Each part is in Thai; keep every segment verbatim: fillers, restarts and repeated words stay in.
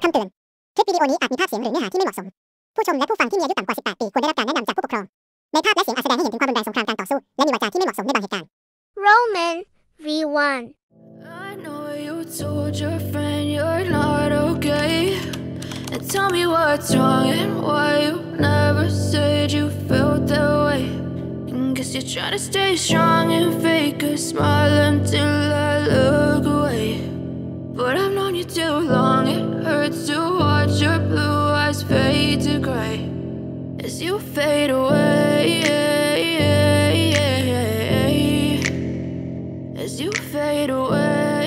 คำเตือนคลิปวิดีโอนี้อาจมีภาพเสียงหรือเนื้อหาที่ไม่เหมาะสมผู้ชมและผู้ฟังที่มีอายุต่ำกว่า สิบแปด ปีควรได้รับการแนะนำจากผู้ปกครองในภาพและเสียงอาจแสดงให้เห็นถึงความรุนแรงสงครามการต่อสู้และมีวาจาที่ไม่เหมาะสมในบางเหตุการณ์ Roman วี วัน I know you told your friend you're not okay, and tell me what's wrong and why you never said you felt that way. And guess you're trying to stay strong and fake a smile until I look away. But I've known you too long, it hurts to watch your blue eyes fade to gray as you fade away, as you fade away.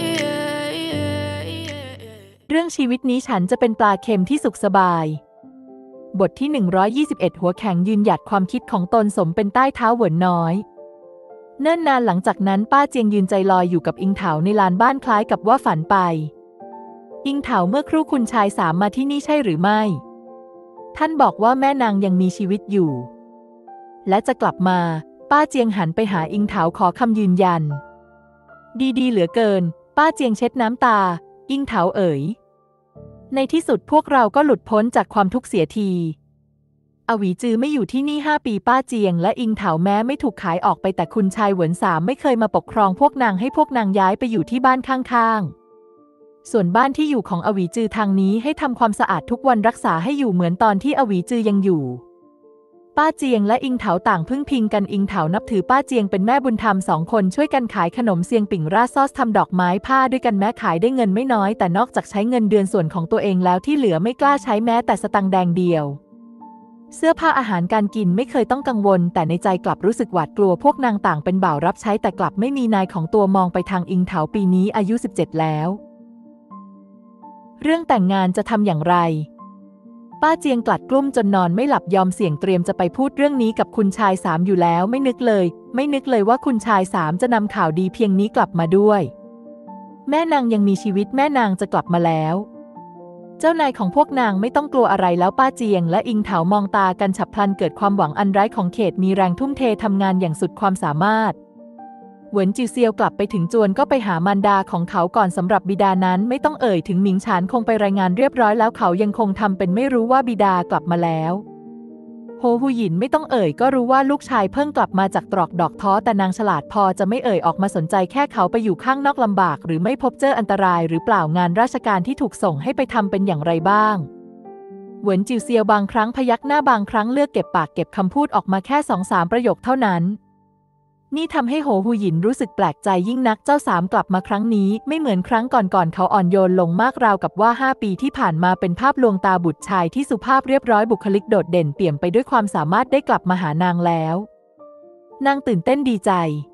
เรื่องชีวิตนี้ฉันจะเป็นปลาเค็มที่สุขสบายบทที่หนึ่งร้อยยี่สิบเอ็ดหัวแข็งยืนหยัดความคิดของตนสมเป็นใต้เท้าเหวินน้อยเนิ่นนานหลังจากนั้นป้าเจียงยืนใจลอยอยู่กับอิงเถาในลานบ้านคล้ายกับว่าฝันไปอิงเถาเมื่อครู่คุณชายสามมาที่นี่ใช่หรือไม่ท่านบอกว่าแม่นางยังมีชีวิตอยู่และจะกลับมาป้าเจียงหันไปหาอิงเถาขอคำยืนยันดีๆเหลือเกินป้าเจียงเช็ดน้ำตาอิงเถาเอ๋ยในที่สุดพวกเราก็หลุดพ้นจากความทุกข์เสียทีอวีจือไม่อยู่ที่นี่ห้าปีป้าเจียงและอิงเถาแม้ไม่ถูกขายออกไปแต่คุณชายเหวินสามไม่เคยมาปกครองพวกนางให้พวกนางย้ายไปอยู่ที่บ้านข้างๆส่วนบ้านที่อยู่ของอวีจือทางนี้ให้ทำความสะอาดทุกวันรักษาให้อยู่เหมือนตอนที่อวีจือยังอยู่ป้าเจียงและอิงเถาต่างพึ่งพิงกันอิงเถานับถือป้าเจียงเป็นแม่บุญธรรมสองคนช่วยกันขายขนมเซียงปิ่งราดซอสทำดอกไม้ผ้าด้วยกันแม้ขายได้เงินไม่น้อยแต่นอกจากใช้เงินเดือนส่วนของตัวเองแล้วที่เหลือไม่กล้าใช้แม้แต่สตังค์แดงเดียวเสื้อผ้าอาหารการกินไม่เคยต้องกังวลแต่ในใจกลับรู้สึกหวาดกลัวพวกนางต่างเป็นบ่าวรับใช้แต่กลับไม่มีนายของตัวมองไปทางอิงเถาปีนี้อายุสิบเจ็ดแล้วเรื่องแต่งงานจะทำอย่างไรป้าเจียงกลัดกลุ้มจนนอนไม่หลับยอมเสี่ยงเตรียมจะไปพูดเรื่องนี้กับคุณชายสามอยู่แล้วไม่นึกเลยไม่นึกเลยว่าคุณชายสามจะนำข่าวดีเพียงนี้กลับมาด้วยแม่นางยังมีชีวิตแม่นางจะกลับมาแล้วเจ้านายของพวกนางไม่ต้องกลัวอะไรแล้วป้าเจียงและอิงเถามองตากันฉับพลันเกิดความหวังอันไร้ของเขตมีแรงทุ่มเททำงานอย่างสุดความสามารถเหวินจิวเซียวกลับไปถึงจวนก็ไปหามารดาของเขาก่อนสำหรับบิดานั้นไม่ต้องเอ่ยถึงหมิงฉานคงไปรายงานเรียบร้อยแล้วเขายังคงทำเป็นไม่รู้ว่าบิดากลับมาแล้วโฮฮูหยินไม่ต้องเอ่ยก็รู้ว่าลูกชายเพิ่งกลับมาจากตรอกดอกท้อแต่นางฉลาดพอจะไม่เอ่ยออกมาสนใจแค่เขาไปอยู่ข้างนอกลำบากหรือไม่พบเจออันตรายหรือเปล่างานราชการที่ถูกส่งให้ไปทำเป็นอย่างไรบ้างเหวินจิวเซียวบางครั้งพยักหน้าบางครั้งเลือกเก็บปากเก็บคำพูดออกมาแค่สองสามประโยคเท่านั้นนี่ทำให้โหฮูหยินรู้สึกแปลกใจยิ่งนักเจ้าสามกลับมาครั้งนี้ไม่เหมือนครั้งก่อนๆเขาอ่อนโยนลงมากราวกับว่าห้าปีที่ผ่านมาเป็นภาพลวงตาบุตรชายที่สุภาพเรียบร้อยบุคลิกโดดเด่นเปี่ยมไปด้วยความสามารถได้กลับมาหานางแล้วนางตื่นเต้นดีใจ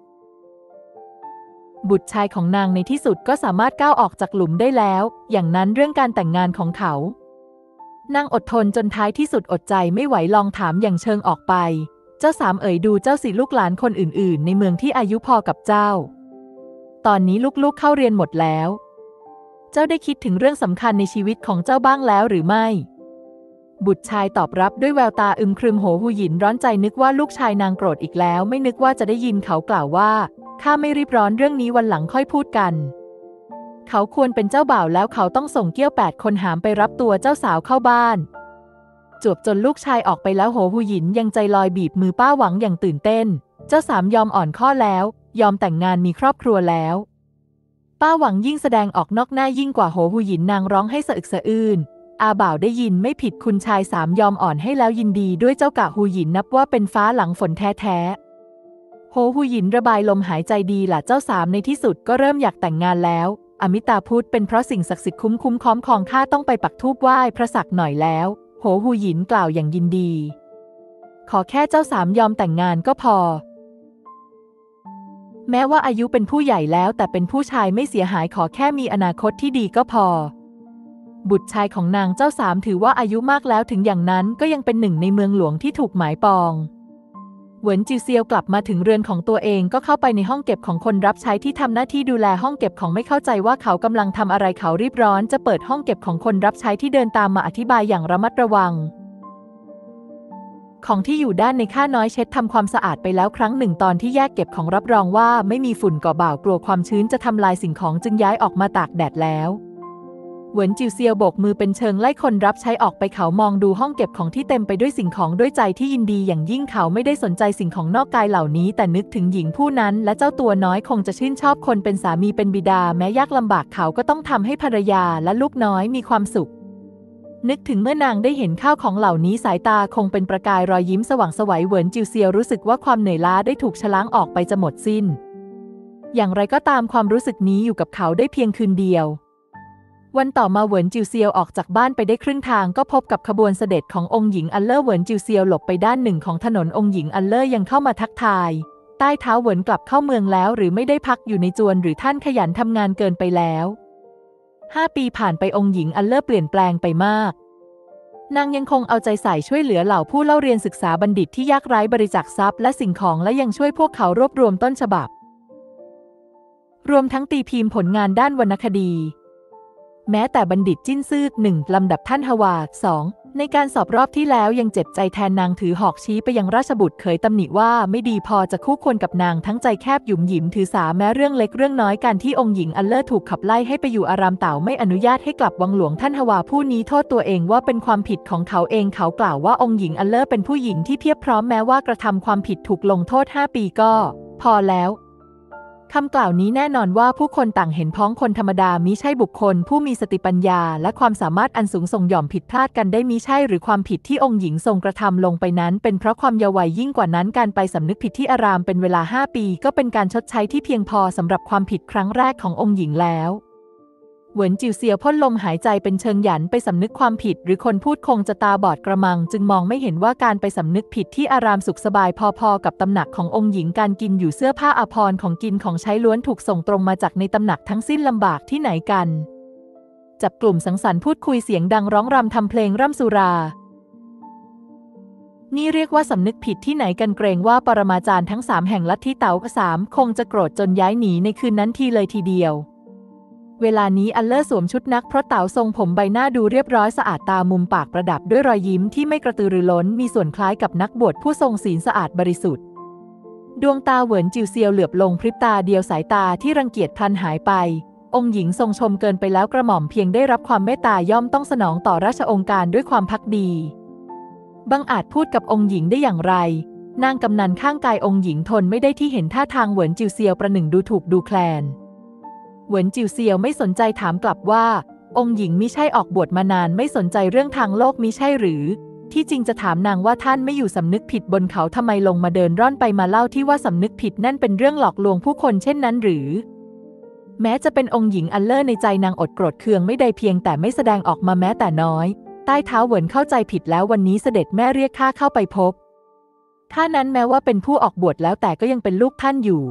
บุตรชายของนางในที่สุดก็สามารถก้าวออกจากหลุมได้แล้วอย่างนั้นเรื่องการแต่งงานของเขานางอดทนจนท้ายที่สุดอดใจไม่ไหวลองถามอย่างเชิงออกไปเจ้าสามเอ๋ยดูเจ้าสิลูกหลานคนอื่นๆในเมืองที่อายุพอกับเจ้าตอนนี้ลูกๆเข้าเรียนหมดแล้วเจ้าได้คิดถึงเรื่องสำคัญในชีวิตของเจ้าบ้างแล้วหรือไม่บุตรชายตอบรับด้วยแววตาอึมครึมโหฮูหยินร้อนใจนึกว่าลูกชายนางโกรธอีกแล้วไม่นึกว่าจะได้ยินเขากล่าวว่าข้าไม่รีบร้อนเรื่องนี้วันหลังค่อยพูดกันเขาควรเป็นเจ้าบ่าวแล้วเขาต้องส่งเกี้ยวแปดคนหามไปรับตัวเจ้าสาวเข้าบ้านจวบจนลูกชายออกไปแล้วโหฮูหยินยังใจลอยบีบมือป้าหวังอย่างตื่นเต้นเจ้าสามยอมอ่อนข้อแล้วยอมแต่งงานมีครอบครัวแล้วป้าหวังยิ่งแสดงออกนอกหน้ายิ่งกว่าโหฮูหยินนางร้องให้สะอึกสะอื้นอาบ่าวได้ยินไม่ผิดคุณชายสามยอมอ่อนให้แล้วยินดีด้วยเจ้ากะฮูหยินนับว่าเป็นฟ้าหลังฝนแท้ๆโหฮูหยินระบายลมหายใจดีล่ะเจ้าสามในที่สุดก็เริ่มอยากแต่งงานแล้วอมิตาพุทธเป็นเพราะสิ่งศักดิ์สิทธิ์คุ้มคุ้มค้อมครองข้าต้องไปปักธูปไหว้พระศักดิ์หน่อยแล้วโหฮูหยินกล่าวอย่างยินดีขอแค่เจ้าสามยอมแต่งงานก็พอแม้ว่าอายุเป็นผู้ใหญ่แล้วแต่เป็นผู้ชายไม่เสียหายขอแค่มีอนาคตที่ดีก็พอบุตรชายของนางเจ้าสามถือว่าอายุมากแล้วถึงอย่างนั้นก็ยังเป็นหนึ่งในเมืองหลวงที่ถูกหมายปองเหวินจิวเซียวกลับมาถึงเรือนของตัวเองก็เข้าไปในห้องเก็บของคนรับใช้ที่ทำหน้าที่ดูแลห้องเก็บของไม่เข้าใจว่าเขากำลังทำอะไรเขารีบร้อนจะเปิดห้องเก็บของคนรับใช้ที่เดินตามมาอธิบายอย่างระมัดระวังของที่อยู่ด้านในข้าน้อยเช็ดทำความสะอาดไปแล้วครั้งหนึ่งตอนที่แยกเก็บของรับรองว่าไม่มีฝุ่นก่อบ่าวกลัวความชื้นจะทำลายสิ่งของจึงย้ายออกมาตากแดดแล้วเหวินจิวเซียวโบกมือเป็นเชิงไล่คนรับใช้ออกไปเขามองดูห้องเก็บของที่เต็มไปด้วยสิ่งของด้วยใจที่ยินดีอย่างยิ่งเขาไม่ได้สนใจสิ่งของนอกกายเหล่านี้แต่นึกถึงหญิงผู้นั้นและเจ้าตัวน้อยคงจะชื่นชอบคนเป็นสามีเป็นบิดาแม้ยากลำบากเขาก็ต้องทำให้ภรรยาและลูกน้อยมีความสุขนึกถึงเมื่อนางได้เห็นข้าวของเหล่านี้สายตาคงเป็นประกายรอยยิ้มสว่างไสวเหวินจิวเซียวรู้สึกว่าความเหนื่อยล้าได้ถูกชะล้างออกไปจะหมดสิ้นอย่างไรก็ตามความรู้สึกนี้อยู่กับเขาได้เพียงคืนเดียววันต่อมาเหวินจิวเซียวออกจากบ้านไปได้ครึ่งทางก็พบกับขบวนเสด็จขององค์หญิงอันเลอร์เหวินจิวเซียวหลบไปด้านหนึ่งของถนนองค์หญิงอันเลอร์ยังเข้ามาทักทายใต้เท้าเหวินกลับเข้าเมืองแล้วหรือไม่ได้พักอยู่ในจวนหรือท่านขยันทำงานเกินไปแล้วห้าปีผ่านไปองค์หญิงอันเลอร์เปลี่ยนแปลงไปมากนางยังคงเอาใจใส่ช่วยเหลือเหล่าผู้เล่าเรียนศึกษาบัณฑิตที่ยากไร้บริจาคทรัพย์และสิ่งของและยังช่วยพวกเขารวบรวมต้นฉบับรวมทั้งตีพิมพ์ผลงานด้านวรรณคดีแม้แต่บัณฑิตจิ้นซื่อหนึ่งลำดับท่านฮวาสองในการสอบรอบที่แล้วยังเจ็บใจแทนนางถือหอกชี้ไปยังราชบุตรเขยตำหนิว่าไม่ดีพอจะคู่ควรกับนางทั้งใจแคบหยุมหยิมถือสาแม้เรื่องเล็กเรื่องน้อยการที่องค์หญิงอันเลอร์ถูกขับไล่ให้ไปอยู่อารามเต่าไม่อนุญาตให้กลับวังหลวงท่านฮวาผู้นี้โทษตัวเองว่าเป็นความผิดของเขาเองเขากล่าวว่าองค์หญิงอันเลอร์เป็นผู้หญิงที่เพียบพร้อมแม้ว่ากระทำความผิดถูกลงโทษห้าปีก็พอแล้วคำกล่าวนี้แน่นอนว่าผู้คนต่างเห็นพ้องคนธรรมดามิใช่บุคคลผู้มีสติปัญญาและความสามารถอันสูงส่งหย่อมผิดพลาดกันได้มิใช่หรือความผิดที่องค์หญิงทรงกระทำลงไปนั้นเป็นเพราะความเยาว์วัยยิ่งกว่านั้นการไปสำนึกผิดที่อารามเป็นเวลาห้าปีก็เป็นการชดใช้ที่เพียงพอสำหรับความผิดครั้งแรกขององค์หญิงแล้วเหวินจิวเซียวพ่นลมหายใจเป็นเชิงหยันไปสำนึกความผิดหรือคนพูดคงจะตาบอดกระมังจึงมองไม่เห็นว่าการไปสำนึกผิดที่อารามสุขสบายพอๆกับตำหนักขององค์หญิงการกินอยู่เสื้อผ้าอาภรณ์ของกินของใช้ล้วนถูกส่งตรงมาจากในตำหนักทั้งสิ้นลำบากที่ไหนกันจับกลุ่มสังสรรค์พูดคุยเสียงดังร้องรำทำเพลงร่ำสุรานี่เรียกว่าสำนึกผิดที่ไหนกันเกรงว่าปรมาจารย์ทั้งสามแห่งลัทธิเต๋าสามคงจะโกรธจนย้ายหนีในคืนนั้นทีเลยทีเดียวเวลานี้อันเลอร์สวมชุดนักเพราะเต๋าทรงผมใบหน้าดูเรียบร้อยสะอาดตามุมปากประดับด้วยรอยยิ้มที่ไม่กระตือรือร้นมีส่วนคล้ายกับนักบวชผู้ทรงศีลสะอาดบริสุทธิ์ดวงตาเหวินจิวเซียวเหลือบลงพริบตาเดียวสายตาที่รังเกียจพลันหายไปองค์หญิงทรงชมเกินไปแล้วกระหม่อมเพียงได้รับความเมตตาย่อมต้องสนองต่อราชองค์การด้วยความภักดีบังอาจพูดกับองค์หญิงได้อย่างไรนางกำนันข้างกายองค์หญิงทนไม่ได้ที่เห็นท่าทางเหวินจิวเซียวประหนึ่งดูถูกดูแคลนเหวินจิวเซียวไม่สนใจถามกลับว่าองค์หญิงมิใช่ออกบวชมานานไม่สนใจเรื่องทางโลกมิใช่หรือที่จริงจะถามนางว่าท่านไม่อยู่สำนึกผิดบนเขาทำไมลงมาเดินร่อนไปมาเล่าที่ว่าสำนึกผิดนั่นเป็นเรื่องหลอกลวงผู้คนเช่นนั้นหรือแม้จะเป็นองค์หญิงอันเลอร์ในใจนางอดโกรธเคืองไม่ได้เพียงแต่ไม่แสดงออกมาแม้แต่น้อยใต้เท้าเหวินเข้าใจผิดแล้ววันนี้เสด็จแม่เรียกข้าเข้าไปพบข้านั้นแม้ว่าเป็นผู้ออกบวชแล้วแต่ก็ยังเป็นลูกท่านอยู่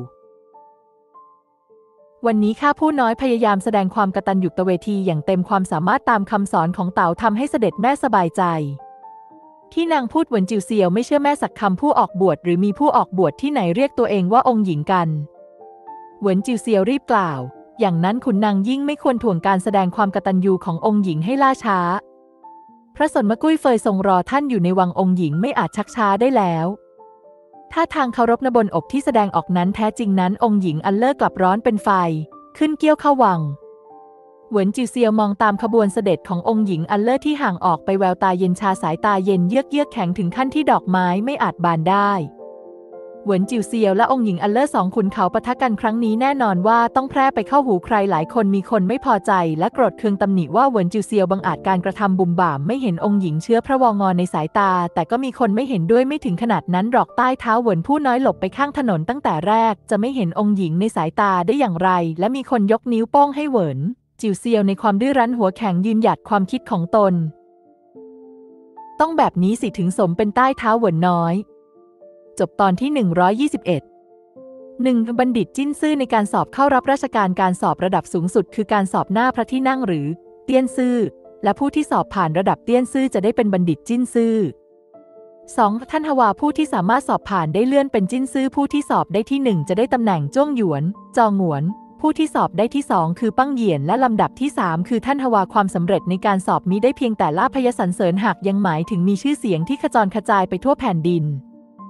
วันนี้ข้าผู้น้อยพยายามแสดงความกตัญญูตเวทีอย่างเต็มความสามารถตามคำสอนของเต๋าทำให้เสด็จแม่สบายใจที่นางพูดเหวินจิวเซียวไม่เชื่อแม่สักคำผู้ออกบวชหรือมีผู้ออกบวชที่ไหนเรียกตัวเองว่าองค์หญิงกันเหวินจิวเซียวรีบกล่าวอย่างนั้นขุนนางยิ่งไม่ควรถ่วงการแสดงความกตัญญูขององค์หญิงให้ล่าช้าพระสนมกุ้ยเฟยทรงรอท่านอยู่ในวังองค์หญิงไม่อาจชักช้าได้แล้วถ้าทางเคารพนบนอกที่แสดงออกนั้นแท้จริงนั้นองค์หญิงอันเลอร์กลับร้อนเป็นไฟขึ้นเกี้ยวเข้าวังเหวินจิวเซียวมองตามขบวนเสด็จขององค์หญิงอันเลอร์ที่ห่างออกไปแววตาเย็นชาสายตาเย็นเยือกเยือกแข็งถึงขั้นที่ดอกไม้ไม่อาจบานได้เหวินจิวเซียวและองค์หญิงอันเลอร์สองขุนเขาปะทะกันครั้งนี้แน่นอนว่าต้องแพร่ไปเข้าหูใครหลายคนมีคนไม่พอใจและโกรธเคืองตำหนิว่าเหวินจิวเซียวบังอาจการกระทำบุ่มบ่ามไม่เห็นองค์หญิงเชื้อพระวงศ์ในสายตาแต่ก็มีคนไม่เห็นด้วยไม่ถึงขนาดนั้นหรอกใต้เท้าเหวินผู้น้อยหลบไปข้างถนนตั้งแต่แรกจะไม่เห็นองค์หญิงในสายตาได้อย่างไรและมีคนยกนิ้วโป้งให้เหวินจิวเซียวในความดื้อรั้นหัวแข็งยืนหยัดความคิดของตนต้องแบบนี้สิถึงสมเป็นใต้เท้าเหวินน้อยจบตอนที่หนึ่งร้อยยี่สิบเอ็ดหนึ่งบัณฑิตจิ้นซื่อในการสอบเข้ารับราชการการสอบระดับสูงสุดคือการสอบหน้าพระที่นั่งหรือเตี้ยนซื่อและผู้ที่สอบผ่านระดับเตี้ยนซื่อจะได้เป็นบัณฑิตจิ้นซื่อ สอง. ท่านฮวาผู้ที่สามารถสอบผ่านได้เลื่อนเป็นจิ้นซื่อผู้ที่สอบได้ที่หนึ่งจะได้ตำแหน่งจ้วงหยวนจองหงวนผู้ที่สอบได้ที่สองคือปั้งเหยียนและลำดับที่สามคือท่านฮวาความสำเร็จในการสอบมิได้เพียงแต่ลาภยสรรเสริญหากยังหมายถึงมีชื่อเสียงที่ขจรกระจายไปทั่วแผ่นดิน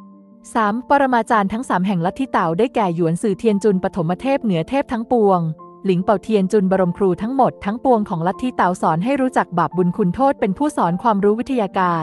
สาม. ปรมาจารย์ทั้งสามแห่งลัทธิเต๋าได้แก่หยวนสื่อเทียนจุนปฐมเทพเหนือเทพทั้งปวงหลิงเป่าเทียนจุนบรมครูทั้งหมดทั้งปวงของลัทธิเต๋าสอนให้รู้จักบาปบุญคุณโทษเป็นผู้สอนความรู้วิทยาการ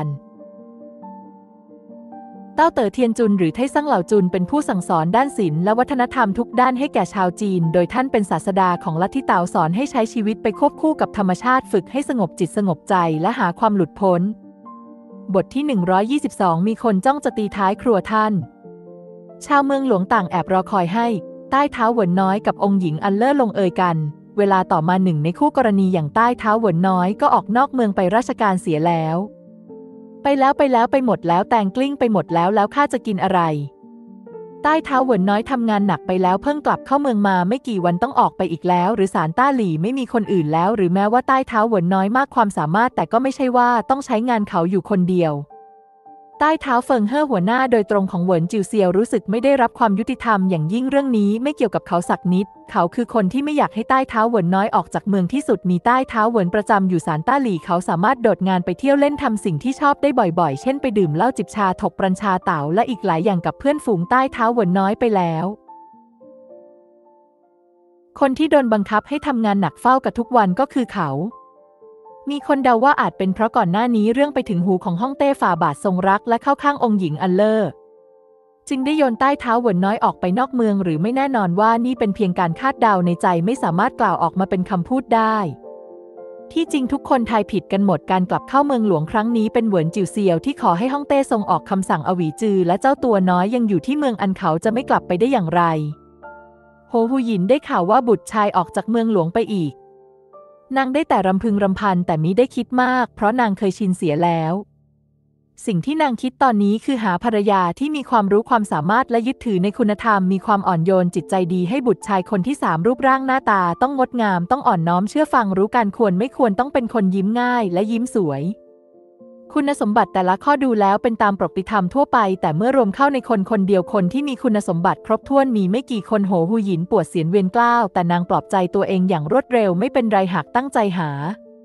เต้าเต๋อเทียนจุนหรือไทซั่งเหล่าจุนเป็นผู้สั่งสอนด้านศิลป์และวัฒนธรรมทุกด้านให้แก่ชาวจีนโดยท่านเป็นศาสดาของลัทธิเต๋าสอนให้ใช้ชีวิตไปควบคู่กับธรรมชาติฝึกให้สงบจิตสงบใจและหาความหลุดพ้นบทที่หนึ่งร้อยยี่สิบสองมีคนจ้องจะตีท้ายครัวท่านชาวเมืองหลวงต่างแอบรอคอยให้ใต้เท้าเหวินน้อยกับองค์หญิงอันเล่อลงเอยกันเวลาต่อมาหนึ่งในคู่กรณีอย่างใต้เท้าเหวินน้อยก็ออกนอกเมืองไปราชการเสียแล้วไปแล้วไปแล้วไปหมดแล้วแตงกลิ้งไปหมดแล้วแล้วข้าจะกินอะไรใต้เท้าเหวินน้อยทำงานหนักไปแล้วเพิ่งกลับเข้าเมืองมาไม่กี่วันต้องออกไปอีกแล้วหรือสารต้าหลี่ไม่มีคนอื่นแล้วหรือแม้ว่าใต้เท้าเหวินน้อยมากความสามารถแต่ก็ไม่ใช่ว่าต้องใช้งานเขาอยู่คนเดียวใต้เท้าเฟิงเฮ่อหัวหน้าโดยตรงของเหวินจิวเซียวรู้สึกไม่ได้รับความยุติธรรมอย่างยิ่งเรื่องนี้ไม่เกี่ยวกับเขาสักนิดเขาคือคนที่ไม่อยากให้ใต้เท้าเหวินน้อยออกจากเมืองที่สุดมีใต้เท้าเหวินประจำอยู่ศาลต้าหลี่เขาสามารถโดดงานไปเที่ยวเล่นทำสิ่งที่ชอบได้บ่อยๆเช่นไปดื่มเหล้าจิบชาถกปรัญชาเต๋าและอีกหลายอย่างกับเพื่อนฝูงใต้เท้าเหวินน้อยไปแล้วคนที่โดนบังคับให้ทำงานหนักเฝ้ากับทุกวันก็คือเขามีคนเดาว่าอาจเป็นเพราะก่อนหน้านี้เรื่องไปถึงหูของฮ่องเต้ฝ่าบาททรงรักและเข้าข้างองค์หญิงอันเลอร์จึงได้โยนใต้เท้าเหวินน้อยออกไปนอกเมืองหรือไม่แน่นอนว่านี่เป็นเพียงการคาดเดาในใจไม่สามารถกล่าวออกมาเป็นคำพูดได้ที่จริงทุกคนทายผิดกันหมดการกลับเข้าเมืองหลวงครั้งนี้เป็นเหวินจิวเซียวที่ขอให้ฮ่องเต้ทรงออกคำสั่งอวีจือและเจ้าตัวน้อยยังอยู่ที่เมืองอันเขาจะไม่กลับไปได้อย่างไรโฮฮูหยินได้ข่าวว่าบุตรชายออกจากเมืองหลวงไปอีกนางได้แต่รำพึงรำพันแต่มิได้คิดมากเพราะนางเคยชินเสียแล้วสิ่งที่นางคิดตอนนี้คือหาภรรยาที่มีความรู้ความสามารถและยึดถือในคุณธรรมมีความอ่อนโยนจิตใจดีให้บุตรชายคนที่สามรูปร่างหน้าตาต้องงดงามต้องอ่อนน้อมเชื่อฟังรู้การควรไม่ควรต้องเป็นคนยิ้มง่ายและยิ้มสวยคุณสมบัติแต่ละข้อดูแล้วเป็นตามปกติธรรมทั่วไปแต่เมื่อรวมเข้าในคนคนเดียวคนที่มีคุณสมบัติครบถ้วนมีไม่กี่คนโหฮูหยินปวดเสียนเวียนกล้าวแต่นางปลอบใจตัวเองอย่างรวดเร็วไม่เป็นไรหากตั้งใจหา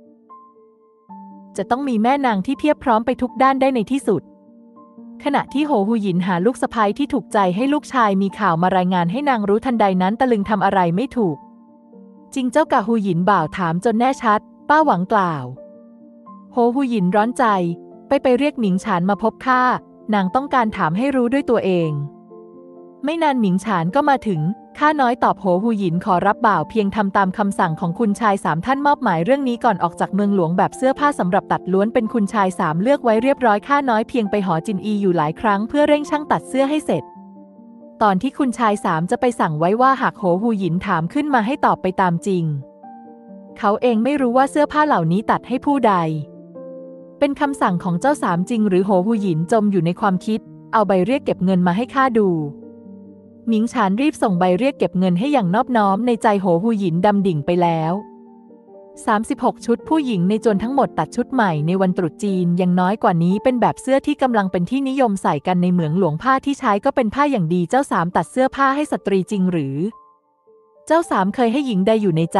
จะต้องมีแม่นางที่เพียบพร้อมไปทุกด้านได้ในที่สุดขณะที่โหฮูหยินหาลูกสะใภ้ที่ถูกใจให้ลูกชายมีข่าวมารายงานให้นางรู้ทันใดนั้นตะลึงทำอะไรไม่ถูกจริงเจ้ากะฮูหยินบ่าวถามจนแน่ชัดป้าหวังกล่าวโฮฮูหยินร้อนใจไปไปเรียกหมิงฉานมาพบข้านางต้องการถามให้รู้ด้วยตัวเองไม่นานหมิงฉานก็มาถึงข้าน้อยตอบโหฮูหยินขอรับบ่าวเพียงทำตามคำสั่งของคุณชายสามท่านมอบหมายเรื่องนี้ก่อนออกจากเมืองหลวงแบบเสื้อผ้าสำหรับตัดล้วนเป็นคุณชายสามเลือกไว้เรียบร้อยข้าน้อยเพียงไปหอจินอีอยู่หลายครั้งเพื่อเร่งช่างตัดเสื้อให้เสร็จตอนที่คุณชายสามจะไปสั่งไว้ว่าหากโหฮูหยินถามขึ้นมาให้ตอบไปตามจริงเขาเองไม่รู้ว่าเสื้อผ้าเหล่านี้ตัดให้ผู้ใดเป็นคำสั่งของเจ้าสามจริงหรือโหฮูหยินจมอยู่ในความคิดเอาใบเรียกเก็บเงินมาให้ข้าดูหมิงฉานรีบส่งใบเรียกเก็บเงินให้อย่างนอบน้อมในใจโหฮูหยินดำดิ่งไปแล้วสามสิบหกชุดผู้หญิงในจวนทั้งหมดตัดชุดใหม่ในวันตรุษจีนยังน้อยกว่านี้เป็นแบบเสื้อที่กำลังเป็นที่นิยมใส่กันในเหมืองหลวงผ้าที่ใช้ก็เป็นผ้าอย่างดีเจ้าสามตัดเสื้อผ้าให้สตรีจริงหรือเจ้าสามเคยให้หญิงใดอยู่ในใจ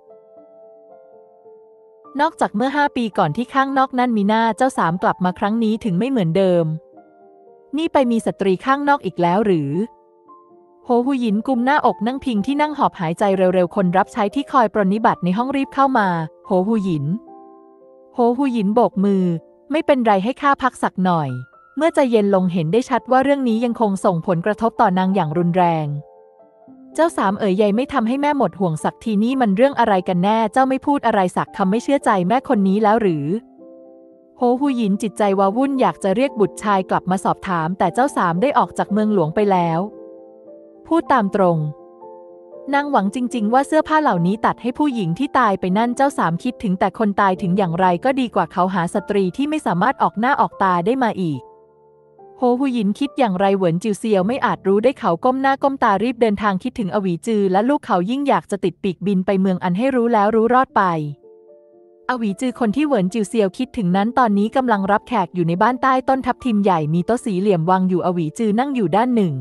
นอกจากเมื่อห้าปีก่อนที่ข้างนอกนั่นมีหน้าเจ้าสามกลับมาครั้งนี้ถึงไม่เหมือนเดิมนี่ไปมีสตรีข้างนอกอีกแล้วหรือโฮฮูหยินกุมหน้าอกนั่งพิงที่นั่งหอบหายใจเร็วๆคนรับใช้ที่คอยปรนนิบัติในห้องรีบเข้ามาโฮฮูหยินโฮฮูหยินโบกมือไม่เป็นไรให้ข้าพักสักหน่อยเมื่อใจเย็นลงเห็นได้ชัดว่าเรื่องนี้ยังคงส่งผลกระทบต่อนางอย่างรุนแรงเจ้าสามเอ๋ยใยไม่ทำให้แม่หมดห่วงสักทีนี่มันเรื่องอะไรกันแน่เจ้าไม่พูดอะไรสักคำไม่เชื่อใจแม่คนนี้แล้วหรือโฮฮูหยินจิตใจวาวุ่นอยากจะเรียกบุตรชายกลับมาสอบถามแต่เจ้าสามได้ออกจากเมืองหลวงไปแล้วพูดตามตรงนางหวังจริงๆว่าเสื้อผ้าเหล่านี้ตัดให้ผู้หญิงที่ตายไปนั่นเจ้าสามคิดถึงแต่คนตายถึงอย่างไรก็ดีกว่าเขาหาสตรีที่ไม่สามารถออกหน้าออกตาได้มาอีกโฮฮูหยินคิดอย่างไรเหวินจิวเซียวไม่อาจรู้ได้เขาก้มหน้าก้มตารีบเดินทางคิดถึงอวีจือและลูกเขายิ่งอยากจะติดปีกบินไปเมืองอันให้รู้แล้วรู้รอดไปอวีจือคนที่เหวินจิวเซียวคิดถึงนั้นตอนนี้กำลังรับแขกอยู่ในบ้านใต้ต้นทับทิมใหญ่มีโต๊ะสี่เหลี่ยมวางอยู่อวีจือนั่งอยู่ด้านหนึ่ง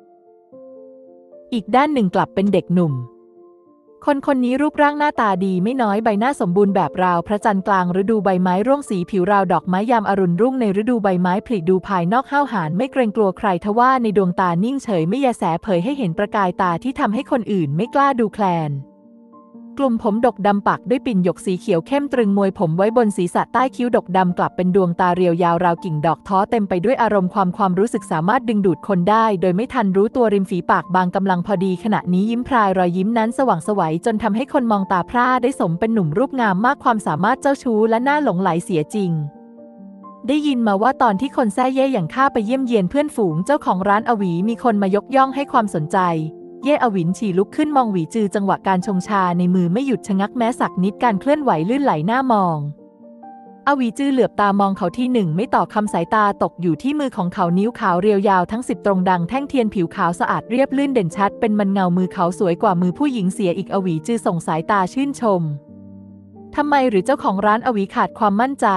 อีกด้านหนึ่งกลับเป็นเด็กหนุ่มคนคนนี้รูปร่างหน้าตาดีไม่น้อยใบหน้าสมบูรณ์แบบราวพระจันทร์กลางฤดูใบไม้ร่วงสีผิวราวดอกไม้ยามอรุณรุ่งในฤดูใบไม้ผลิดูภายนอกห้าวหาญไม่เกรงกลัวใครทว่าในดวงตานิ่งเฉยไม่แยแสเผยให้เห็นประกายตาที่ทำให้คนอื่นไม่กล้าดูแคลนกลุ่มผมดกดำปักด้วยปิ่นหยกสีเขียวเข้มตรึงมวยผมไว้บนศีรษะใต้คิ้วดกดำกลับเป็นดวงตาเรียวยาวราวกิ่งดอกท้อเต็มไปด้วยอารมณ์ความความรู้สึกสามารถดึงดูดคนได้โดยไม่ทันรู้ตัวริมฝีปากบางกำลังพอดีขณะนี้ยิ้มพรายรอยยิ้มนั้นสว่างไสวจนทำให้คนมองตาพร่าได้สมเป็นหนุ่มรูปงามมากความสามารถเจ้าชู้และน่าหลงไหลเสียจริงได้ยินมาว่าตอนที่คนแซ่เย่อย่างข้าไปเยี่ยมเยียนเพื่อนฝูงเจ้าของร้านอวีมีคนมายกย่องให้ความสนใจเย่อวินฉี่ลุกขึ้นมองหวีจือจังหวะการชงชาในมือไม่หยุดชะงักแม้สักนิดการเคลื่อนไหวลื่นไหลหน้ามองอวีจือเหลือบตามองเขาที่หนึ่งไม่ต่อคำสายตาตกอยู่ที่มือของเขานิ้วขาวเรียวยาวทั้งสิบตรงดังแท่งเทียนผิวขาวสะอาดเรียบลื่นเด่นชัดเป็นมันเงามือเขาสวยกว่ามือผู้หญิงเสียอีกอวีจือส่งสายตาชื่นชมทำไมหรือเจ้าของร้านอวีขาดความมั่นใจ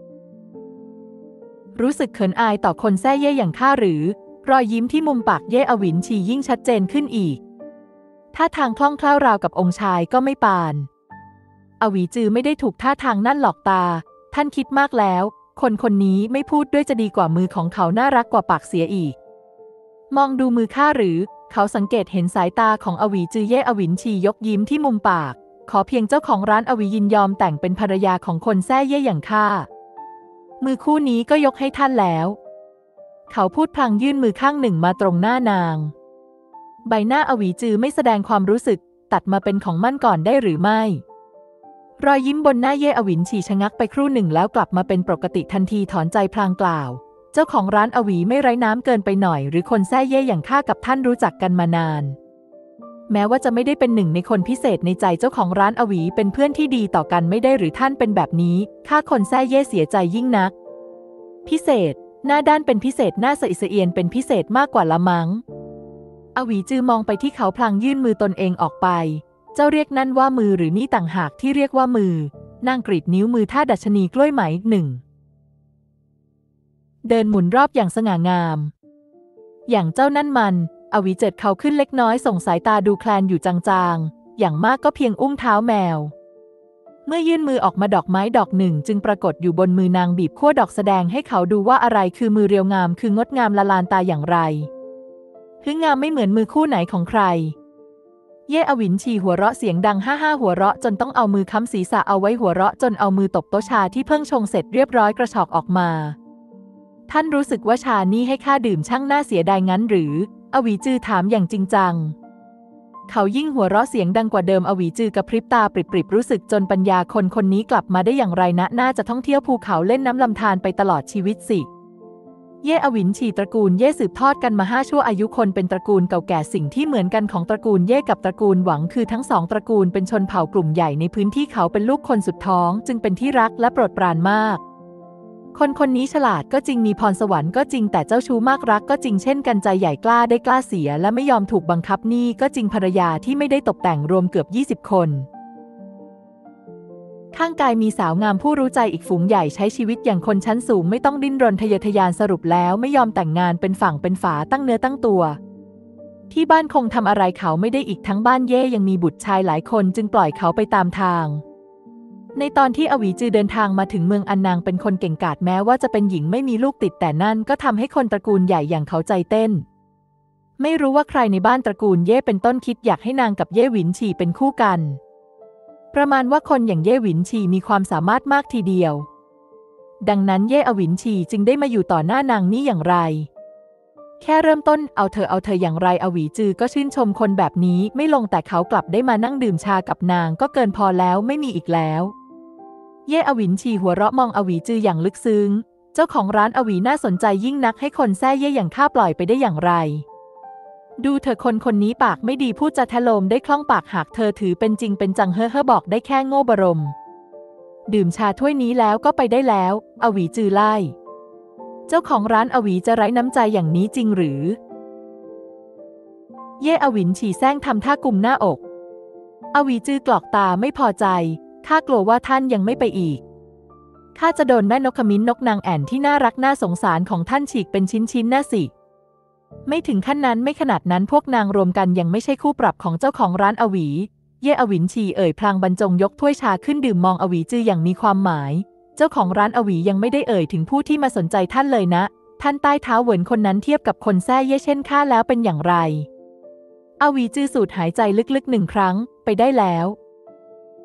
รู้สึกเขินอายต่อคนแซ่เย่อย่างข้าหรือรอยยิ้มที่มุมปากเย่อวินฉียิ่งชัดเจนขึ้นอีกท่าทางคล่องแคล่วราวกับองค์ชายก็ไม่ปานอวีจือไม่ได้ถูกท่าทางนั่นหลอกตาท่านคิดมากแล้วคนคนนี้ไม่พูดด้วยจะดีกว่ามือของเขาน่ารักกว่าปากเสียอีกมองดูมือข้าหรือเขาสังเกตเห็นสายตาของอวีจือเย่อวินฉียกยิ้มที่มุมปากขอเพียงเจ้าของร้านอวียินยอมแต่งเป็นภรรยาของคนแซ่เย่อย่างข้ามือคู่นี้ก็ยกให้ท่านแล้วเขาพูดพลางยื่นมือข้างหนึ่งมาตรงหน้านางใบหน้าอวีจือไม่แสดงความรู้สึกตัดมาเป็นของมั่นก่อนได้หรือไม่รอยยิ้มบนหน้าเย่อวินฉีชะงักไปครู่หนึ่งแล้วกลับมาเป็นปกติทันทีถอนใจพลางกล่าวเจ้าของร้านอวีไม่ไร้น้ำเกินไปหน่อยหรือคนแซ่เย่อย่างข้ากับท่านรู้จักกันมานานแม้ว่าจะไม่ได้เป็นหนึ่งในคนพิเศษในใจเจ้าของร้านอวีเป็นเพื่อนที่ดีต่อกันไม่ได้หรือท่านเป็นแบบนี้ข้าคนแซ่เย่เสียใจยิ่งนักพิเศษหน้าด้านเป็นพิเศษหน้าสะอิดสะเอียนเป็นพิเศษมากกว่าละมั้งอวีจือมองไปที่เขาพลางยื่นมือตนเองออกไปเจ้าเรียกนั่นว่ามือหรือนี่ต่างหากที่เรียกว่ามือนางกรีดนิ้วมือท่าดัชนีกล้วยไหมหนึ่งเดินหมุนรอบอย่างสง่างามอย่างเจ้านั่นมันอวีเจ็ดเขาขึ้นเล็กน้อยส่งสายตาดูแคลนอยู่จางๆอย่างมากก็เพียงอุ้งเท้าแมวเมื่อยื่นมือออกมาดอกไม้ดอกหนึ่งจึงปรากฏอยู่บนมือนางบีบขั้วดอกแสดงให้เขาดูว่าอะไรคือมือเรียวงามคืองดงามละลานตาอย่างไรคืองามไม่เหมือนมือคู่ไหนของใครเย่อวินฉีหัวเราะเสียงดังฮ่าฮ่าหัวเราะจนต้องเอามือค้ำศีรษะเอาไว้หัวเราะจนเอามือตบโต๊ะชาที่เพิ่งชงเสร็จเรียบร้อยกระชอกออกมาท่านรู้สึกว่าชานี่ให้ข้าดื่มช่างน่าเสียดายงั้นหรืออวีจือถามอย่างจริงจังเขายิ่งหัวเราะเสียงดังกว่าเดิมอวีจือกระพริบตาปริบๆรู้สึกจนปัญญาคนคนนี้กลับมาได้อย่างไรนะน่าจะท่องเที่ยวภูเขาเล่นน้ำลำธารไปตลอดชีวิตสิเย่อวินฉีตระกูลเย่สืบทอดกันมาห้าชั่วอายุคนเป็นตระกูลเก่าแก่สิ่งที่เหมือนกันของตระกูลเย่กับตระกูลหวังคือทั้งสองตระกูลเป็นชนเผ่ากลุ่มใหญ่ในพื้นที่เขาเป็นลูกคนสุดท้องจึงเป็นที่รักและโปรดปรานมากคนคนนี้ฉลาดก็จริงมีพรสวรรค์ก็จริงแต่เจ้าชู้มากรักก็จริงเช่นกันใจใหญ่กล้าได้กล้าเสียและไม่ยอมถูกบังคับนี่ก็จริงภรรยาที่ไม่ได้ตกแต่งรวมเกือบยี่สิบคนข้างกายมีสาวงามผู้รู้ใจอีกฝูงใหญ่ใช้ชีวิตอย่างคนชั้นสูงไม่ต้องดิ้นรนทะเยอทะยานสรุปแล้วไม่ยอมแต่งงานเป็นฝั่งเป็นฝาตั้งเนื้อตั้งตัวที่บ้านคงทำอะไรเขาไม่ได้อีกทั้งบ้านเย่ยังมีบุตรชายหลายคนจึงปล่อยเขาไปตามทางในตอนที่อวีจือเดินทางมาถึงเมืองอันนางเป็นคนเก่งกาจแม้ว่าจะเป็นหญิงไม่มีลูกติดแต่นั่นก็ทำให้คนตระกูลใหญ่อย่างเขาใจเต้นไม่รู้ว่าใครในบ้านตระกูลเย่เป็นต้นคิดอยากให้นางกับเย่หวินฉีเป็นคู่กันประมาณว่าคนอย่างเย่หวินฉีมีความสามารถมากทีเดียวดังนั้นเย่อวินฉีจึงได้มาอยู่ต่อหน้านางนี่อย่างไรแค่เริ่มต้นเอาเธอเอาเธออย่างไรอวีจือก็ชื่นชมคนแบบนี้ไม่ลงแต่เขากลับได้มานั่งดื่มชากับนางก็เกินพอแล้วไม่มีอีกแล้วเย่อวินฉีหัวเราะมองอวีจืออย่างลึกซึ้งเจ้าของร้านอวีน่าสนใจยิ่งนักให้คนแซ่เย่อย่างข้าปล่อยไปได้อย่างไรดูเธอคนคนนี้ปากไม่ดีพูดจาทะโลมได้คล่องปากหากเธอถือเป็นจริงเป็นจังเฮ่อเฮ่อบอกได้แค่โง่บรมดื่มชาถ้วยนี้แล้วก็ไปได้แล้วอวีจือไล่เจ้าของร้านอวีจะไร้น้ำใจอย่างนี้จริงหรือเย่อวินฉีแซงทำท่ากุมหน้าอกอวีจือกรอกตาไม่พอใจข้ากลัวว่าท่านยังไม่ไปอีกข้าจะโดนแม่นกขมิ้นนกนางแอ่นที่น่ารักน่าสงสารของท่านฉีกเป็นชิ้นๆน่าสิไม่ถึงขั้นนั้นไม่ขนาดนั้นพวกนางรวมกันยังไม่ใช่คู่ปรับของเจ้าของร้านอวีเย่อวินฉีเอ่ยพลางบรรจงยกถ้วยชาขึ้นดื่มมองอวีจืออย่างมีความหมายเจ้าของร้านอวียังไม่ได้เอ่ยถึงผู้ที่มาสนใจท่านเลยนะท่านใต้เท้าเหวินคนนั้นเทียบกับคนแซ่เย่เช่นข้าแล้วเป็นอย่างไรอวีจือสูดหายใจลึกๆหนึ่งครั้งไปได้แล้ว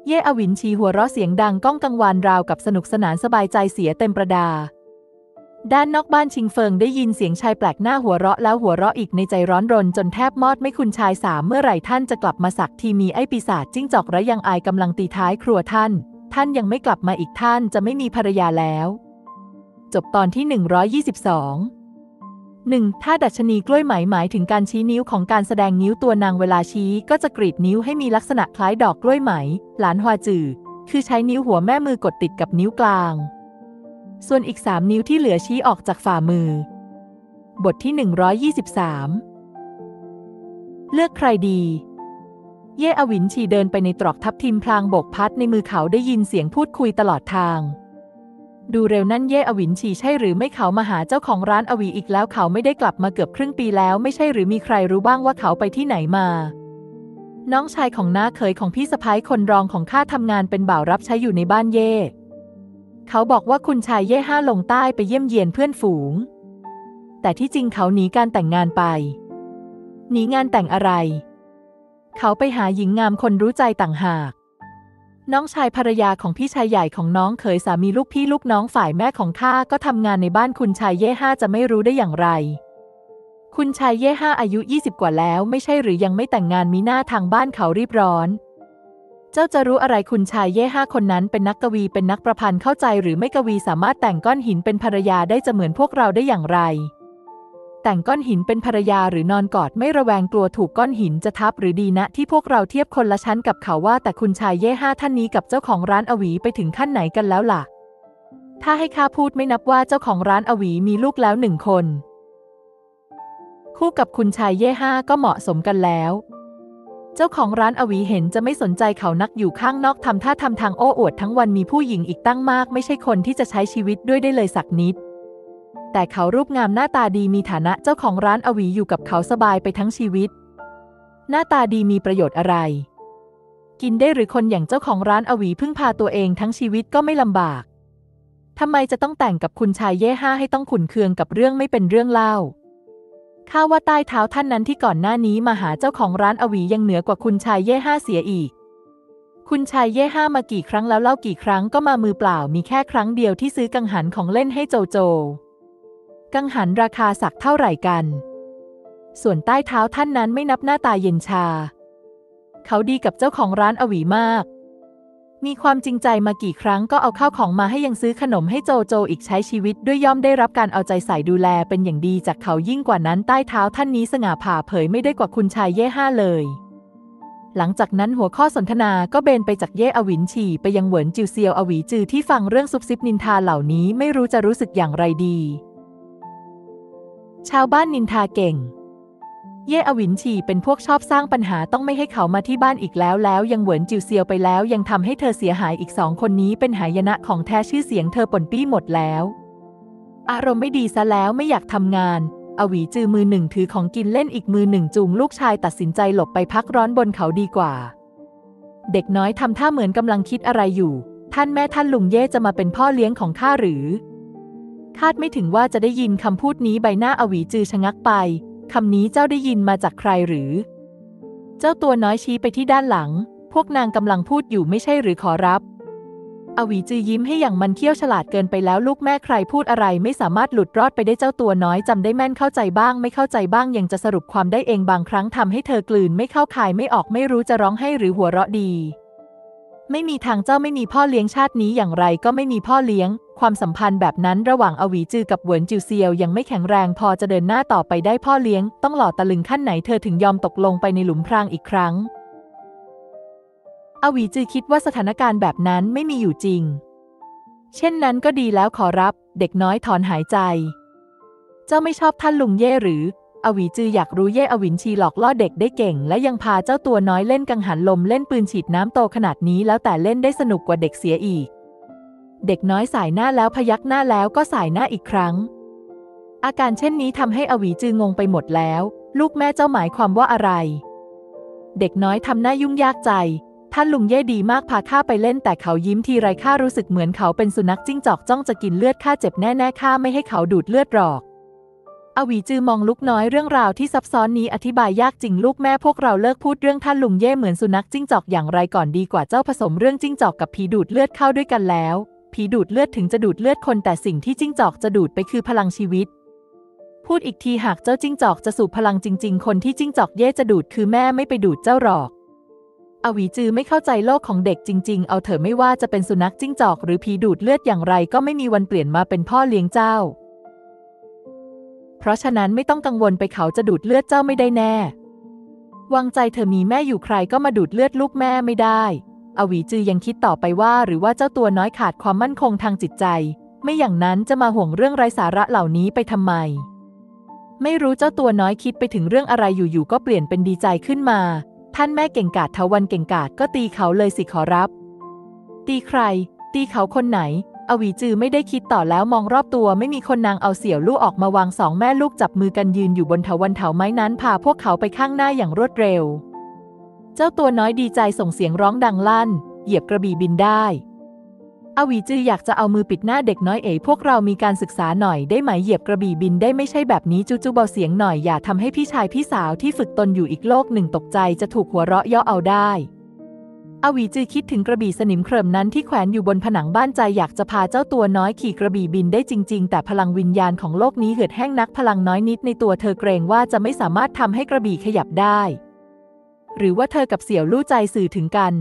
เย่อวินชีหัวเราะเสียงดังก้องกังวานราวกับสนุกสนานสบายใจเสียเต็มประดาด้านนอกบ้านชิงเฟิงได้ยินเสียงชายแปลกหน้าหัวเราะแล้วหัวเราะอีกในใจร้อนรนจนแทบมอดไม่คุณชายสามเมื่อไหร่ท่านจะกลับมาสักทีมีไอ้ปีศาจจิ้งจอกระยังอายกำลังตีท้ายครัวท่านท่านยังไม่กลับมาอีกท่านจะไม่มีภรรยาแล้วจบตอนที่หนึ่งร้อยยี่สิบสอง หนึ่งถ้าดัชนีกล้วยไหมหมายถึงการชี้นิ้วของการแสดงนิ้วตัวนางเวลาชี้ก็จะกรีดนิ้วให้มีลักษณะคล้ายดอกกล้วยไหมหลานฮวาจือคือใช้นิ้วหัวแม่มือกดติดกับนิ้วกลางส่วนอีกสามนิ้วที่เหลือชี้ออกจากฝ่ามือบทที่หนึ่งร้อยยี่สิบสามเลือกใครดีเย่อวินชีเดินไปในตรอกทับทิมพลางโบกพัดในมือเขาได้ยินเสียงพูดคุยตลอดทางดูเร็วนั่นเย่อวินชีใช่หรือไม่เขามาหาเจ้าของร้านอวีอีกแล้วเขาไม่ได้กลับมาเกือบครึ่งปีแล้วไม่ใช่หรือมีใครรู้บ้างว่าเขาไปที่ไหนมาน้องชายของน้าเขยของพี่สะใภ้คนรองของข้าทำงานเป็นบ่าวรับใช้อยู่ในบ้านเย่เขาบอกว่าคุณชายเย่ห้าลงใต้ไปเยี่ยมเยียนเพื่อนฝูงแต่ที่จริงเขาหนีการแต่งงานไปหนีงานแต่งอะไรเขาไปหาหญิงงามคนรู้ใจต่างหากน้องชายภรรยาของพี่ชายใหญ่ของน้องเขยสามีลูกพี่ลูกน้องฝ่ายแม่ของข้าก็ทำงานในบ้านคุณชายเย่ห้าจะไม่รู้ได้อย่างไรคุณชายเย่ห้าอายุยี่สิบกว่าแล้วไม่ใช่หรือยังไม่แต่งงานมีหน้าทางบ้านเขารีบร้อนเจ้าจะรู้อะไรคุณชายเย่ห้าคนนั้นเป็นนักกวีเป็นนักประพันธ์เข้าใจหรือไม่กวีสามารถแต่งก้อนหินเป็นภรรยาได้จะเหมือนพวกเราได้อย่างไรแต่งก้อนหินเป็นภรรยาหรือนอนกอดไม่ระแวงกลัวถูกก้อนหินจะทับหรือดีนะที่พวกเราเทียบคนละชั้นกับเขาว่าแต่คุณชายเย่ห้าท่านนี้กับเจ้าของร้านอวีไปถึงขั้นไหนกันแล้วล่ะถ้าให้ข้าพูดไม่นับว่าเจ้าของร้านอวีมีลูกแล้วหนึ่งคนคู่กับคุณชายเย่ห้าก็เหมาะสมกันแล้วเจ้าของร้านอวีเห็นจะไม่สนใจเขานักอยู่ข้างนอกทำท่าทำทางโอ้อวดทั้งวันมีผู้หญิงอีกตั้งมากไม่ใช่คนที่จะใช้ชีวิตด้วยได้เลยสักนิดแต่เขารูปงามหน้าตาดีมีฐานะเจ้าของร้านอวีอยู่กับเขาสบายไปทั้งชีวิตหน้าตาดีมีประโยชน์อะไรกินได้หรือคนอย่างเจ้าของร้านอวีพึ่งพาตัวเองทั้งชีวิตก็ไม่ลำบากทำไมจะต้องแต่งกับคุณชายเย่ห้าให้ต้องขุ่นเคืองกับเรื่องไม่เป็นเรื่องเล่าข้าว่าใต้เท้าท่านนั้นที่ก่อนหน้านี้มาหาเจ้าของร้านอวียังเหนือกว่าคุณชายเย่ห้าเสียอีกคุณชายเย่ห้ามากี่ครั้งแล้วเล่ากี่ครั้งก็มามือเปล่ามีแค่ครั้งเดียวที่ซื้อกังหันของเล่นให้โจโจกังหันราคาสักเท่าไหร่กันส่วนใต้เท้าท่านนั้นไม่นับหน้าตาเย็นชาเขาดีกับเจ้าของร้านอวีมากมีความจริงใจมากี่ครั้งก็เอาข้าวของมาให้ยังซื้อขนมให้โจโจอีกใช้ชีวิตด้วยย่อมได้รับการเอาใจใส่ดูแลเป็นอย่างดีจากเขายิ่งกว่านั้นใต้เท้าท่านนี้สง่าผ่าเผยไม่ได้กว่าคุณชายเย่ห้าเลยหลังจากนั้นหัวข้อสนทนาก็เบนไปจากเย่อวินฉีไปยังเหวินจิวเซียวอวีจือที่ฟังเรื่องซุบซิบนินทาเหล่านี้ไม่รู้จะรู้สึกอย่างไรดีชาวบ้านนินทาเก่งเย่อวินฉีเป็นพวกชอบสร้างปัญหาต้องไม่ให้เขามาที่บ้านอีกแล้วแล้วยังเหวินจิวเซียวไปแล้วยังทำให้เธอเสียหายอีกสองคนนี้เป็นหายนะของแท้ชื่อเสียงเธอป่นปี้หมดแล้วอารมณ์ไม่ดีซะแล้วไม่อยากทำงานอวีจือมือหนึ่งถือของกินเล่นอีกมือหนึ่งจูงลูกชายตัดสินใจหลบไปพักร้อนบนเขาดีกว่าเด็กน้อยทำท่าเหมือนกำลังคิดอะไรอยู่ท่านแม่ท่านลุงเย่จะมาเป็นพ่อเลี้ยงของข้าหรือคาดไม่ถึงว่าจะได้ยินคำพูดนี้ใบหน้าอวีจือชะงักไปคำนี้เจ้าได้ยินมาจากใครหรือเจ้าตัวน้อยชี้ไปที่ด้านหลังพวกนางกำลังพูดอยู่ไม่ใช่หรือขอรับอวีจือยิ้มให้อย่างมันเขี้ยวฉลาดเกินไปแล้วลูกแม่ใครพูดอะไรไม่สามารถหลุดรอดไปได้เจ้าตัวน้อยจำได้แม่นเข้าใจบ้างไม่เข้าใจบ้างยังจะสรุปความได้เองบางครั้งทำให้เธอกลืนไม่เข้าคายไม่ออกไม่รู้จะร้องไห้หรือหัวเราะดีไม่มีทางเจ้าไม่มีพ่อเลี้ยงชาตินี้อย่างไรก็ไม่มีพ่อเลี้ยงความสัมพันธ์แบบนั้นระหว่างอวีจือกับเหวินจิวเซียวยังไม่แข็งแรงพอจะเดินหน้าต่อไปได้พ่อเลี้ยงต้องหล่อตะลึงขั้นไหนเธอถึงยอมตกลงไปในหลุมพรางอีกครั้งอวีจือคิดว่าสถานการณ์แบบนั้นไม่มีอยู่จริงเช่นนั้นก็ดีแล้วขอรับเด็กน้อยถอนหายใจเจ้าไม่ชอบท่านลุงเย่หรืออวีจืออยากรู้เย่อวินชีหลอกล่อเด็กได้เก่งและยังพาเจ้าตัวน้อยเล่นกังหันลมเล่นปืนฉีดน้ำโตขนาดนี้แล้วแต่เล่นได้สนุกกว่าเด็กเสียอีกเด็กน้อยสายหน้าแล้วพยักหน้าแล้วก็สายหน้าอีกครั้งอาการเช่นนี้ทำให้อวีจืองงไปหมดแล้วลูกแม่เจ้าหมายความว่าอะไรเด็กน้อยทำหน้ายุ่งยากใจท่านลุงเย่ดีมากพาข้าไปเล่นแต่เขายิ้มทีไรข้ารู้สึกเหมือนเขาเป็นสุนัขจิ้งจอกจ้องจะกินเลือดข้าเจ็บแน่ๆข้าไม่ให้เขาดูดเลือดหรอกอวีจือมองลุกน้อยเรื่องราวที่ซับซ้อนนี้อธิบายยากจริงลูกแม่พวกเราเลิกพูดเรื่องท่านลุงเย่เหมือนสุนัขจิ้งจอกอย่างไรก่อนดีกว่าเจ้าผสมเรื่องจิ้งจอกกับผีดูดเลือดเข้าด้วยกันแล้วผีดูดเลือดถึงจะดูดเลือดคนแต่สิ่งที่จิ้งจอกจะดูดไปคือพลังชีวิตพูดอีกทีหากเจ้าจิ้งจอกจะสูบพลังจริงๆคนที่จิ้งจอกเย่จะดูดคือแม่ไม่ไปดูดเจ้าหรอกอวีจือไม่เข้าใจโลกของเด็กจริงๆเอาเถอะไม่ว่าจะเป็นสุนัขจิ้งจอกหรือผีดูดเลือดอย่างไรก็ไม่มีวันเปลี่ยนมาเป็นพ่อเลี้ยงเจ้าเพราะฉะนั้นไม่ต้องกังวลไปเขาจะดูดเลือดเจ้าไม่ได้แน่วางใจเธอมีแม่อยู่ใครก็มาดูดเลือดลูกแม่ไม่ได้อวีจือยังคิดต่อไปว่าหรือว่าเจ้าตัวน้อยขาดความมั่นคงทางจิตใจไม่อย่างนั้นจะมาห่วงเรื่องไร้สาระเหล่านี้ไปทำไมไม่รู้เจ้าตัวน้อยคิดไปถึงเรื่องอะไรอยู่ๆก็เปลี่ยนเป็นดีใจขึ้นมาท่านแม่เก่งกาจเทวันเก่งกาจก็ตีเขาเลยสิขอรับตีใครตีเขาคนไหนอวีจือไม่ได้คิดต่อแล้วมองรอบตัวไม่มีคนนางเอาเสี่ยวลู่ออกมาวางสองแม่ลูกจับมือกันยืนอยู่บนเถาวัลย์เถาไม้นั้นพาพวกเขาไปข้างหน้าอย่างรวดเร็วเจ้าตัวน้อยดีใจส่งเสียงร้องดังลั่นเหยียบกระบี่บินได้อวีจืออยากจะเอามือปิดหน้าเด็กน้อยเอ๋พวกเรามีการศึกษาหน่อยได้ไหมเหยียบกระบี่บินได้ไม่ใช่แบบนี้จูจูเบาเสียงหน่อยอย่าทำให้พี่ชายพี่สาวที่ฝึกตนอยู่อีกโลกหนึ่งตกใจจะถูกหัวเราะเยาะเอาได้อวีจือคิดถึงกระบี่สนิมเคลิมนั้นที่แขวนอยู่บนผนังบ้านใจอยากจะพาเจ้าตัวน้อยขี่กระบี่บินได้จริงๆแต่พลังวิญญาณของโลกนี้เหือดแห้งนักพลังน้อยนิดในตัวเธอเกรงว่าจะไม่สามารถทำให้กระบี่ขยับได้หรือว่าเธอกับเสี่ยวลู่ใจสื่อถึงกัน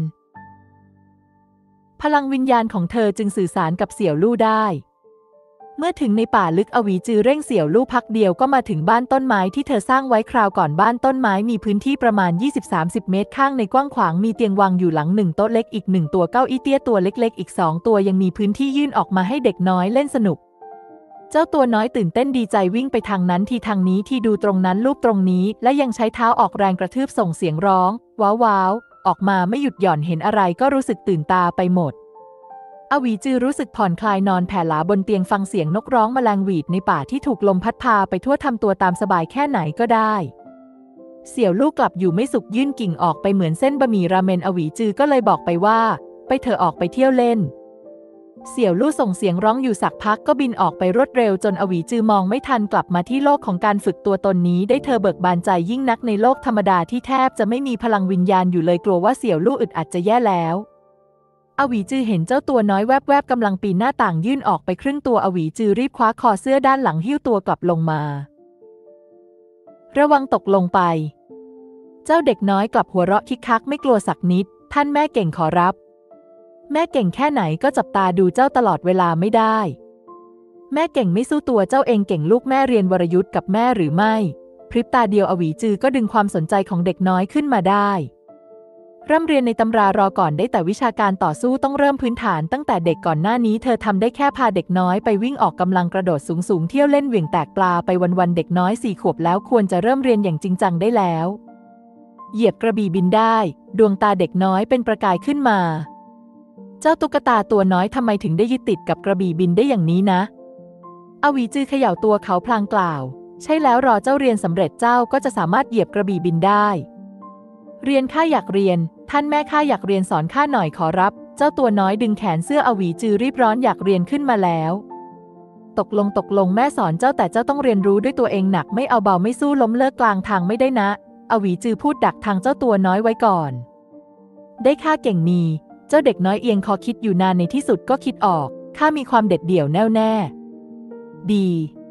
พลังวิญญาณของเธอจึงสื่อสารกับเสี่ยวลู่ได้เมื่อถึงในป่าลึกอวีจือเร่งเสี่ยวลู่พักเดียวก็มาถึงบ้านต้นไม้ที่เธอสร้างไว้คราวก่อนบ้านต้นไม้มีพื้นที่ประมาณ ยี่สิบถึงสามสิบ เมตรข้างในกว้างขวางมีเตียงวางอยู่หลังหนึ่งโต๊ะเล็กอีกหนึ่งตัวเก้าอี้เตี้ยตัวเล็กๆอีกสองตัวยังมีพื้นที่ยื่นออกมาให้เด็กน้อยเล่นสนุกเจ้าตัวน้อยตื่นเต้นดีใจวิ่งไปทางนั้นทีทางนี้ที่ดูตรงนั้นลูบตรงนี้และยังใช้เท้าออกแรงกระทืบส่งเสียงร้องว้าวว้าวออกมาไม่หยุดหย่อนเห็นอะไรก็รู้สึกตื่นตาไปหมดอวีจือรู้สึกผ่อนคลายนอนแผ่หลาบนเตียงฟังเสียงนกร้องแมลงหวีดในป่าที่ถูกลมพัดพาไปทั่วทำตัวตามสบายแค่ไหนก็ได้เสี่ยวลู่กลับอยู่ไม่สุขยื่นกิ่งออกไปเหมือนเส้นบะหมี่ราเมนอวีจือก็เลยบอกไปว่าไปเถอะออกไปเที่ยวเล่นเสี่ยวลู่ส่งเสียงร้องอยู่สักพักก็บินออกไปรวดเร็วจนอวีจือมองไม่ทันกลับมาที่โลกของการฝึกตัวตนนี้ได้เธอเบิกบานใจยิ่งนักในโลกธรรมดาที่แทบจะไม่มีพลังวิญญาณอยู่เลยกลัวว่าเสี่ยวลู่อึดอัดจะแย่แล้วอวีจือเห็นเจ้าตัวน้อยแวบๆกำลังปีนหน้าต่างยื่นออกไปครึ่งตัวอวีจือรีบคว้าคอเสื้อด้านหลังหิ้วตัวกลับลงมาระวังตกลงไปเจ้าเด็กน้อยกลับหัวเราะคิกคักไม่กลัวสักนิดท่านแม่เก่งขอรับแม่เก่งแค่ไหนก็จับตาดูเจ้าตลอดเวลาไม่ได้แม่เก่งไม่สู้ตัวเจ้าเองเก่งลูกแม่เรียนวรยุทธ์กับแม่หรือไม่พริบตาเดียวอวีจือก็ดึงความสนใจของเด็กน้อยขึ้นมาได้ร่ำเรียนในตำรารอก่อนได้แต่วิชาการต่อสู้ต้องเริ่มพื้นฐานตั้งแต่เด็กก่อนหน้านี้เธอทำได้แค่พาเด็กน้อยไปวิ่งออกกำลังกระโดดสูงๆเที่ยวเล่นเหวี่ยงแตกปลาไปวันๆเด็กน้อยสี่ขวบแล้วควรจะเริ่มเรียนอย่างจริงจังได้แล้วเหยียบกระบี่บินได้ดวงตาเด็กน้อยเป็นประกายขึ้นมาเจ้าตุ๊กตาตัวน้อยทำไมถึงได้ยึดติดกับกระบี่บินได้อย่างนี้นะอวีจือเขย่าตัวเขาพลางกล่าวใช่แล้วรอเจ้าเรียนสำเร็จเจ้าก็จะสามารถเหยียบกระบี่บินได้เรียนข้าอยากเรียนท่านแม่ข้าอยากเรียนสอนข้าหน่อยขอรับเจ้าตัวน้อยดึงแขนเสื้ออวีจือรีบร้อนอยากเรียนขึ้นมาแล้วตกลงตกลงแม่สอนเจ้าแต่เจ้าต้องเรียนรู้ด้วยตัวเองหนักไม่เอาเบาไม่สู้ล้มเลิกกลางทางไม่ได้นะอวีจือพูดดักทางเจ้าตัวน้อยไว้ก่อนได้ข้าเก่งมีเจ้าเด็กน้อยเอียงคอคิดอยู่นานในที่สุดก็คิดออกข้ามีความเด็ดเดี่ยวแน่วแน่ดี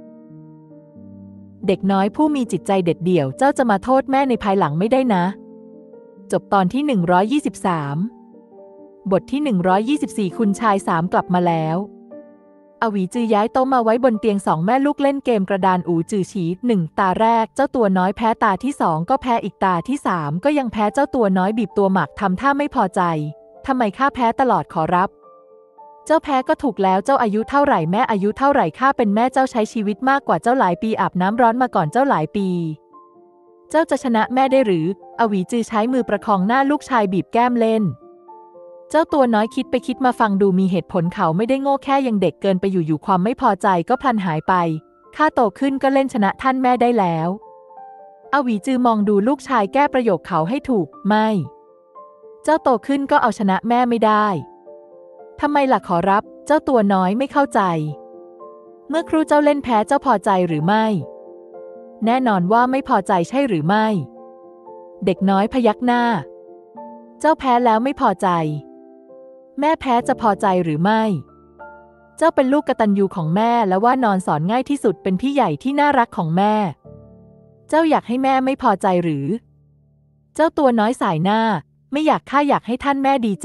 เด็กน้อยผู้มีจิตใจเด็ดเดี่ยวเจ้าจะมาโทษแม่ในภายหลังไม่ได้นะจบตอนที่หนึ่งร้อยยี่สิบสามบทที่หนึ่งร้อยยี่สิบสี่คุณชายสามกลับมาแล้วอวีจือย้ายโต๊ะมาไว้บนเตียงสองแม่ลูกเล่นเกมกระดานอูจือฉีหนึ่งตาแรกเจ้าตัวน้อยแพ้ตาที่สองก็แพ้อีกตาที่สามก็ยังแพ้เจ้าตัวน้อยบีบตัวหมักทำท่าไม่พอใจทำไมข้าแพ้ตลอดขอรับเจ้าแพ้ก็ถูกแล้วเจ้าอายุเท่าไหร่แม่อายุเท่าไหร่ข้าเป็นแม่เจ้าใช้ชีวิตมากกว่าเจ้าหลายปีอาบน้ำร้อนมาก่อนเจ้าหลายปีเจ้าจะชนะแม่ได้หรืออวีจือใช้มือประคองหน้าลูกชายบีบแก้มเล่นเจ้าตัวน้อยคิดไปคิดมาฟังดูมีเหตุผลเขาไม่ได้โง่แค่ยังเด็กเกินไปอยู่ๆความไม่พอใจก็พลันหายไปข้าโตขึ้นก็เล่นชนะท่านแม่ได้แล้วอวีจือมองดูลูกชายแก้ประโยคเขาให้ถูกไม่เจ้าโตขึ้นก็เอาชนะแม่ไม่ได้ทำไมล่ะขอรับเจ้าตัวน้อยไม่เข้าใจเมื่อครูเจ้าเล่นแพ้เจ้าพอใจหรือไม่แน่นอนว่าไม่พอใจใช่หรือไม่เด็กน้อยพยักหน้าเจ้าแพ้แล้วไม่พอใจแม่แพ้จะพอใจหรือไม่เจ้าเป็นลูกกตัญญูของแม่และว่านอนสอนง่ายที่สุดเป็นพี่ใหญ่ที่น่ารักของแม่เจ้าอยากให้แม่ไม่พอใจหรือเจ้าตัวน้อยสายหน้าไม่อยากข้าอยากให้ท่านแม่ดีใจ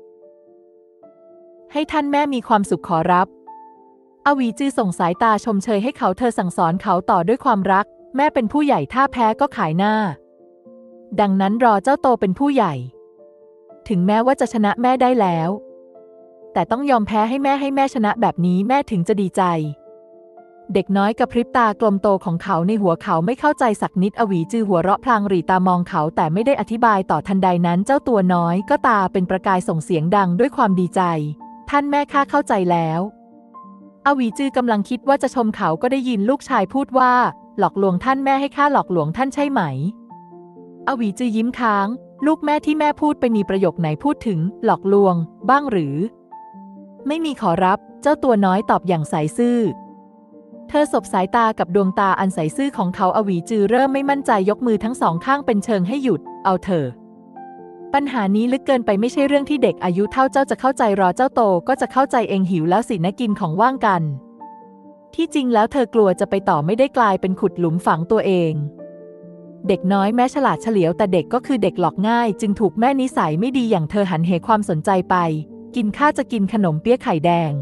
ให้ท่านแม่มีความสุขขอรับอวีจือส่งสายตาชมเชยให้เขาเธอสั่งสอนเขาต่อด้วยความรักแม่เป็นผู้ใหญ่ถ้าแพ้ก็ขายหน้าดังนั้นรอเจ้าโตเป็นผู้ใหญ่ถึงแม้ว่าจะชนะแม่ได้แล้วแต่ต้องยอมแพ้ให้แม่ให้แม่ชนะแบบนี้แม่ถึงจะดีใจเด็กน้อยกระพริบตากลมโตของเขาในหัวเขาไม่เข้าใจสักนิดอวีจือหัวเราะพลางหรี่ตามองเขาแต่ไม่ได้อธิบายต่อทันใดนั้นเจ้าตัวน้อยก็ตาเป็นประกายส่งเสียงดังด้วยความดีใจท่านแม่ข้าเข้าใจแล้วอวีจือกำลังคิดว่าจะชมเขาก็ได้ยินลูกชายพูดว่าหลอกลวงท่านแม่ให้ข้าหลอกลวงท่านใช่ไหมอวีจือยิ้มค้างลูกแม่ที่แม่พูดไปมีประโยคไหนพูดถึงหลอกลวงบ้างหรือไม่มีขอรับเจ้าตัวน้อยตอบอย่างใสซื่อเธอสบสายตากับดวงตาอันใสซื่อของเขาอวีจือเริ่มไม่มั่นใจยกมือทั้งสองข้างเป็นเชิงให้หยุดเอาเถอะปัญหานี้ลึกเกินไปไม่ใช่เรื่องที่เด็กอายุเท่าเจ้าจะเข้าใจรอเจ้าโตก็จะเข้าใจเองหิวแล้วสินะกินของว่างกันที่จริงแล้วเธอกลัวจะไปต่อไม่ได้กลายเป็นขุดหลุมฝังตัวเองเด็กน้อยแม้ฉลาดเฉลียวแต่เด็กก็คือเด็กหลอกง่ายจึงถูกแม่นิสัยไม่ดีอย่างเธอหันเหความสนใจไปกินข้าจะกินขนมเปี๊ยะไข่แดง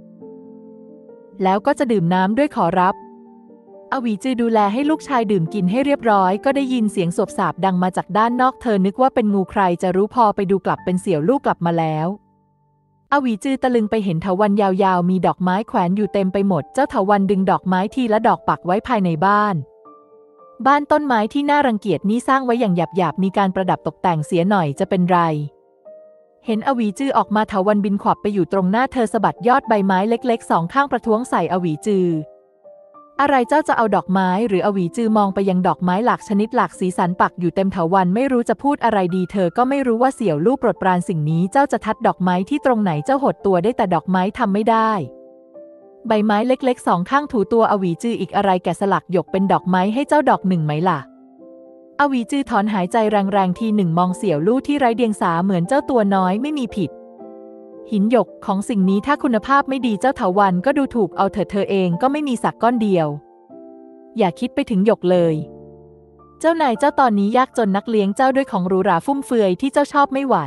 แล้วก็จะดื่มน้ำด้วยขอรับอวีจือดูแลให้ลูกชายดื่มกินให้เรียบร้อยก็ได้ยินเสียงสวบสาบดังมาจากด้านนอกเธอนึกว่าเป็นงูใครจะรู้พอไปดูกลับเป็นเสี่ยวลูกกลับมาแล้วอวีจือตะลึงไปเห็นเถาวัลย์ยาวๆมีดอกไม้แขวนอยู่เต็มไปหมดเจ้าเถาวัลย์ดึงดอกไม้ทีละดอกปักไว้ภายในบ้านบ้านต้นไม้ที่น่ารังเกียจนี้สร้างไว้อย่างหยาบๆมีการประดับตกแต่งเสียหน่อยจะเป็นไรเห็นอวีจือออกมาเถาวัลย์บินขวับไปอยู่ตรงหน้าเธอสะบัดยอดใบไม้เล็กๆสองข้างประท้วงใส่อวีจืออะไรเจ้าจะเอาดอกไม้หรืออวีจือมองไปยังดอกไม้หลากชนิดหลากสีสันปักอยู่เต็มเถาวัลย์ไม่รู้จะพูดอะไรดีเธอก็ไม่รู้ว่าเสี่ยวลู่โปรดปรานสิ่งนี้เจ้าจะทัดดอกไม้ที่ตรงไหนเจ้าหดตัวได้แต่ดอกไม้ทำไม่ได้ใบไม้เล็กๆสองข้างถูตัวอวีจืออีกอะไรแกะสลักหยกเป็นดอกไม้ให้เจ้าดอกหนึ่งไหมล่ะอวีจือถอนหายใจแรงๆทีหนึ่งมองเสี่ยวลู่ที่ไร้เดียงสาเหมือนเจ้าตัวน้อยไม่มีผิดหินหยกของสิ่งนี้ถ้าคุณภาพไม่ดีเจ้าเถาวัลย์ก็ดูถูกเอาเถอะเธอเองก็ไม่มีสักก้อนเดียวอย่าคิดไปถึงหยกเลยเจ้านายเจ้าตอนนี้ยากจนนักเลี้ยงเจ้าด้วยของหรูหราฟุ่มเฟือยที่เจ้าชอบไม่ไหว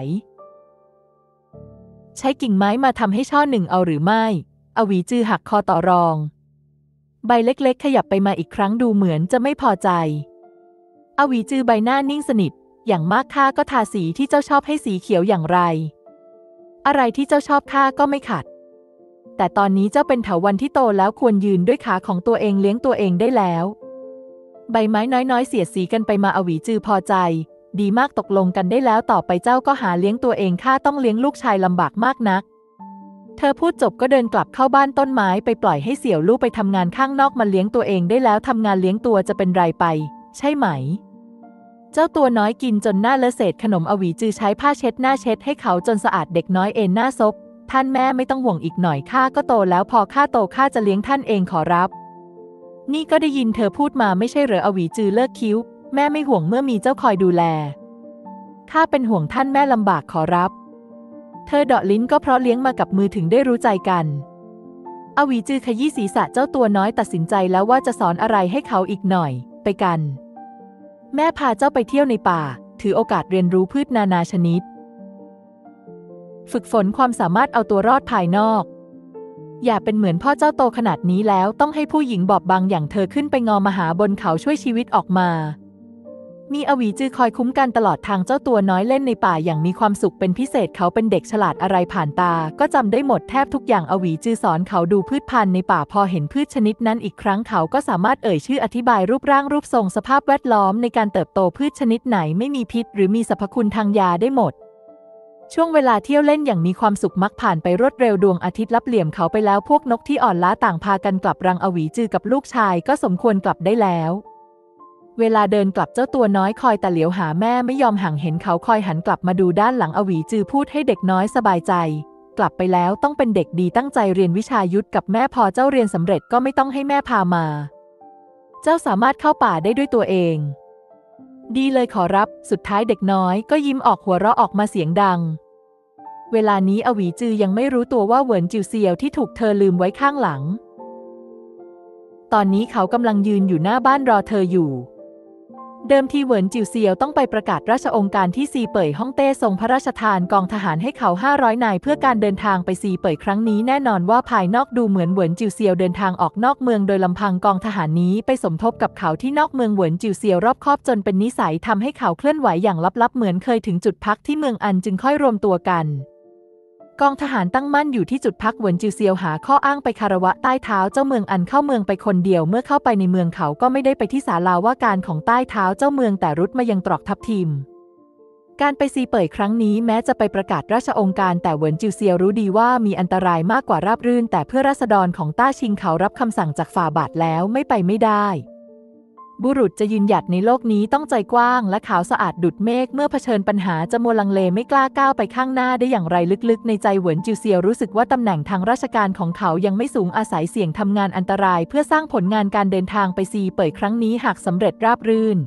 ใช้กิ่งไม้มาทำให้ช่อหนึ่งเอาหรือไม่อวีจือหักคอต่อรองใบเล็กๆขยับไปมาอีกครั้งดูเหมือนจะไม่พอใจอวีจือใบหน้านิ่งสนิทอย่างมากข้าก็ทาสีที่เจ้าชอบให้สีเขียวอย่างไรอะไรที่เจ้าชอบข้าก็ไม่ขัดแต่ตอนนี้เจ้าเป็นเถาวัลย์ที่โตแล้วควรยืนด้วยขาของตัวเองเลี้ยงตัวเองได้แล้วใบไม้น้อยๆเสียดสีกันไปมาอวีจือพอใจดีมากตกลงกันได้แล้วต่อไปเจ้าก็หาเลี้ยงตัวเองข้าต้องเลี้ยงลูกชายลำบากมากนักเธอพูดจบก็เดินกลับเข้าบ้านต้นไม้ไปปล่อยให้เสี่ยวลู่ไปทำงานข้างนอกมาเลี้ยงตัวเองได้แล้วทำงานเลี้ยงตัวจะเป็นไรไปใช่ไหมเจ้าตัวน้อยกินจนหน้าเลอะเศษขนมอวีจือใช้ผ้าเช็ดหน้าเช็ดให้เขาจนสะอาดเด็กน้อยเอ็นหน้าซบท่านแม่ไม่ต้องห่วงอีกหน่อยข้าก็โตแล้วพอข้าโตข้าจะเลี้ยงท่านเองขอรับนี่ก็ได้ยินเธอพูดมาไม่ใช่เหรออวีจือเลิกคิ้วแม่ไม่ห่วงเมื่อมีเจ้าคอยดูแลข้าเป็นห่วงท่านแม่ลำบากขอรับเธอเดาะลิ้นก็เพราะเลี้ยงมากับมือถึงได้รู้ใจกันอวีจือขยี้ศีรษะเจ้าตัวน้อยตัดสินใจแล้วว่าจะสอนอะไรให้เขาอีกหน่อยไปกันแม่พาเจ้าไปเที่ยวในป่าถือโอกาสเรียนรู้พืชนานาชนิดฝึกฝนความสามารถเอาตัวรอดภายนอกอย่าเป็นเหมือนพ่อเจ้าโตขนาดนี้แล้วต้องให้ผู้หญิงบอบบางอย่างเธอขึ้นไปงอมหาบนเขาช่วยชีวิตออกมามีอวีจือคอยคุ้มกันตลอดทางเจ้าตัวน้อยเล่นในป่าอย่างมีความสุขเป็นพิเศษเขาเป็นเด็กฉลาดอะไรผ่านตาก็จำได้หมดแทบทุกอย่างอวีจือสอนเขาดูพืชพันธุ์ในป่าพอเห็นพืชชนิดนั้นอีกครั้งเขาก็สามารถเอ่ยชื่ออธิบายรูปร่างรูปทรงสภาพแวดล้อมในการเติบโตพืชชนิดไหนไม่มีพิษหรือมีสรรพคุณทางยาได้หมดช่วงเวลาเที่ยวเล่นอย่างมีความสุขมักผ่านไปรวดเร็วดวงอาทิตย์ลับเหลี่ยมเขาไปแล้วพวกนกที่อ่อนล้าต่างพากันกลับรังอวีจือกับลูกชายก็สมควรกลับได้แล้วเวลาเดินกลับเจ้าตัวน้อยคอยแต่เหลียวหาแม่ไม่ยอมห่างเห็นเขาคอยหันกลับมาดูด้านหลังอวีจือพูดให้เด็กน้อยสบายใจกลับไปแล้วต้องเป็นเด็กดีตั้งใจเรียนวิชายุทธกับแม่พอเจ้าเรียนสำเร็จก็ไม่ต้องให้แม่พามาเจ้าสามารถเข้าป่าได้ด้วยตัวเองดีเลยขอรับสุดท้ายเด็กน้อยก็ยิ้มออกหัวเราะออกมาเสียงดังเวลานี้อวีจือยังไม่รู้ตัวว่าเหวินจิวเซียวที่ถูกเธอลืมไว้ข้างหลังตอนนี้เขากำลังยืนอยู่หน้าบ้านรอเธออยู่เดิมทีเหวินจิวเซียวต้องไปประกาศราชองค์การที่ซีเป่ยฮ่องเต้ทรงพระราชทานกองทหารให้เขาห้าร้อยนายเพื่อการเดินทางไปซีเป่ยครั้งนี้แน่นอนว่าภายนอกดูเหมือนเหวินจิวเซียวเดินทางออกนอกเมืองโดยลำพังกองทหารนี้ไปสมทบกับเขาที่นอกเมืองเหวินจิวเซียวรอบคอบจนเป็นนิสัยทำให้เขาเคลื่อนไหวอย่างลับๆเหมือนเคยถึงจุดพักที่เมืองอันจึงค่อยรวมตัวกันกองทหารตั้งมั่นอยู่ที่จุดพักเหวินจิวเซียวหาข้ออ้างไปคารวะใต้เท้าเจ้าเมืองอันเข้าเมืองไปคนเดียวเมื่อเข้าไปในเมืองเขาก็ไม่ได้ไปที่ศาลาว่าการของใต้เท้าเจ้าเมืองแต่รุดมายังตรอกทับทิมการไปซีเป่ยครั้งนี้แม้จะไปประกาศราชองค์การแต่เหวินจิวเซียวรู้ดีว่ามีอันตรายมากกว่าราบรื่นแต่เพื่อราษฎรของต้าชิงเขารับคำสั่งจากฝ่าบาทแล้วไม่ไปไม่ได้บุรุษจะยืนหยัดในโลกนี้ต้องใจกว้างและขาวสะอาดดุจเมฆเมื่อเผชิญปัญหาจะมัวลังเลไม่กล้าก้าวไปข้างหน้าได้อย่างไรลึกๆในใจเหวินจิวเซียวรู้สึกว่าตำแหน่งทางราชการของเขายังไม่สูงอาศัยเสี่ยงทำงานอันตรายเพื่อสร้างผลงานการเดินทางไปซีเป่ยครั้งนี้หากสำเร็จราบรื่น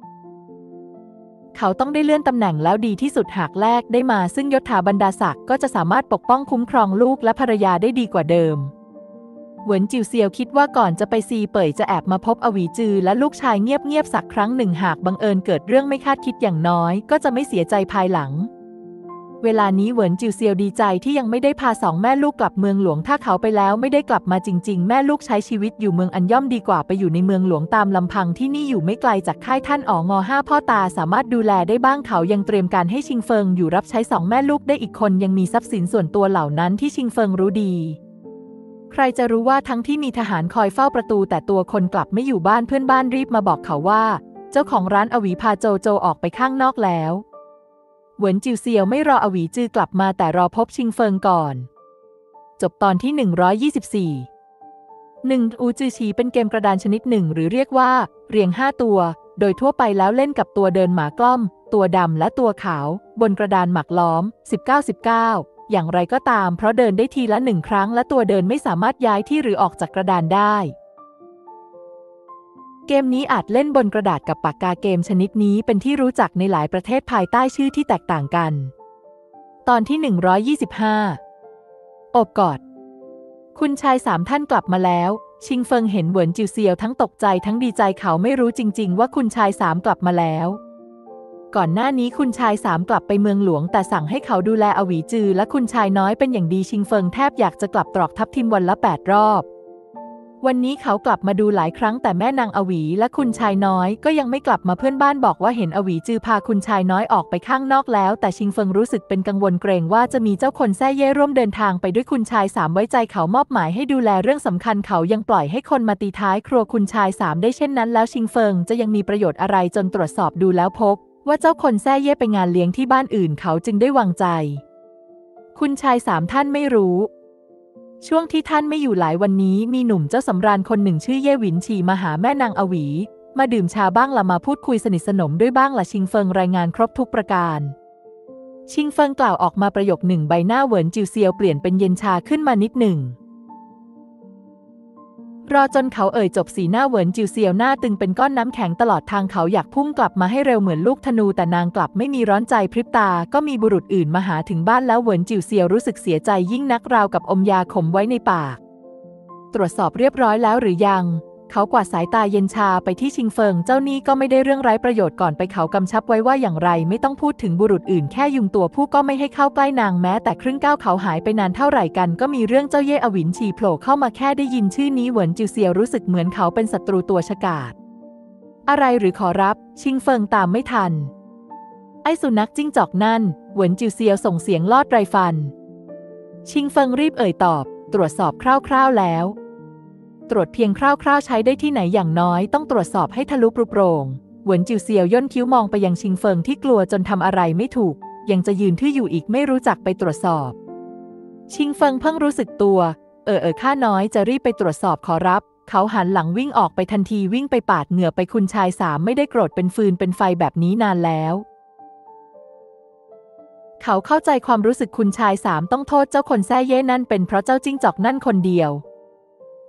เขาต้องได้เลื่อนตำแหน่งแล้วดีที่สุดหากแลกได้มาซึ่งยศถาบรรดาศักดิ์ก็จะสามารถปกป้องคุ้มครองลูกและภรรยาได้ดีกว่าเดิมเหวินจิวเซียวคิดว่าก่อนจะไปซีเป่ยจะแอบมาพบอวีจือและลูกชายเงียบๆสักครั้งหนึ่งหากบังเอิญเกิดเรื่องไม่คาดคิดอย่างน้อยก็จะไม่เสียใจภายหลังเวลานี้เหวินจิวเซียวดีใจที่ยังไม่ได้พาสองแม่ลูกกลับเมืองหลวงถ้าเขาไปแล้วไม่ได้กลับมาจริงๆแม่ลูกใช้ชีวิตอยู่เมืองอันย่อมดีกว่าไปอยู่ในเมืองหลวงตามลำพังที่นี่อยู่ไม่ไกลจากค่ายท่านอ๋องอห้าพ่อตาสามารถดูแลได้บ้างเขายังเตรียมการให้ชิงเฟิงอยู่รับใช้สองแม่ลูกได้อีกคนยังมีทรัพย์สินส่วนตัวเหล่านั้นที่ชิงเฟิงรู้ดีใครจะรู้ว่าทั้งที่มีทหารคอยเฝ้าประตูแต่ตัวคนกลับไม่อยู่บ้านเพื่อนบ้านรีบมาบอกเขาว่าเจ้าของร้านอวีพาโจโจออกไปข้างนอกแล้วเหวินจิวเซียวไม่รออวีจือกลับมาแต่รอพบชิงเฟิงก่อนจบตอนที่หนึ่งร้อยยี่สิบสี่ หนึ่งอูจือฉีเป็นเกมกระดานชนิดหนึ่งหรือเรียกว่าเรียงห้าตัวโดยทั่วไปแล้วเล่นกับตัวเดินหมากล้อมตัวดำและตัวขาวบนกระดานหมากล้อมสิบเก้า สิบเก้าอย่างไรก็ตามเพราะเดินได้ทีละหนึ่งครั้งและตัวเดินไม่สามารถย้ายที่หรือออกจากกระดานได้เกมนี้อาจเล่นบนกระดาษกับปากกาเกมชนิดนี้เป็นที่รู้จักในหลายประเทศภายใต้ชื่อที่แตกต่างกันตอนที่หนึ่งร้อยยี่สิบห้าโอบกอดคุณชายสามท่านกลับมาแล้วชิงเฟิงเห็นเหวินจิวเซียวทั้งตกใจทั้งดีใจเขาไม่รู้จริงๆว่าคุณชายสามกลับมาแล้วก่อนหน้านี้คุณชายสามกลับไปเมืองหลวงแต่สั่งให้เขาดูแลอวีจือและคุณชายน้อยเป็นอย่างดีชิงเฟิงแทบอยากจะกลับตรอกทับทิมวันละแปดรอบวันนี้เขากลับมาดูหลายครั้งแต่แม่นางอวีและคุณชายน้อยก็ยังไม่กลับมาเพื่อนบ้านบอกว่าเห็นอวีจือพาคุณชายน้อยออกไปข้างนอกแล้วแต่ชิงเฟิงรู้สึกเป็นกังวลเกรงว่าจะมีเจ้าคนแซ่เย่ร่วมเดินทางไปด้วยคุณชายสามไว้ใจเขามอบหมายให้ดูแลเรื่องสำคัญเขายังปล่อยให้คนมาตีท้ายครัวคุณชายสามได้เช่นนั้นแล้วชิงเฟิงจะยังมีประโยชน์อะไรจนตรวจสอบดูแล้วพบว่าเจ้าคนแซ่เย่ไปงานเลี้ยงที่บ้านอื่นเขาจึงได้วางใจคุณชายสามท่านไม่รู้ช่วงที่ท่านไม่อยู่หลายวันนี้มีหนุ่มเจ้าสำราญคนหนึ่งชื่อเย่หวินฉีมาหาแม่นางอวีมาดื่มชาบ้างละมาพูดคุยสนิทสนมด้วยบ้างละชิงเฟิงรายงานครบทุกประการชิงเฟิงกล่าวออกมาประโยคหนึ่งใบหน้าเหวินจิวเซียวเปลี่ยนเป็นเย็นชาขึ้นมานิดหนึ่งรอจนเขาเอ่ยจบสีหน้าเหวินจิวเซียวหน้าตึงเป็นก้อนน้ำแข็งตลอดทางเขาอยากพุ่งกลับมาให้เร็วเหมือนลูกธนูแต่นางกลับไม่มีร้อนใจพริบตาก็มีบุรุษอื่นมาหาถึงบ้านแล้วเหวินจิวเซียวรู้สึกเสียใจยิ่งนักราวกับอมยาขมไว้ในปากตรวจสอบเรียบร้อยแล้วหรือยังเขากวาดสายตาเย็นชาไปที่ชิงเฟิงเจ้านี่ก็ไม่ได้เรื่องไร้ประโยชน์ก่อนไปเขากำชับไว้ว่าอย่างไรไม่ต้องพูดถึงบุรุษอื่นแค่ยุงตัวผู้ก็ไม่ให้เข้าใกล้นางแม้แต่ครึ่งก้าวเขาหายไปนานเท่าไหร่กันก็มีเรื่องเจ้าเย่อวินฉีโผล่เข้ามาแค่ได้ยินชื่อนี้เหวินจิวเซียวรู้สึกเหมือนเขาเป็นศัตรูตัวฉกาจอะไรหรือขอรับชิงเฟิงตามไม่ทันไอ้สุนัขจิ้งจอกนั่นเหวินจิวเซียวส่งเสียงลอดไรฟันชิงเฟิงรีบเอ่ยตอบตรวจสอบคร่าวๆแล้วตรวจเพียงคร่าวๆใช้ได้ที่ไหนอย่างน้อยต้องตรวจสอบให้ทะลุปรุโปร่งเหวินจิวเซียวย่นคิ้วมองไปยังชิงเฟิงที่กลัวจนทำอะไรไม่ถูกยังจะยืนทื่ออยู่อีกไม่รู้จักไปตรวจสอบชิงเฟิงเพิ่งรู้สึกตัวเออเออข้าน้อยจะรีบไปตรวจสอบขอรับเขาหันหลังวิ่งออกไปทันทีวิ่งไปปาดเหงื่อไปคุณชายสามไม่ได้โกรธเป็นฟืนเป็นไฟแบบนี้นานแล้วเขาเข้าใจความรู้สึกคุณชายสามต้องโทษเจ้าคนแซ่เย่นั่นเป็นเพราะเจ้าจิ้งจอกนั่นคนเดียว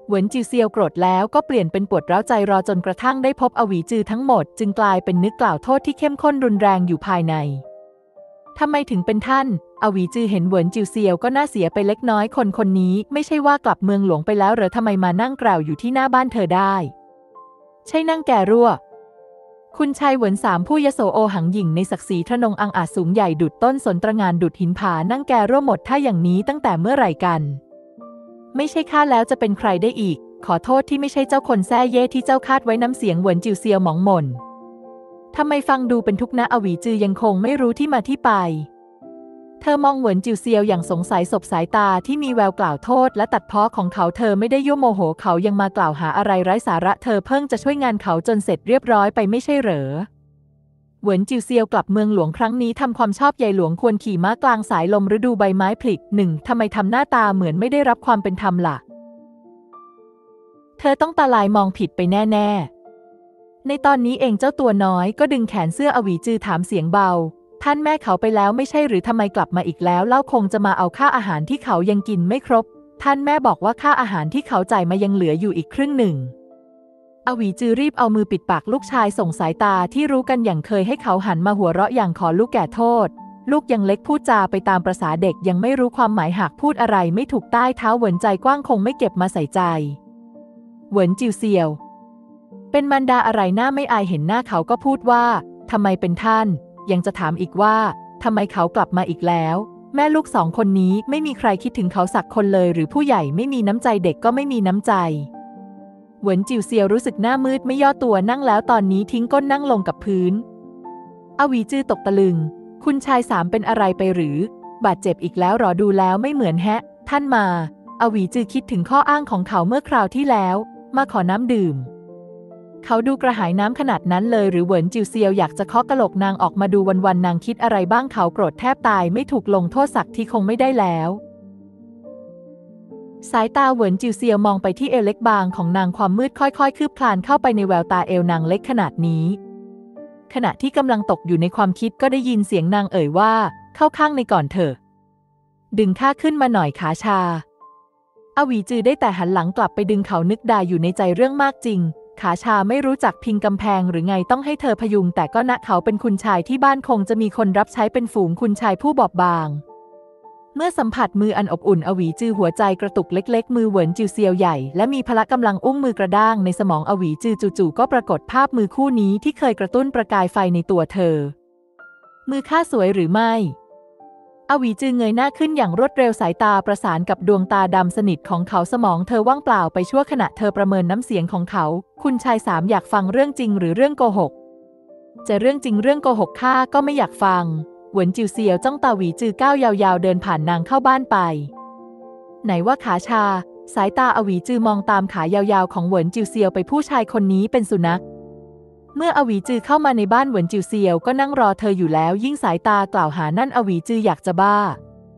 เหวินจิวเซียวโกรธแล้วก็เปลี่ยนเป็นปวดร้าวใจรอจนกระทั่งได้พบอวีจือทั้งหมดจึงกลายเป็นนึกกล่าวโทษที่เข้มข้นรุนแรงอยู่ภายในทำไมถึงเป็นท่านอวีจือเห็นเหวินจิวเซียวก็น่าเสียไปเล็กน้อยคนคนนี้ไม่ใช่ว่ากลับเมืองหลวงไปแล้วเหรอทำไมมานั่งกล่าวอยู่ที่หน้าบ้านเธอได้ใช่นั่งแก่รั่วคุณชายเหวินสามผู้ยโสโอหังหยิ่งในศักดิ์ศรีทะนงอังอาจสูงใหญ่ดุจต้นสนตระงานดุจหินผานั่งแก่รั่วหมดถ้าอย่างนี้ตั้งแต่เมื่อไหร่กันไม่ใช่ข้าแล้วจะเป็นใครได้อีกขอโทษที่ไม่ใช่เจ้าคนแซ่เย่ที่เจ้าคาดไว้น้ำเสียงเหวินจิวเซียวหมองหม่นทำไมฟังดูเป็นทุกข์นะอวีจือยังคงไม่รู้ที่มาที่ไปเธอมองเหวินจิวเซียวอย่างสงสัยสบสายตาที่มีแววกล่าวโทษและตัดพ้อของเขาเธอไม่ได้ยั่วโมโหเขายังมากล่าวหาอะไรไร้สาระเธอเพิ่งจะช่วยงานเขาจนเสร็จเรียบร้อยไปไม่ใช่เหรอเหวินจิวเซียวกลับเมืองหลวงครั้งนี้ทำความชอบใหญ่หลวงควรขี่ม้ากลางสายลมฤดูใบไม้ผลิหนึ่งทำไมทำหน้าตาเหมือนไม่ได้รับความเป็นธรรมล่ะเธอต้องตาลายมองผิดไปแน่ๆในตอนนี้เองเจ้าตัวน้อยก็ดึงแขนเสื้ออวีจือถามเสียงเบาท่านแม่เขาไปแล้วไม่ใช่หรือทำไมกลับมาอีกแล้วเล่าคงจะมาเอาค่าอาหารที่เขายังกินไม่ครบท่านแม่บอกว่าค่าอาหารที่เขาจ่ายมายังเหลืออยู่อีกครึ่งหนึ่งอวีจือรีบเอามือปิดปากลูกชายส่งสายตาที่รู้กันอย่างเคยให้เขาหันมาหัวเราะอย่างขอลูกแก่โทษลูกยังเล็กพูดจาไปตามประสาเด็กยังไม่รู้ความหมายหากพูดอะไรไม่ถูกใต้เท้าเหวินใจกว้างคงไม่เก็บมาใส่ใจเหวินจิวเซียวเป็นมารดาอะไรหน้าไม่อายเห็นหน้าเขาก็พูดว่าทำไมเป็นท่านยังจะถามอีกว่าทำไมเขากลับมาอีกแล้วแม่ลูกสองคนนี้ไม่มีใครคิดถึงเขาสักคนเลยหรือผู้ใหญ่ไม่มีน้ำใจเด็กก็ไม่มีน้ำใจเหวินจิวเซียวรู้สึกหน้ามืดไม่ย่อตัวนั่งแล้วตอนนี้ทิ้งก้นนั่งลงกับพื้นอวีจื้อตกตะลึงคุณชายสามเป็นอะไรไปหรือบาดเจ็บอีกแล้วหรอดูแล้วไม่เหมือนแฮะท่านมาอวีจื้อคิดถึงข้ออ้างของเขาเมื่อคราวที่แล้วมาขอน้ำดื่มเขาดูกระหายน้ำขนาดนั้นเลยหรือเหวินจิวเซียวอยากจะเคาะกะโหลกนางออกมาดูวันๆนางคิดอะไรบ้างเขาโกรธแทบตายไม่ถูกลงโทษสักทีคงไม่ได้แล้วสายตาเหวินจิวเซียวมองไปที่เอวเล็กบางของนางความมืดค่อยๆคืบคลานเข้าไปในแววตาเอวนางเล็กขนาดนี้ขณะที่กำลังตกอยู่ในความคิดก็ได้ยินเสียงนางเอ่ยว่าเข้าข้างในก่อนเถอะดึงข้าขึ้นมาหน่อยขาชาอวีจือได้แต่หันหลังกลับไปดึงเขานึกด่าอยู่ในใจเรื่องมากจริงขาชาไม่รู้จักพิงกำแพงหรือไงต้องให้เธอพยุงแต่ก็ณเขาเป็นคุณชายที่บ้านคงจะมีคนรับใช้เป็นฝูงคุณชายผู้บอบบางเมื่อสัมผัสมืออันอบอุ่นอวีจือหัวใจกระตุกเล็กๆมือเหวินจิวเซียวใหญ่และมีพละกำลังอุ้งมือกระด้างในสมองอวีจือจู่ๆก็ปรากฏภาพมือคู่นี้ที่เคยกระตุ้นประกายไฟในตัวเธอมือข้าสวยหรือไม่อวีจือเงยหน้าขึ้นอย่างรวดเร็วสายตาประสานกับดวงตาดำสนิทของเขาสมองเธอว่างเปล่าไปชั่วขณะเธอประเมินน้ำเสียงของเขาคุณชายสามอยากฟังเรื่องจริงหรือเรื่องโกหกจะเรื่องจริงเรื่องโกหกข้าก็ไม่อยากฟังเหวินจิวเซียวจ้องตาหวีจือก้าวยาวๆเดินผ่านนางเข้าบ้านไปไหนว่าขาชาสายตาอวีจือมองตามขายาวๆของเหวินจิวเซียวไปผู้ชายคนนี้เป็นสุนัขเมื่ออวีจือเข้ามาในบ้านเหวินจิวเซียวก็นั่งรอเธออยู่แล้วยิ่งสายตากล่าวหานั่นอวีจืออยากจะบ้า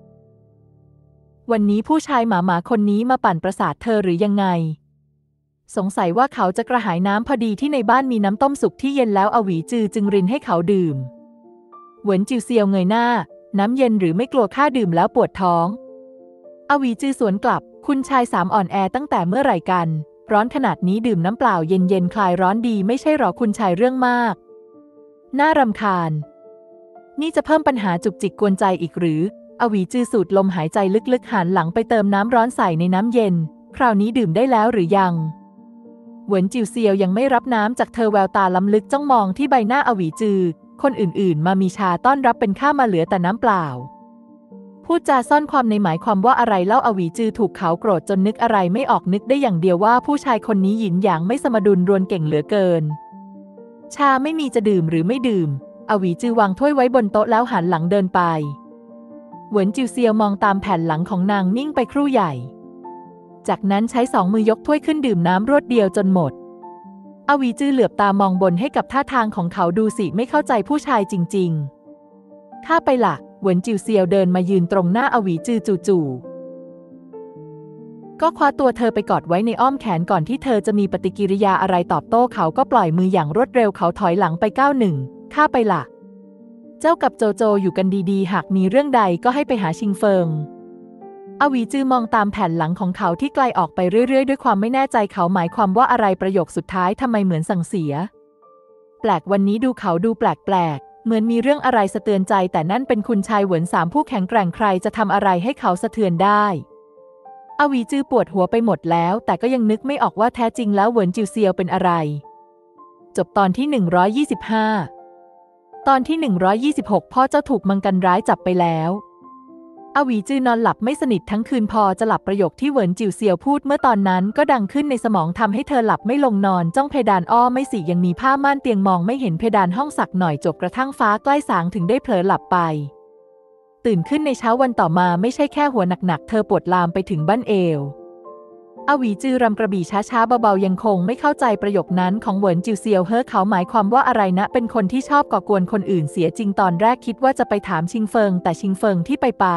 วันนี้ผู้ชายหมาหมาคนนี้มาปั่นประสาทเธอหรือยังไงสงสัยว่าเขาจะกระหายน้ำพอดีที่ในบ้านมีน้ำต้มสุกที่เย็นแล้วอวีจือจึงรินให้เขาดื่มเหวินจิวเซียวเงยหน้าน้ำเย็นหรือไม่กลัวข้าดื่มแล้วปวดท้องอวีจือสวนกลับคุณชายสามอ่อนแอตั้งแต่เมื่อไหร่กันร้อนขนาดนี้ดื่มน้ำเปล่าเย็นๆคลายร้อนดีไม่ใช่หรอคุณชายเรื่องมากน่ารำคาญนี่จะเพิ่มปัญหาจุกจิกกวนใจอีกหรืออวีจือสูดลมหายใจลึกๆหันหลังไปเติมน้ำร้อนใส่ในน้ำเย็นคราวนี้ดื่มได้แล้วหรือยังเหวินจิวเซียวยังไม่รับน้ำจากเธอแววตาล้ำลึกจ้องมองที่ใบหน้าอวีจือคนอื่นๆมามีชาต้อนรับเป็นข้ามาเหลือแต่น้ำเปล่าพูดจาซ่อนความในหมายความว่าอะไรเล่าอวีจือถูกเขาโกรธจนนึกอะไรไม่ออกนึกได้อย่างเดียวว่าผู้ชายคนนี้หยินหยางไม่สมดุลรวนเก่งเหลือเกินชาไม่มีจะดื่มหรือไม่ดื่มอวีจือวางถ้วยไว้บนโต๊ะแล้วหันหลังเดินไปเหวินจิวเซียวมองตามแผ่นหลังของนางนิ่งไปครู่ใหญ่จากนั้นใช้สองมือยกถ้วยขึ้นดื่มน้ำรวดเดียวจนหมดอวีจือเหลือบตามองบนให้กับท่าทางของเขาดูสิไม่เข้าใจผู้ชายจริงๆข้าไปละเหวินจิวเซียวเดินมายืนตรงหน้าอวีจือจู่ๆก็คว้าตัวเธอไปกอดไว้ในอ้อมแขนก่อนที่เธอจะมีปฏิกิริยาอะไรตอบโต้เขาก็ปล่อยมืออย่างรวดเร็วเขาถอยหลังไปก้าวหนึ่งข้าไปละเจ้ากับโจโจอยู่กันดีๆหากมีเรื่องใดก็ให้ไปหาชิงเฟิงอวีจือมองตามแผ่นหลังของเขาที่ไกลออกไปเรื่อยๆด้วยความไม่แน่ใจเขาหมายความว่าอะไรประโยคสุดท้ายทำไมเหมือนสั่งเสียแปลกวันนี้ดูเขาดูแปลกๆเหมือนมีเรื่องอะไรสะเทือนใจแต่นั่นเป็นคุณชายเหวินสามผู้แข็งแกร่งใครจะทำอะไรให้เขาสะเทือนได้อวีจือปวดหัวไปหมดแล้วแต่ก็ยังนึกไม่ออกว่าแท้จริงแล้วเหวินจิวเซียวเป็นอะไรจบตอนที่หนึ่งร้อยยี่สิบห้าตอนที่หนึ่งร้อยยี่สิบหกพ่อเจ้าถูกมังกรร้ายจับไปแล้วอวีจือนอนหลับไม่สนิททั้งคืนพอจะหลับประโยคที่เหวินจิวเซียวพูดเมื่อตอนนั้นก็ดังขึ้นในสมองทำให้เธอหลับไม่ลงนอนจ้องเพดานอ้อไม่สิยังมีผ้าม่านเตียงมองไม่เห็นเพดานห้องสักหน่อยจบกระทั่งฟ้าใกล้สางถึงได้เผลอหลับไปตื่นขึ้นในเช้าวันต่อมาไม่ใช่แค่หัวหนักๆเธอปวดลามไปถึงบั้นเอวอวีจือรำกระบี่ช้าๆเบาๆยังคงไม่เข้าใจประโยคนั้นของเหวินจิวเซียวเฮ้อเขาหมายความว่าอะไรนะเป็นคนที่ชอบก่อกวนคนอื่นเสียจริงตอนแรกคิดว่าจะไปถามชิงเฟิงแต่ชิงเฟิงที่ไปไป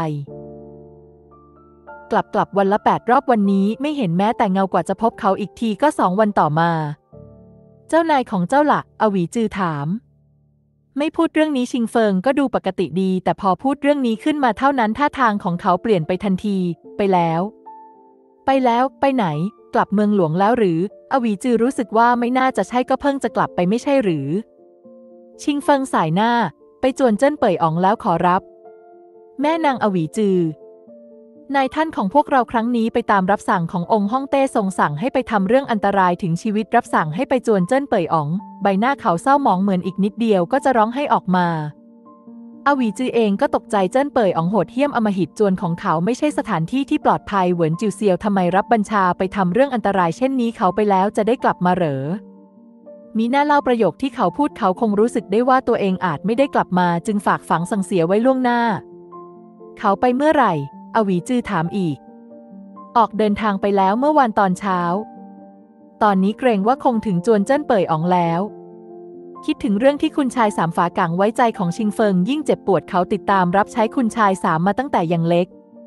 กลับกลับวันละแปดรอบวันนี้ไม่เห็นแม้แต่เงากว่าจะพบเขาอีกทีก็สองวันต่อมาเจ้านายของเจ้าหลักอวีจือถามไม่พูดเรื่องนี้ชิงเฟิงก็ดูปกติดีแต่พอพูดเรื่องนี้ขึ้นมาเท่านั้นท่าทางของเขาเปลี่ยนไปทันทีไปแล้วไปแล้วไปไหนกลับเมืองหลวงแล้วหรืออวีจือรู้สึกว่าไม่น่าจะใช่ก็เพิ่งจะกลับไปไม่ใช่หรือชิงเฟิงสายหน้าไปจวนเจิ้นเป่ยอ๋องแล้วขอรับแม่นางอวีจือนายท่านของพวกเราครั้งนี้ไปตามรับสั่งขององค์ฮ่องเต้ทรงสั่งให้ไปทำเรื่องอันตรายถึงชีวิตรับสั่งให้ไปจวนเจิ้นเป่ยอ๋องใบหน้าเขาเศร้าหมองเหมือนอีกนิดเดียวก็จะร้องให้ออกมาอวีจือเองก็ตกใจเจิ้นเป่ยอ๋องโหดเหี้ยมอำมหิตจวนของเขาไม่ใช่สถานที่ที่ปลอดภัยเหวินจิวเซียวทำไมรับบัญชาไปทำเรื่องอันตรายเช่นนี้เขาไปแล้วจะได้กลับมาเหรอมีหน้าเล่าประโยคที่เขาพูดเขาคงรู้สึกได้ว่าตัวเองอาจไม่ได้กลับมาจึงฝากฝังสั่งเสียไว้ล่วงหน้าเขาไปเมื่อไหร่อวีจือถามอีกออกเดินทางไปแล้วเมื่อวานตอนเช้าตอนนี้เกรงว่าคงถึงจวนเจิ้นเป่ยอ๋องแล้วคิดถึงเรื่องที่คุณชายสามฝากังไว้ใจของชิงเฟิงยิ่งเจ็บปวดเขาติดตามรับใช้คุณชายสามมาตั้งแต่ยังเล็ก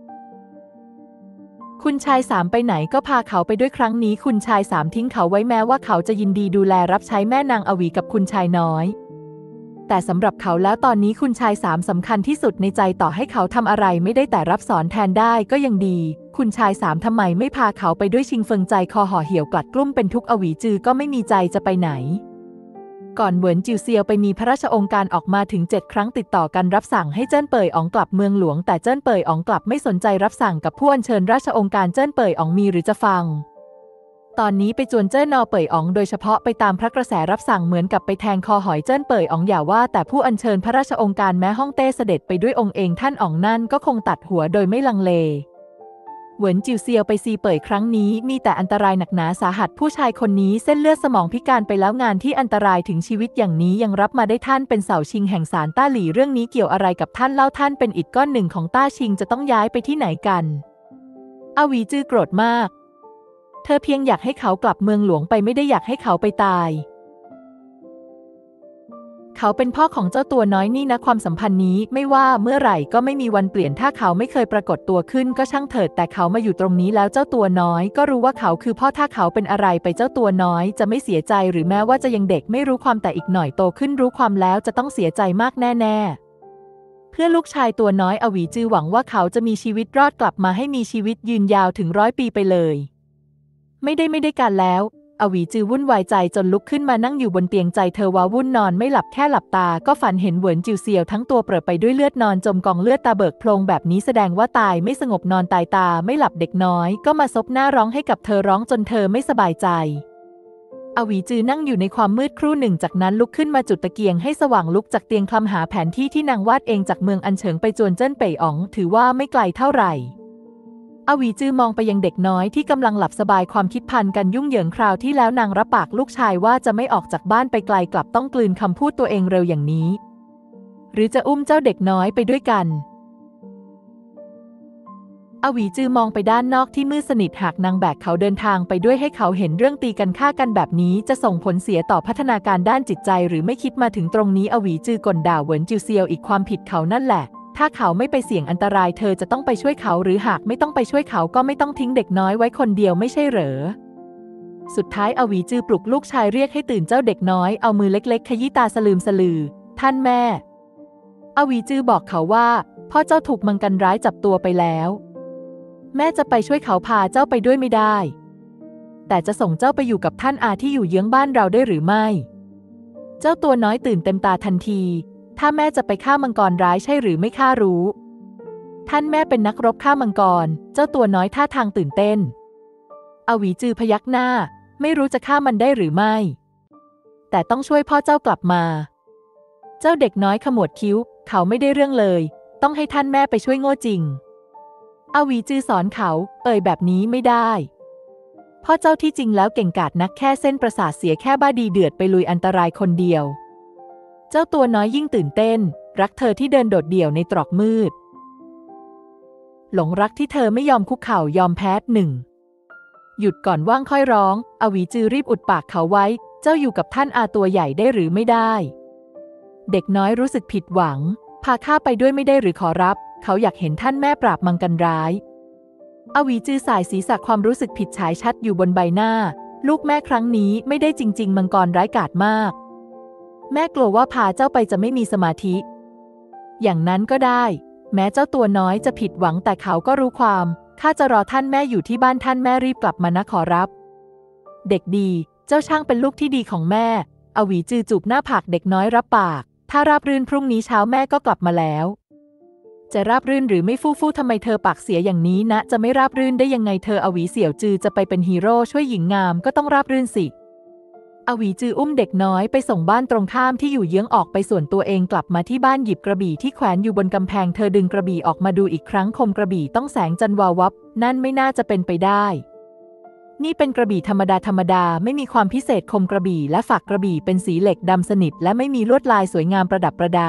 คุณชายสามไปไหนก็พาเขาไปด้วยครั้งนี้คุณชายสามทิ้งเขาไว้แม้ว่าเขาจะยินดีดูแลรับใช้แม่นางอวีกับคุณชายน้อยแต่สำหรับเขาแล้วตอนนี้คุณชายสามสำคัญที่สุดในใจต่อให้เขาทำอะไรไม่ได้แต่รับสอนแทนได้ก็ยังดีคุณชายสามทำไมไม่พาเขาไปด้วยชิงเฟิงใจคอห่อเหี่ยวกลัดกลุ้มเป็นทุกข์อวีจือก็ไม่มีใจจะไปไหนก่อนเหวินจิวเซียวไปมีพระราชโองการออกมาถึงเจ็ดครั้งติดต่อกันรับสั่งให้เจิ้นเป่ยอ๋องกลับเมืองหลวงแต่เจิ้นเป่ยอ๋องกลับไม่สนใจรับสั่งกับผู้อัญเชิญราชโองการเจิ้นเป่ยอ๋องมีหรือจะฟังตอนนี้ไปจวนเจิ้นนอเป่ยอ๋องโดยเฉพาะไปตามพระกระแสรับสั่งเหมือนกับไปแทงคอหอยเจิ้นเป่ยอ๋องอย่าว่าแต่ผู้อัญเชิญพระราชโองการแม้ฮ่องเต้เสด็จไปด้วยองค์เองท่านอ๋องนั่นก็คงตัดหัวโดยไม่ลังเลเหวินจิวเซียวไปซีเป่ยครั้งนี้มีแต่อันตรายหนักหนาสาหัสผู้ชายคนนี้เส้นเลือดสมองพิการไปแล้วงานที่อันตรายถึงชีวิตอย่างนี้ยังรับมาได้ท่านเป็นเสาชิงแห่งศาลต้าหลี่เรื่องนี้เกี่ยวอะไรกับท่านเล่าท่านเป็นอิฐก้อนหนึ่งของต้าชิงจะต้องย้ายไปที่ไหนกันอวีจื้อโกรธมากเธอเพียงอยากให้เขากลับเมืองหลวงไปไม่ได้อยากให้เขาไปตายเขาเป็นพ่อของเจ้าตัวน้อยนี่นะความสัมพันธ์นี้ไม่ว่าเมื่อไหร่ก็ไม่มีวันเปลี่ยนถ้าเขาไม่เคยปรากฏตัวขึ้นก็ช่างเถิดแต่เขามาอยู่ตรงนี้แล้วเจ้าตัวน้อยก็รู้ว่าเขาคือพ่อถ้าเขาเป็นอะไรไปเจ้าตัวน้อยจะไม่เสียใจหรือแม้ว่าจะยังเด็กไม่รู้ความแต่อีกหน่อยโตขึ้นรู้ความแล้วจะต้องเสียใจมากแน่ๆเพื่อลูกชายตัวน้อยอวีจือหวังว่าเขาจะมีชีวิตรอดกลับมาให้มีชีวิตยืนยาวถึงร้อยปีไปเลยไม่ได้ไม่ได้การแล้วอวีจือวุ่นวายใจจนลุกขึ้นมานั่งอยู่บนเตียงใจเธอว้าวุ่นนอนไม่หลับแค่หลับตาก็ฝันเห็นเหวินจิวเซียวทั้งตัวเปรอะไปด้วยเลือดนอนจมกองเลือดตาเบิกโพลงแบบนี้แสดงว่าตายไม่สงบนอนตายตาไม่หลับเด็กน้อยก็มาซบหน้าร้องให้กับเธอร้องจนเธอไม่สบายใจอวีจือนั่งอยู่ในความมืดครู่หนึ่งจากนั้นลุกขึ้นมาจุดตะเกียงให้สว่างลุกจากเตียงคลำหาแผนที่ที่นางวาดเองจากเมืองอันเฉิงไปจวนเจิ้นเป่ยอ๋องถือว่าไม่ไกลเท่าไหร่อวีจือมองไปยังเด็กน้อยที่กำลังหลับสบายความคิดพันกันยุ่งเหยิงคราวที่แล้วนางรับปากลูกชายว่าจะไม่ออกจากบ้านไปไกลกลับต้องกลืนคำพูดตัวเองเร็วอย่างนี้หรือจะอุ้มเจ้าเด็กน้อยไปด้วยกันอวีจือมองไปด้านนอกที่มืดสนิทหากนางแบกเขาเดินทางไปด้วยให้เขาเห็นเรื่องตีกันฆ่ากันแบบนี้จะส่งผลเสียต่อพัฒนาการด้านจิตใจหรือไม่คิดมาถึงตรงนี้อวีจือกลด่าเหวินจิวเซียวอีกความผิดเขานั่นแหละถ้าเขาไม่ไปเสี่ยงอันตรายเธอจะต้องไปช่วยเขาหรือหากไม่ต้องไปช่วยเขาก็ไม่ต้องทิ้งเด็กน้อยไว้คนเดียวไม่ใช่เหรอสุดท้ายอวีจือปลุกลูกชายเรียกให้ตื่นเจ้าเด็กน้อยเอามือเล็กๆขยี้ตาสลืมสลือท่านแม่อวีจือบอกเขาว่าพ่อเจ้าถูกมังกรร้ายจับตัวไปแล้วแม่จะไปช่วยเขาพาเจ้าไปด้วยไม่ได้แต่จะส่งเจ้าไปอยู่กับท่านอาที่อยู่เยื้องบ้านเราได้หรือไม่เจ้าตัวน้อยตื่นเต็มตาทันทีถ้าแม่จะไปฆ่ามังกรร้ายใช่หรือไม่ข้ารู้ท่านแม่เป็นนักรบฆ่ามังกรเจ้าตัวน้อยท่าทางตื่นเต้นอวีจือพยักหน้าไม่รู้จะฆ่ามันได้หรือไม่แต่ต้องช่วยพ่อเจ้ากลับมาเจ้าเด็กน้อยขมวดคิ้วเขาไม่ได้เรื่องเลยต้องให้ท่านแม่ไปช่วยโง่จริงอวีจือสอนเขาเอ่ยแบบนี้ไม่ได้พ่อเจ้าที่จริงแล้วเก่งกาจนักแค่เส้นประสาทเสียแค่บ้าดีเดือดไปลุยอันตรายคนเดียวเจ้าตัวน้อยยิ่งตื่นเต้นรักเธอที่เดินโดดเดี่ยวในตรอกมืดหลงรักที่เธอไม่ยอมคุกเข่ายอมแพ้หนึ่งหยุดก่อนว่างค่อยร้องอวีจือรีบอุดปากเขาไว้เจ้าอยู่กับท่านอาตัวใหญ่ได้หรือไม่ได้เด็กน้อยรู้สึกผิดหวังพาข้าไปด้วยไม่ได้หรือขอรับเขาอยากเห็นท่านแม่ปราบมังกรร้ายอวีจือสายศีรษะความรู้สึกผิดฉายชัดอยู่บนใบหน้าลูกแม่ครั้งนี้ไม่ได้จริงๆมังกรร้ายกาจมากแม่กลัวว่าพาเจ้าไปจะไม่มีสมาธิอย่างนั้นก็ได้แม้เจ้าตัวน้อยจะผิดหวังแต่เขาก็รู้ความข้าจะรอท่านแม่อยู่ที่บ้านท่านแม่รีบกลับมานะขอรับเด็กดีเจ้าช่างเป็นลูกที่ดีของแม่อวีจือจูบหน้าผากเด็กน้อยรับปากถ้าราบรื่นพรุ่งนี้เช้าแม่ก็กลับมาแล้วจะราบรื่นหรือไม่ฟู่ฟู่ทำไมเธอปากเสียอย่างนี้นะจะไม่ราบรื่นได้ยังไงเธออวีเสี่ยวจือจะไปเป็นฮีโร่ช่วยหญิงงามก็ต้องราบรื่นสิอวีจืออุ้มเด็กน้อยไปส่งบ้านตรงข้ามที่อยู่เยื้องออกไปส่วนตัวเองกลับมาที่บ้านหยิบกระบี่ที่แขวนอยู่บนกำแพงเธอดึงกระบี่ออกมาดูอีกครั้งคมกระบี่ต้องแสงจันวาวับนั่นไม่น่าจะเป็นไปได้นี่เป็นกระบี่ธรรมดาธรรมดาไม่มีความพิเศษคมกระบี่และฝักกระบี่เป็นสีเหล็กดำสนิทและไม่มีลวดลายสวยงามประดับประดา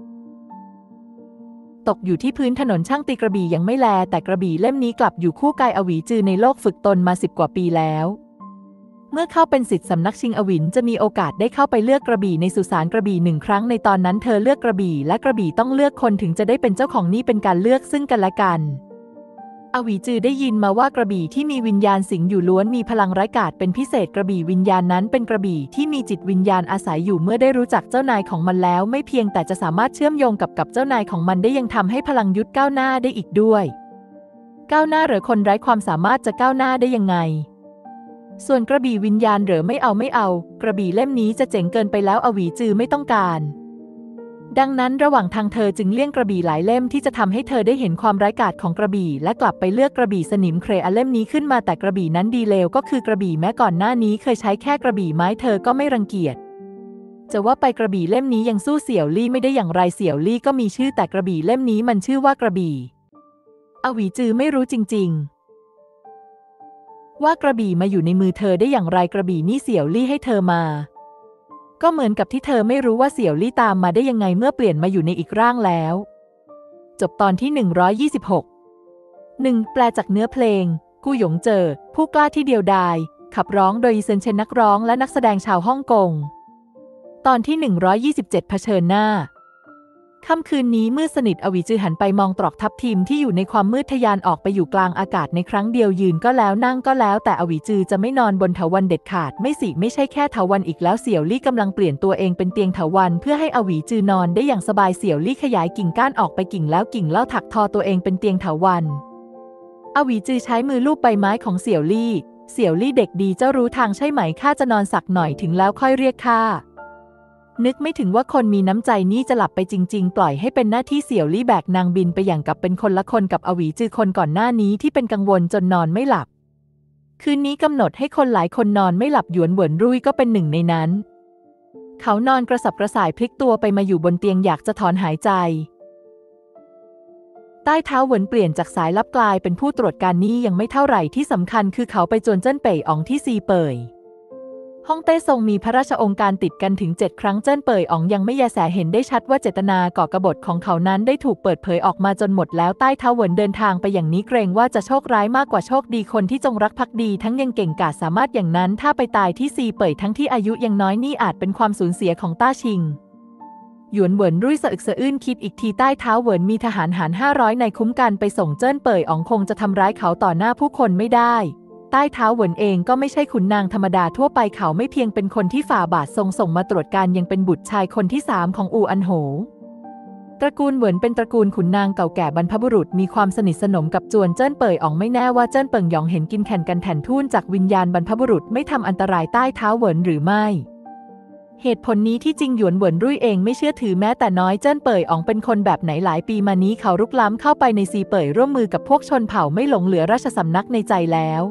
ตกอยู่ที่พื้นถนนช่างตีกระบี่ยังไม่แลแต่กระบี่เล่มนี้กลับอยู่คู่กายอวีจือในโลกฝึกตนมาสิบกว่าปีแล้วเมื่อเข้าเป็นศิษย์สำนักชิงอวินจะมีโอกาสได้เข้าไปเลือกกระบี่ในสุสานกระบี่หนึ่งครั้งในตอนนั้นเธอเลือกกระบี่และกระบี่ต้องเลือกคนถึงจะได้เป็นเจ้าของนี่เป็นการเลือกซึ่งกันและกันอวีจือได้ยินมาว่ากระบี่ที่มีวิญญาณสิงอยู่ล้วนมีพลังร้ายกาจเป็นพิเศษกระบี่วิญญาณนั้นเป็นกระบี่ที่มีจิตวิญญาณอาศัยอยู่เมื่อได้รู้จักเจ้านายของมันแล้วไม่เพียงแต่จะสามารถเชื่อมโยงกับกับเจ้านายของมันได้ยังทำให้พลังยุทธก้าวหน้าได้อีกด้วยก้าวหน้าหรือคนไร้ความสามารถจะก้าวหน้าได้ยังไงส่วนกระบี่วิญญาณหรือไม่เอาไม่เอากระบี่เล่มนี้จะเจ๋งเกินไปแล้วอวีจือไม่ต้องการดังนั้นระหว่างทางเธอจึงเลี่ยงกระบี่หลายเล่มที่จะทำให้เธอได้เห็นความร้ายกาจของกระบี่และกลับไปเลือกกระบี่สนิมเครอะเล่มนี้ขึ้นมาแต่กระบี่นั้นดีเลวก็คือกระบี่แม้ก่อนหน้านี้เคยใช้แค่กระบี่ไม้เธอก็ไม่รังเกียจจะว่าไปกระบี่เล่มนี้ยังสู้เสี่ยวลี่ไม่ได้อย่างไรเสี่ยวลี่ก็มีชื่อแต่กระบี่เล่มนี้มันชื่อว่ากระบี่อวีจือไม่รู้จริงๆว่ากระบี่มาอยู่ในมือเธอได้อย่างไรกระบี่นี่เสี่ยวลี่ให้เธอมาก็เหมือนกับที่เธอไม่รู้ว่าเสี่ยวลี่ตามมาได้ยังไงเมื่อเปลี่ยนมาอยู่ในอีกร่างแล้วจบตอนที่หนึ่งร้อยยี่สิบหก หนึ่งแปลจากเนื้อเพลงกู้หยงเจอผู้กล้าที่เดียวดายขับร้องโดยอีเซินเชนนักร้องและนักแสดงชาวฮ่องกงตอนที่หนึ่งร้อยยี่สิบเจ็ดเผชิญหน้าค่ำคืนนี้มืดสนิทอวีจือหันไปมองตรอกทับทิมที่อยู่ในความมืดทะยานออกไปอยู่กลางอากาศในครั้งเดียวยืนก็แล้วนั่งก็แล้วแต่อวีจือจะไม่นอนบนเถาวัลย์เด็ดขาดไม่สิไม่ใช่แค่เถาวัลย์อีกแล้วเสี่ยวลี่กำลังเปลี่ยนตัวเองเป็นเตียงเถาวัลย์เพื่อให้อวีจือนอนได้อย่างสบายเสี่ยวลี่ขยายกิ่งก้านออกไปกิ่งแล้วกิ่งเล่าถักทอตัวเองเป็นเตียงเถาวัลย์อวีจือใช้มือลูบใบไม้ของเสี่ยวลี่เสี่ยวลี่เด็กดีเจ้ารู้ทางใช่ไหมข้าจะนอนสักหน่อยถึงแล้วค่อยเรียกข้านึกไม่ถึงว่าคนมีน้ำใจนี่จะหลับไปจริงๆปล่อยให้เป็นหน้าที่เสี่ยวลี่แบกนางบินไปอย่างกับเป็นคนละคนกับอวีจือคนก่อนหน้านี้ที่เป็นกังวลจนนอนไม่หลับคืนนี้กำหนดให้คนหลายคนนอนไม่หลับหยวนเหวินรุ่ยก็เป็นหนึ่งในนั้นเขานอนกระสับกระส่ายพลิกตัวไปมาอยู่บนเตียงอยากจะถอนหายใจใต้เท้าเหวินเปลี่ยนจากสายลับกลายเป็นผู้ตรวจการนี่ยังไม่เท่าไหร่ที่สำคัญคือเขาไปจวนเจิ้นเป่ยอ๋องที่ซีเป่ยฮ่องเต้ทรงมีพระราชโองการติดกันถึงเจ็ดครั้งเจิ้นเป่ยอ๋องยังไม่แยแสเห็นได้ชัดว่าเจตนาก่อกบฏของเขานั้นได้ถูกเปิดเผยออกมาจนหมดแล้วใต้เท้าเหวินเดินทางไปอย่างนี้เกรงว่าจะโชคร้ายมากกว่าโชคดีคนที่จงรักภักดีทั้งยังเก่งกาจสามารถอย่างนั้นถ้าไปตายที่ซีเป่ยทั้งที่อายุยังน้อยนี่อาจเป็นความสูญเสียของต้าชิงหยวนเหวินรุ่ยสะอึกสะอื้นคิดอีกทีใต้เท้าเหวินมีทหารหารห้าร้อยในคุ้มกันไปส่งเจิ้นเป่ยอ๋องคงจะทำร้ายเขาต่อหน้าผู้คนไม่ได้ใต้เท้าเหวินเองก็ไม่ใช่ขุนนางธรรมดาทั่วไปเขาไม่เพียงเป็นคนที่ฝ่าบาททรงส่งมาตรวจการยังเป็นบุตรชายคนที่สามของอูอันโหตระกูลเหวินเป็นตระกูลขุนนางเก่าแก่บรรพบุรุษมีความสนิทสนมกับจวนเจิ้นเป่ยอ๋องไม่แน่ว่าเจิ้นเปิงหยองเห็นกินแข่นกันแทนทู่นจากวิญญาณบรรพบุรุษไม่ทำอันตรายใต้เท้าเหวินหรือไม่เหตุผลนี้ที่จริงหยวนเหวินรุ่ยเองไม่เชื่อถือแม้แต่น้อยเจิ้นเป่ยอ๋องเป็นคนแบบไหนหลายปีมานี้เขารุกล้ำเข้าไปในซีเป่ยร่วมมือกับพวกชนเผ่าไม่หลงเหลือราชสำนักในใจแล้ว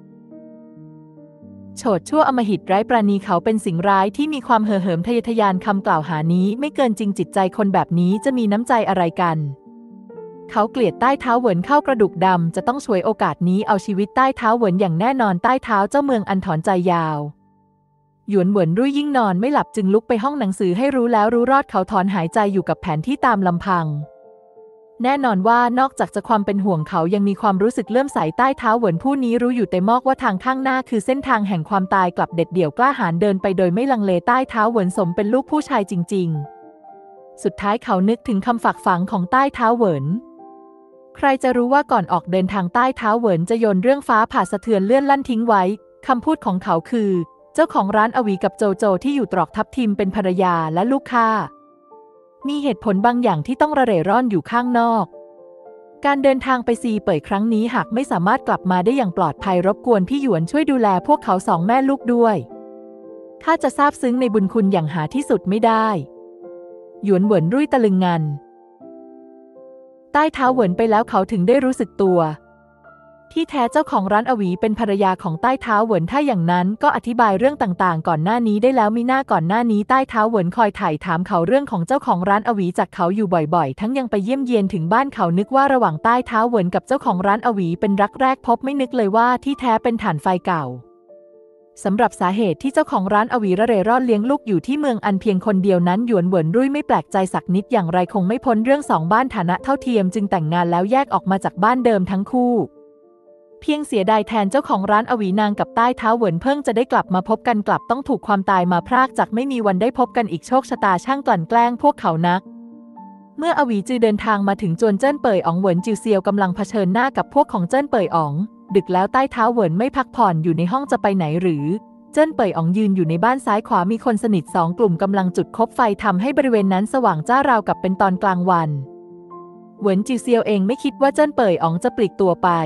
โฉดชั่วอำมหิตไร้ปราณีเขาเป็นสิ่งร้ายที่มีความเห่อเหิมทะเยอทะยานคำกล่าวหานี้ไม่เกินจริงจิตใจคนแบบนี้จะมีน้ำใจอะไรกันเขาเกลียดใต้เท้าเหวินเข้ากระดูกดำจะต้องฉวยโอกาสนี้เอาชีวิตใต้เท้าเหวินอย่างแน่นอนใต้เท้าเจ้าเมืองอันถอนใจยาวหยวนเหวินรุ่ยยิ่งนอนไม่หลับจึงลุกไปห้องหนังสือให้รู้แล้วรู้รอดเขาถอนหายใจอยู่กับแผนที่ตามลำพังแน่นอนว่านอกจากจะความเป็นห่วงเขายังมีความรู้สึกเลื่อมใสใต้เท้าเหวินผู้นี้รู้อยู่เต็มมอกว่าทางข้างหน้าคือเส้นทางแห่งความตายกลับเด็ดเดี่ยวกล้าหาญเดินไปโดยไม่ลังเลใต้เท้าเหวินสมเป็นลูกผู้ชายจริงๆสุดท้ายเขานึกถึงคำฝากฝังของใต้เท้าเหวินใครจะรู้ว่าก่อนออกเดินทางใต้เท้าเหวินจะโยนเรื่องฟ้าผ่าสะเทือนเลื่อนลั่นทิ้งไว้คำพูดของเขาคือเจ้าของร้านอวีกับโจโจที่อยู่ตรอกทับทิมเป็นภรรยาและลูกค้ามีเหตุผลบางอย่างที่ต้องระเร่ร่อนอยู่ข้างนอกการเดินทางไปซีเป่ยครั้งนี้หากไม่สามารถกลับมาได้อย่างปลอดภัยรบกวนพี่หยวนช่วยดูแลพวกเขาสองแม่ลูกด้วยข้าจะซาบซึ้งในบุญคุณอย่างหาที่สุดไม่ได้หยวนเหวินรุ่ยตะลึงงันใต้เท้าเหวินไปแล้วเขาถึงได้รู้สึกตัวที่แท้เจ้าของร้านอวีเป็นภรรยาของใต้เท้าเหวินถ้าอย่างนั้นก็อธิบายเรื่องต่างๆก่อนหน้านี้ได้แล้วมิน่าก่อนหน้านี้ใต้เท้าเหวินคอยไถ่ถามเขาเรื่องของเจ้าของร้านอวีจากเขาอยู่บ่อยๆทั้งยังไปเยี่ยมเยียนถึงบ้านเขานึกว่าระหว่างใต้เท้าเหวินกับเจ้าของร้านอวีเป็นรักแรกพบไม่นึกเลยว่าที่แท้เป็นถ่านไฟเก่าสำหรับสาเหตุที่เจ้าของร้านอวีระเร่ร่อนเลี้ยงลูกอยู่ที่เมืองอันเพียงคนเดียวนั้นหยวนเหวินรุ่ยไม่แปลกใจสักนิดอย่างไรคงไม่พ้นเรื่องสองบ้านฐานะเท่าเทียมจึงแต่งงานแล้วแยกออกมาจากบ้านเดิมทั้งคู่เพียงเสียดายแทนเจ้าของร้านอวีนางกับใต้เท้าเหวินเพิ่งจะได้กลับมาพบกันกลับต้องถูกความตายมาพรากจากไม่มีวันได้พบกันอีกโชคชะตาช่างกลั่นแกล้งพวกเขานักเมื่ออวีจือเดินทางมาถึงจวนเจิ้นเป่ยอ๋องเหวินจิวเซียวกำลังเผชิญหน้ากับพวกของเจิ้นเป่ยอ๋องดึกแล้วใต้เท้าเหวินไม่พักผ่อนอยู่ในห้องจะไปไหนหรือเจิ้นเป่ยอ๋องยืนอยู่ในบ้านซ้ายขวามีคนสนิทสองกลุ่มกำลังจุดคบไฟทำให้บริเวณนั้นสว่างจ้าราวกับเป็นตอนกลางวันเหวินจิวเซียวเองไม่คิดว่าเจิ้นเป่ยอ๋องจะปลีกตัวไป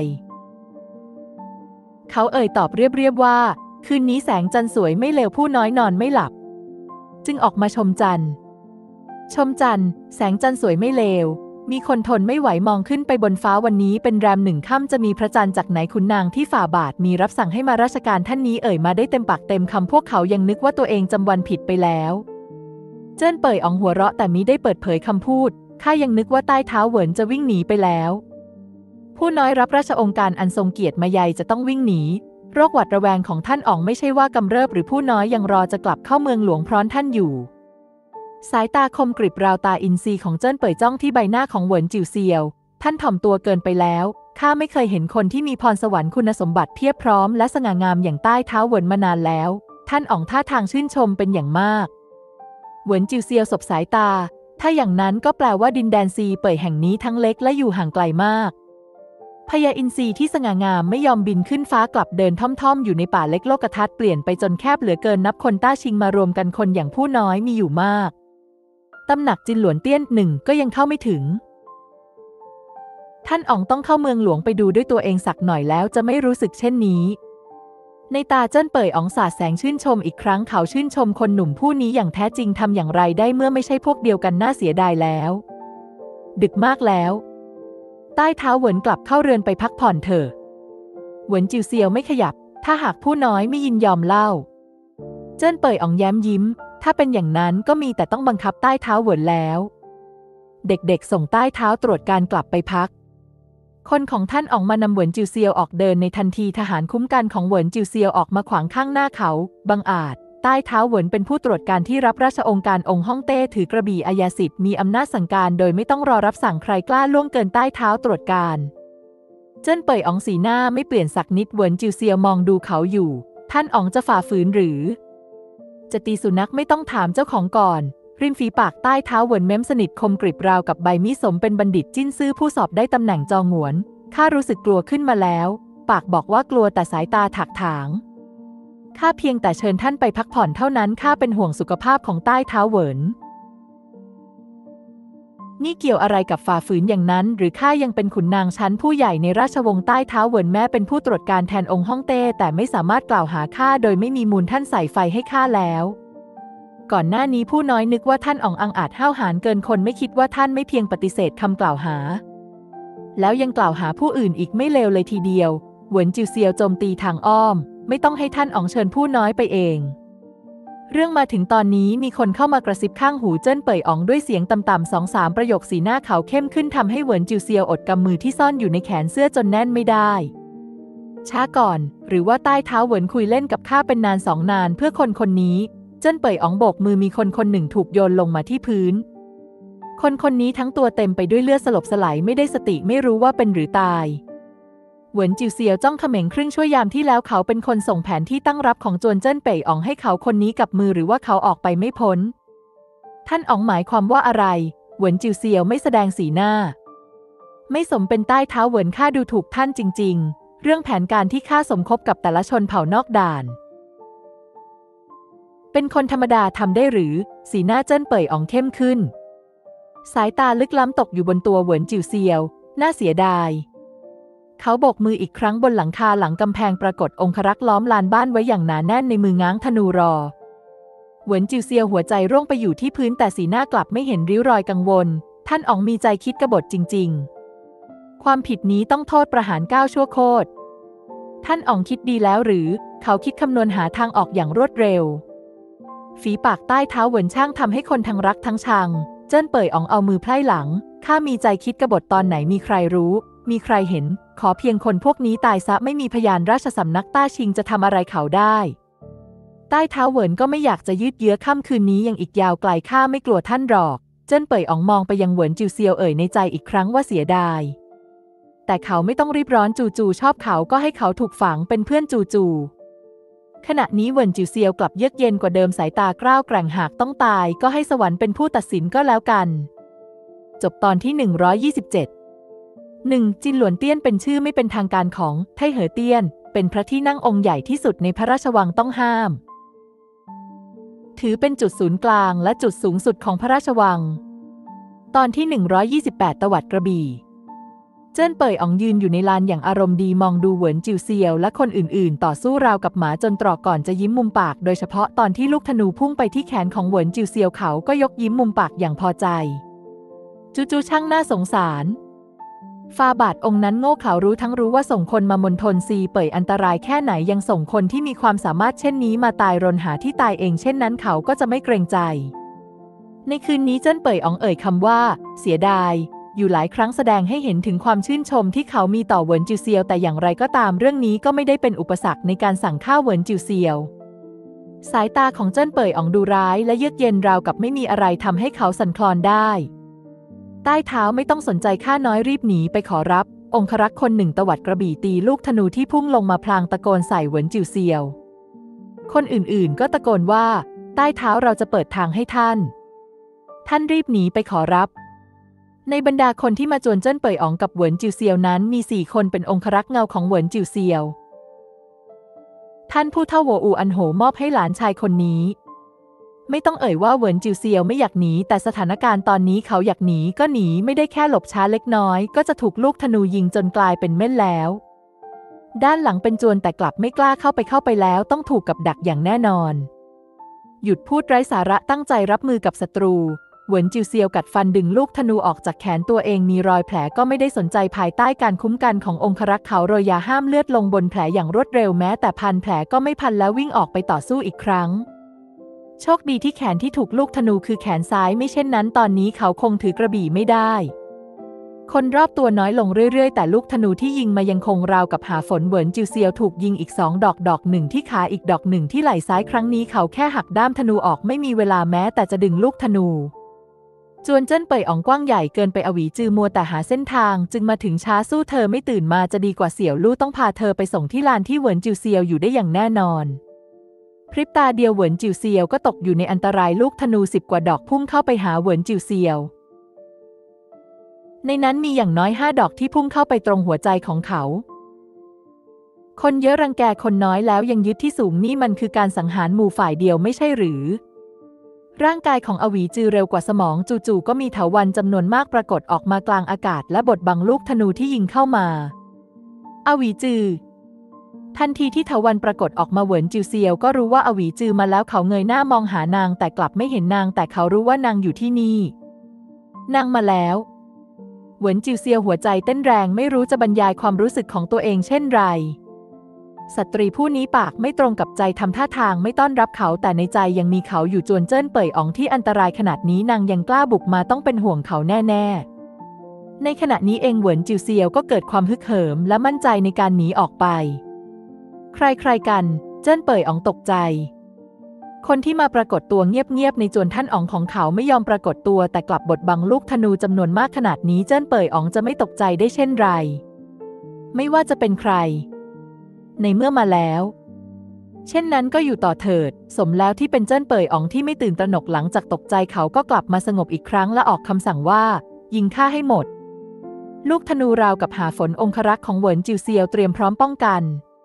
เขาเอ่ยตอบเรียบๆว่าคืนนี้แสงจันทร์สวยไม่เลวผู้น้อยนอนไม่หลับจึงออกมาชมจันทร์ชมจันทร์แสงจันทร์สวยไม่เลวมีคนทนไม่ไหวมองขึ้นไปบนฟ้าวันนี้เป็นแรมหนึ่งค่ำจะมีพระจันทร์จากไหนขุนนางที่ฝ่าบาทมีรับสั่งให้มาราชการท่านนี้เอ่ยมาได้เต็มปากเต็มคำพวกเขายังนึกว่าตัวเองจำวันผิดไปแล้วเจิ้นเป่ยอ๋องหัวเราะแต่มิได้เปิดเผยคำพูดข้ายังนึกว่าใต้เท้าเหวินจะวิ่งหนีไปแล้วผู้น้อยรับราชองค์การอันทรงเกียรติมาใหญ่จะต้องวิ่งหนีโรคหวัดระแวงของท่านอ๋องไม่ใช่ว่ากำเริบหรือผู้น้อยยังรอจะกลับเข้าเมืองหลวงพร้อมท่านอยู่สายตาคมกริบราวตาอินทรีของเจิ้นเป่ยจ้องที่ใบหน้าของเหวินจิวเซียวท่านถ่อมตัวเกินไปแล้วข้าไม่เคยเห็นคนที่มีพรสวรรค์คุณสมบัติเพียบพร้อมและสง่างามอย่างใต้เท้าเหวินมานานแล้วท่านอ๋องท่าทางชื่นชมเป็นอย่างมากเหวินจิวเซียวสบสายตาถ้าอย่างนั้นก็แปลว่าดินแดนซีเป่ยแห่งนี้ทั้งเล็กและอยู่ห่างไกลมากพญาอินทรีที่สง่างามไม่ยอมบินขึ้นฟ้ากลับเดินท่อมๆอยู่ในป่าเล็กโลกทัศน์เปลี่ยนไปจนแคบเหลือเกินนับคนต้าชิงมารวมกันคนอย่างผู้น้อยมีอยู่มากตำหนักจินหลวนเตี้ยนหนึ่งก็ยังเข้าไม่ถึงท่านอ๋องต้องเข้าเมืองหลวงไปดูด้วยตัวเองสักหน่อยแล้วจะไม่รู้สึกเช่นนี้ในตาเจิ้นเป่ยอ๋องสาดแสงชื่นชมอีกครั้งเขาชื่นชมคนหนุ่มผู้นี้อย่างแท้จริงทำอย่างไรได้เมื่อไม่ใช่พวกเดียวกันน่าเสียดายแล้วดึกมากแล้วใต้เท้าเหวินกลับเข้าเรือนไปพักผ่อนเถอะเหวินจิวเซียวไม่ขยับถ้าหากผู้น้อยไม่ยินยอมเล่าเจิ้นเป่ยอ๋องแย้มยิ้มถ้าเป็นอย่างนั้นก็มีแต่ต้องบังคับใต้เท้าเหวินแล้วเด็กๆส่งใต้เท้าตรวจการกลับไปพักคนของท่านอ๋องมานำเหวินจิวเซียวออกเดินในทันทีทหารคุ้มกันของเหวินจิวเซียวออกมาขวางข้างหน้าเขาบังอาจใต้เท้าเหวินเป็นผู้ตรวจการที่รับราชองค์การองค์ฮ่องเต้ถือกระบี่อาญาสิทธิ์มีอำนาจสั่งการโดยไม่ต้องรอรับสั่งใครกล้าล่วงเกินใต้เท้าตรวจการเจิ้นเป่ยอ๋องสีหน้าไม่เปลี่ยนสักนิดเหวินจิวเซียวมองดูเขาอยู่ท่านอ๋องจะฝ่าฝืนหรือจะตีสุนัขไม่ต้องถามเจ้าของก่อนริมฝีปากใต้เท้าเหวินเม้มสนิทคมกริบราวกับใบมีดสมเป็นบัณฑิตจิ้นซื่อผู้สอบได้ตำแหน่งจองหวนข้ารู้สึกกลัวขึ้นมาแล้วปากบอกว่ากลัวแต่สายตาถักถางข้าเพียงแต่เชิญท่านไปพักผ่อนเท่านั้นข้าเป็นห่วงสุขภาพของใต้เท้าเหวินนี่เกี่ยวอะไรกับฝ่าฝืนอย่างนั้นหรือข้ายังเป็นขุนนางชั้นผู้ใหญ่ในราชวงศ์ใต้เท้าเหวินแม้เป็นผู้ตรวจการแทนองค์ฮ่องเต้แต่ไม่สามารถกล่าวหาข้าโดยไม่มีมูลท่านใส่ไฟให้ข้าแล้วก่อนหน้านี้ผู้น้อยนึกว่าท่านอ่องอังอาจห้าวหาญเกินคนไม่คิดว่าท่านไม่เพียงปฏิเสธคำกล่าวหาแล้วยังกล่าวหาผู้อื่นอีกไม่เลวเลยทีเดียวเหวินจิวเซียวโจมตีทางอ้อมไม่ต้องให้ท่านอ่องเชิญผู้น้อยไปเองเรื่องมาถึงตอนนี้มีคนเข้ามากระซิบข้างหูเจิ้นเป่ยอ๋องด้วยเสียงต่ำๆสองสามประโยคสีหน้าเขาเข้มขึ้นทำให้เหวินจิวเซียวอดกำมือที่ซ่อนอยู่ในแขนเสื้อจนแน่นไม่ได้ช้าก่อนหรือว่าใต้เท้าเหวินคุยเล่นกับข้าเป็นนานสองนานเพื่อคนคนนี้เจิ้นเป่ยอ๋องโบกมือมีคนคนหนึ่งถูกโยนลงมาที่พื้นคนคนนี้ทั้งตัวเต็มไปด้วยเลือดสลบสลายไม่ได้สติไม่รู้ว่าเป็นหรือตายเหวินจิวเซียวจ้องเขม็งครึ่งชั่วยามที่แล้วเขาเป็นคนส่งแผนที่ตั้งรับของจวนเจิ้นเป่ยอ๋องให้เขาคนนี้กับมือหรือว่าเขาออกไปไม่พ้นท่านอ๋องหมายความว่าอะไรเหวินจิวเซียวไม่แสดงสีหน้าไม่สมเป็นใต้เท้าเหวินข้าดูถูกท่านจริงๆเรื่องแผนการที่ข้าสมคบกับแต่ละชนเผ่านอกด่านเป็นคนธรรมดาทำได้หรือสีหน้าเจิ้นเป่ยอ๋องเข้มขึ้นสายตาลึกล้ำตกอยู่บนตัวเหวินจิวเซียวน่าเสียดายเขาโบกมืออีกครั้งบนหลังคาหลังกำแพงปรากฏองครักษ์ล้อมลานบ้านไว้อย่างหนาแน่นในมือง้างธนูรอเหวินจิวเซียวหัวใจร่วงไปอยู่ที่พื้นแต่สีหน้ากลับไม่เห็นริ้วรอยกังวลท่านอ๋องมีใจคิดกบฏจริงๆความผิดนี้ต้องโทษประหารเก้าชั่วโคตรท่านอ๋องคิดดีแล้วหรือเขาคิดคำนวณหาทางออกอย่างรวดเร็วฝีปากใต้เท้าเหวินช่างทำให้คนทั้งรักทั้งชังเจิ้นเป่ยอ๋องเอามือไพร่หลังข้ามีใจคิดกบฏตอนไหนมีใครรู้มีใครเห็นขอเพียงคนพวกนี้ตายซะไม่มีพยานราชสำนักต้าชิงจะทำอะไรเขาได้ใต้เท้าเหวินก็ไม่อยากจะยืดเยื้อค่ำคืนนี้ยังอีกยาวไกลข้าไม่กลัวท่านหรอกเจิ้นเป่ยอ๋องมองไปยังเหวินจิวเซียวเอ่ยในใจอีกครั้งว่าเสียดายแต่เขาไม่ต้องรีบร้อนจู่ๆชอบเขาก็ให้เขาถูกฝังเป็นเพื่อนจู่ๆขณะนี้เหวินจิวเซียวกลับเยือกเย็นกว่าเดิมสายตากร้าวแกร่งหากต้องตายก็ให้สวรรค์เป็นผู้ตัดสินก็แล้วกันจบตอนที่หนึ่งร้อยยี่สิบเจ็ดหนึ่งจินหลวนเตี้ยนเป็นชื่อไม่เป็นทางการของไทเหอเตี้ยนเป็นพระที่นั่งองค์ใหญ่ที่สุดในพระราชวังต้องห้ามถือเป็นจุดศูนย์กลางและจุดสูงสุดของพระราชวังตอนที่หนึ่งร้อยยี่สิบแปดตวัดกระบี่เจิ้นเป่ยอ๋องยืนอยู่ในลานอย่างอารมณ์ดีมองดูเหวินจิวเซียวและคนอื่นๆต่อสู้ราวกับหมาจนตรอกก่อนจะยิ้มมุมปากโดยเฉพาะตอนที่ลูกธนูพุ่งไปที่แขนของเหวินจิวเซียวเขาก็ยกยิ้มมุมปากอย่างพอใจจู่ๆช่างน่าสงสารฟาบาทองค์นั้นโง่เขลารู้ทั้งรู้ว่าส่งคนมามณฑลซีเป่ยอันตรายแค่ไหนยังส่งคนที่มีความสามารถเช่นนี้มาตายรนหาที่ตายเองเช่นนั้นเขาก็จะไม่เกรงใจในคืนนี้เจิ้นเป่ยอ๋องเอ่ยคำว่าเสียดายอยู่หลายครั้งแสดงให้เห็นถึงความชื่นชมที่เขามีต่อเหวินจิวเซียวแต่อย่างไรก็ตามเรื่องนี้ก็ไม่ได้เป็นอุปสรรคในการสั่งฆ่าเหวินจิวเซียวสายตาของเจิ้นเป่ยอ๋องดูร้ายและเยือกเย็นราวกับไม่มีอะไรทำให้เขาสั่นคลอนได้ใต้เท้าไม่ต้องสนใจข้าน้อยรีบหนีไปขอรับองครักษ์คนหนึ่งตวัดกระบี่ตีลูกธนูที่พุ่งลงมาพลางตะโกนใส่เหวินจิวเซียวคนอื่นๆก็ตะโกนว่าใต้เท้าเราจะเปิดทางให้ท่านท่านรีบหนีไปขอรับในบรรดาคนที่มาจวนเจิ้นเป่ยอ๋องกับเหวินจิวเซียวนั้นมีสี่คนเป็นองครักษ์เงาของเหวินจิวเซียวท่านผู้เฒ่าโวอูอันโหมอบให้หลานชายคนนี้ไม่ต้องเอ่ยว่าเหวินจิวเซียวไม่อยากหนีแต่สถานการณ์ตอนนี้เขาอยากหนีก็หนีไม่ได้แค่หลบช้าเล็กน้อยก็จะถูกลูกธนูยิงจนกลายเป็นเม่นแล้วด้านหลังเป็นจวนแต่กลับไม่กล้าเข้าไปเข้าไปแล้วต้องถูกกับดักอย่างแน่นอนหยุดพูดไร้สาระตั้งใจรับมือกับศัตรูเหวินจิวเซียวกัดฟันดึงลูกธนูออกจากแขนตัวเองมีรอยแผลก็ไม่ได้สนใจภายใต้การคุ้มกันขององครักษ์เขาโรยยาห้ามเลือดลงบนแผลอย่างรวดเร็วแม้แต่พันแผลก็ไม่พันแล้ววิ่งออกไปต่อสู้อีกครั้งโชคดีที่แขนที่ถูกลูกธนูคือแขนซ้ายไม่เช่นนั้นตอนนี้เขาคงถือกระบี่ไม่ได้คนรอบตัวน้อยลงเรื่อยๆแต่ลูกธนูที่ยิงมายังคงราวกับหาฝนเหวินจิวเซียวถูกยิงอีกสองดอกดอกหนึ่งที่ขาอีกดอกหนึ่งที่ไหล่ซ้ายครั้งนี้เขาแค่หักด้ามธนูออกไม่มีเวลาแม้แต่จะดึงลูกธนูจวนเจิ้นเป่ยอ๋องกว้างใหญ่เกินไปอวีจือมัวแต่หาเส้นทางจึงมาถึงช้าสู้เธอไม่ตื่นมาจะดีกว่าเสี่ยวลู่ต้องพาเธอไปส่งที่ลานที่เหวินจิวเซียวอยู่ได้อย่างแน่นอนพริบตาเดียวเหวินจิวเซียวก็ตกอยู่ในอันตรายลูกธนูสิบกว่าดอกพุ่งเข้าไปหาเหวินจิวเซียวในนั้นมีอย่างน้อยห้าดอกที่พุ่งเข้าไปตรงหัวใจของเขาคนเยอะรังแกคนน้อยแล้วยังยึดที่สูงนี่มันคือการสังหารหมู่ฝ่ายเดียวไม่ใช่หรือร่างกายของอวีจือเร็วกว่าสมองจู่ๆก็มีเถาวัลย์จำนวนมากปรากฏออกมากลางอากาศและบดบังลูกธนูที่ยิงเข้ามาอวีจือทันทีที่เถาวัลย์ปรากฏออกมาเหวินจิวเซียวก็รู้ว่าอวีจือมาแล้วเขาเงยหน้ามองหานางแต่กลับไม่เห็นนางแต่เขารู้ว่านางอยู่ที่นี่นางมาแล้วเหวินจิวเซียวหัวใจเต้นแรงไม่รู้จะบรรยายความรู้สึกของตัวเองเช่นไรสตรีผู้นี้ปากไม่ตรงกับใจทำท่าทางไม่ต้อนรับเขาแต่ในใจยังมีเขาอยู่จวนเจิ้นเป่ยอ๋องที่อันตรายขนาดนี้นางยังกล้าบุกมาต้องเป็นห่วงเขาแน่ๆในขณะนี้เองเหวินจิวเซียวก็เกิดความฮึกเหิมและมั่นใจในการหนีออกไปใครๆกันเจิ้นเป่ยอ๋องตกใจคนที่มาปรากฏตัวเงียบๆในจวนท่านอ๋องของเขาไม่ยอมปรากฏตัวแต่กลับบดบังลูกธนูจำนวนมากขนาดนี้เจิ้นเป่ยอ๋องจะไม่ตกใจได้เช่นไรไม่ว่าจะเป็นใครในเมื่อมาแล้วเช่นนั้นก็อยู่ต่อเถิดสมแล้วที่เป็นเจิ้นเป่ยอ๋องที่ไม่ตื่นตระหนกหลังจากตกใจเขาก็กลับมาสงบอีกครั้งและออกคำสั่งว่ายิงฆ่าให้หมดลูกธนูราวกับหาฝนองครักษ์ของเหวินจิวเซียวเตรียมพร้อมป้องกัน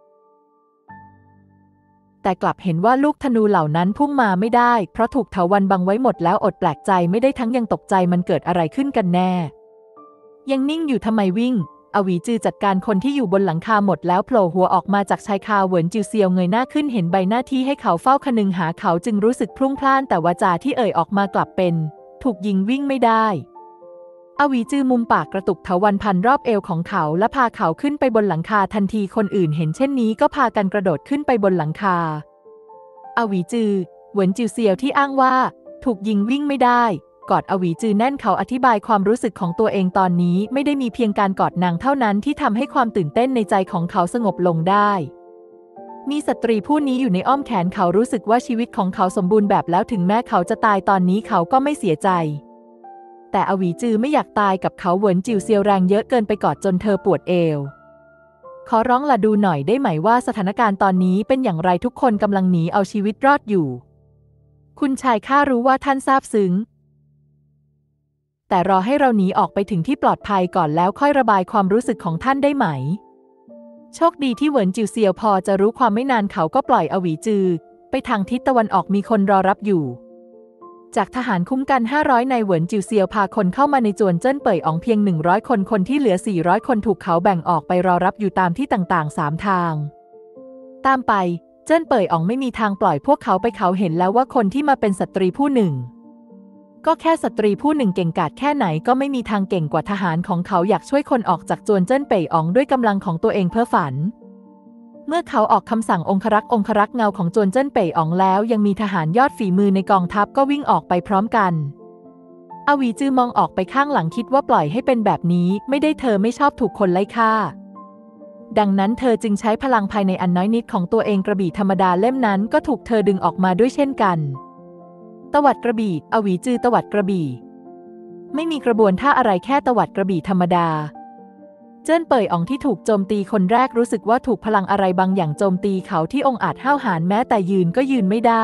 แต่กลับเห็นว่าลูกธนูเหล่านั้นพุ่งมาไม่ได้เพราะถูกเถาวัลย์บังไว้หมดแล้วอดแปลกใจไม่ได้ทั้งยังตกใจมันเกิดอะไรขึ้นกันแน่ยังนิ่งอยู่ทำไมวิ่งอวีจือจัดการคนที่อยู่บนหลังคาหมดแล้วโผล่หัวออกมาจากชายคาเหวินจิวเซียวเงยหน้าขึ้นเห็นใบหน้าที่ให้เขาเฝ้าคนึงหาเขาจึงรู้สึกพลุ่งพล่านแต่วาจาที่เอ่ยออกมากลับเป็นถูกยิงวิ่งไม่ได้อวีจือมุมปากกระตุกเถาวัลย์พันรอบเอวของเขาและพาเขาขึ้นไปบนหลังคาทันทีคนอื่นเห็นเช่นนี้ก็พากันกระโดดขึ้นไปบนหลังคาอวีจือเหวินจิวเซียวที่อ้างว่าถูกยิงวิ่งไม่ได้กอดอวีจือแน่นเขาอธิบายความรู้สึกของตัวเองตอนนี้ไม่ได้มีเพียงการกอดนางเท่านั้นที่ทำให้ความตื่นเต้นในใจของเขาสงบลงได้มีสตรีผู้นี้อยู่ในอ้อมแขนเขารู้สึกว่าชีวิตของเขาสมบูรณ์แบบแล้วถึงแม้เขาจะตายตอนนี้เขาก็ไม่เสียใจแต่อวีจือไม่อยากตายกับเขาเหวินจิวเซียวแรงเยอะเกินไปกอดจนเธอปวดเอวขอร้องละดูหน่อยได้ไหมว่าสถานการณ์ตอนนี้เป็นอย่างไรทุกคนกำลังหนีเอาชีวิตรอดอยู่คุณชายข้ารู้ว่าท่านซาบซึ้งแต่รอให้เราหนีออกไปถึงที่ปลอดภัยก่อนแล้วค่อยระบายความรู้สึกของท่านได้ไหมโชคดีที่เหวินจิวเซียวพอจะรู้ความไม่นานเขาก็ปล่อยอวีจือไปทางทิศตะวันออกมีคนรอรับอยู่จากทหารคุ้มกันห้าร้อยนายเหวินจิวเซียวพาคนเข้ามาในจวนเจิ้นเป่ยอ๋องเพียงหนึ่งร้อยคนคนที่เหลือสี่ร้อยคนถูกเขาแบ่งออกไปรอรับอยู่ตามที่ต่างๆสามทางตามไปเจิ้นเป่ยอ๋องไม่มีทางปล่อยพวกเขาไปเขาเห็นแล้วว่าคนที่มาเป็นสตรีผู้หนึ่งก็แค่สตรีผู้หนึ่งเก่งกาจแค่ไหนก็ไม่มีทางเก่งกว่าทหารของเขาอยากช่วยคนออกจากจวนเจิ้นเป่ยอ๋องด้วยกำลังของตัวเองเพ้อฝันเมื่อเขาออกคำสั่งองครักษ์องครักษ์เงาของจวนเจิ้นเป่ยอ๋องแล้วยังมีทหารยอดฝีมือในกองทัพก็วิ่งออกไปพร้อมกันอวีจือมองออกไปข้างหลังคิดว่าปล่อยให้เป็นแบบนี้ไม่ได้เธอไม่ชอบถูกคนไล่ฆ่าดังนั้นเธอจึงใช้พลังภายในอันน้อยนิดของตัวเองกระบี่ธรรมดาเล่มนั้นก็ถูกเธอดึงออกมาด้วยเช่นกันตวัดกระบี่อวีจือตวัดกระบี่ไม่มีกระบวนท่าอะไรแค่ตวัดกระบี่ธรรมดาเจิ้นเป่ยอ๋องที่ถูกโจมตีคนแรกรู้สึกว่าถูกพลังอะไรบางอย่างโจมตีเขาที่องอาจห้าวหาญแม้แต่ยืนก็ยืนไม่ได้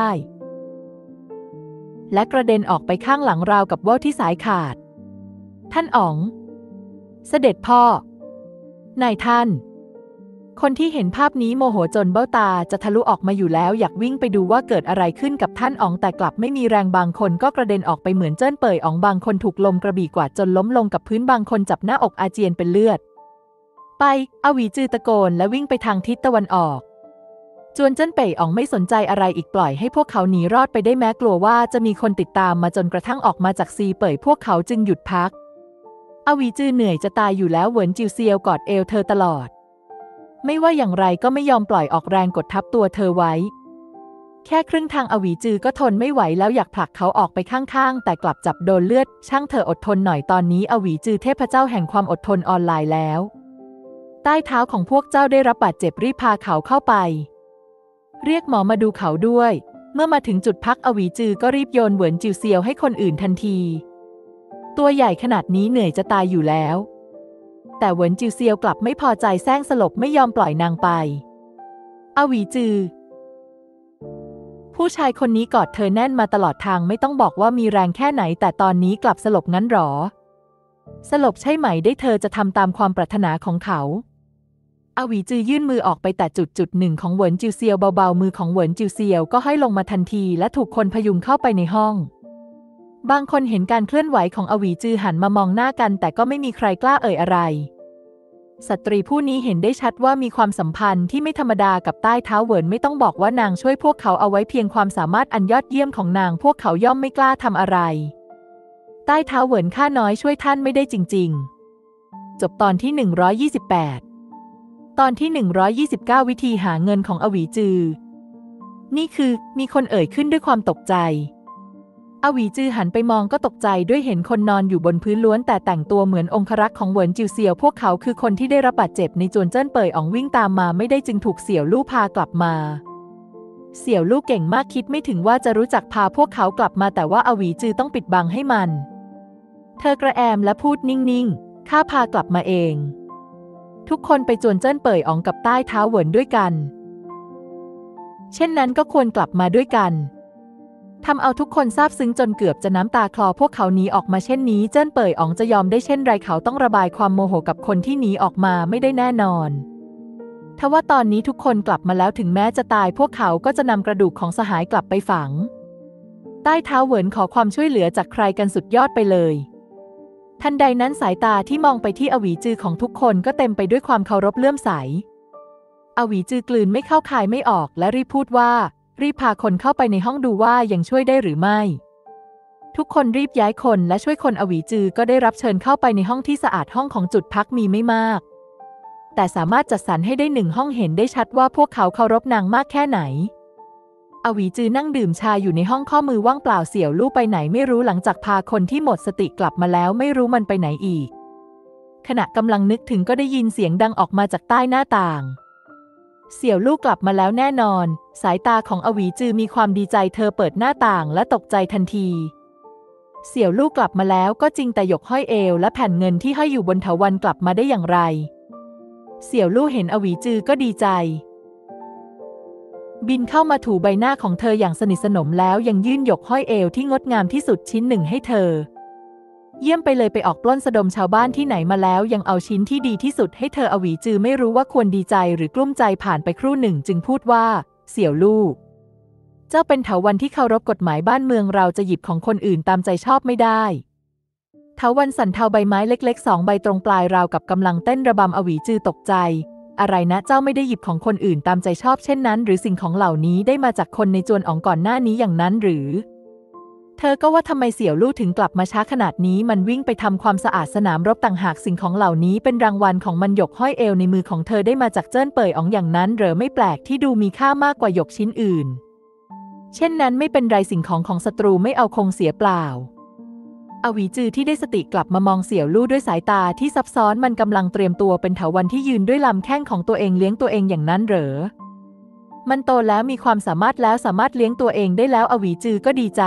และกระเด็นออกไปข้างหลังราวกับว่าวที่สายขาดท่านอ๋องเสด็จพ่อนายท่านคนที่เห็นภาพนี้โมโหจนเบ้าตาจะทะลุออกมาอยู่แล้วอยากวิ่งไปดูว่าเกิดอะไรขึ้นกับท่านอ๋องแต่กลับไม่มีแรงบางคนก็กระเด็นออกไปเหมือนเจิ้นเป่ยอ๋องบางคนถูกลมกระบี่กวาดจนล้มลงกับพื้นบางคนจับหน้าอกอาเจียนเป็นเลือดไปอวีจือตะโกนและวิ่งไปทางทิศตะวันออกจวนเจิ้นเป่ยอ๋องไม่สนใจอะไรอีกปล่อยให้พวกเขาหนีรอดไปได้แม้กลัวว่าจะมีคนติดตามมาจนกระทั่งออกมาจากซีเป่ยพวกเขาจึงหยุดพักอวีจือเหนื่อยจะตายอยู่แล้วเหวินจิวเซียวกอดเอวเธอตลอดไม่ว่าอย่างไรก็ไม่ยอมปล่อยออกแรงกดทับตัวเธอไว้แค่ครึ่งทางอวีจือก็ทนไม่ไหวแล้วอยากผลักเขาออกไปข้างๆแต่กลับจับโดนเลือดช่างเธออดทนหน่อยตอนนี้อวีจือเทพเจ้าแห่งความอดทนออนไลน์แล้วใต้เท้าของพวกเจ้าได้รับบาดเจ็บรีบพาเขาเข้าไปเรียกหมอมาดูเขาด้วยเมื่อมาถึงจุดพักอวีจือก็รีบโยนเหวินจิวเซียวให้คนอื่นทันทีตัวใหญ่ขนาดนี้เหนื่อยจะตายอยู่แล้วแต่เหวินจิวเซียวกลับไม่พอใจแซงสลบไม่ยอมปล่อยนางไปอวีจือผู้ชายคนนี้กอดเธอแน่นมาตลอดทางไม่ต้องบอกว่ามีแรงแค่ไหนแต่ตอนนี้กลับสลบงั้นหรอสลบใช่ไหมได้เธอจะทำตามความปรารถนาของเขาอวีจือยื่นมือออกไปแต่จุดจุดหนึ่งของเหวินจิวเซียวเบาๆมือของเหวินจิวเซียวก็ให้ลงมาทันทีและถูกคนพยุงเข้าไปในห้องบางคนเห็นการเคลื่อนไหวของอวีจือหันมามองหน้ากันแต่ก็ไม่มีใครกล้าเอ่ยอะไรสตรีผู้นี้เห็นได้ชัดว่ามีความสัมพันธ์ที่ไม่ธรรมดากับใต้เท้าเหวินไม่ต้องบอกว่านางช่วยพวกเขาเอาไว้เพียงความสามารถอันยอดเยี่ยมของนางพวกเขาย่อมไม่กล้าทำอะไรใต้เท้าเหวินข้าน้อยช่วยท่านไม่ได้จริงๆจบตอนที่หนึ่งร้อยยี่สิบแปดตอนที่หนึ่งร้อยยี่สิบเก้าวิธีหาเงินของอวีจือนี่คือมีคนเอ่ยขึ้นด้วยความตกใจอวีจือหันไปมองก็ตกใจด้วยเห็นคนนอนอยู่บนพื้นล้วนแต่แต่งตัวเหมือนองครักษ์ของเหวินจิวเซียวพวกเขาคือคนที่ได้รับบาดเจ็บในจวนเจิ้นเป่ยอ๋องวิ่งตามมาไม่ได้จึงถูกเสี่ยวลู่พากลับมาเสี่ยวลู่เก่งมากคิดไม่ถึงว่าจะรู้จักพาพวกเขากลับมาแต่ว่าอวีจือต้องปิดบังให้มันเธอกระแอมและพูดนิ่งๆข้าพากลับมาเองทุกคนไปจวนเจิ้นเป่ยอ๋องกับใต้เท้าเหวินด้วยกันเช่นนั้นก็ควรกลับมาด้วยกันทำเอาทุกคนซาบซึ้งจนเกือบจะน้ำตาคลอพวกเขาหนีออกมาเช่นนี้เจิ้นเป่ยอ๋องจะยอมได้เช่นไรเขาต้องระบายความโมโหกับคนที่หนีออกมาไม่ได้แน่นอนทว่าตอนนี้ทุกคนกลับมาแล้วถึงแม้จะตายพวกเขาก็จะนำกระดูกของสหายกลับไปฝังใต้เท้าเหวินขอความช่วยเหลือจากใครกันสุดยอดไปเลยทันใดนั้นสายตาที่มองไปที่อวีจือของทุกคนก็เต็มไปด้วยความเคารพเลื่อมใสอวีจือกลืนไม่เข้าคายไม่ออกและรีบพูดว่ารีบพาคนเข้าไปในห้องดูว่ายังช่วยได้หรือไม่ทุกคนรีบย้ายคนและช่วยคนอวีจือก็ได้รับเชิญเข้าไปในห้องที่สะอาดห้องของจุดพักมีไม่มากแต่สามารถจัดสรรให้ได้หนึ่งห้องเห็นได้ชัดว่าพวกเขาเคารพนางมากแค่ไหนอวีจือนั่งดื่มชาอยู่ในห้องข้อมือว่างเปล่าเสี่ยวลู่ไปไหนไม่รู้หลังจากพาคนที่หมดสติกลับมาแล้วไม่รู้มันไปไหนอีกขณะกำลังนึกถึงก็ได้ยินเสียงดังออกมาจากใต้หน้าต่างเสี่ยวลู่กลับมาแล้วแน่นอนสายตาของอวีจือมีความดีใจเธอเปิดหน้าต่างและตกใจทันทีเสี่ยวลู่กลับมาแล้วก็จริงแต่หยกห้อยเอวและแผ่นเงินที่ห้อยอยู่บนเถาวัลย์กลับมาได้อย่างไรเสี่ยวลู่เห็นอวีจือก็ดีใจบินเข้ามาถูใบหน้าของเธออย่างสนิทสนมแล้วยังยื่นหยกห้อยเอวที่งดงามที่สุดชิ้นหนึ่งให้เธอเยี่ยมไปเลยไปออกปล้นสะดมชาวบ้านที่ไหนมาแล้วยังเอาชิ้นที่ดีที่สุดให้เธออวีจือไม่รู้ว่าควรดีใจหรือกลุ้มใจผ่านไปครู่หนึ่งจึงพูดว่าเสี่ยวลู่เจ้าเป็นเถาวัลย์ที่เคารพกฎหมายบ้านเมืองเราจะหยิบของคนอื่นตามใจชอบไม่ได้เถาวัลย์สันเทาใบไม้เล็กๆสองใบตรงปลายราวกับกำลังเต้นระบำอวีจือตกใจอะไรนะเจ้าไม่ได้หยิบของคนอื่นตามใจชอบเช่นนั้นหรือสิ่งของเหล่านี้ได้มาจากคนในจวนอ๋องก่อนหน้านี้อย่างนั้นหรือเธอก็ว่าทำไมเสี่ยวลู่ถึงกลับมาช้าขนาดนี้มันวิ่งไปทำความสะอาดสนามรบต่างหากสิ่งของเหล่านี้เป็นรางวัลของมันหยกห้อยเอวในมือของเธอได้มาจากเจิ้นเป่ยอ๋องอย่างนั้นเหรอไม่แปลกที่ดูมีค่ามากกว่าหยกชิ้นอื่นเช่นนั้นไม่เป็นไรสิ่งของของศัตรูไม่เอาคงเสียเปล่าอวีจือที่ได้สติกลับมามองเสี่ยวลู่ด้วยสายตาที่ซับซ้อนมันกำลังเตรียมตัวเป็นเถาวัลย์ที่ยืนด้วยลำแข้งของตัวเองเลี้ยงตัวเองอย่างนั้นเหรอมันโตแล้วมีความสามารถแล้วสามารถเลี้ยงตัวเองได้แล้วอวีจือก็ดีใจ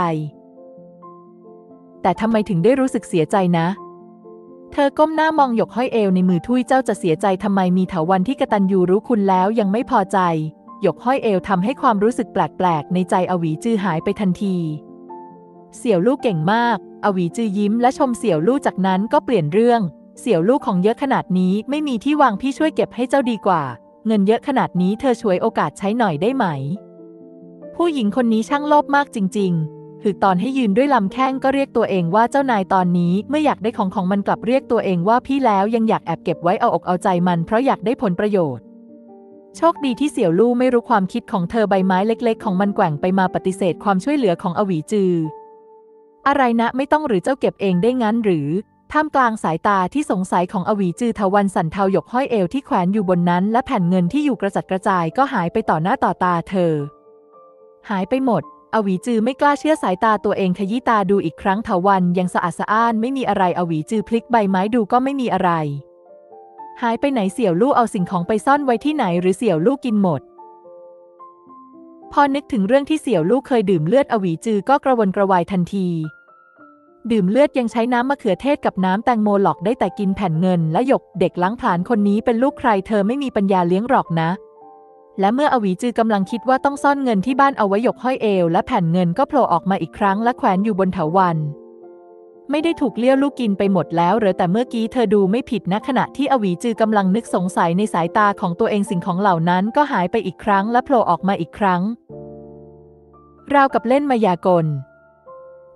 แต่ทำไมถึงได้รู้สึกเสียใจนะเธอก้มหน้ามองหยกห้อยเอวในมือทุยเจ้าจะเสียใจทำไมมีเถาวัลย์ที่กตัญญูรู้คุณแล้วยังไม่พอใจหยกห้อยเอวทำให้ความรู้สึกแปลกๆในใจอวีจือหายไปทันทีเสี่ยวลู่เก่งมากอวีจือยิ้มและชมเสี่ยวลู่จากนั้นก็เปลี่ยนเรื่องเสี่ยวลู่ของเยอะขนาดนี้ไม่มีที่วางพี่ช่วยเก็บให้เจ้าดีกว่าเงินเยอะขนาดนี้เธอช่วยโอกาสใช้หน่อยได้ไหมผู้หญิงคนนี้ช่างโลภมากจริงๆคือตอนให้ยืนด้วยลำแข้งก็เรียกตัวเองว่าเจ้านายตอนนี้เมื่ออยากได้ของของมันกลับเรียกตัวเองว่าพี่แล้วยังอยากแอบเก็บไว้เอาอกเอาใจมันเพราะอยากได้ผลประโยชน์โชคดีที่เสี่ยวลู่ไม่รู้ความคิดของเธอใบไม้เล็กๆของมันแกว่งไปมาปฏิเสธความช่วยเหลือของอวีจืออะไรนะไม่ต้องหรือเจ้าเก็บเองได้งั้นหรือท่ามกลางสายตาที่สงสัยของอวีจือเถาวัลย์สันเทาหยกห้อยเอวที่แขวนอยู่บนนั้นและแผ่นเงินที่อยู่กระจัดกระจายก็หายไปต่อหน้าต่อตาเธอหายไปหมดอวีจือไม่กล้าเชื่อสายตาตัวเองขยี้ตาดูอีกครั้งเถาวัลย์ยังสะอาดสะอ้านไม่มีอะไรอวีจือพลิกใบไม้ดูก็ไม่มีอะไรหายไปไหนเสี่ยวลู่เอาสิ่งของไปซ่อนไว้ที่ไหนหรือเสี่ยวลู่กินหมดพอนึกถึงเรื่องที่เสี่ยวลู่เคยดื่มเลือดอวีจือก็กระวนกระวายทันทีดื่มเลือดยังใช้น้ำมะเขือเทศกับน้ำแตงโมหลอกได้แต่กินแผ่นเงินและหยกเด็กล้างผลาญคนนี้เป็นลูกใครเธอไม่มีปัญญาเลี้ยงหรอกนะและเมื่ออวีจือกำลังคิดว่าต้องซ่อนเงินที่บ้านเอาไว้หยกห้อยเอวและแผ่นเงินก็โผล่ออกมาอีกครั้งและแขวนอยู่บนเถาวัลย์ไม่ได้ถูกเลี้ยวลูกกินไปหมดแล้วหรือแต่เมื่อกี้เธอดูไม่ผิดนะขณะที่อวีจือกำลังนึกสงสัยในสายตาของตัวเองสิ่งของเหล่านั้นก็หายไปอีกครั้งและโผล่ออกมาอีกครั้งราวกับเล่นมายากล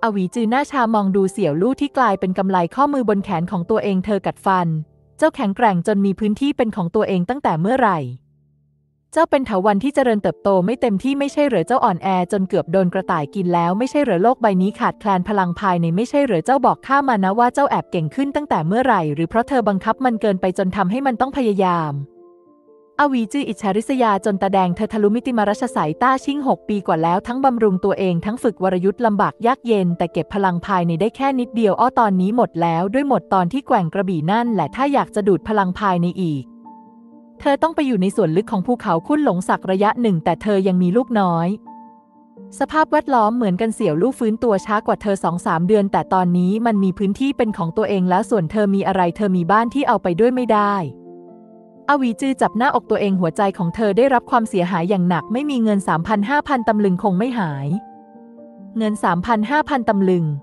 อวีจือหน้าชามองดูเสี่ยวลู่ที่กลายเป็นกำไลข้อมือบนแขนของตัวเองเธอกัดฟันเจ้าแข็งแกร่งจนมีพื้นที่เป็นของตัวเองตั้งแต่เมื่อไหร่เจ้าเป็นเถาวัลย์ที่เจริญเติบโตไม่เต็มที่ไม่ใช่เหรอเจ้าอ่อนแอจนเกือบโดนกระต่ายกินแล้วไม่ใช่เหรอโลกใบนี้ขาดแคลนพลังภายในไม่ใช่เหรอเจ้าบอกข้ามานะว่าเจ้าแอบเก่งขึ้นตั้งแต่เมื่อไหร่หรือเพราะเธอบังคับมันเกินไปจนทำให้มันต้องพยายามอวีจืออิจฉาริษยาจนตาแดงเธอทะลุมิติมารัชสายต้าชิ่งหกปีกว่าแล้วทั้งบำรุงตัวเองทั้งฝึกวรยุทธ์ลำบากยากเย็นแต่เก็บพลังภายในได้แค่นิดเดียวอ้อตอนนี้หมดแล้วด้วยหมดตอนที่แกว่งกระบี่นั่นแหละถ้าอยากจะดูดพลังภายในอีกเธอต้องไปอยู่ในส่วนลึกของภูเขาคุ้นหลงสักระยะหนึ่งแต่เธอยังมีลูกน้อยสภาพแวดล้อมเหมือนกันเสี่ยวลู่ฟื้นตัวช้ากว่าเธอ สองสาม เดือนแต่ตอนนี้มันมีพื้นที่เป็นของตัวเองแล้วส่วนเธอมีอะไรเธอมีบ้านที่เอาไปด้วยไม่ได้อวีจือจับหน้าอกตัวเองหัวใจของเธอได้รับความเสียหายอย่างหนักไม่มีเงิน สามพันห้าพัน ตำลึงคงไม่หายเงิน สามพันห้าพัน ตำลึง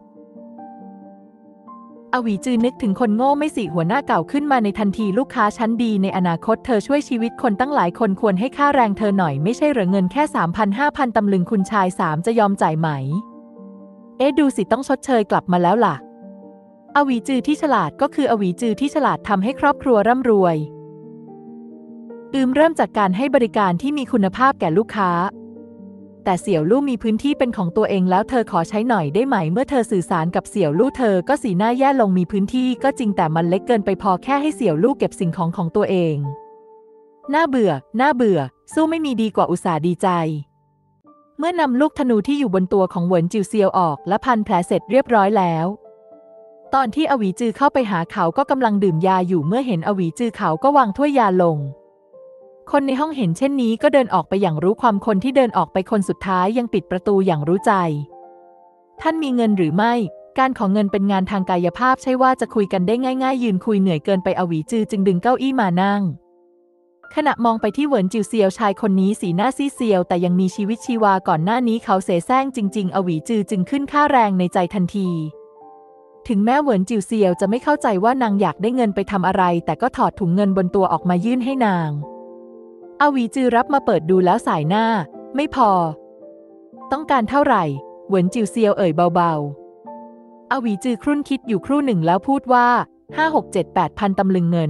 อวีจือนึกถึงคนโง่ไม่สิหัวหน้าเก่าขึ้นมาในทันทีลูกค้าชั้นดีในอนาคตเธอช่วยชีวิตคนตั้งหลายคนควรให้ค่าแรงเธอหน่อยไม่ใช่เหรอเงินแค่ สามพันห้าพัน ตำลึงคุณชายสามจะยอมจ่ายไหมเอ๊ะดูสิต้องชดเชยกลับมาแล้วล่ะอวีจือที่ฉลาดก็คืออวีจือที่ฉลาดทำให้ครอบครัวร่ำรวยอืมเริ่มจากการให้บริการที่มีคุณภาพแก่ลูกค้าแต่เสี่ยวลู่มีพื้นที่เป็นของตัวเองแล้วเธอขอใช้หน่อยได้ไหมเมื่อเธอสื่อสารกับเสี่ยวลู่เธอก็สีหน้าแย่ลงมีพื้นที่ก็จริงแต่มันเล็กเกินไปพอแค่ให้เสี่ยวลู่เก็บสิ่งของของตัวเองน่าเบื่อน่าเบื่อสู้ไม่มีดีกว่าอุตส่าห์ดีใจเมื่อนำลูกธนูที่อยู่บนตัวของเหวินจิวเซียวออกและพันแผลเสร็จเรียบร้อยแล้วตอนที่อวีจือเข้าไปหาเขาก็กำลังดื่มยาอยู่เมื่อเห็นอวีจือเขาก็วางถ้วยยาลงคนในห้องเห็นเช่นนี้ก็เดินออกไปอย่างรู้ความคนที่เดินออกไปคนสุดท้ายยังปิดประตูอย่างรู้ใจท่านมีเงินหรือไม่การขอเงินเป็นงานทางกายภาพใช่ว่าจะคุยกันได้ง่ายๆยืนคุยเหนื่อยเกินไปอวีจือจึงดึงเก้าอี้มานั่งขณะมองไปที่เหวินจิวเซียวชายคนนี้สีหน้าซีเซียวแต่ยังมีชีวิตชีวาก่อนหน้านี้เขาเสแสร้งจริงๆอวีจือจึงขึ้นค่าแรงในใจทันทีถึงแม้เหวินจิวเซียวจะไม่เข้าใจว่านางอยากได้เงินไปทำอะไรแต่ก็ถอดถุงเงินบนตัวออกมายื่นให้นางอวีจือรับมาเปิดดูแล้วสายหน้าไม่พอต้องการเท่าไหร่เหวินจิวเซียวเอ่ยเบาๆอวีจือครุ่นคิดอยู่ครู่หนึ่งแล้วพูดว่าห้าหกเจ็ดแปดพันตำลึงเงิน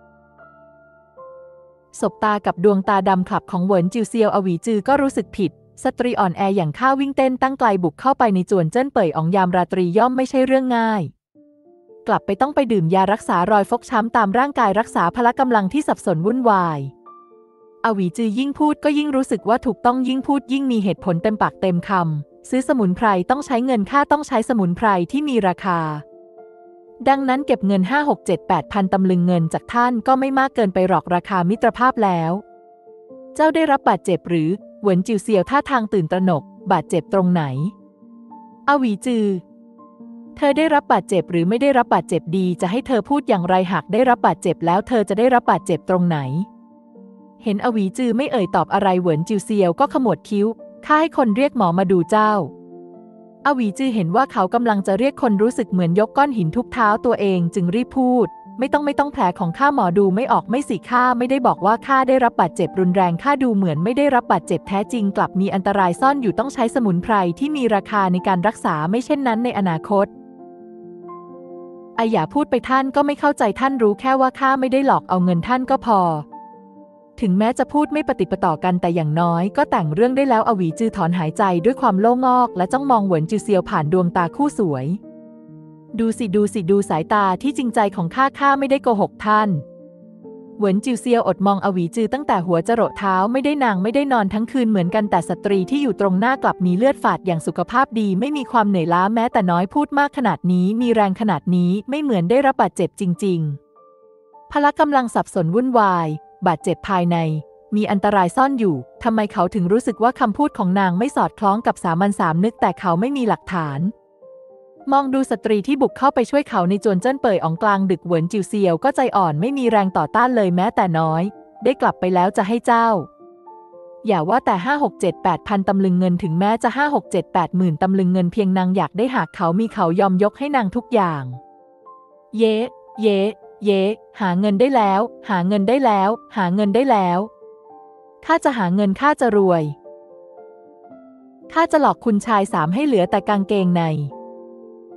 สบตากับดวงตาดำขลับของเหวินจิวเซียวอวีจือก็รู้สึกผิดสตรีอ่อนแออย่างข้าวิ่งเต้นตั้งไกลบุกเข้าไปในจวนเจิ้นเป่ยอองยามราตรีย่อมไม่ใช่เรื่องง่ายกลับไปต้องไปดื่มยารักษารอยฟกช้ำตามร่างกายรักษาพละกำลังที่สับสนวุ่นวายอวีจือยิ่งพูดก็ยิ่งรู้สึกว่าถูกต้องยิ่งพูดยิ่งมีเหตุผลเต็มปากเต็มคำซื้อสมุนไพรต้องใช้เงินค่าต้องใช้สมุนไพรที่มีราคาดังนั้นเก็บเงิน ห้า หก เจ็ด แปด พันตำลึงเงินจากท่านก็ไม่มากเกินไปหรอกราคามิตรภาพแล้วเจ้าได้รับบาดเจ็บหรือเหวินจิวเซียวท่าทางตื่นตระหนกบาดเจ็บตรงไหนอวีจือเธอได้รับบาดเจ็บหรือไม่ได้รับบาดเจ็บดีจะให้เธอพูดอย่างไรหากได้รับบาดเจ็บแล้วเธอจะได้รับบาดเจ็บตรงไหนเห็นอวีจือไม่เอ่ยตอบอะไรเหวินจิวเซียวก็ขมวดคิ้วข้าให้คนเรียกหมอมาดูเจ้าอวีจือเห็นว่าเขากำลังจะเรียกคนรู้สึกเหมือนยกก้อนหินทุบเท้าตัวเองจึงรีบพูดไม่ต้องไม่ต้องแผลของข้าหมอดูไม่ออกไม่สิข้าไม่ได้บอกว่าข้าได้รับบาดเจ็บรุนแรงข้าดูเหมือนไม่ได้รับบาดเจ็บแท้จริงกลับมีอันตรายซ่อนอยู่ต้องใช้สมุนไพรที่มีราคาในการรักษาไม่เช่นนั้นในอนาคตไออย่าพูดไปท่านก็ไม่เข้าใจท่านรู้แค่ว่าข้าไม่ได้หลอกเอาเงินท่านก็พอถึงแม้จะพูดไม่ปฏิปต่อกันแต่อย่างน้อยก็แต่งเรื่องได้แล้วอวีจือถอนหายใจด้วยความโล่งอกและจ้องมองเหวินจิวเซียวผ่านดวงตาคู่สวยดูสิดูสิดูสายตาที่จริงใจของข้าข้าไม่ได้โกหกท่านเหวินจิวเซียวอดมองอวีจือตั้งแต่หัวจรดเท้าไม่ได้นางไม่ได้นอนทั้งคืนเหมือนกันแต่สตรีที่อยู่ตรงหน้ากลับมีเลือดฝาดอย่างสุขภาพดีไม่มีความเหนื่อยล้าแม้แต่น้อยพูดมากขนาดนี้มีแรงขนาดนี้ไม่เหมือนได้รับบาดเจ็บจริงๆพละกำลังสับสนวุ่นวายบาดเจ็บภายในมีอันตรายซ่อนอยู่ทำไมเขาถึงรู้สึกว่าคำพูดของนางไม่สอดคล้องกับสามัญสำนึกแต่เขาไม่มีหลักฐานมองดูสตรีที่บุกเข้าไปช่วยเขาในจวนเจิ้นเป่ยอองกลางดึกเหวินจิวเซียวก็ใจอ่อนไม่มีแรงต่อต้านเลยแม้แต่น้อยได้กลับไปแล้วจะให้เจ้าอย่าว่าแต่ ห้า หก เจ็ด แปด พันตำลึงเงินถึงแม้จะ ห้า หก เจ็ด แปด หมื่นตำลึงเงินเพียงนางอยากได้หากเขามีเขายอมยกให้นางทุกอย่างเย้เย้เย้หาเงินได้แล้วหาเงินได้แล้วหาเงินได้แล้วข้าจะหาเงินข้าจะรวยข้าจะหลอกคุณชายสามให้เหลือแต่กางเกงใน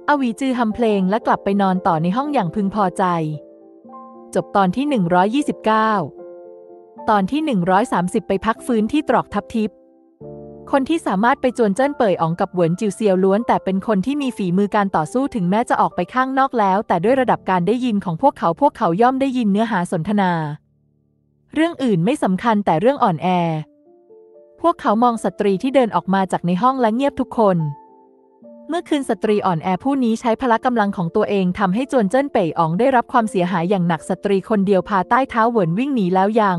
อวีจือฮัมเพลงและกลับไปนอนต่อในห้องอย่างพึงพอใจจบตอนที่หนึ่งร้อยยี่สิบเก้าตอนที่หนึ่งร้อยสามสิบไปพักฟื้นที่ตรอกทับทิพย์คนที่สามารถไปจวนเจิ้นเป่ยอ๋องกับเหวินจิวเซียวล้วนแต่เป็นคนที่มีฝีมือการต่อสู้ถึงแม้จะออกไปข้างนอกแล้วแต่ด้วยระดับการได้ยินของพวกเขาพวกเขาย่อมได้ยินเนื้อหาสนทนาเรื่องอื่นไม่สำคัญแต่เรื่องอ่อนแอพวกเขามองสตรีที่เดินออกมาจากในห้องและเงียบทุกคนเมื่อคืนสตรีอ่อนแอผู้นี้ใช้พละกำลังของตัวเองทำให้จวนเจิ้นเป่ยอ๋องได้รับความเสียหายอย่างหนักสตรีคนเดียวพาใต้เท้าเหวินวิ่งหนีแล้วยัง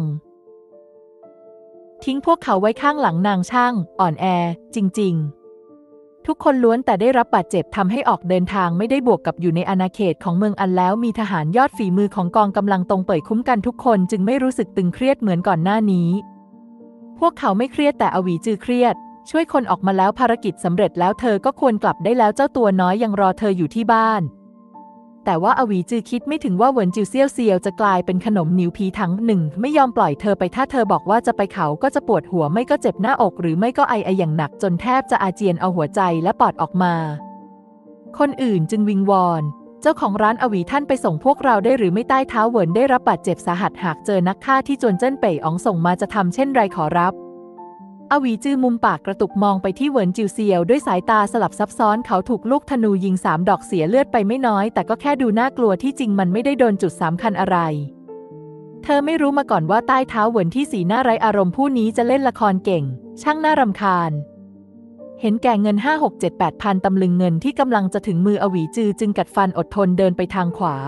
ทิ้งพวกเขาไว้ข้างหลังนางช่างอ่อนแอจริงๆทุกคนล้วนแต่ได้รับบาดเจ็บทำให้ออกเดินทางไม่ได้บวกกับอยู่ในอาณาเขตของเมืองอันแล้วมีทหารยอดฝีมือของกองกำลังตรงเป่ยคุ้มกันทุกคนจึงไม่รู้สึกตึงเครียดเหมือนก่อนหน้านี้พวกเขาไม่เครียดแต่อวีจือเครียดช่วยคนออกมาแล้วภารกิจสำเร็จแล้วเธอก็ควรกลับได้แล้วเจ้าตัวน้อยยังรอเธออยู่ที่บ้านแต่ว่าอวีจือคิดไม่ถึงว่าเหวินจิวเซี่ยวเซียวจะกลายเป็นขนมหนิวผีถังหนึ่งไม่ยอมปล่อยเธอไปถ้าเธอบอกว่าจะไปเขาก็จะปวดหัวไม่ก็เจ็บหน้าอกหรือไม่ก็ไอไออย่างหนักจนแทบจะอาเจียนเอาหัวใจและปอดออกมาคนอื่นจึงวิงวอนเจ้าของร้านอวีท่านไปส่งพวกเราได้หรือไม่ใต้เท้าเหวินได้รับบาดเจ็บสาหัสหากเจอนักฆ่าที่จวนเจิ้นเป่ยอ๋องส่งมาจะทำเช่นไรขอรับอวีจื้อมุมปากกระตุกมองไปที่เหวินจิวเซียวด้วยสายตาสลับซับซ้อนเขาถูกลูกธนูยิงสามดอกเสียเลือดไปไม่น้อยแต่ก็แค่ดูน่ากลัวที่จริงมันไม่ได้โดนจุดสำคัญอะไรเธอไม่รู้มาก่อนว่าใต้เท้าเหวินที่สีหน้าไร้อารมณ์ผู้นี้จะเล่นละครเก่งช่างน่ารำคาญเห็นแก่เงินห้าหกเจ็ดแปดพันตำลึงเงินที่กำลังจะถึงมืออวีจือจึงกัดฟันอดทนเดินไปทางขวา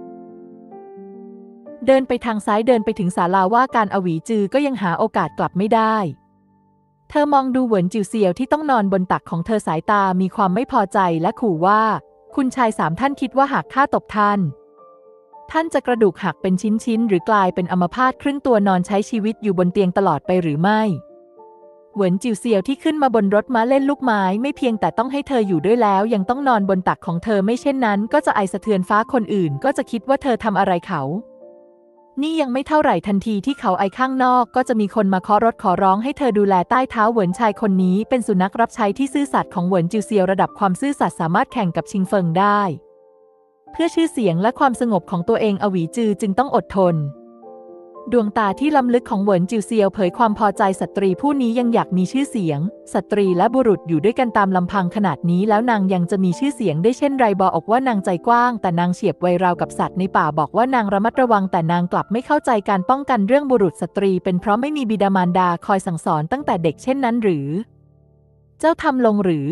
เดินไปทางซ้ายเดินไปถึงศาลาว่าการอวีจือก็ยังหาโอกาสกลับไม่ได้เธอมองดูเหวินจิวเซียวที่ต้องนอนบนตักของเธอสายตามีความไม่พอใจและขู่ว่าคุณชายสามท่านคิดว่าหากข้าตบท่านท่านจะกระดูกหักเป็นชิ้นๆหรือกลายเป็นอัมพาตครึ่งตัวนอนใช้ชีวิตอยู่บนเตียงตลอดไปหรือไม่เหวินจิวเซียวที่ขึ้นมาบนรถม้าเล่นลูกไม้ไม่เพียงแต่ต้องให้เธออยู่ด้วยแล้วยังต้องนอนบนตักของเธอไม่เช่นนั้นก็จะไอสะเทือนฟ้าคนอื่นก็จะคิดว่าเธอทำอะไรเขานี่ยังไม่เท่าไหร่ทันทีที่เขาไอข้างนอกก็จะมีคนมาเคาะรถขอร้องให้เธอดูแลใต้เท้าเหวินชายคนนี้เป็นสุนัขรับใช้ที่ซื่อสัตย์ของเหวินจิวเซียวระดับความซื่อสัตย์สามารถแข่งกับชิงเฟิงได้เพื่อชื่อเสียงและความสงบของตัวเองอวีจือจึงต้องอดทนดวงตาที่ล้ำลึกของเหวินจิวเซียวเผยความพอใจสตรีผู้นี้ยังอยากมีชื่อเสียงสตรีและบุรุษอยู่ด้วยกันตามลำพังขนาดนี้แล้วนางยังจะมีชื่อเสียงได้เช่นไรบอกว่านางใจกว้างแต่นางเฉียบไวราวกับสัตว์ในป่าบอกว่านางระมัดระวังแต่นางกลับไม่เข้าใจการป้องกันเรื่องบุรุษสตรีเป็นเพราะไม่มีบิดามารดาคอยสั่งสอนตั้งแต่เด็กเช่นนั้นหรือเจ้าทำลงหรือ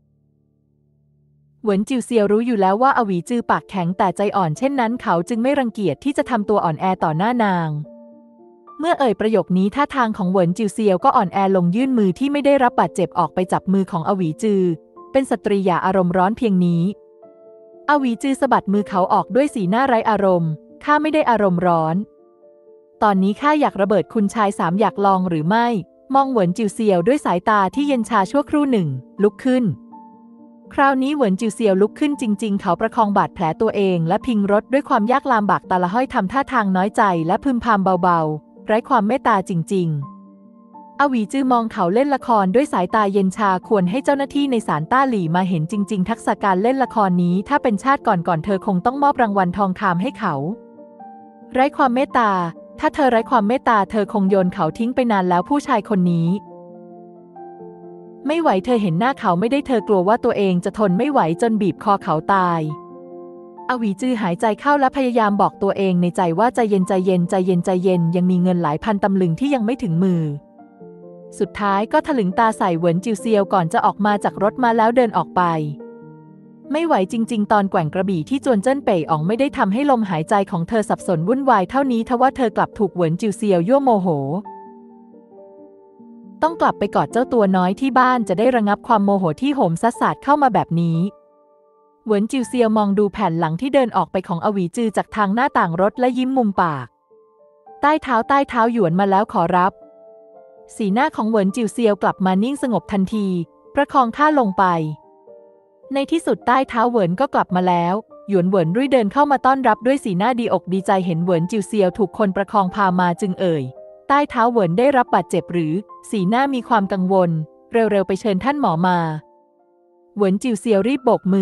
เหวินจิวเซียวรู้อยู่แล้วว่าอวีจือปากแข็งแต่ใจอ่อนเช่นนั้นเขาจึงไม่รังเกียจที่จะทำตัวอ่อนแอต่อหน้านางเมื่อเอ่ยประโยคนี้ท่าทางของเหวินจิวเซียวก็อ่อนแอลงยื่นมือที่ไม่ได้รับบาดเจ็บออกไปจับมือของอวีจือเป็นสตรีอย่าอารมณ์ร้อนเพียงนี้อวีจือสะบัดมือเขาออกด้วยสีหน้าไร้อารมณ์ข้าไม่ได้อารมณ์ร้อนตอนนี้ข้าอยากระเบิดคุณชายสามอยากลองหรือไม่มองเหวินจิวเซียวด้วยสายตาที่เย็นชาชั่วครู่หนึ่งลุกขึ้นคราวนี้เหวินจิวเซียวลุกขึ้นจริงๆเขาประคองบาดแผลตัวเองและพิงรถด้วยความยากลำบากตาละห้อยทำท่าทางน้อยใจและพึมพำเบาๆไร้ความเมตตาจริงๆอวีจือมองเขาเล่นละครด้วยสายตาเย็นชาควรให้เจ้าหน้าที่ในศาลต้าหลี่มาเห็นจริงๆทักษะการเล่นละครนี้ถ้าเป็นชาติก่อนๆเธอคงต้องมอบรางวัลทองคำให้เขาไร้ความเมตตาถ้าเธอไร้ความเมตตาเธอคงโยนเขาทิ้งไปนานแล้วผู้ชายคนนี้ไม่ไหวเธอเห็นหน้าเขาไม่ได้เธอกลัวว่าตัวเองจะทนไม่ไหวจนบีบคอเขาตายอวีจือหายใจเข้าและพยายามบอกตัวเองในใจว่าใจเย็นใจเย็นใจเย็นใจเย็นยังมีเงินหลายพันตำลึงที่ยังไม่ถึงมือสุดท้ายก็ถลึงตาใส่เหวินจิวเซียวก่อนจะออกมาจากรถมาแล้วเดินออกไปไม่ไหวจริงๆตอนแกว่งกระบี่ที่จวนเจิ้นเป่ยอ๋องไม่ได้ทำให้ลมหายใจของเธอสับสนวุ่นวายเท่านี้ทว่าเธอกลับถูกเหวินจิวเซียวยั่วโมโหต้องกลับไปกอดเจ้าตัวน้อยที่บ้านจะได้ระงับความโมโหที่โหมซัดสาดเข้ามาแบบนี้เหวินจิวเซียวมองดูแผ่นหลังที่เดินออกไปของอวีจือจากทางหน้าต่างรถและยิ้มมุมปากใต้เท้าใต้เท้าหยวนมาแล้วขอรับสีหน้าของเหวินจิวเซียวกลับมานิ่งสงบทันทีประคองข้าลงไปในที่สุดใต้เท้าเหวินก็กลับมาแล้วหยวนเหวินรุ่ยเดินเข้ามาต้อนรับด้วยสีหน้าดีอกดีใจเห็นเหวินจิวเซียวถูกคนประคองพามาจึงเอ่ยใต้เท้าเหวินได้รับบาดเจ็บหรือสีหน้ามีความกังวลเร็วๆไปเชิญท่านหมอมาเหวินจิวเซียวรีบโบกมือ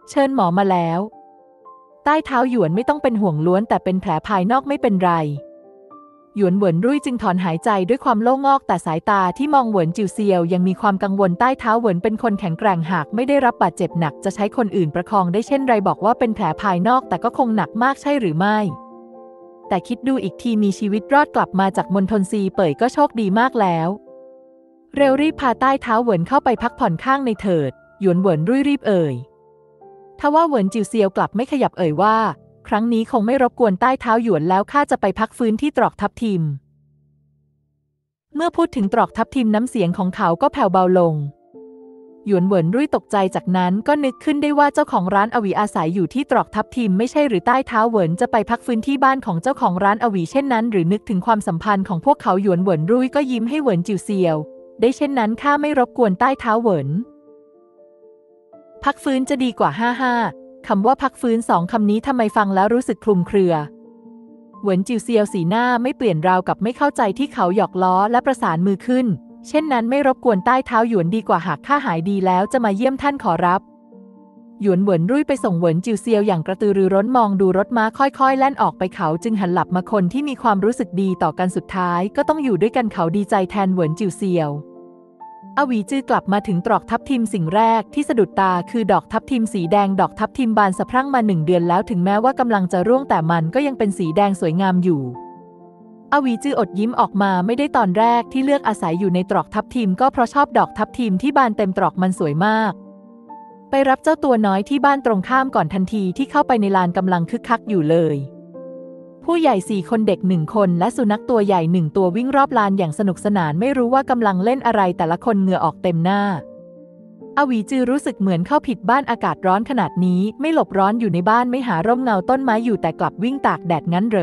เชิญหมอมาแล้วใต้เท้าหยวนไม่ต้องเป็นห่วงล้วนแต่เป็นแผลภายนอกไม่เป็นไรหยวนเหวินรุ่ยจึงถอนหายใจด้วยความโล่งอกแต่สายตาที่มองเหวินจิวเซียวยังมีความกังวลใต้เท้าเหวินเป็นคนแข็งแกร่งหากไม่ได้รับบาดเจ็บหนักจะใช้คนอื่นประคองได้เช่นไรบอกว่าเป็นแผลภายนอกแต่ก็คงหนักมากใช่หรือไม่แต่คิดดูอีกทีมีชีวิตรอดกลับมาจากมณฑลซีเป่ยก็โชคดีมากแล้วเร็วรีบพาใต้เท้าเหวินเข้าไปพักผ่อนข้างในเถิดหยวนเหวินรุ่ยรีบเอ่ยทว่าเหวินจิวเซียวกลับไม่ขยับเอ่ยว่าครั้งนี้คงไม่รบกวนใต้เท้าหยวนแล้วข้าจะไปพักฟื้นที่ตรอกทับทิมเมื่อพูดถึงตรอกทับทิมน้ำเสียงของเขาก็แผ่วเบาลงหยวนเหวินรุ่ยตกใจจากนั้นก็นึกขึ้นได้ว่าเจ้าของร้านอวีอาศัยอยู่ที่ตรอกทับทิมไม่ใช่หรือใต้เท้าเหวินจะไปพักฟื้นที่บ้านของเจ้าของร้านอวีเช่นนั้นหรือนึกถึงความสัมพันธ์ของพวกเขาหยวนเหวินรุ่ยก็ยิ้มให้เหวินจิวเซียวได้เช่นนั้นข้าไม่รบกวนใต้เท้าเหวินพักฟื้นจะดีกว่าห้าห้าคำว่าพักฟื้นสองคำนี้ทำไมฟังแล้วรู้สึกคลุมเครือเหวินจิวเซียวสีหน้าไม่เปลี่ยนราวกับไม่เข้าใจที่เขาหยอกล้อและประสานมือขึ้นเช่นนั้นไม่รบกวนใต้เท้าหยวนดีกว่าหากข้าหายดีแล้วจะมาเยี่ยมท่านขอรับหยวนเหวินรุ่ยไปส่งเหวินจิวเซียวอย่างกระตือรือร้นมองดูรถม้าค่อยๆแล่นออกไปเขาจึงหันหลับมาคนที่มีความรู้สึกดีต่อกันสุดท้ายก็ต้องอยู่ด้วยกันเขาดีใจแทนเหวินจิวเซียวอวีจื้อกลับมาถึงตรอกทับทิมสิ่งแรกที่สะดุดตาคือดอกทับทิมสีแดงดอกทับทิมบานสะพรั่งมาหนึ่งเดือนแล้วถึงแม้ว่ากำลังจะร่วงแต่มันก็ยังเป็นสีแดงสวยงามอยู่อวีจื้ออดยิ้มออกมาไม่ได้ตอนแรกที่เลือกอาศัยอยู่ในตรอกทับทิมก็เพราะชอบดอกทับทิมที่บานเต็มตรอกมันสวยมากไปรับเจ้าตัวน้อยที่บ้านตรงข้ามก่อนทันทีที่เข้าไปในลานกำลังคึกคักอยู่เลยผู้ใหญ่สี่คนเด็กหนึ่งคนและสุนัขตัวใหญ่หนึ่งตัววิ่งรอบลานอย่างสนุกสนานไม่รู้ว่ากำลังเล่นอะไรแต่ละคนเหงื่อออกเต็มหน้าอวีจือรู้สึกเหมือนเข้าผิดบ้านอากาศร้อนขนาดนี้ไม่หลบร้อนอยู่ในบ้านไม่หาร่มเงาต้นไม้อยู่แต่กลับวิ่งตากแดดงั้นเหร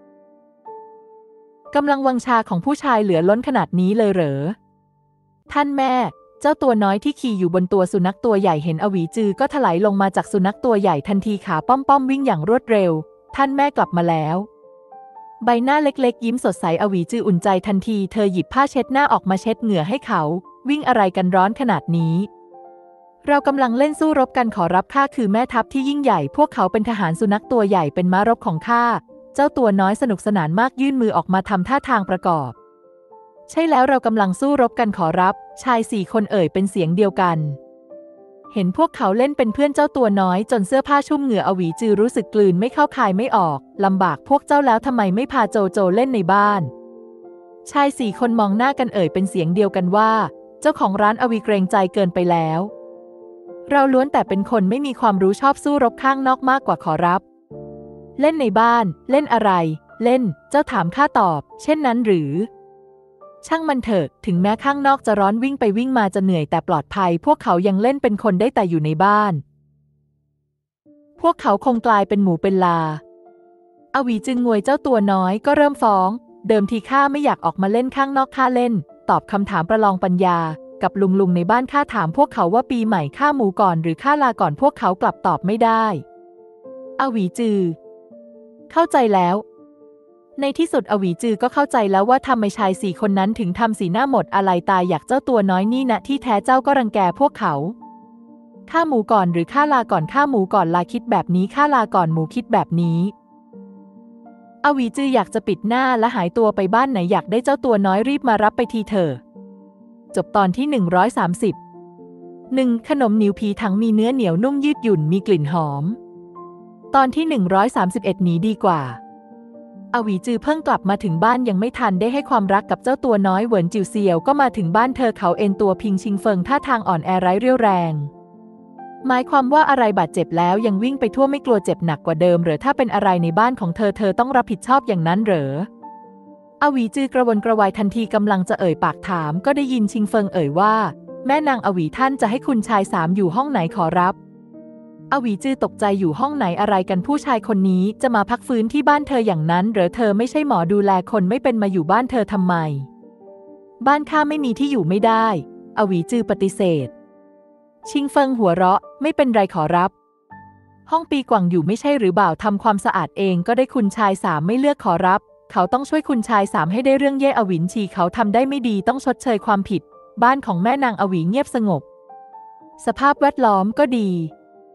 อกำลังวังชาของผู้ชายเหลือล้นขนาดนี้เลยเหรอท่านแม่เจ้าตัวน้อยที่ขี่อยู่บนตัวสุนัขตัวใหญ่เห็นอวีจือก็ถลายลงมาจากสุนัขตัวใหญ่ทันทีขาป้อมๆวิ่งอย่างรวดเร็วท่านแม่กลับมาแล้วใบหน้าเล็กๆยิ้มสดใสอวีจืออุ่นใจทันทีเธอหยิบผ้าเช็ดหน้าออกมาเช็ดเหงื่อให้เขาวิ่งอะไรกันร้อนขนาดนี้เรากำลังเล่นสู้รบกันขอรับข้าคือแม่ทัพที่ยิ่งใหญ่พวกเขาเป็นทหารสุนัขตัวใหญ่เป็นม้ารบของข้าเจ้าตัวน้อยสนุกสนานมากยื่นมือออกมาทำท่าทางประกอบใช่แล้วเรากำลังสู้รบกันขอรับชายสี่คนเอ่ยเป็นเสียงเดียวกันเห็นพวกเขาเล่นเป็นเพื่อนเจ้าตัวน้อยจนเสื้อผ้าชุ่มเหงื่ออวีจือรู้สึกกลืนไม่เข้าคายไม่ออกลำบากพวกเจ้าแล้วทำไมไม่พาโจโจเล่นในบ้านชายสี่คนมองหน้ากันเอ่ยเป็นเสียงเดียวกันว่าเจ้าของร้านอวีเกรงใจเกินไปแล้วเราล้วนแต่เป็นคนไม่มีความรู้ชอบสู้รบข้างนอกมากกว่าขอรับเล่นในบ้านเล่นอะไรเล่นเจ้าถามข้าตอบเช่นนั้นหรือช่างมันเถอะถึงแม้ข้างนอกจะร้อนวิ่งไปวิ่งมาจะเหนื่อยแต่ปลอดภัยพวกเขายังเล่นเป็นคนได้แต่อยู่ในบ้านพวกเขาคงกลายเป็นหมูเป็นลาอวีจึงงวยเจ้าตัวน้อยก็เริ่มฟ้องเดิมทีข้าไม่อยากออกมาเล่นข้างนอกข้าเล่นตอบคำถามประลองปัญญากับลุงลุงในบ้านข้าถามพวกเขาว่าปีใหม่ข้าหมูก่อนหรือข้าลาก่อนพวกเขากลับตอบไม่ได้อวีจือเข้าใจแล้วในที่สุดอวีจือก็เข้าใจแล้วว่าทำไมชายสี่คนนั้นถึงทำสีหน้าหมดอะไรตายอยากเจ้าตัวน้อยนี่นะที่แท้เจ้าก็รังแกพวกเขาข้าหมูก่อนหรือข้าลาก่อนข้าหมูก่อนลาคิดแบบนี้ข้าลาก่อนหมูคิดแบบนี้อวีจืออยากจะปิดหน้าและหายตัวไปบ้านไหนอยากได้เจ้าตัวน้อยรีบมารับไปทีเถอะจบตอนที่หนึ่งร้อยสามสิบ หนึ่งขนมนิวผีถังมีเนื้อเหนียวนุ่มยืดหยุ่นมีกลิ่นหอมตอนที่หนึ่งร้อยสามสิบเอ็ดหนีดีกว่าอวีจือเพิ่งกลับมาถึงบ้านยังไม่ทันได้ให้ความรักกับเจ้าตัวน้อยเหวินจิวเซียวก็มาถึงบ้านเธอเขาเอนตัวพิงชิงเฟิงท่าทางอ่อนแอไร้เรี่ยวแรงหมายความว่าอะไรบาดเจ็บแล้วยังวิ่งไปทั่วไม่กลัวเจ็บหนักกว่าเดิมหรือถ้าเป็นอะไรในบ้านของเธอเธอต้องรับผิดชอบอย่างนั้นเหรออวีจือกระวนกระวายทันทีกำลังจะเอ่ยปากถามก็ได้ยินชิงเฟิงเอ่ยว่าแม่นางอวีท่านจะให้คุณชายสามอยู่ห้องไหนขอรับอวีจือตกใจอยู่ห้องไหนอะไรกันผู้ชายคนนี้จะมาพักฟื้นที่บ้านเธออย่างนั้นหรือเธอไม่ใช่หมอดูแลคนไม่เป็นมาอยู่บ้านเธอทำไมบ้านข้าไม่มีที่อยู่ไม่ได้อวีจือปฏิเสธชิงเฟิงหัวเราะไม่เป็นไรขอรับห้องปีกวังอยู่ไม่ใช่หรือบ่าวทำความสะอาดเองก็ได้คุณชายสามไม่เลือกขอรับเขาต้องช่วยคุณชายสามให้ได้เรื่องเย่อวินชีเขาทำได้ไม่ดีต้องชดเชยความผิดบ้านของแม่นางอวีเงียบสงบสภาพแวดล้อมก็ดี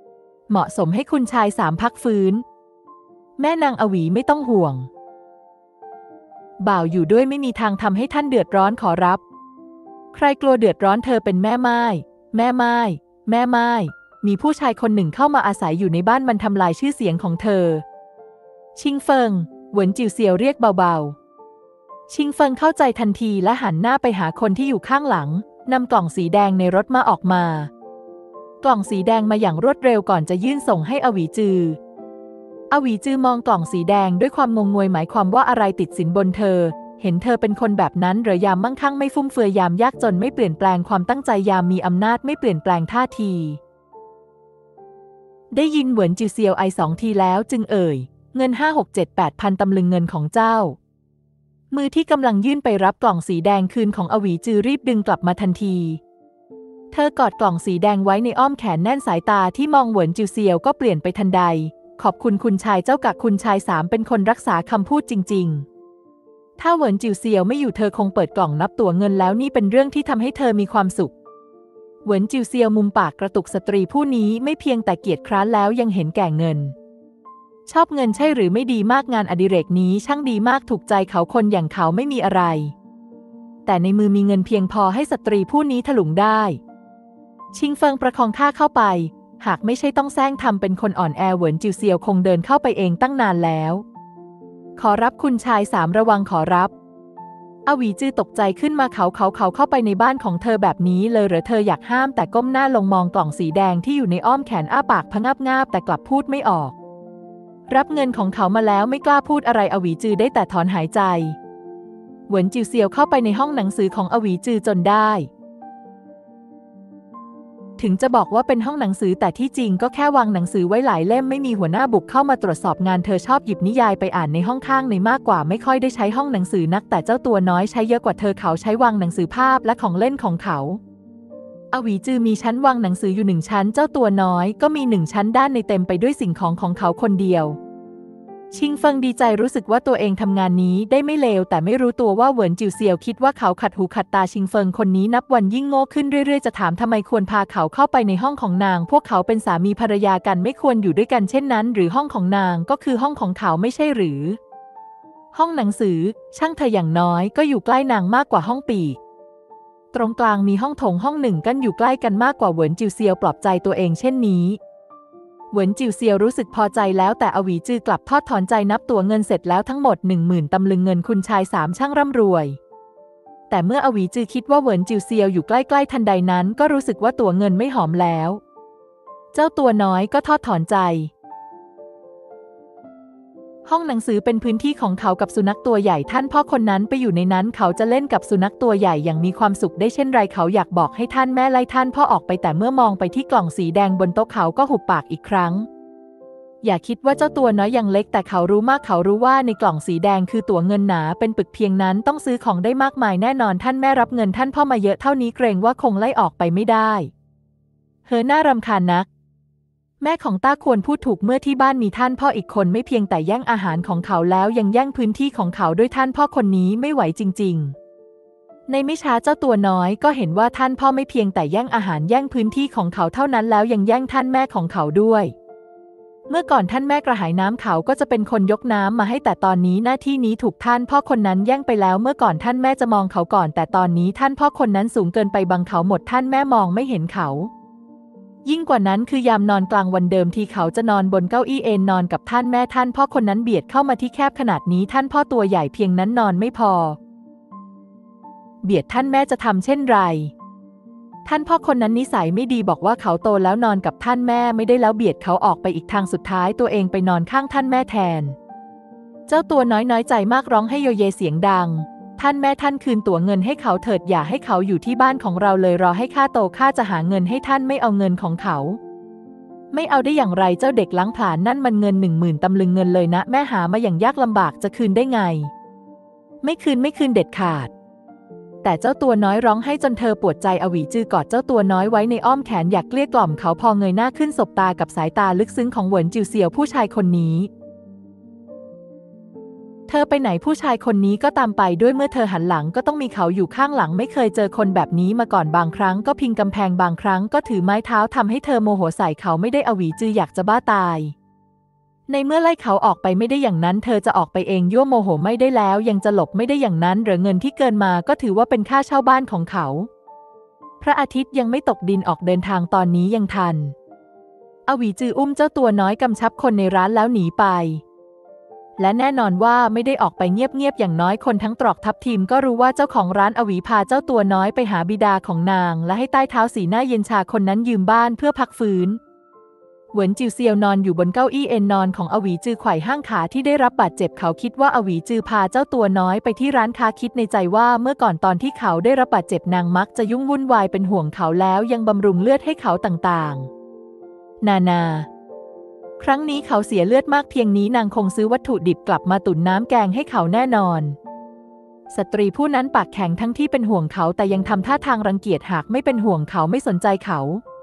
เหมาะสมให้คุณชายสามพักฟื้นแม่นางอวีไม่ต้องห่วงบ่าวอยู่ด้วยไม่มีทางทำให้ท่านเดือดร้อนขอรับใครกลัวเดือดร้อนเธอเป็นแม่ไม้แม่ไม้แม่ไม้มีผู้ชายคนหนึ่งเข้ามาอาศัยอยู่ในบ้านมันทำลายชื่อเสียงของเธอชิงเฟิงเหวินจิวเซียวเรียกเบาๆชิงเฟิงเข้าใจทันทีและหันหน้าไปหาคนที่อยู่ข้างหลังนำกล่องสีแดงในรถมาออกมากล่องสีแดงมาอย่างรวดเร็วก่อนจะยื่นส่งให้อวีจืออวีจือมองกล่องสีแดงด้วยความงงงวยหมายความว่าอะไรติดสินบนเธอเห็นเธอเป็นคนแบบนั้นหรือยามมั่งคั่งไม่ฟุ่มเฟือยยามยากจนไม่เปลี่ยนแปลงความตั้งใจยามมีอำนาจไม่เปลี่ยนแปลงท่าทีได้ยินเหวินจิวเซียวไอสองทีแล้วจึงเอ่ยเงินห้าหกเจ็ดแปดพันตำลึงเงินของเจ้ามือที่กำลังยื่นไปรับกล่องสีแดงคืนของอวีจือรีบดึงกลับมาทันทีเธอกอดกล่องสีแดงไว้ในอ้อมแขนแน่นสายตาที่มองเหวินจิวเซียวก็เปลี่ยนไปทันใดขอบคุณคุณชายเจ้ากับคุณชายสามเป็นคนรักษาคำพูดจริงๆถ้าเหวินจิวเซียวไม่อยู่เธอคงเปิดกล่องนับตัวเงินแล้วนี่เป็นเรื่องที่ทำให้เธอมีความสุขเหวินจิวเซียวมุมปากกระตุกสตรีผู้นี้ไม่เพียงแต่เกียจคร้านแล้วยังเห็นแก่เงินชอบเงินใช่หรือไม่ดีมากงานอดิเรกนี้ช่างดีมากถูกใจเขาคนอย่างเขาไม่มีอะไรแต่ในมือมีเงินเพียงพอให้สตรีผู้นี้ถลุงได้ชิงเฟิงประคองข้าเข้าไปหากไม่ใช่ต้องแซงทำเป็นคนอ่อนแอเหวินจิวเซียวคงเดินเข้าไปเองตั้งนานแล้วขอรับคุณชายสามระวังขอรับอวีจื้อตกใจขึ้นมาเขาเขาเขาเข้าไปในบ้านของเธอแบบนี้เลยเหรอเธออยากห้ามแต่ก้มหน้าลงมองกล่องสีแดงที่อยู่ในอ้อมแขนอ้าปากพะงับงาบแต่กลับพูดไม่ออกรับเงินของเขามาแล้วไม่กล้าพูดอะไรอวีจือได้แต่ถอนหายใจเหวินจิวเซียวเข้าไปในห้องหนังสือของอวีจือจนได้ถึงจะบอกว่าเป็นห้องหนังสือแต่ที่จริงก็แค่วางหนังสือไว้หลายเล่มไม่มีหัวหน้าบุกเข้ามาตรวจสอบงานเธอชอบหยิบนิยายไปอ่านในห้องข้างในมากกว่าไม่ค่อยได้ใช้ห้องหนังสือนักแต่เจ้าตัวน้อยใช้เยอะกว่าเธอเขาใช้วางหนังสือภาพและของเล่นของเขาอวีจือมีชั้นวางหนังสืออยู่หนึ่งชั้นเจ้าตัวน้อยก็มีหนึ่งชั้นด้านในเต็มไปด้วยสิ่งของของเขาคนเดียวชิงเฟิงดีใจรู้สึกว่าตัวเองทำงานนี้ได้ไม่เลวแต่ไม่รู้ตัวว่าเหวินจิวเซียวคิดว่าเขาขัดหูขัดตาชิงเฟิงคนนี้นับวันยิ่งโง่ขึ้นเรื่อยๆจะถามทำไมควรพาเขาเข้าไปในห้องของนางพวกเขาเป็นสามีภรรยากันไม่ควรอยู่ด้วยกันเช่นนั้นหรือห้องของนางก็คือห้องของเขาไม่ใช่หรือห้องหนังสือช่างเธออย่างน้อยก็อยู่ใกล้นางมากกว่าห้องปีกตรงกลางมีห้องโถงห้องหนึ่งกันอยู่ใกล้กันมากกว่าเหวินจิวเซียวปลอบใจตัวเองเช่นนี้เหวินจิวเซียวรู้สึกพอใจแล้วแต่อวีจือกลับทอดถอนใจนับตัวเงินเสร็จแล้วทั้งหมดหนึ่งหมื่นตำลึงเงินคุณชายสามช่างร่ำรวยแต่เมื่ออวีจือคิดว่าเหวินจิวเซียวอยู่ใกล้ๆทันใดนั้นก็รู้สึกว่าตัวเงินไม่หอมแล้วเจ้าตัวน้อยก็ทอดถอนใจห้องหนังสือเป็นพื้นที่ของเขากับสุนัขตัวใหญ่ท่านพ่อคนนั้นไปอยู่ในนั้นเขาจะเล่นกับสุนัขตัวใหญ่อย่างมีความสุขได้เช่นไรเขาอยากบอกให้ท่านแม่ไล่ท่านพ่อออกไปแต่เมื่อมองไปที่กล่องสีแดงบนโต๊ะเขาก็หุบปากอีกครั้งอย่าคิดว่าเจ้าตัวน้อยยังเล็กแต่เขารู้มากเขารู้ว่าในกล่องสีแดงคือตั๋วเงินหนาเป็นปึกเพียงนั้นต้องซื้อของได้มากมายแน่นอนท่านแม่รับเงินท่านพ่อมาเยอะเท่านี้เกรงว่าคงไล่ออกไปไม่ได้เฮอน่ารำคาญนักแม่ของต้าควรพูดถูกเมื่อที่บ้านมีท่านพ่ออีกคนไม่เพียงแต่แย่งอาหารของเขาแล้วยังแย่งพื้นที่ของเขาด้วยท่านพ่อคนนี้ไม่ไหวจริงๆในไม่ช้าเจ้าตัวน้อยก็เห็นว่าท่านพ่อไม่เพียงแต่แย่งอาหารแย่งพื้นที่ของเขาเท่านั้นแล้วยังแย่งท่านแม่ของเขาด้วยเมื่อก่อนท่านแม่กระหายน้ำเขาก็จะเป็นคนยกน้ำมาให้แต่ตอนนี้หน้าที่นี้ถูกท่านพ่อคนนั้นแย่งไปแล้วเมื่อก่อนท่านแม่จะมองเขาก่อนแต่ตอนนี้ท่านพ่อคนนั้นสูงเกินไปบังเขาหมดท่านแม่มองไม่เห็นเขายิ่งกว่านั้นคือยามนอนกลางวันเดิมทีเขาจะนอนบนเก้าอี้เอนนอนกับท่านแม่ท่านพ่อคนนั้นเบียดเข้ามาที่แคบขนาดนี้ท่านพ่อตัวใหญ่เพียงนั้นนอนไม่พอเบียดท่านแม่จะทำเช่นไรท่านพ่อคนนั้นนิสัยไม่ดีบอกว่าเขาโตแล้วนอนกับท่านแม่ไม่ได้แล้วเบียดเขาออกไปอีกทางสุดท้ายตัวเองไปนอนข้างท่านแม่แทนเจ้าตัวน้อยน้อยใจมากร้องให้โยเยเสียงดังท่านแม่ท่านคืนตั๋วเงินให้เขาเถิดอย่าให้เขาอยู่ที่บ้านของเราเลยรอให้ข้าโตข้าจะหาเงินให้ท่านไม่เอาเงินของเขาไม่เอาได้อย่างไรเจ้าเด็กล้างผลาญนั่นมันเงินหนึ่งหมื่นตำลึงเงินเลยนะแม่หามาอย่างยากลำบากจะคืนได้ไงไม่คืนไม่คืนเด็ดขาดแต่เจ้าตัวน้อยร้องให้จนเธอปวดใจอวีจือกอดเจ้าตัวน้อยไว้ในอ้อมแขนอยากเกลี้ยกล่อมเขาพอเงยหน้าขึ้นสบตากับสายตาลึกซึ้งของเหวินจิวเซียวผู้ชายคนนี้เธอไปไหนผู้ชายคนนี้ก็ตามไปด้วยเมื่อเธอหันหลังก็ต้องมีเขาอยู่ข้างหลังไม่เคยเจอคนแบบนี้มาก่อนบางครั้งก็พิงกำแพงบางครั้งก็ถือไม้เท้าทำให้เธอโมโหใส่เขาไม่ได้อวีจืออยากจะบ้าตายในเมื่อไล่เขาออกไปไม่ได้อย่างนั้นเธอจะออกไปเองยั่วโมโหไม่ได้แล้วยังจะหลบไม่ได้อย่างนั้นหรือเงินที่เกินมาก็ถือว่าเป็นค่าเช่าบ้านของเขาพระอาทิตย์ยังไม่ตกดินออกเดินทางตอนนี้ยังทันอวีจืออุ้มเจ้าตัวน้อยกำชับคนในร้านแล้วหนีไปและแน่นอนว่าไม่ได้ออกไปเงียบๆอย่างน้อยคนทั้งตรอกทัพทีมก็รู้ว่าเจ้าของร้านอวีพาเจ้าตัวน้อยไปหาบิดาของนางและให้ใต้เท้าสีหน้าเย็นชาคนนั้นยืมบ้านเพื่อพักฟื้นเหวินจิวเซียวนอนอยู่บนเก้าอี้เอนนอนของอวีจือไขว่ห้างขาที่ได้รับบาดเจ็บเขาคิดว่าอวีจือพาเจ้าตัวน้อยไปที่ร้านค้าคิดในใจว่าเมื่อก่อนตอนที่เขาได้รับบาดเจ็บนางมักจะยุ่งวุ่นวายเป็นห่วงเขาแล้วยังบำรุงเลือดให้เขาต่างๆนานาครั้งนี้เขาเสียเลือดมากเพียงนี้นางคงซื้อวัตถุดิบกลับมาตุ๋นน้ำแกงให้เขาแน่นอนสตรีผู้นั้นปากแข็งทั้งที่เป็นห่วงเขาแต่ยังทำท่าทางรังเกียจหากไม่เป็นห่วงเขาไม่สนใจเขา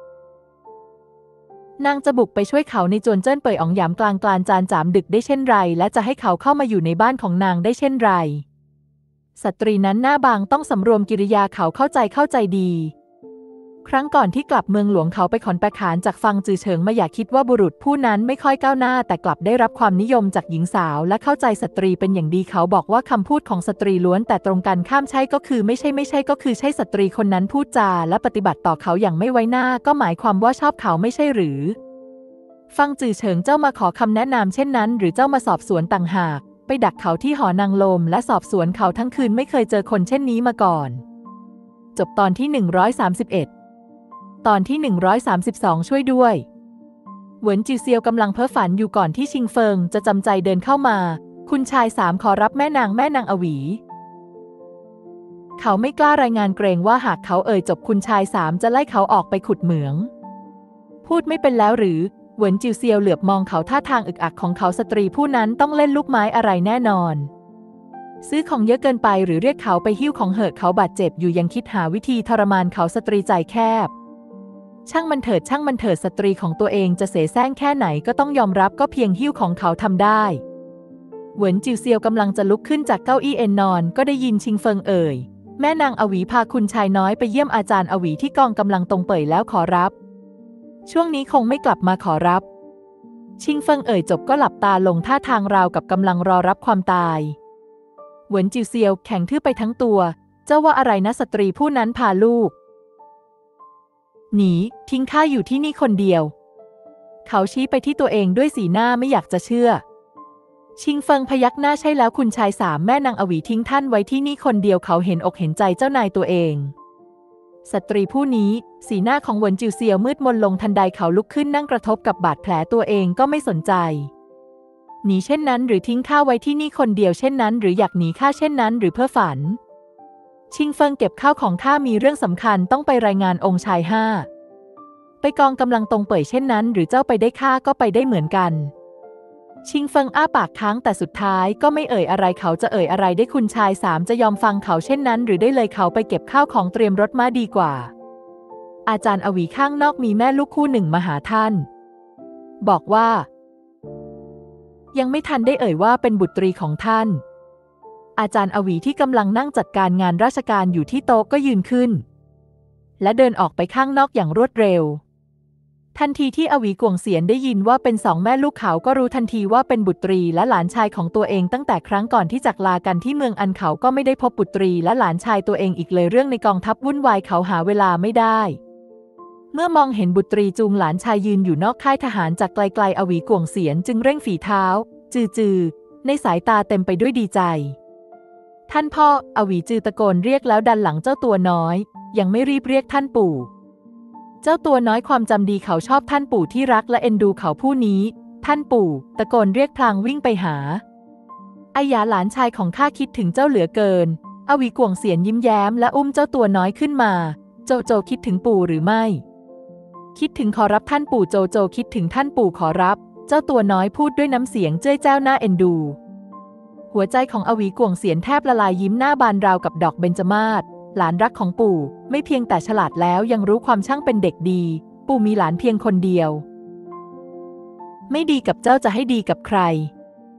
นางจะบุกไปช่วยเขาในจวนเจิ้นเป่ยอ๋องหยามกลางกลานจานจามดึกได้เช่นไรและจะให้เขาเข้ามาอยู่ในบ้านของนางได้เช่นไรสตรีนั้นหน้าบางต้องสำรวมกิริยาเขาเข้าใจเข้าใจดีครั้งก่อนที่กลับเมืองหลวงเขาไปขอนประขานจากฟังจือเฉิงมาอยากคิดว่าบุรุษผู้นั้นไม่ค่อยก้าวหน้าแต่กลับได้รับความนิยมจากหญิงสาวและเข้าใจสตรีเป็นอย่างดีเขาบอกว่าคำพูดของสตรีล้วนแต่ตรงกันข้ามใช่ก็คือไม่ใช่ไม่ใช่ก็คือใช่สตรีคนนั้นพูดจาและปฏิบัติต่อเขาอย่างไม่ไว้หน้าก็หมายความว่าชอบเขาไม่ใช่หรือฟังจือเฉิงเจ้ามาขอคำแนะนำเช่นนั้นหรือเจ้ามาสอบสวนต่างหากไปดักเขาที่หอนางลมและสอบสวนเขาทั้งคืนไม่เคยเจอคนเช่นนี้มาก่อนจบตอนที่หนึ่งร้อยสามสิบเอ็ดตอนที่หนึ่งร้อยสามสิบสองช่วยด้วยเหวินจิวเซียวกำลังเพ้อฝันอยู่ก่อนที่ชิงเฟิงจะจำใจเดินเข้ามาคุณชายสามขอรับแม่นางแม่นางอวีเขาไม่กล้ารายงานเกรงว่าหากเขาเอ่ยจบคุณชายสามจะไล่เขาออกไปขุดเหมืองพูดไม่เป็นแล้วหรือเหวินจิวเซียวเหลือบมองเขาท่าทางอึกอักของเขาสตรีผู้นั้นต้องเล่นลูกไม้อะไรแน่นอนซื้อของเยอะเกินไปหรือเรียกเขาไปหิ้วของเหอะเขาบาดเจ็บอยู่ยังคิดหาวิธีทรมานเขาสตรีใจแคบช่างมันเถิดช่างมันเถิดสตรีของตัวเองจะเสแสร้งแค่ไหนก็ต้องยอมรับก็เพียงหิ้วของเขาทำได้เหวินจิวเซียวกำลังจะลุกขึ้นจากเก้าอี้เอนนอนก็ได้ยินชิงเฟิงเอ่ยแม่นางอวีพาคุณชายน้อยไปเยี่ยมอาจารย์อวีที่กองกำลังตรงเป่ยแล้วขอรับช่วงนี้คงไม่กลับมาขอรับชิงเฟิงเอ่ยจบก็หลับตาลงท่าทางราวกับกำลังรอรับความตายเหวินจิวเซียวแข็งทื่อไปทั้งตัวเจ้าว่าอะไรนะสตรีผู้นั้นพาลูกหนีทิ้งข้าอยู่ที่นี่คนเดียวเขาชี้ไปที่ตัวเองด้วยสีหน้าไม่อยากจะเชื่อชิงเฟิงพยักหน้าใช่แล้วคุณชายสามแม่นางอวีทิ้งท่านไว้ที่นี่คนเดียวเขาเห็นอกเห็นใจเจ้านายตัวเองสตรีผู้นี้สีหน้าของเหวินจิวเซียวมืดมนลงทันใดเขาลุกขึ้นนั่งกระทบกับบาดแผลตัวเองก็ไม่สนใจหนีเช่นนั้นหรือทิ้งข้าไว้ที่นี่คนเดียวเช่นนั้นหรืออยากหนีข้าเช่นนั้นหรือเพ้อฝันชิงเฟิงเก็บข้าวของข้ามีเรื่องสำคัญต้องไปรายงานองค์ชายห้าไปกองกำลังตรงเป่ยเช่นนั้นหรือเจ้าไปได้ข้าก็ไปได้เหมือนกันชิงเฟิงอ้าปากค้างแต่สุดท้ายก็ไม่เอ่ยอะไรเขาจะเอ่ยอะไรได้คุณชายสามจะยอมฟังเขาเช่นนั้นหรือได้เลยเขาไปเก็บข้าวของเตรียมรถม้าดีกว่าอาจารย์อวีข้างนอกมีแม่ลูกคู่หนึ่งมาหาท่านบอกว่ายังไม่ทันได้เอ่ยว่าเป็นบุตรีของท่านอาจารย์อวีที่กำลังนั่งจัดการงานราชการอยู่ที่โต๊ะก็ยืนขึ้นและเดินออกไปข้างนอกอย่างรวดเร็วทันทีที่อวีกวงเสียนได้ยินว่าเป็นสองแม่ลูกเขาก็รู้ทันทีว่าเป็นบุตรีและหลานชายของตัวเองตั้งแต่ครั้งก่อนที่จากลากันที่เมืองอันเขาก็ไม่ได้พบบุตรีและหลานชายตัวเองอีกเลยเรื่องในกองทัพวุ่นวายเขาหาเวลาไม่ได้เมื่อมองเห็นบุตรีจูงหลานชายยืนอยู่นอกค่ายทหารจากไกลๆอวีกวงเสียนจึงเร่งฝีเท้าจือๆในสายตาเต็มไปด้วยดีใจท่านพ่ออวีจือตะโกนเรียกแล้วดันหลังเจ้าตัวน้อยยังไม่รีบเรียกท่านปู่เจ้าตัวน้อยความจำดีเขาชอบท่านปู่ที่รักและเอ็นดูเขาผู้นี้ท่านปู่ตะโกนเรียกพลางวิ่งไปหาอายาหลานชายของข้าคิดถึงเจ้าเหลือเกินอวีกวงเสียนยิ้มแย้มและอุ้มเจ้าตัวน้อยขึ้นมาโจโจคิดถึงปู่หรือไม่คิดถึงขอรับท่านปู่โจโจคิดถึงท่านปู่ขอรับเจ้าตัวน้อยพูดด้วยน้ำเสียงเจ้ยแจ้วหน้าเอ็นดูหัวใจของอวีกวงเสียนแทบละลายยิ้มหน้าบานราวกับดอกเบญจมาศหลานรักของปู่ไม่เพียงแต่ฉลาดแล้วยังรู้ความช่างเป็นเด็กดีปู่มีหลานเพียงคนเดียวไม่ดีกับเจ้าจะให้ดีกับใคร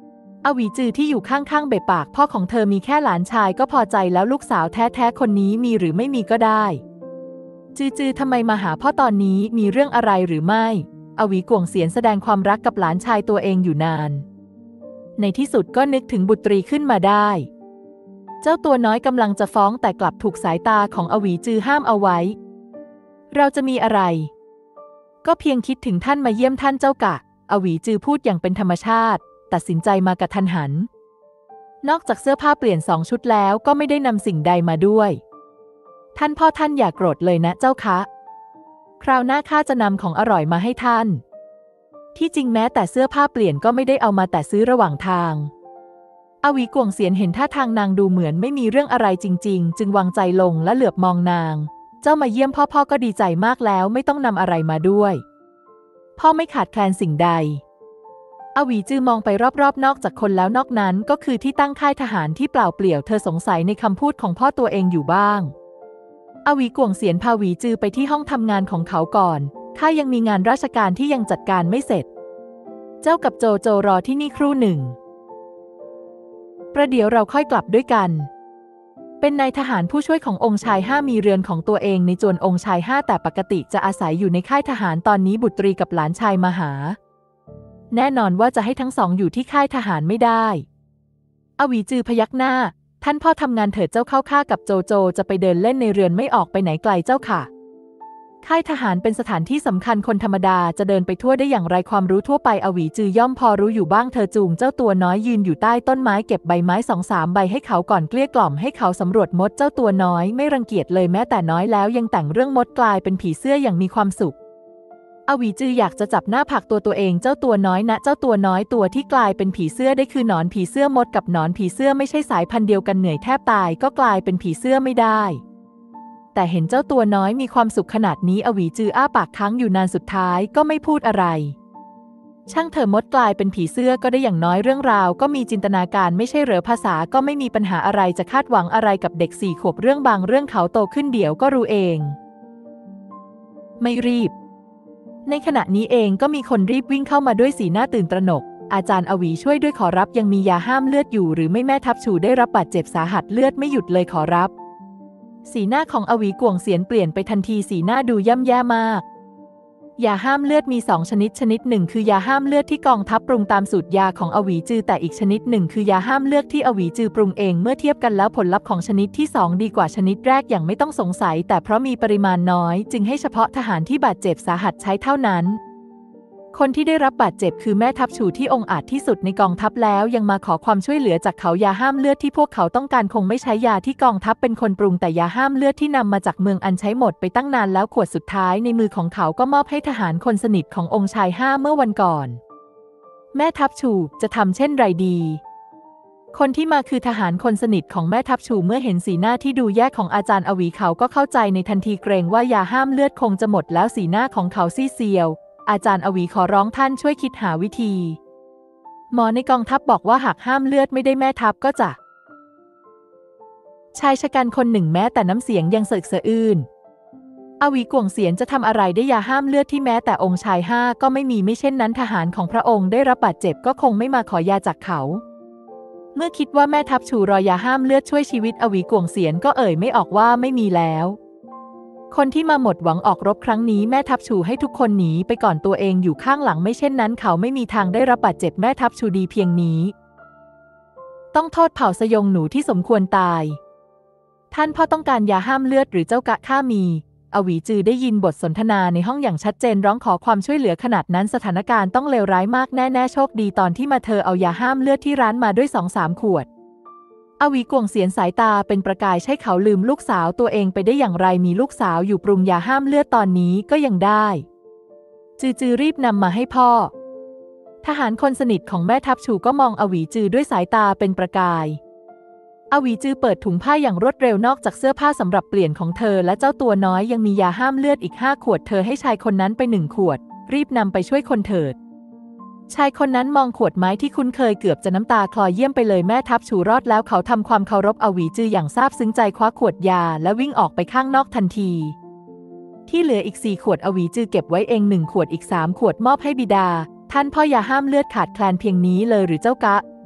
อวีจือที่อยู่ข้างๆเบะปากพ่อของเธอมีแค่หลานชายก็พอใจแล้วลูกสาวแท้ๆคนนี้มีหรือไม่มีก็ได้จือจือทำไมมาหาพ่อตอนนี้มีเรื่องอะไรหรือไม่อวีกวงเสียนแสดงความรักกับหลานชายตัวเองอยู่นานในที่สุดก็นึกถึงบุตรีขึ้นมาได้เจ้าตัวน้อยกำลังจะฟ้องแต่กลับถูกสายตาของอวีจือห้ามเอาไว้เราจะมีอะไรก็เพียงคิดถึงท่านมาเยี่ยมท่านเจ้ากะอวีจือพูดอย่างเป็นธรรมชาติตัดสินใจมากระทันหันนอกจากเสื้อผ้าเปลี่ยนสองชุดแล้วก็ไม่ได้นำสิ่งใดมาด้วยท่านพ่อท่านอย่าโกรธเลยนะเจ้าคะคราวหน้าข้าจะนำของอร่อยมาให้ท่านที่จริงแม้แต่เสื้อผ้าเปลี่ยนก็ไม่ได้เอามาแต่ซื้อระหว่างทางอวีกวงเสียนเห็นท่าทางนางดูเหมือนไม่มีเรื่องอะไรจริงๆจึงวางใจลงและเหลือบมองนางเจ้ามาเยี่ยมพ่อพ่อก็ดีใจมากแล้วไม่ต้องนำอะไรมาด้วยพ่อไม่ขาดแคลนสิ่งใดอวีจือมองไปรอบๆนอกจากคนแล้วนอกนั้นก็คือที่ตั้งค่ายทหารที่เปล่าเปลี่ยวเธอสงสัยในคำพูดของพ่อตัวเองอยู่บ้างอวีกวงเสียนพาหวีจือไปที่ห้องทำงานของเขาก่อนข้ายังมีงานราชการที่ยังจัดการไม่เสร็จเจ้ากับโจโจรอที่นี่ครู่หนึ่งประเดี๋ยวเราค่อยกลับด้วยกันเป็นนายทหารผู้ช่วยขององค์ชายห้ามีเรือนของตัวเองในจวนองค์ชายห้าแต่ปกติจะอาศัยอยู่ในค่ายทหารตอนนี้บุตรีกับหลานชายมาหาแน่นอนว่าจะให้ทั้งสองอยู่ที่ค่ายทหารไม่ได้อวีจือพยักหน้าท่านพ่อทำงานเถิดเจ้าเข้าข้ากับโจโจจะไปเดินเล่นในเรือนไม่ออกไปไหนไกลเจ้าค่ะค่ายทหารเป็นสถานที่สำคัญคนธรรมดาจะเดินไปทั่วได้อย่างไรความรู้ทั่วไปอวีจือย่อมพอรู้อยู่บ้างเธอจูงเจ้าตัวน้อยยืนอยู่ใต้ต้นไม้เก็บใบไม้สองสามใบให้เขาก่อนเกลี้ยกล่อมให้เขาสำรวจมดเจ้าตัวน้อยไม่รังเกียจเลยแม้แต่น้อยแล้วยังแต่งเรื่องมดกลายเป็นผีเสื้ออย่างมีความสุขอวีจืออยากจะจับหน้าผากตัวตัวเองเจ้าตัวน้อยนะเจ้าตัวน้อยตัวที่กลายเป็นผีเสื้อได้คือหนอนผีเสื้อมดกับหนอนผีเสื้อไม่ใช่สายพันธุ์เดียวกันเหนื่อยแทบตายก็กลายเป็นผีเสื้อไม่ได้แต่เห็นเจ้าตัวน้อยมีความสุขขนาดนี้อวีจืออ้าปากค้างอยู่นานสุดท้ายก็ไม่พูดอะไรช่างเธอมดกลายเป็นผีเสื้อก็ได้อย่างน้อยเรื่องราวก็มีจินตนาการไม่ใช่เหรอภาษาก็ไม่มีปัญหาอะไรจะคาดหวังอะไรกับเด็กสี่ขวบเรื่องบางเรื่องเขาโตขึ้นเดี๋ยวก็รู้เองไม่รีบในขณะนี้เองก็มีคนรีบวิ่งเข้ามาด้วยสีหน้าตื่นตระหนกอาจารย์อวีช่วยด้วยขอรับยังมียาห้ามเลือดอยู่หรือไม่แม่ทัพฉูได้รับบาดเจ็บสาหัสเลือดไม่หยุดเลยขอรับสีหน้าของอวีกวงเสียนเปลี่ยนไปทันทีสีหน้าดูย่ำแย่มากยาห้ามเลือดมีสองชนิดชนิดหนึ่งคือยาห้ามเลือดที่กองทัพปรุงตามสูตรยาของอวีจือแต่อีกชนิดหนึ่งคือยาห้ามเลือดที่อวีจือปรุงเองเมื่อเทียบกันแล้วผลลัพธ์ของชนิดที่สองดีกว่าชนิดแรกอย่างไม่ต้องสงสัยแต่เพราะมีปริมาณน้อยจึงให้เฉพาะทหารที่บาดเจ็บสาหัสใช้เท่านั้นคนที่ได้รับบาดเจ็บคือแม่ทัพฉูที่องอาจที่สุดในกองทัพแล้วยังมาขอความช่วยเหลือจากเขายาห้ามเลือดที่พวกเขาต้องการคงไม่ใช้ยาที่กองทัพเป็นคนปรุงแต่ยาห้ามเลือดที่นำมาจากเมืองอันใช้หมดไปตั้งนานแล้วขวดสุดท้ายในมือของเขาก็มอบให้ทหารคนสนิทขององค์ชายห้าเมื่อวันก่อนแม่ทัพฉูจะทำเช่นไรดีคนที่มาคือทหารคนสนิทของแม่ทัพฉูเมื่อเห็นสีหน้าที่ดูแย่ของอาจารย์อวีเขาก็เข้าใจในทันทีเกรงว่ายาห้ามเลือดคงจะหมดแล้วสีหน้าของเขาซีดเซียวอาจารย์อวีขอร้องท่านช่วยคิดหาวิธีหมอในกองทัพบอกว่าหากห้ามเลือดไม่ได้แม่ทัพก็จะชายชะกันคนหนึ่งแม้แต่น้ำเสียงยังเสกสะอื้นอวีกวงเสียนจะทำอะไรได้ยาห้ามเลือดที่แม้แต่องค์ชายห้าก็ไม่มีไม่เช่นนั้นทหารของพระองค์ได้รับบาดเจ็บก็คงไม่มาขอยาจากเขาเมื่อคิดว่าแม่ทัพฉูรอยาห้ามเลือดช่วยชีวิตอวีกวงเสียนก็เอ่ยไม่ออกว่าไม่มีแล้วคนที่มาหมดหวังออกรบครั้งนี้แม่ทัพฉูให้ทุกคนหนีไปก่อนตัวเองอยู่ข้างหลังไม่เช่นนั้นเขาไม่มีทางได้รับบาดเจ็บแม่ทัพฉูดีเพียงนี้ต้องโทษเผ่าสยงหนูที่สมควรตายท่านพ่อต้องการยาห้ามเลือดหรือเจ้ากะข้ามีอวีจือได้ยินบทสนทนาในห้องอย่างชัดเจนร้องขอความช่วยเหลือขนาดนั้นสถานการณ์ต้องเลวร้ายมากแน่ๆโชคดีตอนที่มาเธอเอายาห้ามเลือดที่ร้านมาด้วยสองสามขวดอวีกวงเสียนสายตาเป็นประกายใช่เขาลืมลูกสาวตัวเองไปได้อย่างไรมีลูกสาวอยู่ปรุงยาห้ามเลือดตอนนี้ก็ยังได้จือจือรีบนำมาให้พ่อทหารคนสนิทของแม่ทัพฉูก็มองอวีจือด้วยสายตาเป็นประกายอวีจือเปิดถุงผ้าอย่างรวดเร็วนอกจากเสื้อผ้าสำหรับเปลี่ยนของเธอและเจ้าตัวน้อยยังมียาห้ามเลือดอีกห้าขวดเธอให้ชายคนนั้นไปหนึ่งขวดรีบนำไปช่วยคนเถิดชายคนนั้นมองขวดไม้ที่คุ้นเคยเกือบจะน้ำตาคลอเยี่ยมไปเลยแม่ทัพฉูรอดแล้วเขาทำความเคารพอวีจืออย่างซาบซึ้งใจคว้าขวดยาและวิ่งออกไปข้างนอกทันทีที่เหลืออีกสี่ขวดอวีจือเก็บไว้เองหนึ่งขวดอีกสามขวดมอบให้บิดาท่านพ่อยาห้ามเลือดขาดแคลนเพียงนี้เลยหรือเจ้ากะ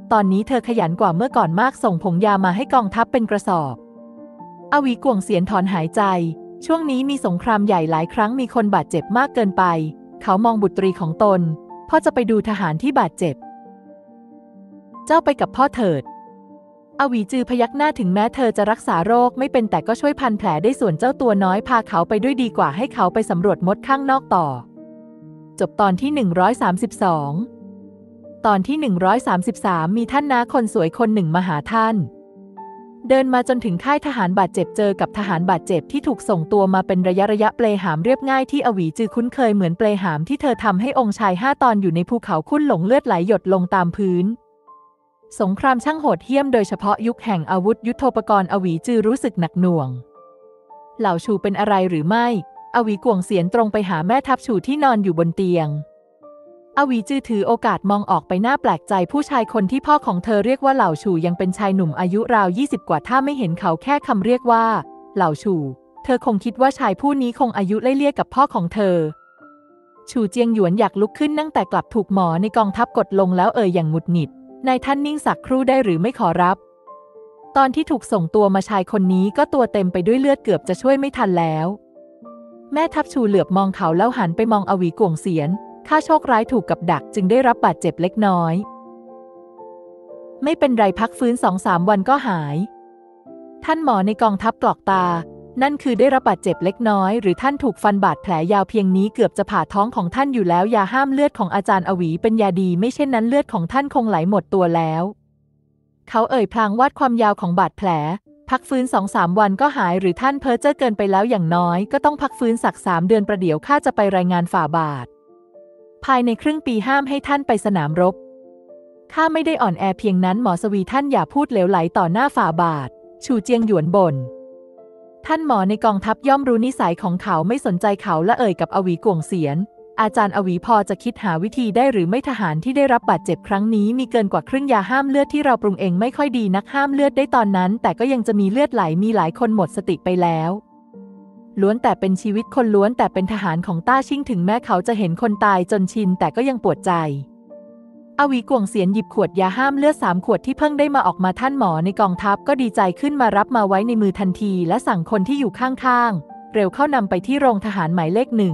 ตอนนี้เธอขยันกว่าเมื่อก่อนมากส่งผงยามาให้กองทัพเป็นกระสอบอวีกวงเสียนถอนหายใจช่วงนี้มีสงครามใหญ่หลายครั้งมีคนบาดเจ็บมากเกินไปเขามองบุตรีของตนพ่อจะไปดูทหารที่บาดเจ็บเจ้าไปกับพ่อเถิดอวีจือพยักหน้าถึงแม้เธอจะรักษาโรคไม่เป็นแต่ก็ช่วยพันแผลได้ส่วนเจ้าตัวน้อยพาเขาไปด้วยดีกว่าให้เขาไปสำรวจมดข้างนอกต่อจบตอนที่หนึ่งร้อยสามสิบสองตอนที่หนึ่งร้อยสามสิบสามมีท่านน้าคนสวยคนหนึ่งมาหาท่านเดินมาจนถึงค่ายทหารบาดเจ็บเจอกับทหารบาดเจ็บที่ถูกส่งตัวมาเป็นระยะระยะเปลหามเรียบง่ายที่อวีจือคุ้นเคยเหมือนเปลหามที่เธอทำให้องค์ชายห้าตอนอยู่ในภูเขาคุ้นหลงเลือดไหลหยดลงตามพื้นสงครามช่างโหดเหี้ยมโดยเฉพาะยุคแห่งอาวุธยุทโธปกรณ์อวีจือรู้สึกหนักหน่วงเหล่าชูเป็นอะไรหรือไม่อวีกวงเสียนตรงไปหาแม่ทัพชูที่นอนอยู่บนเตียงอวีจือถือโอกาสมองออกไปหน้าแปลกใจผู้ชายคนที่พ่อของเธอเรียกว่าเหล่าชูยังเป็นชายหนุ่มอายุราวยี่สิบกว่าถ้าไม่เห็นเขาแค่คำเรียกว่าเหล่าชูเธอคงคิดว่าชายผู้นี้คงอายุไล่เลี่ยกับพ่อของเธอชูเจียงหยวนอยากลุกขึ้นนั่งแต่กลับถูกหมอในกองทัพกดลงแล้วเอ่ยอย่างหงุดหงิดนายท่านนิ่งสักครู่ได้หรือไม่ขอรับตอนที่ถูกส่งตัวมาชายคนนี้ก็ตัวเต็มไปด้วยเลือดเกือบจะช่วยไม่ทันแล้วแม่ทัพชูเหลือบมองเขาแล้วหันไปมองอวีกวงเสียนข้าโชคร้ายถูกกับดักจึงได้รับบาดเจ็บเล็กน้อยไม่เป็นไรพักฟื้นสองสามวันก็หายท่านหมอในกองทัพกรอกตานั่นคือได้รับบาดเจ็บเล็กน้อยหรือท่านถูกฟันบาดแผลยาวเพียงนี้เกือบจะผ่าท้องของท่านอยู่แล้วยาห้ามเลือดของอาจารย์อวีเป็นยาดีไม่เช่นนั้นเลือดของท่านคงไหลหมดตัวแล้วเขาเอ่ยพลางวาดความยาวของบาดแผลพักฟื้นสองสามวันก็หายหรือท่านเพ้อเจ้อเกินไปแล้วอย่างน้อยก็ต้องพักฟื้นสักสามเดือนประเดี๋ยวข้าจะไปรายงานฝ่าบาทภายในครึ่งปีห้ามให้ท่านไปสนามรบข้าไม่ได้อ่อนแอเพียงนั้นหมอสวีท่านอย่าพูดเหลวไหลต่อหน้าฝ่าบาทชูเจียงหยวนบ่นท่านหมอในกองทัพย่อมรู้นิสัยของเขาไม่สนใจเขาและเอ่ยกับอวีกวงเสียนอาจารย์อวีพอจะคิดหาวิธีได้หรือไม่ทหารที่ได้รับบาดเจ็บครั้งนี้มีเกินกว่าครึ่งยาห้ามเลือดที่เราปรุงเองไม่ค่อยดีนักห้ามเลือดได้ตอนนั้นแต่ก็ยังจะมีเลือดไหลมีหลายคนหมดสติไปแล้วล้วนแต่เป็นชีวิตคนล้วนแต่เป็นทหารของต้าชิ่งถึงแม้เขาจะเห็นคนตายจนชินแต่ก็ยังปวดใจอวีกวงเสียนหยิบขวดยาห้ามเลือดสามขวดที่เพิ่งได้มาออกมาท่านหมอในกองทัพก็ดีใจขึ้นมารับมาไว้ในมือทันทีและสั่งคนที่อยู่ข้างๆเร็วเข้านำไปที่โรงทหารหมายเลขหนึ่ง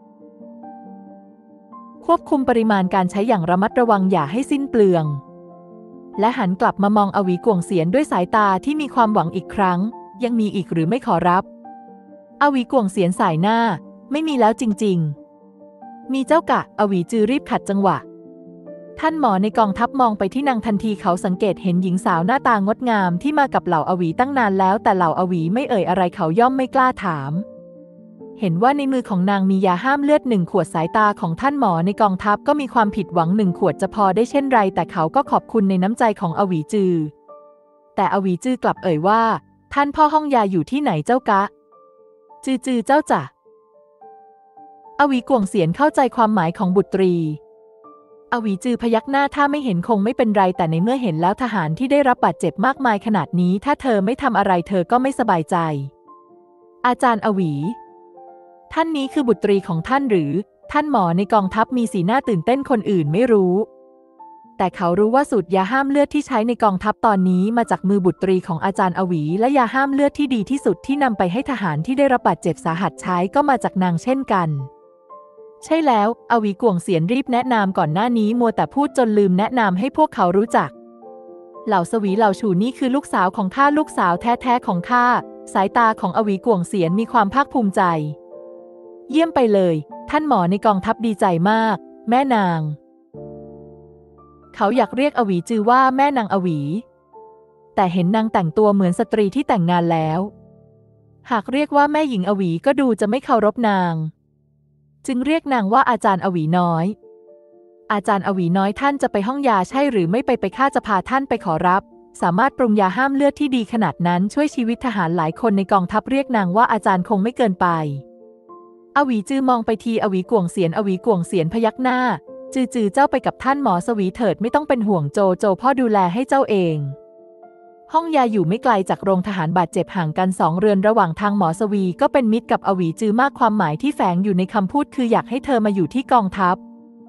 ควบคุมปริมาณการใช้อย่างระมัดระวังอย่าให้สิ้นเปลืองและหันกลับมามองอวีกวงเสียนด้วยสายตาที่มีความหวังอีกครั้งยังมีอีกหรือไม่ขอรับอวีกวงเสียนสายหน้าไม่มีแล้วจริงๆมีเจ้ากะอวีจือรีบขัดจังหวะท่านหมอในกองทัพมองไปที่นางทันทีเขาสังเกตเห็นหญิงสาวหน้าตางดงามที่มากับเหล่าอวีตั้งนานแล้วแต่เหล่าอวีไม่เอ่ยอะไรเขาย่อมไม่กล้าถามเห็นว่าในมือของนางมียาห้ามเลือดหนึ่งขวดสายตาของท่านหมอในกองทัพก็มีความผิดหวังหนึ่งขวดจะพอได้เช่นไรแต่เขาก็ขอบคุณในน้ำใจของอวีจือแต่อวีจือกลับเอ่ยว่าท่านพ่อห้องยาอยู่ที่ไหนเจ้ากะจือจือเจ้าจ่ะอวีกวงเสียนเข้าใจความหมายของบุตรีอวีจือพยักหน้าถ้าไม่เห็นคงไม่เป็นไรแต่ในเมื่อเห็นแล้วทหารที่ได้รับบาดเจ็บมากมายขนาดนี้ถ้าเธอไม่ทำอะไรเธอก็ไม่สบายใจอาจารย์อวีท่านนี้คือบุตรีของท่านหรือท่านหมอในกองทัพมีสีหน้าตื่นเต้นคนอื่นไม่รู้แต่เขารู้ว่าสูตรยาห้ามเลือดที่ใช้ในกองทัพตอนนี้มาจากมือบุตรีของอาจารย์อวีและยาห้ามเลือดที่ดีที่สุดที่นำไปให้ทหารที่ได้รับบาดเจ็บสาหัสใช้ก็มาจากนางเช่นกันใช่แล้วอวีกวงเสียนรีบแนะนำก่อนหน้านี้มัวแต่พูดจนลืมแนะนำให้พวกเขารู้จักเหล่าสวีเหล่าชูนี่คือลูกสาวของข้าลูกสาวแท้ๆของข้าสายตาของอวีกวงเสียนมีความภาคภูมิใจเยี่ยมไปเลยท่านหมอในกองทัพดีใจมากแม่นางเขาอยากเรียกอวีจือว่าแม่นางอวีแต่เห็นนางแต่งตัวเหมือนสตรีที่แต่งงานแล้วหากเรียกว่าแม่หญิงอวีก็ดูจะไม่เคารพนางจึงเรียกนางว่าอาจารย์อวีน้อยอาจารย์อวีน้อยท่านจะไปห้องยาใช่หรือไม่ไปไปข้าจะพาท่านไปขอรับสามารถปรุงยาห้ามเลือดที่ดีขนาดนั้นช่วยชีวิตทหารหลายคนในกองทัพเรียกนางว่าอาจารย์คงไม่เกินไปอวีจือมองไปทีอวีกวงเสียนอวีกวงเสียนพยักหน้าจือจือเจ้าไปกับท่านหมอสวีเถิดไม่ต้องเป็นห่วงโจโจพ่อดูแลให้เจ้าเองห้องยาอยู่ไม่ไกลจากโรงทหารบาดเจ็บห่างกันสองเรือนระหว่างทางหมอสวีก็เป็นมิตรกับอวีจือมากความหมายที่แฝงอยู่ในคำพูดคืออยากให้เธอมาอยู่ที่กองทัพ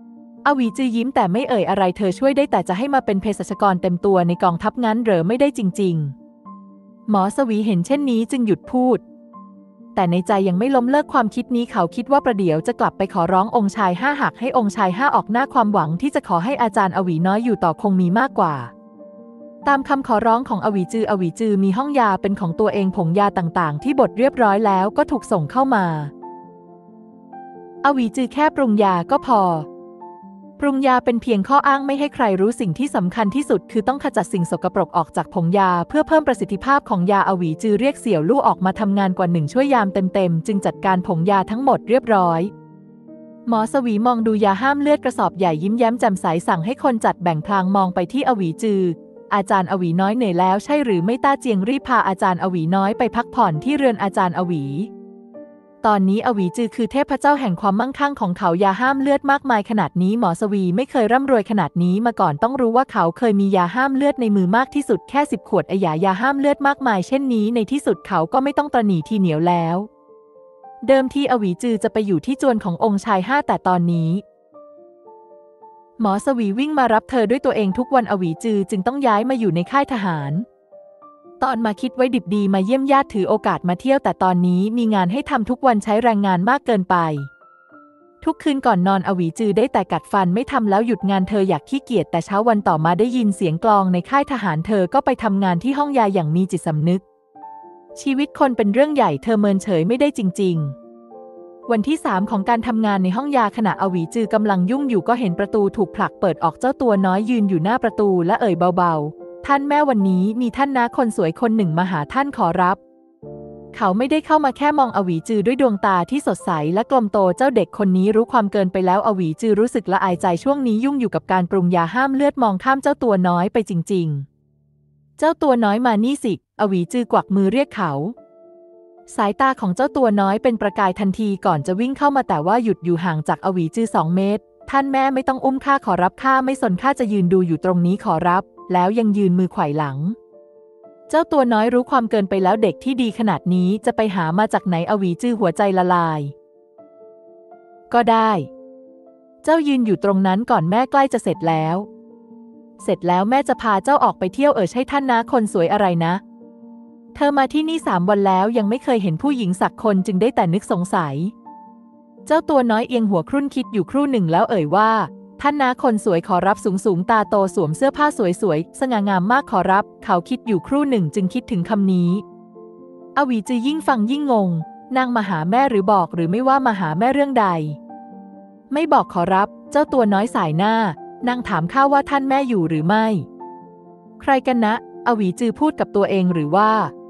อวีจือยิ้มแต่ไม่เอ่ยอะไรเธอช่วยได้แต่จะให้มาเป็นเภสัชกรเต็มตัวในกองทัพงั้นเหรอไม่ได้จริงๆหมอสวีเห็นเช่นนี้จึงหยุดพูดแต่ในใจยังไม่ล้มเลิกความคิดนี้เขาคิดว่าประเดี๋ยวจะกลับไปขอร้ององค์ชายห้าหากให้องค์ชายห้าออกหน้าความหวังที่จะขอให้อาจารย์อวีน้อยอยู่ต่อคงมีมากกว่าตามคำขอร้องของอวีจืออวีจือมีห้องยาเป็นของตัวเองผงยาต่างๆที่บดเรียบร้อยแล้วก็ถูกส่งเข้ามาอวีจือแค่ปรุงยาก็พอปรุงยาเป็นเพียงข้ออ้างไม่ให้ใครรู้สิ่งที่สำคัญที่สุดคือต้องขจัดสิ่งสกปรกออกจากผงยาเพื่อเพิ่มประสิทธิภาพของยาอวีจือเรียกเสี่ยวลู่ออกมาทำงานกว่าหนึ่งชั่วยามเต็มๆจึงจัดการผงยาทั้งหมดเรียบร้อยหมอสวีมองดูยาห้ามเลือดกระสอบใหญ่ยิ้มแย้มแจ่มใสสั่งให้คนจัดแบ่งพลางมองไปที่อวีจืออาจารย์อวีน้อยเหนื่อยแล้วใช่หรือไม่ต้าเจียงรีบพาอาจารย์อวีน้อยไปพักผ่อนที่เรือนอาจารย์อวีตอนนี้อวีจือคือเทพเจ้าแห่งความมั่งคั่งของเขายาห้ามเลือดมากมายขนาดนี้หมอสวีไม่เคยร่ำรวยขนาดนี้มาก่อนต้องรู้ว่าเขาเคยมียาห้ามเลือดในมือมากที่สุดแค่สิบขวดไอยายาห้ามเลือดมากมายเช่นนี้ในที่สุดเขาก็ไม่ต้องตระหนี่ทีเหนียวแล้วเดิมทีอวีจือจะไปอยู่ที่จวนขององค์ชายห้าแต่ตอนนี้หมอสวีวิ่งมารับเธอด้วยตัวเองทุกวันอวีจือจึงต้องย้ายมาอยู่ในค่ายทหารตอนมาคิดไว้ดิบดีมาเยี่ยมญาติถือโอกาสมาเที่ยวแต่ตอนนี้มีงานให้ทำทุกวันใช้แรงงานมากเกินไปทุกคืนก่อนนอนอวีจือได้แต่กัดฟันไม่ทำแล้วหยุดงานเธออยากขี้เกียจแต่เช้าวันต่อมาได้ยินเสียงกลองในค่ายทหารเธอก็ไปทำงานที่ห้องยาอย่างมีจิตสำนึกชีวิตคนเป็นเรื่องใหญ่เธอเมินเฉยไม่ได้จริงๆวันที่สามของการทำงานในห้องยาขณะอวีจือกำลังยุ่งอยู่ก็เห็นประตูถูกผลักเปิดออกเจ้าตัวน้อยยืนอยู่หน้าประตูและเอ่ยเบาๆท่านแม่วันนี้มีท่านน้าคนสวยคนหนึ่งมาหาท่านขอรับเขาไม่ได้เข้ามาแค่มองอวีจือด้วยดวงตาที่สดใสและกลมโตเจ้าเด็กคนนี้รู้ความเกินไปแล้วอวีจือรู้สึกละอายใจช่วงนี้ยุ่งอยู่กับการปรุงยาห้ามเลือดมองข้ามเจ้าตัวน้อยไปจริงๆเจ้าตัวน้อยมานี่สิอวีจือกวักมือเรียกเขาสายตาของเจ้าตัวน้อยเป็นประกายทันทีก่อนจะวิ่งเข้ามาแต่ว่าหยุดอยู่ห่างจากอวีจือสองเมตรท่านแม่ไม่ต้องอุ้มข้าขอรับข้าไม่สนข้าจะยืนดูอยู่ตรงนี้ขอรับแล้วยังยืนมือไขว่หลังเจ้าตัวน้อยรู้ความเกินไปแล้วเด็กที่ดีขนาดนี้จะไปหามาจากไหนอวีจือหัวใจละลายก็ได้เจ้ายืนอยู่ตรงนั้นก่อนแม่ใกล้จะเสร็จแล้วเสร็จแล้วแม่จะพาเจ้าออกไปเที่ยวเออใช่ท่านนะคนสวยอะไรนะเธอมาที่นี่สามวันแล้วยังไม่เคยเห็นผู้หญิงสักคนจึงได้แต่นึกสงสัยเจ้าตัวน้อยเอียงหัวครุ่นคิดอยู่ครู่หนึ่งแล้วเอ่ยว่าท่านน้าคนสวยขอรับสูงสูงตาโตสวมเสื้อผ้าสวยๆสง่างามมากขอรับเขาคิดอยู่ครู่หนึ่งจึงคิดถึงคำนี้อวีจือยิ่งฟังยิ่งงงนางมาหาแม่หรือบอกหรือไม่ว่ามาหาแม่เรื่องใดไม่บอกขอรับเจ้าตัวน้อยสายหน้านางถามข้าว่าท่านแม่อยู่หรือไม่ใครกันนะอวีจือพูดกับตัวเองหรือว่า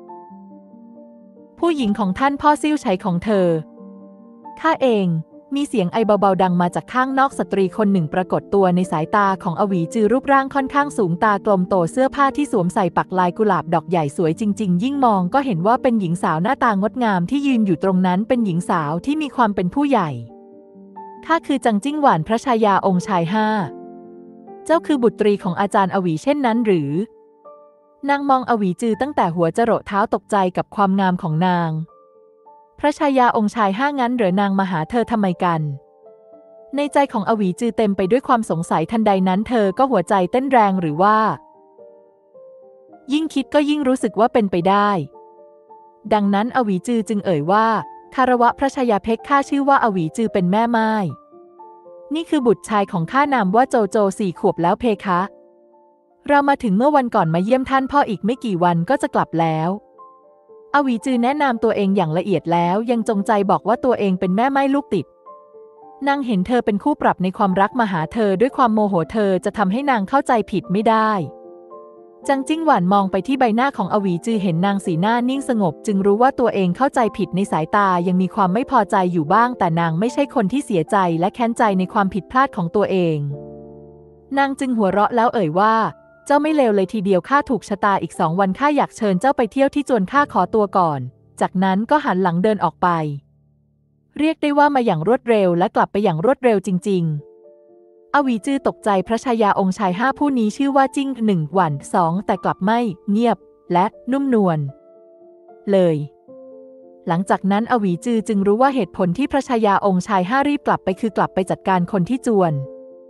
ผู้หญิงของท่านพ่อซิ่วไฉของเธอข้าเองมีเสียงไอเบาๆดังมาจากข้างนอกสตรีคนหนึ่งปรากฏตัวในสายตาของอวีจือรูปร่างค่อนข้างสูงตากลมโตเสื้อผ้าที่สวมใส่ปักลายกุหลาบดอกใหญ่สวยจริงๆยิ่งมองก็เห็นว่าเป็นหญิงสาวหน้าตางดงามที่ยืนอยู่ตรงนั้นเป็นหญิงสาวที่มีความเป็นผู้ใหญ่ข้าคือจังจิ้งหวานพระชายาองค์ชายห้าเจ้าคือบุตรีของอาจารย์อวีเช่นนั้นหรือนางมองอวีจือตั้งแต่หัวจรดเท้าตกใจกับความงามของนางพระชายาองค์ชายห้างั้นเหรอนางมาหาเธอทำไมกันในใจของอวีจือเต็มไปด้วยความสงสัยทันใดนั้นเธอก็หัวใจเต้นแรงหรือว่ายิ่งคิดก็ยิ่งรู้สึกว่าเป็นไปได้ดังนั้นอวีจือจึงเอ่ยว่าคารวะพระชายาเพคข้าชื่อว่าอวีจือเป็นแม่ไม้นี่คือบุตรชายของข้านามว่าโจโจสี่ขวบแล้วเพคะเรามาถึงเมื่อวันก่อนมาเยี่ยมท่านพ่ออีกไม่กี่วันก็จะกลับแล้วอวีจือแนะนำตัวเองอย่างละเอียดแล้วยังจงใจบอกว่าตัวเองเป็นแม่ไม้ลูกติดนางเห็นเธอเป็นคู่ปรับในความรักมาหาเธอด้วยความโมโหเธอจะทำให้นางเข้าใจผิดไม่ได้จังจิ้งหวานมองไปที่ใบหน้าของอวีจือเห็นนางสีหน้านิ่งสงบจึงรู้ว่าตัวเองเข้าใจผิดในสายตายังมีความไม่พอใจอยู่บ้างแต่นางไม่ใช่คนที่เสียใจและแค้นใจในความผิดพลาดของตัวเองนางจึงหัวเราะแล้วเอ่ยว่าเจ้าไม่เลวเลยทีเดียวข้าถูกชะตาอีกสองวันข้าอยากเชิญเจ้าไปเที่ยวที่จวนข้าขอตัวก่อนจากนั้นก็หันหลังเดินออกไปเรียกได้ว่ามาอย่างรวดเร็วและกลับไปอย่างรวดเร็วจริงๆอวีจือตกใจพระชายาองค์ชายห้าผู้นี้ชื่อว่าจิ้งหนึ่งหวันสองแต่กลับไม่เงียบและนุ่มนวลเลยหลังจากนั้นอวีจือจึงรู้ว่าเหตุผลที่พระชายาองค์ชายห้ารีบกลับไปคือกลับไปจัดการคนที่จวน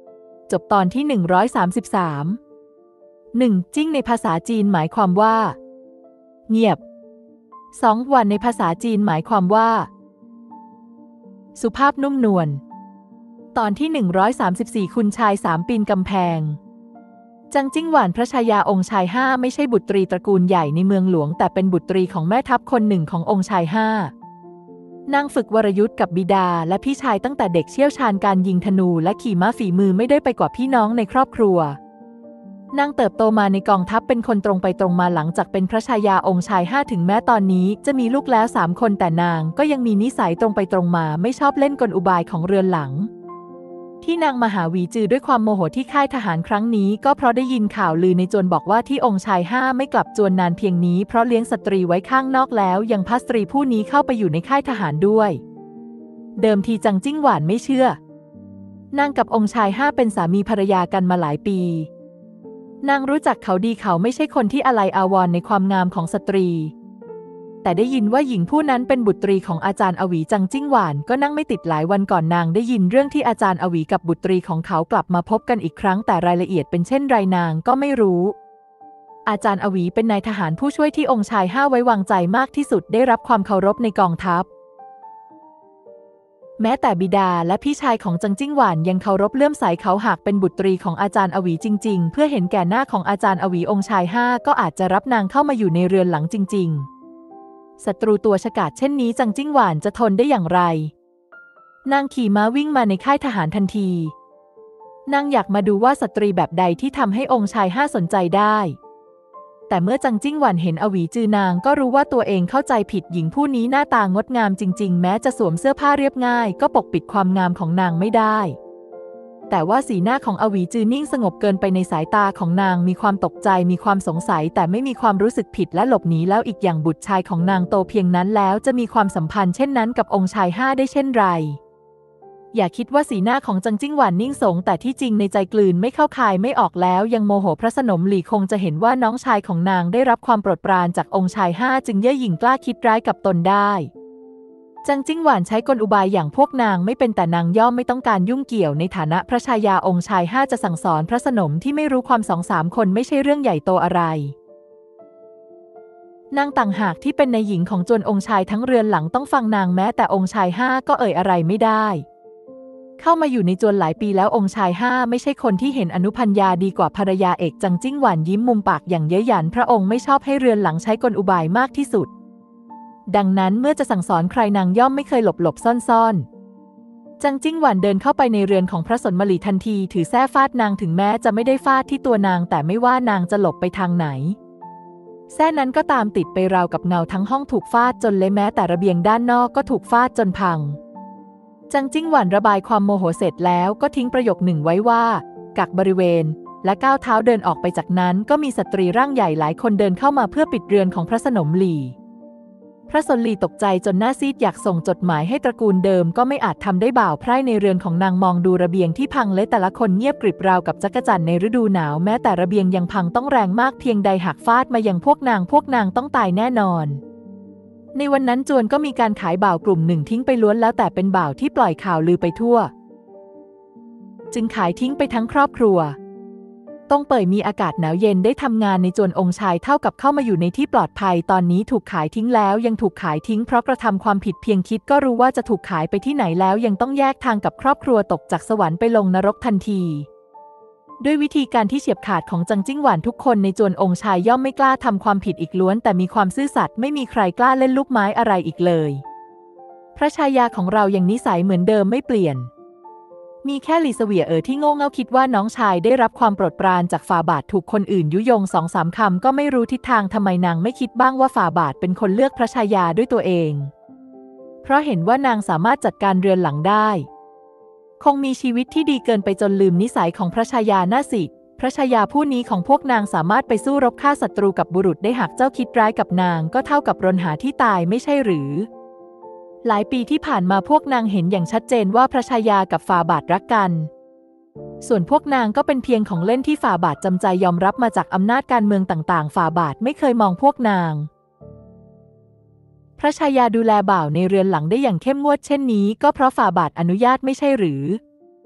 จบตอนที่หนึ่งร้อยสามสิบสาม หนึ่งจิ้งในภาษาจีนหมายความว่าเงียบสองวันในภาษาจีนหมายความว่าสุภาพนุ่มนวลตอนที่หนึ่งร้อยสามสิบสี่ คุณชายสามปีนกำแพงจังจิ้งหวานพระชายาองค์ชายห้าไม่ใช่บุตรีตระกูลใหญ่ในเมืองหลวงแต่เป็นบุตรีของแม่ทัพคนหนึ่งขององค์ชายห้านางฝึกวรยุทธ์กับบิดาและพี่ชายตั้งแต่เด็กเชี่ยวชาญการยิงธนูและขี่ม้าฝีมือไม่ได้ไปกว่าพี่น้องในครอบครัวนางเติบโตมาในกองทัพเป็นคนตรงไปตรงมาหลังจากเป็นพระชายาองค์ชายห้าถึงแม้ตอนนี้จะมีลูกแล้วสามคนแต่นางก็ยังมีนิสัยตรงไปตรงมาไม่ชอบเล่นกลอุบายของเรือนหลังที่นางมหาหวีจือด้วยความโมโหที่ค่ายทหารครั้งนี้ก็เพราะได้ยินข่าวลือในจวนบอกว่าที่องค์ชายห้าไม่กลับจวนนานเพียงนี้เพราะเลี้ยงสตรีไว้ข้างนอกแล้วยังพาสตรีผู้นี้เข้าไปอยู่ในค่ายทหารด้วยเดิมทีจังจิ้งหวานไม่เชื่อนางกับองค์ชายห้าเป็นสามีภรรยากันมาหลายปีนางรู้จักเขาดีเขาไม่ใช่คนที่อะไรอาวรณ์ในความงามของสตรีแต่ได้ยินว่าหญิงผู้นั้นเป็นบุตรีของอาจารย์อวีจังจิ้งหวานก็นั่งไม่ติดหลายวันก่อนนางได้ยินเรื่องที่อาจารย์อวีกับบุตรีของเขากลับมาพบกันอีกครั้งแต่รายละเอียดเป็นเช่นไรนางก็ไม่รู้อาจารย์อวีเป็นนายทหารผู้ช่วยที่องค์ชายห้าไว้วางใจมากที่สุดได้รับความเคารพในกองทัพแม้แต่บิดาและพี่ชายของจังจิ้งหวานยังเคารพเลื่อมใสเขาหากเป็นบุตรีของอาจารย์อวีจริงๆเพื่อเห็นแก่หน้าของอาจารย์อวีองค์ชายห้าก็อาจจะรับนางเข้ามาอยู่ในเรือนหลังจริงๆศัตรูตัวฉกาจเช่นนี้จังจิ้งหวานจะทนได้อย่างไรนางขี่ม้าวิ่งมาในค่ายทหารทันทีนางอยากมาดูว่าสตรีแบบใดที่ทำให้องค์ชายห้าสนใจได้แต่เมื่อจังจิ้งหวันเห็นอวีจือนางก็รู้ว่าตัวเองเข้าใจผิดหญิงผู้นี้หน้าตางดงามจริงๆแม้จะสวมเสื้อผ้าเรียบง่ายก็ปกปิดความงามของนางไม่ได้แต่ว่าสีหน้าของอวีจือนิ่งสงบเกินไปในสายตาของนางมีความตกใจมีความสงสัยแต่ไม่มีความรู้สึกผิดและหลบหนีแล้วอีกอย่างบุตรชายของนางโตเพียงนั้นแล้วจะมีความสัมพันธ์เช่นนั้นกับองค์ชายห้าได้เช่นไรอย่าคิดว่าสีหน้าของจังจิ้งหวานนิ่งสงแต่ที่จริงในใจกลืนไม่เข้าคายไม่ออกแล้วยังโมโหพระสนมหลี่คงจะเห็นว่าน้องชายของนางได้รับความโปรดปรานจากองค์ชายห้าจึงเย่อหยิ่งกล้าคิดร้ายกับตนได้จังจิ้งหวานใช้กลอุบายอย่างพวกนางไม่เป็นแต่นางย่อมไม่ต้องการยุ่งเกี่ยวในฐานะพระชายาองค์ชายห้าจะสั่งสอนพระสนมที่ไม่รู้ความสองสามคนไม่ใช่เรื่องใหญ่โตอะไรนางต่างหากที่เป็นนายหญิงของจวนองค์ชายทั้งเรือนหลังต้องฟังนางแม้แต่องค์ชายห้าก็เอ่ยอะไรไม่ได้เข้ามาอยู่ในจวนหลายปีแล้วองค์ชายห้าไม่ใช่คนที่เห็นอนุพัญญาดีกว่าภรรยาเอกจังจิ้งหวานยิ้มมุมปากอย่างเย้ยหยันพระองค์ไม่ชอบให้เรือนหลังใช้กลอุบายมากที่สุดดังนั้นเมื่อจะสั่งสอนใครนางย่อมไม่เคยหลบหลบซ่อนๆจังจิ้งหวานเดินเข้าไปในเรือนของพระสนมลีทันทีถือแส้ฟาดนางถึงแม้จะไม่ได้ฟาดที่ตัวนางแต่ไม่ว่านางจะหลบไปทางไหนแส้นั้นก็ตามติดไปราวกับเงาทั้งห้องถูกฟาดจนเละแม้แต่ระเบียงด้านนอกก็ถูกฟาดจนพังจังจิ้งหวานระบายความโมโหเสร็จแล้วก็ทิ้งประโยคหนึ่งไว้ว่ากักบริเวณและก้าวเท้าเดินออกไปจากนั้นก็มีสตรีร่างใหญ่หลายคนเดินเข้ามาเพื่อปิดเรือนของพระสนมหลีพระสนลีตกใจจนหน้าซีดอยากส่งจดหมายให้ตระกูลเดิมก็ไม่อาจทำได้บ่าวไพร่ในเรือนของนางมองดูระเบียงที่พังเละแต่ละคนเงียบกริบราวกับจักจั่นในฤดูหนาวแม้แต่ระเบียงยังพังต้องแรงมากเพียงใดหากฟาดมายังพวกนางพวกนางต้องตายแน่นอนในวันนั้นจวนก็มีการขายบ่าวกลุ่มหนึ่งทิ้งไปล้วนแล้วแต่เป็นบ่าวที่ปล่อยข่าวลือไปทั่วจึงขายทิ้งไปทั้งครอบครัวต้องเปิดมีอากาศหนาวเย็นได้ทำงานในจวนองค์ชายเท่ากับเข้ามาอยู่ในที่ปลอดภัยตอนนี้ถูกขายทิ้งแล้วยังถูกขายทิ้งเพราะกระทำความผิดเพียงคิดก็รู้ว่าจะถูกขายไปที่ไหนแล้วยังต้องแยกทางกับครอบครัวตกจากสวรรค์ไปลงนรกทันทีด้วยวิธีการที่เฉียบขาดของจังจิ้งหวานทุกคนในจวนองค์ชายย่อมไม่กล้าทำความผิดอีกล้วนแต่มีความซื่อสัตย์ไม่มีใครกล้าเล่นลูกไม้อะไรอีกเลยพระชายาของเรายังนิสัยเหมือนเดิมไม่เปลี่ยนมีแค่ลีเสวียเอ๋อที่โง่เง่าคิดว่าน้องชายได้รับความโปรดปรานจากฝ่าบาทถูกคนอื่นยุยงสองสามคำก็ไม่รู้ทิศทางทำไมนางไม่คิดบ้างว่าฝ่าบาทเป็นคนเลือกพระชายาด้วยตัวเองเพราะเห็นว่านางสามารถจัดการเรือนหลังได้คงมีชีวิตที่ดีเกินไปจนลืมนิสัยของพระชายาน่าสิพระชายาผู้นี้ของพวกนางสามารถไปสู้รบฆ่าศัตรูกับบุรุษได้หากเจ้าคิดร้ายกับนางก็เท่ากับรนหาที่ตายไม่ใช่หรือหลายปีที่ผ่านมาพวกนางเห็นอย่างชัดเจนว่าพระชายากับฝ่าบาทรักกันส่วนพวกนางก็เป็นเพียงของเล่นที่ฝ่าบาทจำใจยอมรับมาจากอำนาจการเมืองต่างๆฝ่าบาทไม่เคยมองพวกนางพระชายาดูแลบ่าวในเรือนหลังได้อย่างเข้มงวดเช่นนี้ก็เพราะฝ่าบาทอนุญาตไม่ใช่หรือ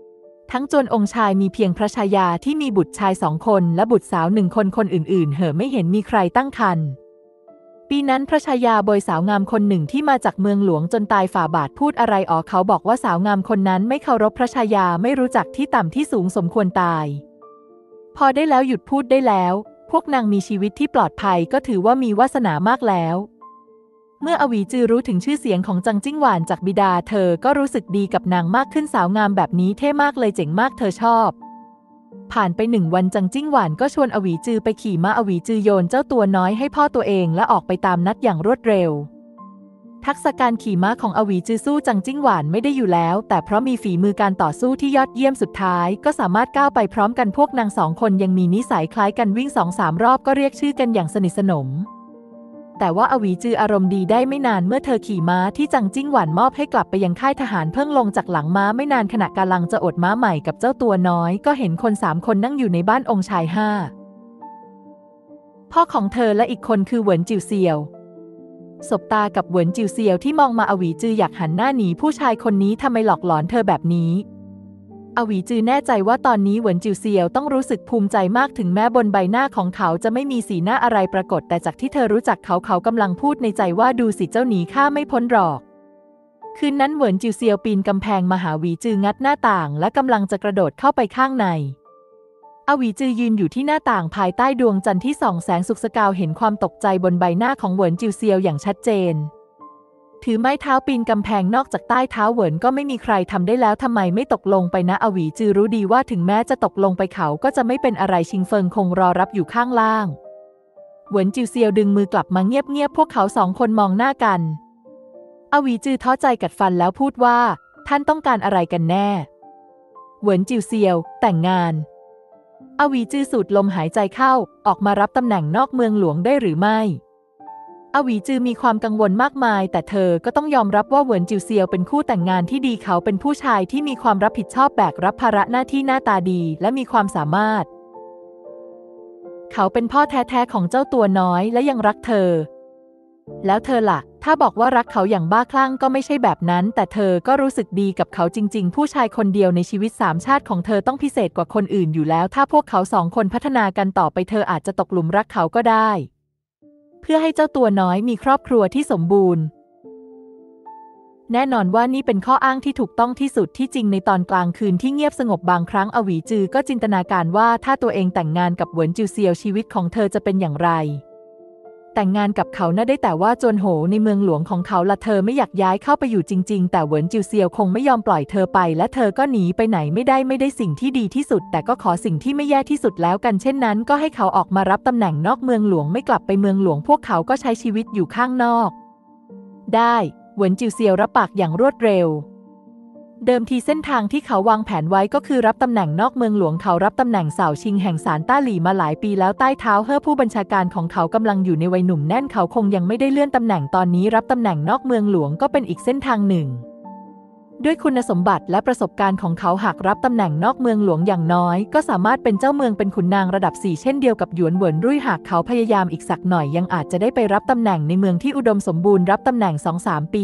ทั้งจวนองค์ชายมีเพียงพระชายาที่มีบุตรชายสองคนและบุตรสาวหนึ่งคนคนอื่นๆเหอะไม่เห็นมีใครตั้งครรภ์ปีนั้นพระชายาบอยสาวงามคนหนึ่งที่มาจากเมืองหลวงจนตายฝ่าบาทพูดอะไรอ๋อเขาบอกว่าสาวงามคนนั้นไม่เคารพพระชายาไม่รู้จักที่ต่ำที่สูงสมควรตายพอได้แล้วหยุดพูดได้แล้วพวกนางมีชีวิตที่ปลอดภัยก็ถือว่ามีวาสนามากแล้วเมื่ออวีจือรู้ถึงชื่อเสียงของจังจิ้งหวานจากบิดาเธอก็รู้สึกดีกับนางมากขึ้นสาวงามแบบนี้เท่มากเลยเจ๋งมากเธอชอบผ่านไปหนึ่งวันจังจิ้งหวานก็ชวนอวีจือไปขี่ม้าอวีจือโยนเจ้าตัวน้อยให้พ่อตัวเองและออกไปตามนัดอย่างรวดเร็วทักษะการขี่ม้าของอวีจือสู้จังจิ้งหวานไม่ได้อยู่แล้วแต่เพราะมีฝีมือการต่อสู้ที่ยอดเยี่ยมสุดท้ายก็สามารถก้าวไปพร้อมกันพวกนางสองคนยังมีนิสัยคล้ายกันวิ่งสองสามรอบก็เรียกชื่อกันอย่างสนิทสนมแต่ว่าอวีจืออารมณ์ดีได้ไม่นานเมื่อเธอขี่ม้าที่จังจิ้งหวานมอบให้กลับไปยังค่ายทหารเพิ่งลงจากหลังม้าไม่นานขณะกำลังจะอดม้าใหม่กับเจ้าตัวน้อยก็เห็นคนสามคนนั่งอยู่ในบ้านองค์ชายห้าพ่อของเธอและอีกคนคือเหวินจิวเซียวสบตากับเหวินจิวเซียวที่มองมาอวีจืออยากหันหน้าหนีผู้ชายคนนี้ทำไมหลอกหลอนเธอแบบนี้อวีจือแน่ใจว่าตอนนี้เหวินจิวเซียวต้องรู้สึกภูมิใจมากถึงแม้บนใบหน้าของเขาจะไม่มีสีหน้าอะไรปรากฏแต่จากที่เธอรู้จักเขาเขากำลังพูดในใจว่าดูสิเจ้าหนีข้าไม่พ้นหรอกคืนนั้นเหวินจิวเซียวปีนกำแพงมาหาหวีจืองัดหน้าต่างและกำลังจะกระโดดเข้าไปข้างในอวีจือยืนอยู่ที่หน้าต่างภายใต้ดวงจันทร์ที่ส่องแสงสุกสกาวเห็นความตกใจบนใบหน้าของเหวินจิวเซียวอย่างชัดเจนถือไม้เท้าปีนกำแพงนอกจากใต้เท้าเหวินก็ไม่มีใครทำได้แล้วทำไมไม่ตกลงไปนะอวีจือรู้ดีว่าถึงแม้จะตกลงไปเขาก็จะไม่เป็นอะไรชิงเฟิงคงรอรับอยู่ข้างล่างเหวินจิวเซียวดึงมือกลับมาเงียบๆพวกเขาสองคนมองหน้ากันอวีจือท้อใจกัดฟันแล้วพูดว่าท่านต้องการอะไรกันแน่เหวินจิวเซียวแต่งงานอวีจือสูดลมหายใจเข้าออกมารับตำแหน่งนอกเมืองหลวงได้หรือไม่อวีจือมีความกังวลมากมายแต่เธอก็ต้องยอมรับว่าเหวินจิวเซียวเป็นคู่แต่งงานที่ดีเขาเป็นผู้ชายที่มีความรับผิดชอบแบกรับภาระหน้าที่หน้าตาดีและมีความสามารถเขาเป็นพ่อแท้ๆของเจ้าตัวน้อยและยังรักเธอแล้วเธอล่ะถ้าบอกว่ารักเขาอย่างบ้าคลั่งก็ไม่ใช่แบบนั้นแต่เธอก็รู้สึกดีกับเขาจริงๆผู้ชายคนเดียวในชีวิตสามชาติของเธอต้องพิเศษกว่าคนอื่นอยู่แล้วถ้าพวกเขาสองคนพัฒนากันต่อไปเธออาจจะตกหลุมรักเขาก็ได้เพื่อให้เจ้าตัวน้อยมีครอบครัวที่สมบูรณ์แน่นอนว่านี่เป็นข้ออ้างที่ถูกต้องที่สุดที่จริงในตอนกลางคืนที่เงียบสงบบางครั้งอวีจือก็จินตนาการว่าถ้าตัวเองแต่งงานกับเหวินจิวเซียวชีวิตของเธอจะเป็นอย่างไรแต่งงานกับเขาน่าได้แต่ว่าจวนโหในเมืองหลวงของเขาละเธอไม่อยากย้ายเข้าไปอยู่จริงๆแต่เหวินจิวเซียวคงไม่ยอมปล่อยเธอไปและเธอก็หนีไปไหนไม่ได้ไม่ได้สิ่งที่ดีที่สุดแต่ก็ขอสิ่งที่ไม่แย่ที่สุดแล้วกันเช่นนั้นก็ให้เขาออกมารับตำแหน่งนอกเมืองหลวงไม่กลับไปเมืองหลวงพวกเขาก็ใช้ชีวิตอยู่ข้างนอกได้เหวินจิวเซียวรับปากอย่างรวดเร็วเดิมทีเส้นทางที่เขาวางแผนไว้ก็คือรับตำแหน่งนอกเมืองหลวงเขารับตำแหน่งเสาชิงแห่งศาลต้าหลี่มาหลายปีแล้วใต้เท้าเฮ่อผู้บัญชาการของเขากำลังอยู่ในวัยหนุ่มแน่นเขาคงยังไม่ได้เลื่อนตำแหน่งตอนนี้รับตำแหน่งนอกเมืองหลวงก็เป็นอีกเส้นทางหนึ่งด้วยคุณสมบัติและประสบการณ์ของเขาหากรับตำแหน่งนอกเมืองหลวงอย่างน้อยก็สามารถเป็นเจ้าเมืองเป็นขุนนางระดับสี่เช่นเดียวกับหยวนเหวินรุ่ยหากเขาพยายามอีกสักหน่อยยังอาจจะได้ไปรับตำแหน่งในเมืองที่อุดมสมบูรณ์รับตำแหน่ง สองถึงสาม ปี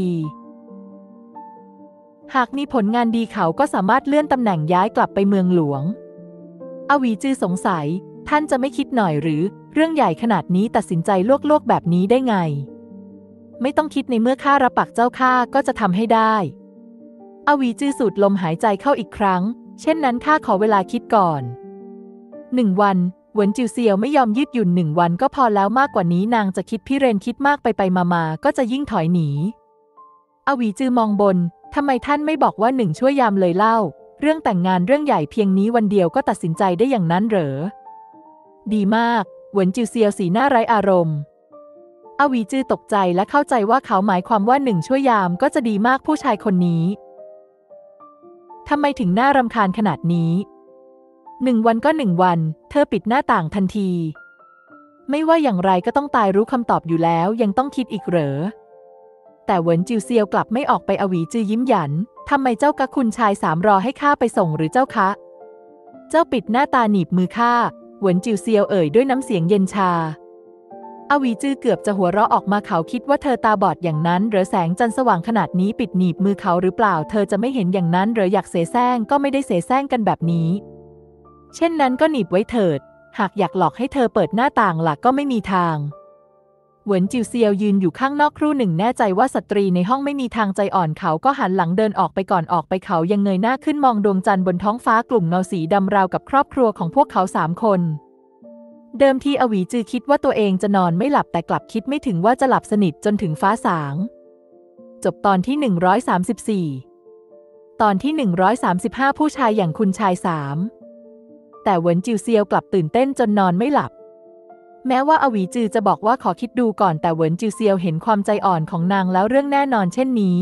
หากมีผลงานดีเขาก็สามารถเลื่อนตำแหน่งย้ายกลับไปเมืองหลวงอวีจือสงสัยท่านจะไม่คิดหน่อยหรือเรื่องใหญ่ขนาดนี้ตัดสินใจลวกๆแบบนี้ได้ไงไม่ต้องคิดในเมื่อข้ารับปากเจ้าข้าก็จะทำให้ได้อวีจือสูดลมหายใจเข้าอีกครั้งเช่นนั้นข้าขอเวลาคิดก่อนหนึ่งวันเหวินจิวเซียวไม่ยอมยืดหยุ่นหนึ่งวันก็พอแล้วมากกว่านี้นางจะคิดพิเรนคิดมากไปไปมาๆก็จะยิ่งถอยหนีอวีจือมองบนทำไมท่านไม่บอกว่าหนึ่งช่วยยามเลยเล่าเรื่องแต่งงานเรื่องใหญ่เพียงนี้วันเดียวก็ตัดสินใจได้อย่างนั้นเหรอดีมากเหวินจิวเซียวสีหน้าไร้อารมณ์อวีจือตกใจและเข้าใจว่าเขาหมายความว่าหนึ่งช่วยยามก็จะดีมากผู้ชายคนนี้ทำไมถึงน่ารำคาญขนาดนี้หนึ่งวันก็หนึ่งวันเธอปิดหน้าต่างทันทีไม่ว่าอย่างไรก็ต้องตายรู้คำตอบอยู่แล้วยังต้องคิดอีกเหรอแต่เหวินจิวเซียวกลับไม่ออกไปอวีจือยิ้มหยันทำไมเจ้ากะคุณชายสามรอให้ข้าไปส่งหรือเจ้าคะเจ้าปิดหน้าตาหนีบมือข้าเหวินจิวเซียวเอ่ยด้วยน้ำเสียงเย็นชาอวีจือเกือบจะหัวเราะออกมาเขาคิดว่าเธอตาบอดอย่างนั้นหรือแสงจันทร์สว่างขนาดนี้ปิดหนีบมือเขาหรือเปล่าเธอจะไม่เห็นอย่างนั้นหรืออยากเสแสร้งก็ไม่ได้เสแสร้งกันแบบนี้เช่นนั้นก็หนีบไว้เถิดหากอยากหลอกให้เธอเปิดหน้าต่างล่ะก็ไม่มีทางเหวินจิวเซียวยืนอยู่ข้างนอกครู่หนึ่งแน่ใจว่าสตรีในห้องไม่มีทางใจอ่อนเขาก็หันหลังเดินออกไปก่อนออกไปเขายังเงยหน้าขึ้นมองดวงจันทร์บนท้องฟ้ากลุ่มเงาสีดำราวกับครอบครัวของพวกเขาสามคนเดิมทีอวีจือคิดว่าตัวเองจะนอนไม่หลับแต่กลับคิดไม่ถึงว่าจะหลับสนิทจนถึงฟ้าสางจบตอนที่หนึ่งร้อยสามสิบสี่ตอนที่หนึ่งร้อยสามสิบห้าผู้ชายอย่างคุณชายสามแต่เหวินจิวเซียวกลับตื่นเต้นจนนอนไม่หลับแม้ว่าอวีจือจะบอกว่าขอคิดดูก่อนแต่เหวินจิวเซียวเห็นความใจอ่อนของนางแล้วเรื่องแน่นอนเช่นนี้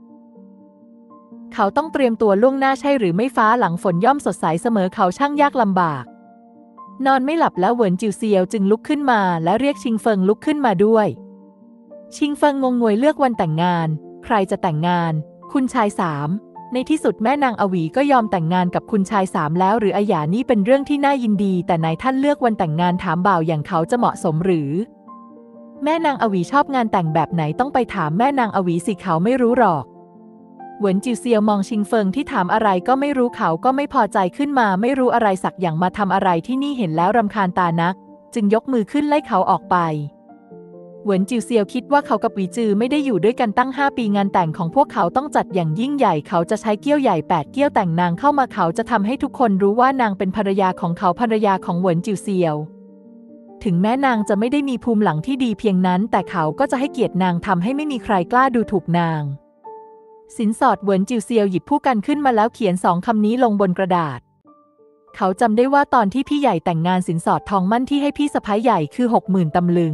เขาต้องเตรียมตัวล่วงหน้าใช่หรือไม่ฟ้าหลังฝนย่อมสดใสเสมอเขาช่างยากลำบากนอนไม่หลับแล้วเหวินจิวเซียวจึงลุกขึ้นมาและเรียกชิงเฟิงลุกขึ้นมาด้วยชิงเฟิงงงงวยเลือกวันแต่งงานใครจะแต่งงานคุณชายสามในที่สุดแม่นางอวีก็ยอมแต่งงานกับคุณชายสามแล้วหรืออาหยานี่เป็นเรื่องที่น่ายินดีแต่นายท่านเลือกวันแต่งงานถามบ่าวอย่างเขาจะเหมาะสมหรือแม่นางอวีชอบงานแต่งแบบไหนต้องไปถามแม่นางอวีสิเขาไม่รู้หรอกเหวินจิวเซียวมองชิงเฟิงที่ถามอะไรก็ไม่รู้เขาก็ไม่พอใจขึ้นมาไม่รู้อะไรสักอย่างมาทำอะไรที่นี่เห็นแล้วรำคาญตานักจึงยกมือขึ้นไล่เขาออกไปเหวินจิวเซียวคิดว่าเขากับหวีจือไม่ได้อยู่ด้วยกันตั้งห้าปีงานแต่งของพวกเขาต้องจัดอย่างยิ่งใหญ่เขาจะใช้เกี้ยวใหญ่แปดเกี้ยวแต่งนางเข้ามาเขาจะทำให้ทุกคนรู้ว่านางเป็นภรรยาของเขาภรรยาของเหวินจิวเซียวถึงแม้นางจะไม่ได้มีภูมิหลังที่ดีเพียงนั้นแต่เขาก็จะให้เกียรตินางทำให้ไม่มีใครกล้าดูถูกนางสินสอดเหวินจิวเซียวหยิบผู้กันขึ้นมาแล้วเขียนสองคำนี้ลงบนกระดาษเขาจำได้ว่าตอนที่พี่ใหญ่แต่งงานสินสอดทองมั่นที่ให้พี่สะใภ้ใหญ่คือหกหมื่นตำลึง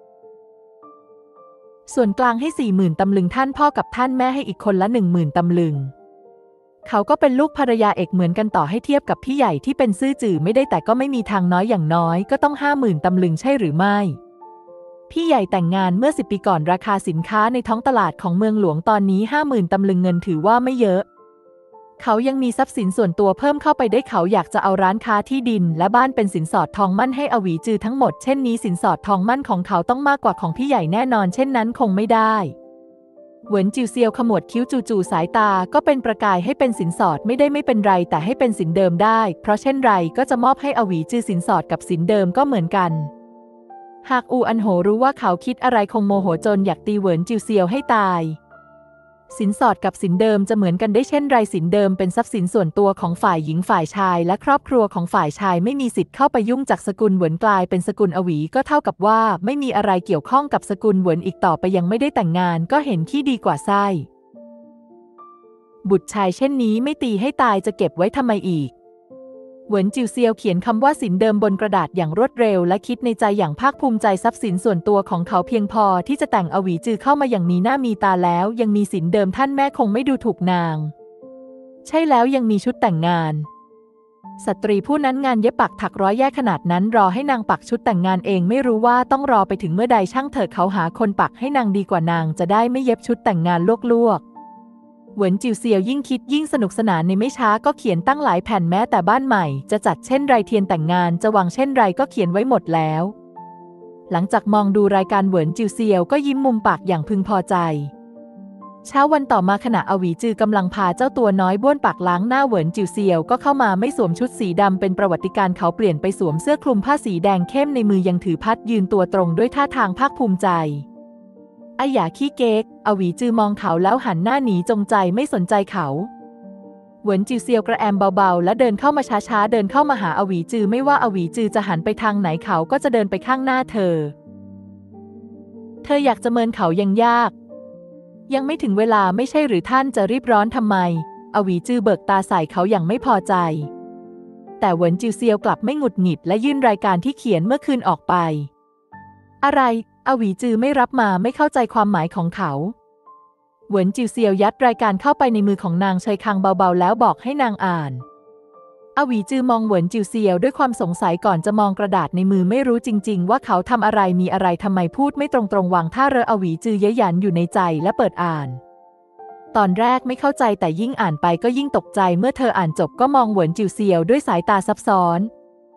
ส่วนกลางให้สี่หมื่นตำลึงท่านพ่อกับท่านแม่ให้อีกคนละหนึ่งหมื่นตำลึงเขาก็เป็นลูกภรรยาเอกเหมือนกันต่อให้เทียบกับพี่ใหญ่ที่เป็นซื่อจื่อไม่ได้แต่ก็ไม่มีทางน้อยอย่างน้อยก็ต้องห้าหมื่นตำลึงใช่หรือไม่พี่ใหญ่แต่งงานเมื่อสิบปีก่อนราคาสินค้าในท้องตลาดของเมืองหลวงตอนนี้ห้าหมื่นตำลึงเงินถือว่าไม่เยอะเขายังมีทรัพย์สินส่วนตัวเพิ่มเข้าไปได้เขาอยากจะเอาร้านค้าที่ดินและบ้านเป็นสินสอดทองมั่นให้อวีจือทั้งหมดเช่นนี้สินสอดทองมั่นของเขาต้องมากกว่าของพี่ใหญ่แน่นอนเช่นนั้นคงไม่ได้เหวินจิวเซียวขมวดคิ้วจู่ๆสายตาก็เป็นประกายให้เป็นสินสอดไม่ได้ไม่เป็นไรแต่ให้เป็นสินเดิมได้เพราะเช่นไรก็จะมอบให้อวีจือสินสอดกับสินเดิมก็เหมือนกันหากอูอันโหรู้ว่าเขาคิดอะไรคงโมโหจนอยากตีเหวินจิวเซียวให้ตายสินสอดกับสินเดิมจะเหมือนกันได้เช่นไรสินเดิมเป็นทรัพย์สินส่วนตัวของฝ่ายหญิงฝ่ายชายและครอบครัวของฝ่ายชายไม่มีสิทธิ์เข้าไปยุ่งจากสกุลเหวินกลายเป็นสกุลอวีก็เท่ากับว่าไม่มีอะไรเกี่ยวข้องกับสกุลเหวินอีกต่อไปยังไม่ได้แต่งงานก็เห็นขี้ดีกว่าไส้บุตรชายเช่นนี้ไม่ตีให้ตายจะเก็บไว้ทำไมอีกเหวินจิวเซียวเขียนคำว่าสินเดิมบนกระดาษอย่างรวดเร็วและคิดในใจอย่างภาคภูมิใจทรัพย์สินส่วนตัวของเขาเพียงพอที่จะแต่งอวีจือเข้ามาอย่างมีหน้ามีตาแล้วยังมีสินเดิมท่านแม่คงไม่ดูถูกนางใช่แล้วยังมีชุดแต่งงานสตรีผู้นั้นงานเย็บปักถักร้อยแยกขนาดนั้นรอให้นางปักชุดแต่งงานเองไม่รู้ว่าต้องรอไปถึงเมื่อใดช่างเถิดเขาหาคนปักให้นางดีกว่านางจะได้ไม่เย็บชุดแต่งงานลวกๆเหวินจิวเซียวยิ่งคิดยิ่งสนุกสนานในไม่ช้าก็เขียนตั้งหลายแผ่นแม้แต่บ้านใหม่จะจัดเช่นไรเทียนแต่งงานจะวางเช่นไรก็เขียนไว้หมดแล้วหลังจากมองดูรายการเหวินจิวเซียวก็ยิ้มมุมปากอย่างพึงพอใจเช้าวันต่อมาขณะอวีจือกำลังพาเจ้าตัวน้อยบ้วนปากล้างหน้าเหวินจิวเซียวก็เข้ามาไม่สวมชุดสีดำเป็นประวัติการเขาเปลี่ยนไปสวมเสื้อคลุมผ้าสีแดงเข้มในมือยังถือพัดยืนตัวตรงด้วยท่าทางภาคภูมิใจอาหยาขี้เก๊กอวีจือมองเขาแล้วหันหน้าหนีจงใจไม่สนใจเขาเหวินจิวเซียวกระแอมเบาๆและเดินเข้ามาช้าๆเดินเข้ามาหาอวีจือไม่ว่าอวีจือจะหันไปทางไหนเขาก็จะเดินไปข้างหน้าเธอเธออยากจะเมินเขายังยากยังไม่ถึงเวลาไม่ใช่หรือท่านจะรีบร้อนทำไมอวีจือเบิกตาใส่เขาอย่างไม่พอใจแต่เหวินจิวเซียวกลับไม่หงุดหงิดและยื่นรายการที่เขียนเมื่อคืนออกไปอะไรอวีจือไม่รับมาไม่เข้าใจความหมายของเขาเหวินจิวเซียวยัดรายการเข้าไปในมือของนางเฉยคางเบาๆแล้วบอกให้นางอ่านอวีจือมองเหวินจิวเซียวด้วยความสงสัยก่อนจะมองกระดาษในมือไม่รู้จริงๆว่าเขาทำอะไรมีอะไรทำไมพูดไม่ตรงๆวางท่าเรออวีจือเย้ยหยันอยู่ในใจและเปิดอ่านตอนแรกไม่เข้าใจแต่ยิ่งอ่านไปก็ยิ่งตกใจเมื่อเธออ่านจบก็มองเหวินจิวเซียวด้วยสายตาซับซ้อน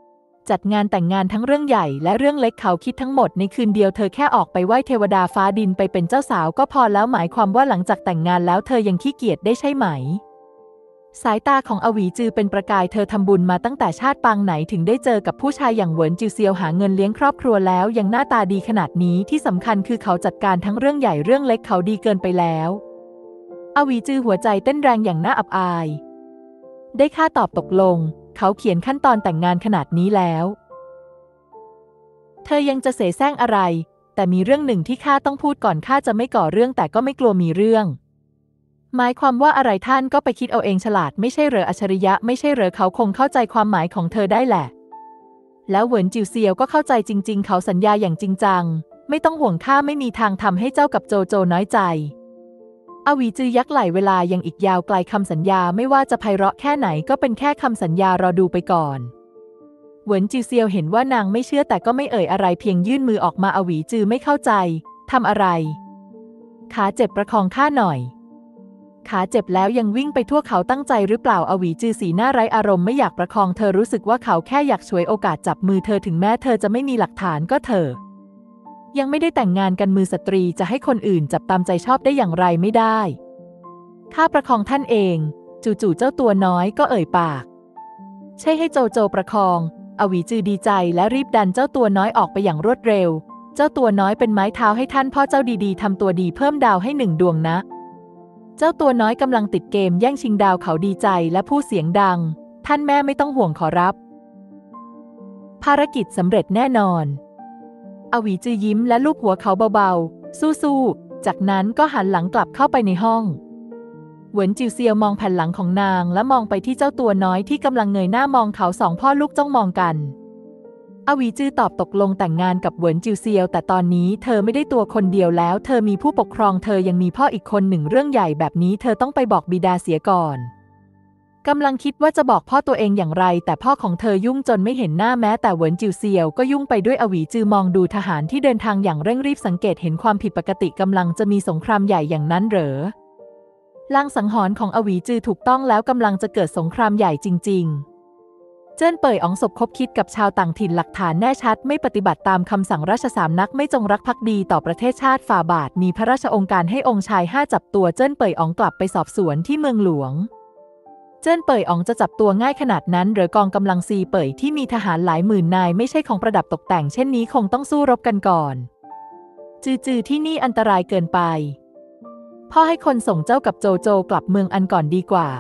จัดงานแต่งงานทั้งเรื่องใหญ่และเรื่องเล็กเขาคิดทั้งหมดในคืนเดียวเธอแค่ออกไปไหว้เทวดาฟ้าดินไปเป็นเจ้าสาวก็พอแล้วหมายความว่าหลังจากแต่งงานแล้วเธอยังขี้เกียจได้ใช่ไหมสายตาของอวีจือเป็นประกายเธอทำบุญมาตั้งแต่ชาติปางไหนถึงได้เจอกับผู้ชายอย่างเหวินจิวเซียวหาเงินเลี้ยงครอบครัวแล้วยังหน้าตาดีขนาดนี้ที่สำคัญคือเขาจัดการทั้งเรื่องใหญ่เรื่องเล็กเขาดีเกินไปแล้วอวีจือหัวใจเต้นแรงอย่างน่าอับอายได้ค่าตอบตกลงเขาเขียนขั้นตอนแต่งงานขนาดนี้แล้วเธอยังจะเสแสร้งอะไรแต่มีเรื่องหนึ่งที่ข้าต้องพูดก่อนข้าจะไม่ก่อเรื่องแต่ก็ไม่กลัวมีเรื่องหมายความว่าอะไรท่านก็ไปคิดเอาเองฉลาดไม่ใช่เหรออัจฉริยะไม่ใช่เหรอเขาคงเข้าใจความหมายของเธอได้แหละแล้วเหวินจิวเซียวก็เข้าใจจริงๆเขาสัญญาอย่างจริงจังไม่ต้องห่วงข้าไม่มีทางทำให้เจ้ากับโจโจน้อยใจอวีจือยักไหลเวลายังอีกยาวไกลคำสัญญาไม่ว่าจะไพเราะแค่ไหนก็เป็นแค่คำสัญญารอดูไปก่อนเหวินจิวเซียวเห็นว่านางไม่เชื่อแต่ก็ไม่เอ่ยอะไรเพียงยื่นมือออกมาอวีจือไม่เข้าใจทำอะไรขาเจ็บประคองข้าหน่อยขาเจ็บแล้วยังวิ่งไปทั่วเขาตั้งใจหรือเปล่าอวีจือสีหน้าไร้อารมณ์ไม่อยากประคองเธอรู้สึกว่าเขาแค่อยากฉวยโอกาสจับมือเธอถึงแม้เธอจะไม่มีหลักฐานก็เถอะยังไม่ได้แต่งงานกันมือสตรีจะให้คนอื่นจับตามใจชอบได้อย่างไรไม่ได้ข้าประคองท่านเองจู่ๆเจ้าตัวน้อยก็เอ่ยปากใช่ให้โจโจประคองอวีจือดีใจและรีบดันเจ้าตัวน้อยออกไปอย่างรวดเร็วเจ้าตัวน้อยเป็นไม้เท้าให้ท่านพ่อเจ้าดีๆทำตัวดีเพิ่มดาวให้หนึ่งดวงนะเจ้าตัวน้อยกำลังติดเกมแย่งชิงดาวเขาดีใจและพูดเสียงดังท่านแม่ไม่ต้องห่วงขอรับภารกิจสำเร็จแน่นอนอวีจือยิ้มและลูบหัวเขาเบาๆสู้ๆจากนั้นก็หันหลังกลับเข้าไปในห้องเหวินจิวเซียวมองแผ่นหลังของนางและมองไปที่เจ้าตัวน้อยที่กำลังเงยหน้ามองเขาสองพ่อลูกจ้องมองกันอวีจือตอบตกลงแต่งงานกับเหวินจิวเซียวแต่ตอนนี้เธอไม่ได้ตัวคนเดียวแล้วเธอมีผู้ปกครองเธอยังมีพ่ออีกคนหนึ่งเรื่องใหญ่แบบนี้เธอต้องไปบอกบิดาเสียก่อนกำลังคิดว่าจะบอกพ่อตัวเองอย่างไรแต่พ่อของเธอยุ่งจนไม่เห็นหน้าแม้แต่เหวินจิวเซียวก็ยุ่งไปด้วยอวีจือมองดูทหารที่เดินทางอย่างเร่งรีบสังเกตเห็นความผิดปกติกำลังจะมีสงครามใหญ่อย่างนั้นเหรอลางสังหรณ์ของอวีจือถูกต้องแล้วกำลังจะเกิดสงครามใหญ่จริงๆเจิ้นเป่ยอ๋องสบคบคิดกับชาวต่างถิ่นหลักฐานแน่ชัดไม่ปฏิบัติตามคำสั่งราชสำนักไม่จงรักภักดีต่อประเทศชาติฝ่าบาทมีพระราชองค์การให้องค์ชายห้าจับตัวเจิ้นเป่ยอ๋องกลับไปสอบสวนที่เมืองหลวงเจิ้นเป่ยอ๋องจะจับตัวง่ายขนาดนั้นหรือกองกำลังซีเป่ยที่มีทหารหลายหมื่นนายไม่ใช่ของประดับตกแต่งเช่นนี้คงต้องสู้รบกันก่อนจือๆที่นี่อันตรายเกินไปพ่อให้คนส่งเจ้ากับโจโจกลับเมืองอันก่อนดีกว่า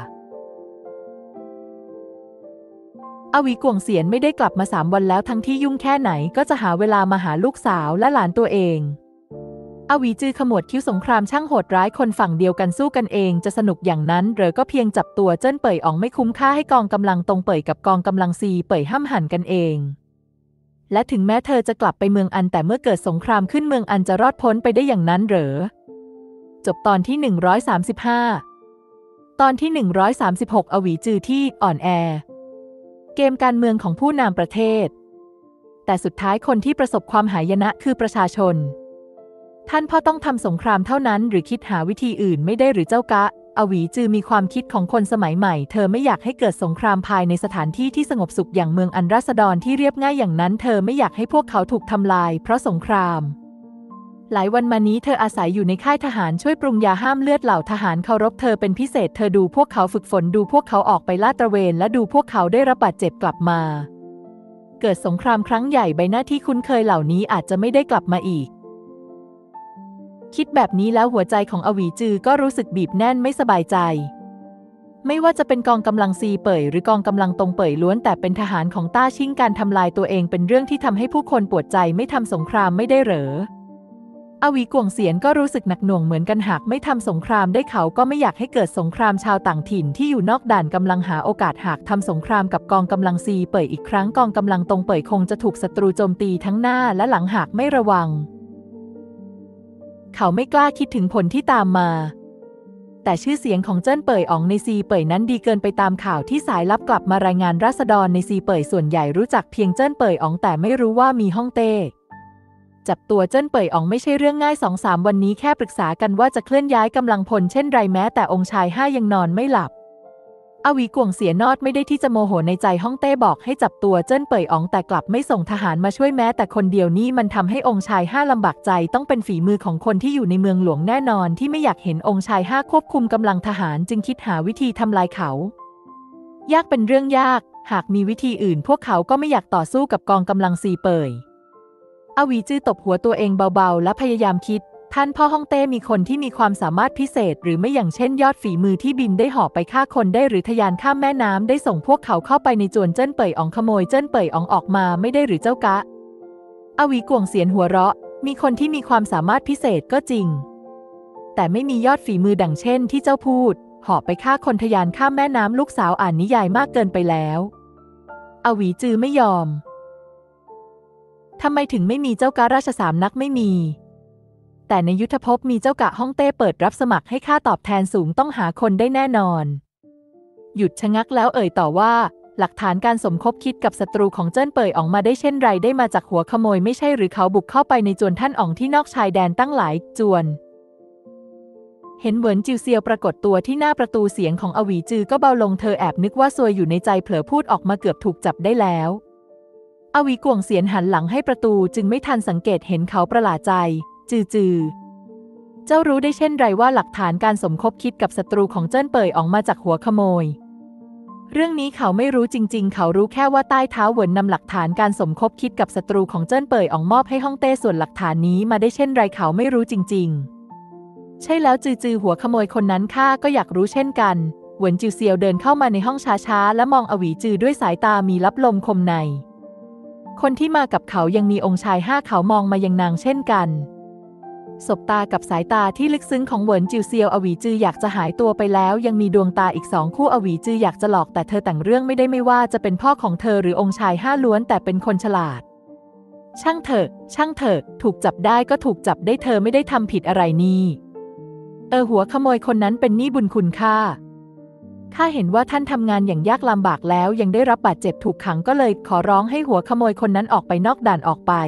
อวีกวงเสียนไม่ได้กลับมาสามวันแล้วทั้งที่ยุ่งแค่ไหนก็จะหาเวลามาหาลูกสาวและหลานตัวเองอวีจือขมวดคิ้วสงครามช่างโหดร้ายคนฝั่งเดียวกันสู้กันเองจะสนุกอย่างนั้นหรือก็เพียงจับตัวเจิ้นเป่ยอ๋องไม่คุ้มค่าให้กองกำลังตรงเป่ยกับกองกำลังซีเป่ยห้ำหั่นกันเองและถึงแม้เธอจะกลับไปเมืองอันแต่เมื่อเกิดสงครามขึ้นเมืองอันจะรอดพ้นไปได้อย่างนั้นเหรอจบตอนที่หนึ่งร้อยสามสิบห้าตอนที่หนึ่งร้อยสามสิบหกอวีจือที่อ่อนแอเกมการเมืองของผู้นำประเทศแต่สุดท้ายคนที่ประสบความหายนะคือประชาชนท่านพ่อต้องทำสงครามเท่านั้นหรือคิดหาวิธีอื่นไม่ได้หรือเจ้ากะอวีจือมีความคิดของคนสมัยใหม่เธอไม่อยากให้เกิดสงครามภายในสถานที่ที่สงบสุขอย่างเมืองอันราษฎรที่เรียบง่ายอย่างนั้นเธอไม่อยากให้พวกเขาถูกทำลายเพราะสงครามหลายวันมานี้เธออาศัยอยู่ในค่ายทหารช่วยปรุงยาห้ามเลือดเหล่าทหารเคารพเธอเป็นพิเศษเธอดูพวกเขาฝึกฝนดูพวกเขาออกไปลาดตระเวนและดูพวกเขาได้รับบาดเจ็บกลับมาเกิดสงครามครั้งใหญ่ใบหน้าที่คุ้นเคยเหล่านี้อาจจะไม่ได้กลับมาอีกคิดแบบนี้แล้วหัวใจของอวีจือก็รู้สึกบีบแน่นไม่สบายใจไม่ว่าจะเป็นกองกำลังซีเป่ยหรือกองกำลังตงเป่ยล้วนแต่เป็นทหารของต้าชิ่งการทำลายตัวเองเป็นเรื่องที่ทำให้ผู้คนปวดใจไม่ทำสงครามไม่ได้เหรออวีกวงเสียนก็รู้สึกหนักหน่วงเหมือนกันหากไม่ทำสงครามได้เขาก็ไม่อยากให้เกิดสงครามชาวต่างถิ่นที่อยู่นอกด่านกำลังหาโอกาสหากทำสงครามกับกองกำลังซีเป่ยอีกครั้งกองกำลังตงเป่ยคงจะถูกศัตรูโจมตีทั้งหน้าและหลังหากไม่ระวังเขาไม่กล้าคิดถึงผลที่ตามมาแต่ชื่อเสียงของเจิ้นเป่ยอ๋องในซีเป่ยนั้นดีเกินไปตามข่าวที่สายลับกลับมารายงานราษฎรในซีเป่ยส่วนใหญ่รู้จักเพียงเจิ้นเป่ยอ๋องแต่ไม่รู้ว่ามีฮ่องเต้จับตัวเจิ้นเป่ยอ๋องไม่ใช่เรื่องง่าย สองสาม วันนี้แค่ปรึกษากันว่าจะเคลื่อนย้ายกำลังพลเช่นไรแม้แต่องค์ชายห้ายังนอนไม่หลับอวีกวงเสียนอดไม่ได้ที่จะโมโหในใจฮ่องเต้บอกให้จับตัวเจิ้นเป่ยอ๋องแต่กลับไม่ส่งทหารมาช่วยแม้แต่คนเดียวนี่มันทำให้องค์ชายห้าลำบากใจต้องเป็นฝีมือของคนที่อยู่ในเมืองหลวงแน่นอนที่ไม่อยากเห็นองค์ชายห้าควบคุมกำลังทหารจึงคิดหาวิธีทำลายเขายากเป็นเรื่องยากหากมีวิธีอื่นพวกเขาก็ไม่อยากต่อสู้กับกองกำลังซีเป่ยอวีจื้อตบหัวตัวเองเบาๆและพยายามคิดท่านพ่อฮ่องเต้มีคนที่มีความสามารถพิเศษหรือไม่อย่างเช่นยอดฝีมือที่บินได้เหาะไปฆ่าคนได้หรือทะยานข้ามแม่น้ำได้ส่งพวกเขาเข้าไปในจวนเจิ้นเป่ยอ๋องขโมยเจิ้นเป่ยอ๋องออกมาไม่ได้หรือเจ้ากะอวีกวงเสียนหัวเราะมีคนที่มีความสามารถพิเศษก็จริงแต่ไม่มียอดฝีมือดังเช่นที่เจ้าพูดเหาะไปฆ่าคนทะยานข้ามแม่น้ำลูกสาวอ่านนิยายมากเกินไปแล้วอวีจือไม่ยอมทำไมถึงไม่มีเจ้ากะราชสำนักไม่มีแต่ในยุทธภพมีเจ้ากะฮ่องเต้เปิดรับสมัครให้ค่าตอบแทนสูงต้องหาคนได้แน่นอนหยุดชะงักแล้วเอ่ยต่อว่าหลักฐานการสมคบคิดกับศัตรูของเจิ้นเป่ยอ๋องมาได้เช่นไรได้มาจากหัวขโมยไม่ใช่หรือเขาบุกเข้าไปในจวนท่านอ๋องที่นอกชายแดนตั้งหลายจวนเห็นเหวินจิวเซียวปรากฏตัวที่หน้าประตูเสียงของอวีจือก็เบาลงเธอแอบนึกว่าซวยอยู่ในใจเผลอพูดออกมาเกือบถูกจับได้แล้วอวีกวงเสียนหันหลังให้ประตูจึงไม่ทันสังเกตเห็นเขาประหลาดใจจือจือเจ้ารู้ได้เช่นไรว่าหลักฐานการสมคบคิดกับศัตรูของเจิ้นเป่ยอ๋องมาจากหัวขโมยเรื่องนี้เขาไม่รู้จริงๆเขารู้แค่ว่าใต้เท้าเหวินนำหลักฐานการสมคบคิดกับศัตรูของเจิ้นเป่ยอ๋องมอบให้ฮ่องเต้ส่วนหลักฐานนี้มาได้เช่นไรเขาไม่รู้จริงๆใช่แล้วจือจือหัวขโมยคนนั้นข้าก็อยากรู้เช่นกันเหวินจิวเซียวเดินเข้ามาในห้องช้าๆและมองอวีจือด้วยสายตามีลับลมคมในคนที่มากับเขายังมีองค์ชายห้าเขามองมายังนางเช่นกันสบตากับสายตาที่ลึกซึ้งของเหวินจิวเซียวอวีจืออยากจะหายตัวไปแล้วยังมีดวงตาอีกสองคู่อวีจืออยากจะหลอกแต่เธอแต่งเรื่องไม่ได้ไม่ว่าจะเป็นพ่อของเธอหรือองค์ชายห้าล้วนแต่เป็นคนฉลาดช่างเถอะช่างเถอะถูกจับได้ก็ถูกจับได้เธอไม่ได้ทำผิดอะไรนี่เออหัวขโมยคนนั้นเป็นหนี้บุญคุณข้าข้าเห็นว่าท่านทำงานอย่างยากลำบากแล้วยังได้รับบาดเจ็บถูกขังก็เลยขอร้องให้หัวขโมยคนนั้นออกไปนอกด่านออกไป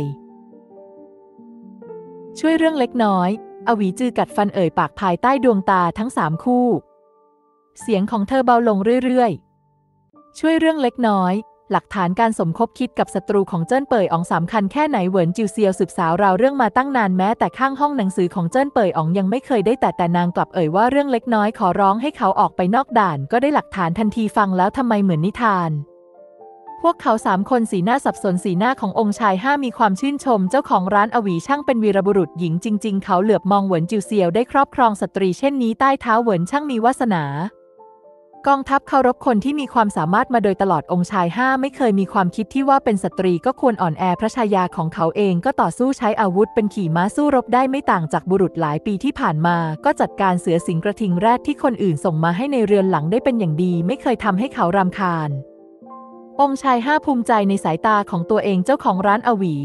ช่วยเรื่องเล็กน้อยอวีจือกัดฟันเอ่ยปากภายใต้ดวงตาทั้งสามคู่เสียงของเธอเบาลงเรื่อยๆช่วยเรื่องเล็กน้อยหลักฐานการสมคบคิดกับศัตรูของเจิ้นเป่ยอ๋องสำคัญแค่ไหนเหวินจิวเซียวสืบสาวราวเรื่องมาตั้งนานแม้แต่ข้างห้องหนังสือของเจิ้นเป่ยอ๋องยังไม่เคยได้แต่แต่นางกลับเอ่ยว่าเรื่องเล็กน้อยขอร้องให้เขาออกไปนอกด่านก็ได้หลักฐานทันทีฟังแล้วทำไมเหมือนนิทานพวกเขาสามคนสีหน้าสับสนสีหน้าขององค์ชายห้ามีความชื่นชมเจ้าของร้านอวีช่างเป็นวีรบุรุษหญิงจริงๆเขาเหลือบมองเหวินจิวเซียวได้ครอบครองสตรีเช่นนี้ใต้เท้าเหวินช่างมีวาสนากองทัพเคารพคนที่มีความสามารถมาโดยตลอดองค์ชายห้าไม่เคยมีความคิดที่ว่าเป็นสตรีก็ควรอ่อนแอพระชายาของเขาเองก็ต่อสู้ใช้อาวุธเป็นขี่ม้าสู้รบได้ไม่ต่างจากบุรุษหลายปีที่ผ่านมาก็จัดการเสือสิงกระทิงแรดที่คนอื่นส่งมาให้ในเรือนหลังได้เป็นอย่างดีไม่เคยทำให้เขารำคาญองค์ชายห้าภูมิใจในสายตาของตัวเองเจ้าของร้านอวี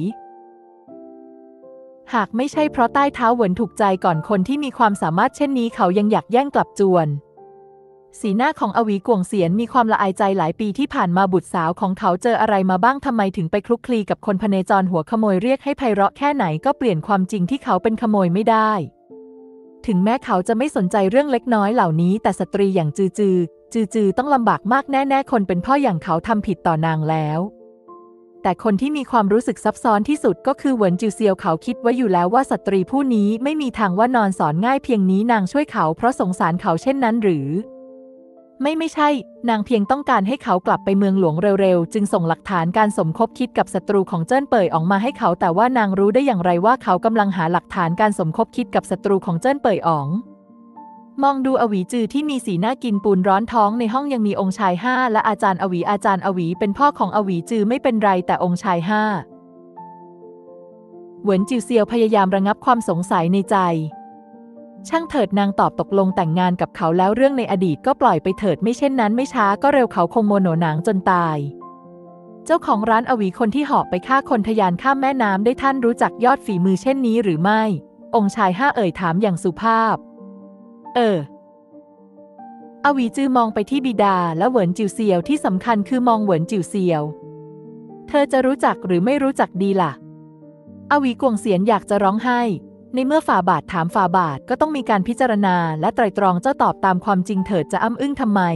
หากไม่ใช่เพราะใต้เท้าเหวินถูกใจก่อนคนที่มีความสามารถเช่นนี้เขายังอยากแย่งกลับจวนสีหน้าของอวีกวงเสียนมีความละอายใจหลายปีที่ผ่านมาบุตรสาวของเขาเจออะไรมาบ้างทำไมถึงไปคลุกคลีกับคนพเนจรหัวขโมยเรียกให้ไพเราะแค่ไหนก็เปลี่ยนความจริงที่เขาเป็นขโมยไม่ได้ถึงแม้เขาจะไม่สนใจเรื่องเล็กน้อยเหล่านี้แต่สตรีอย่างจือจือจือจือต้องลำบากมากแน่ๆคนเป็นพ่ออย่างเขาทำผิดต่อนางแล้วแต่คนที่มีความรู้สึกซับซ้อนที่สุดก็คือเหวินจิวเซียวเขาคิดไว้อยู่แล้วว่าสตรีผู้นี้ไม่มีทางว่านอนสอนง่ายเพียงนี้นางช่วยเขาเพราะสงสารเขาเช่นนั้นหรือไม่ไม่ใช่นางเพียงต้องการให้เขากลับไปเมืองหลวงเร็วๆจึงส่งหลักฐานการสมคบคิดกับศัตรูของเจิ้นเป่ยอ๋องมาให้เขาแต่ว่านางรู้ได้อย่างไรว่าเขากำลังหาหลักฐานการสมคบคิดกับศัตรูของเจิ้นเป่ยอ๋องมองดูอวีจือที่มีสีหน้ากินปูนร้อนท้องในห้องยังมีองค์ชายห้าและอาจารย์อวีอาจารย์อวีเป็นพ่อของอวีจือไม่เป็นไรแต่องค์ชายห้าเหวินจิวเซียวพยายามระงับความสงสัยในใจช่างเถิดนางตอบตกลงแต่งงานกับเขาแล้วเรื่องในอดีตก็ปล่อยไปเถิดไม่เช่นนั้นไม่ช้าก็เร็วเขาคงโมโหหนางจนตายเจ้าของร้านอวีคนที่เหาะไปฆ่าคนทะยานข้ามแม่น้ำได้ท่านรู้จักยอดฝีมือเช่นนี้หรือไม่องค์ชายห้าเอ่ยถามอย่างสุภาพเอออวีจือมองไปที่บิดาและเหวินจิวเซียวที่สำคัญคือมองเหวินจิวเซียวเธอจะรู้จักหรือไม่รู้จักดีล่ะอวีกวงเสียนอยากจะร้องไห้ในเมื่อฝ่าบาทถามฝ่าบาทก็ต้องมีการพิจารณาและไตร่ตรองเจ้าตอบตามความจริงเถิดจะอ้ำอึ้งทำไม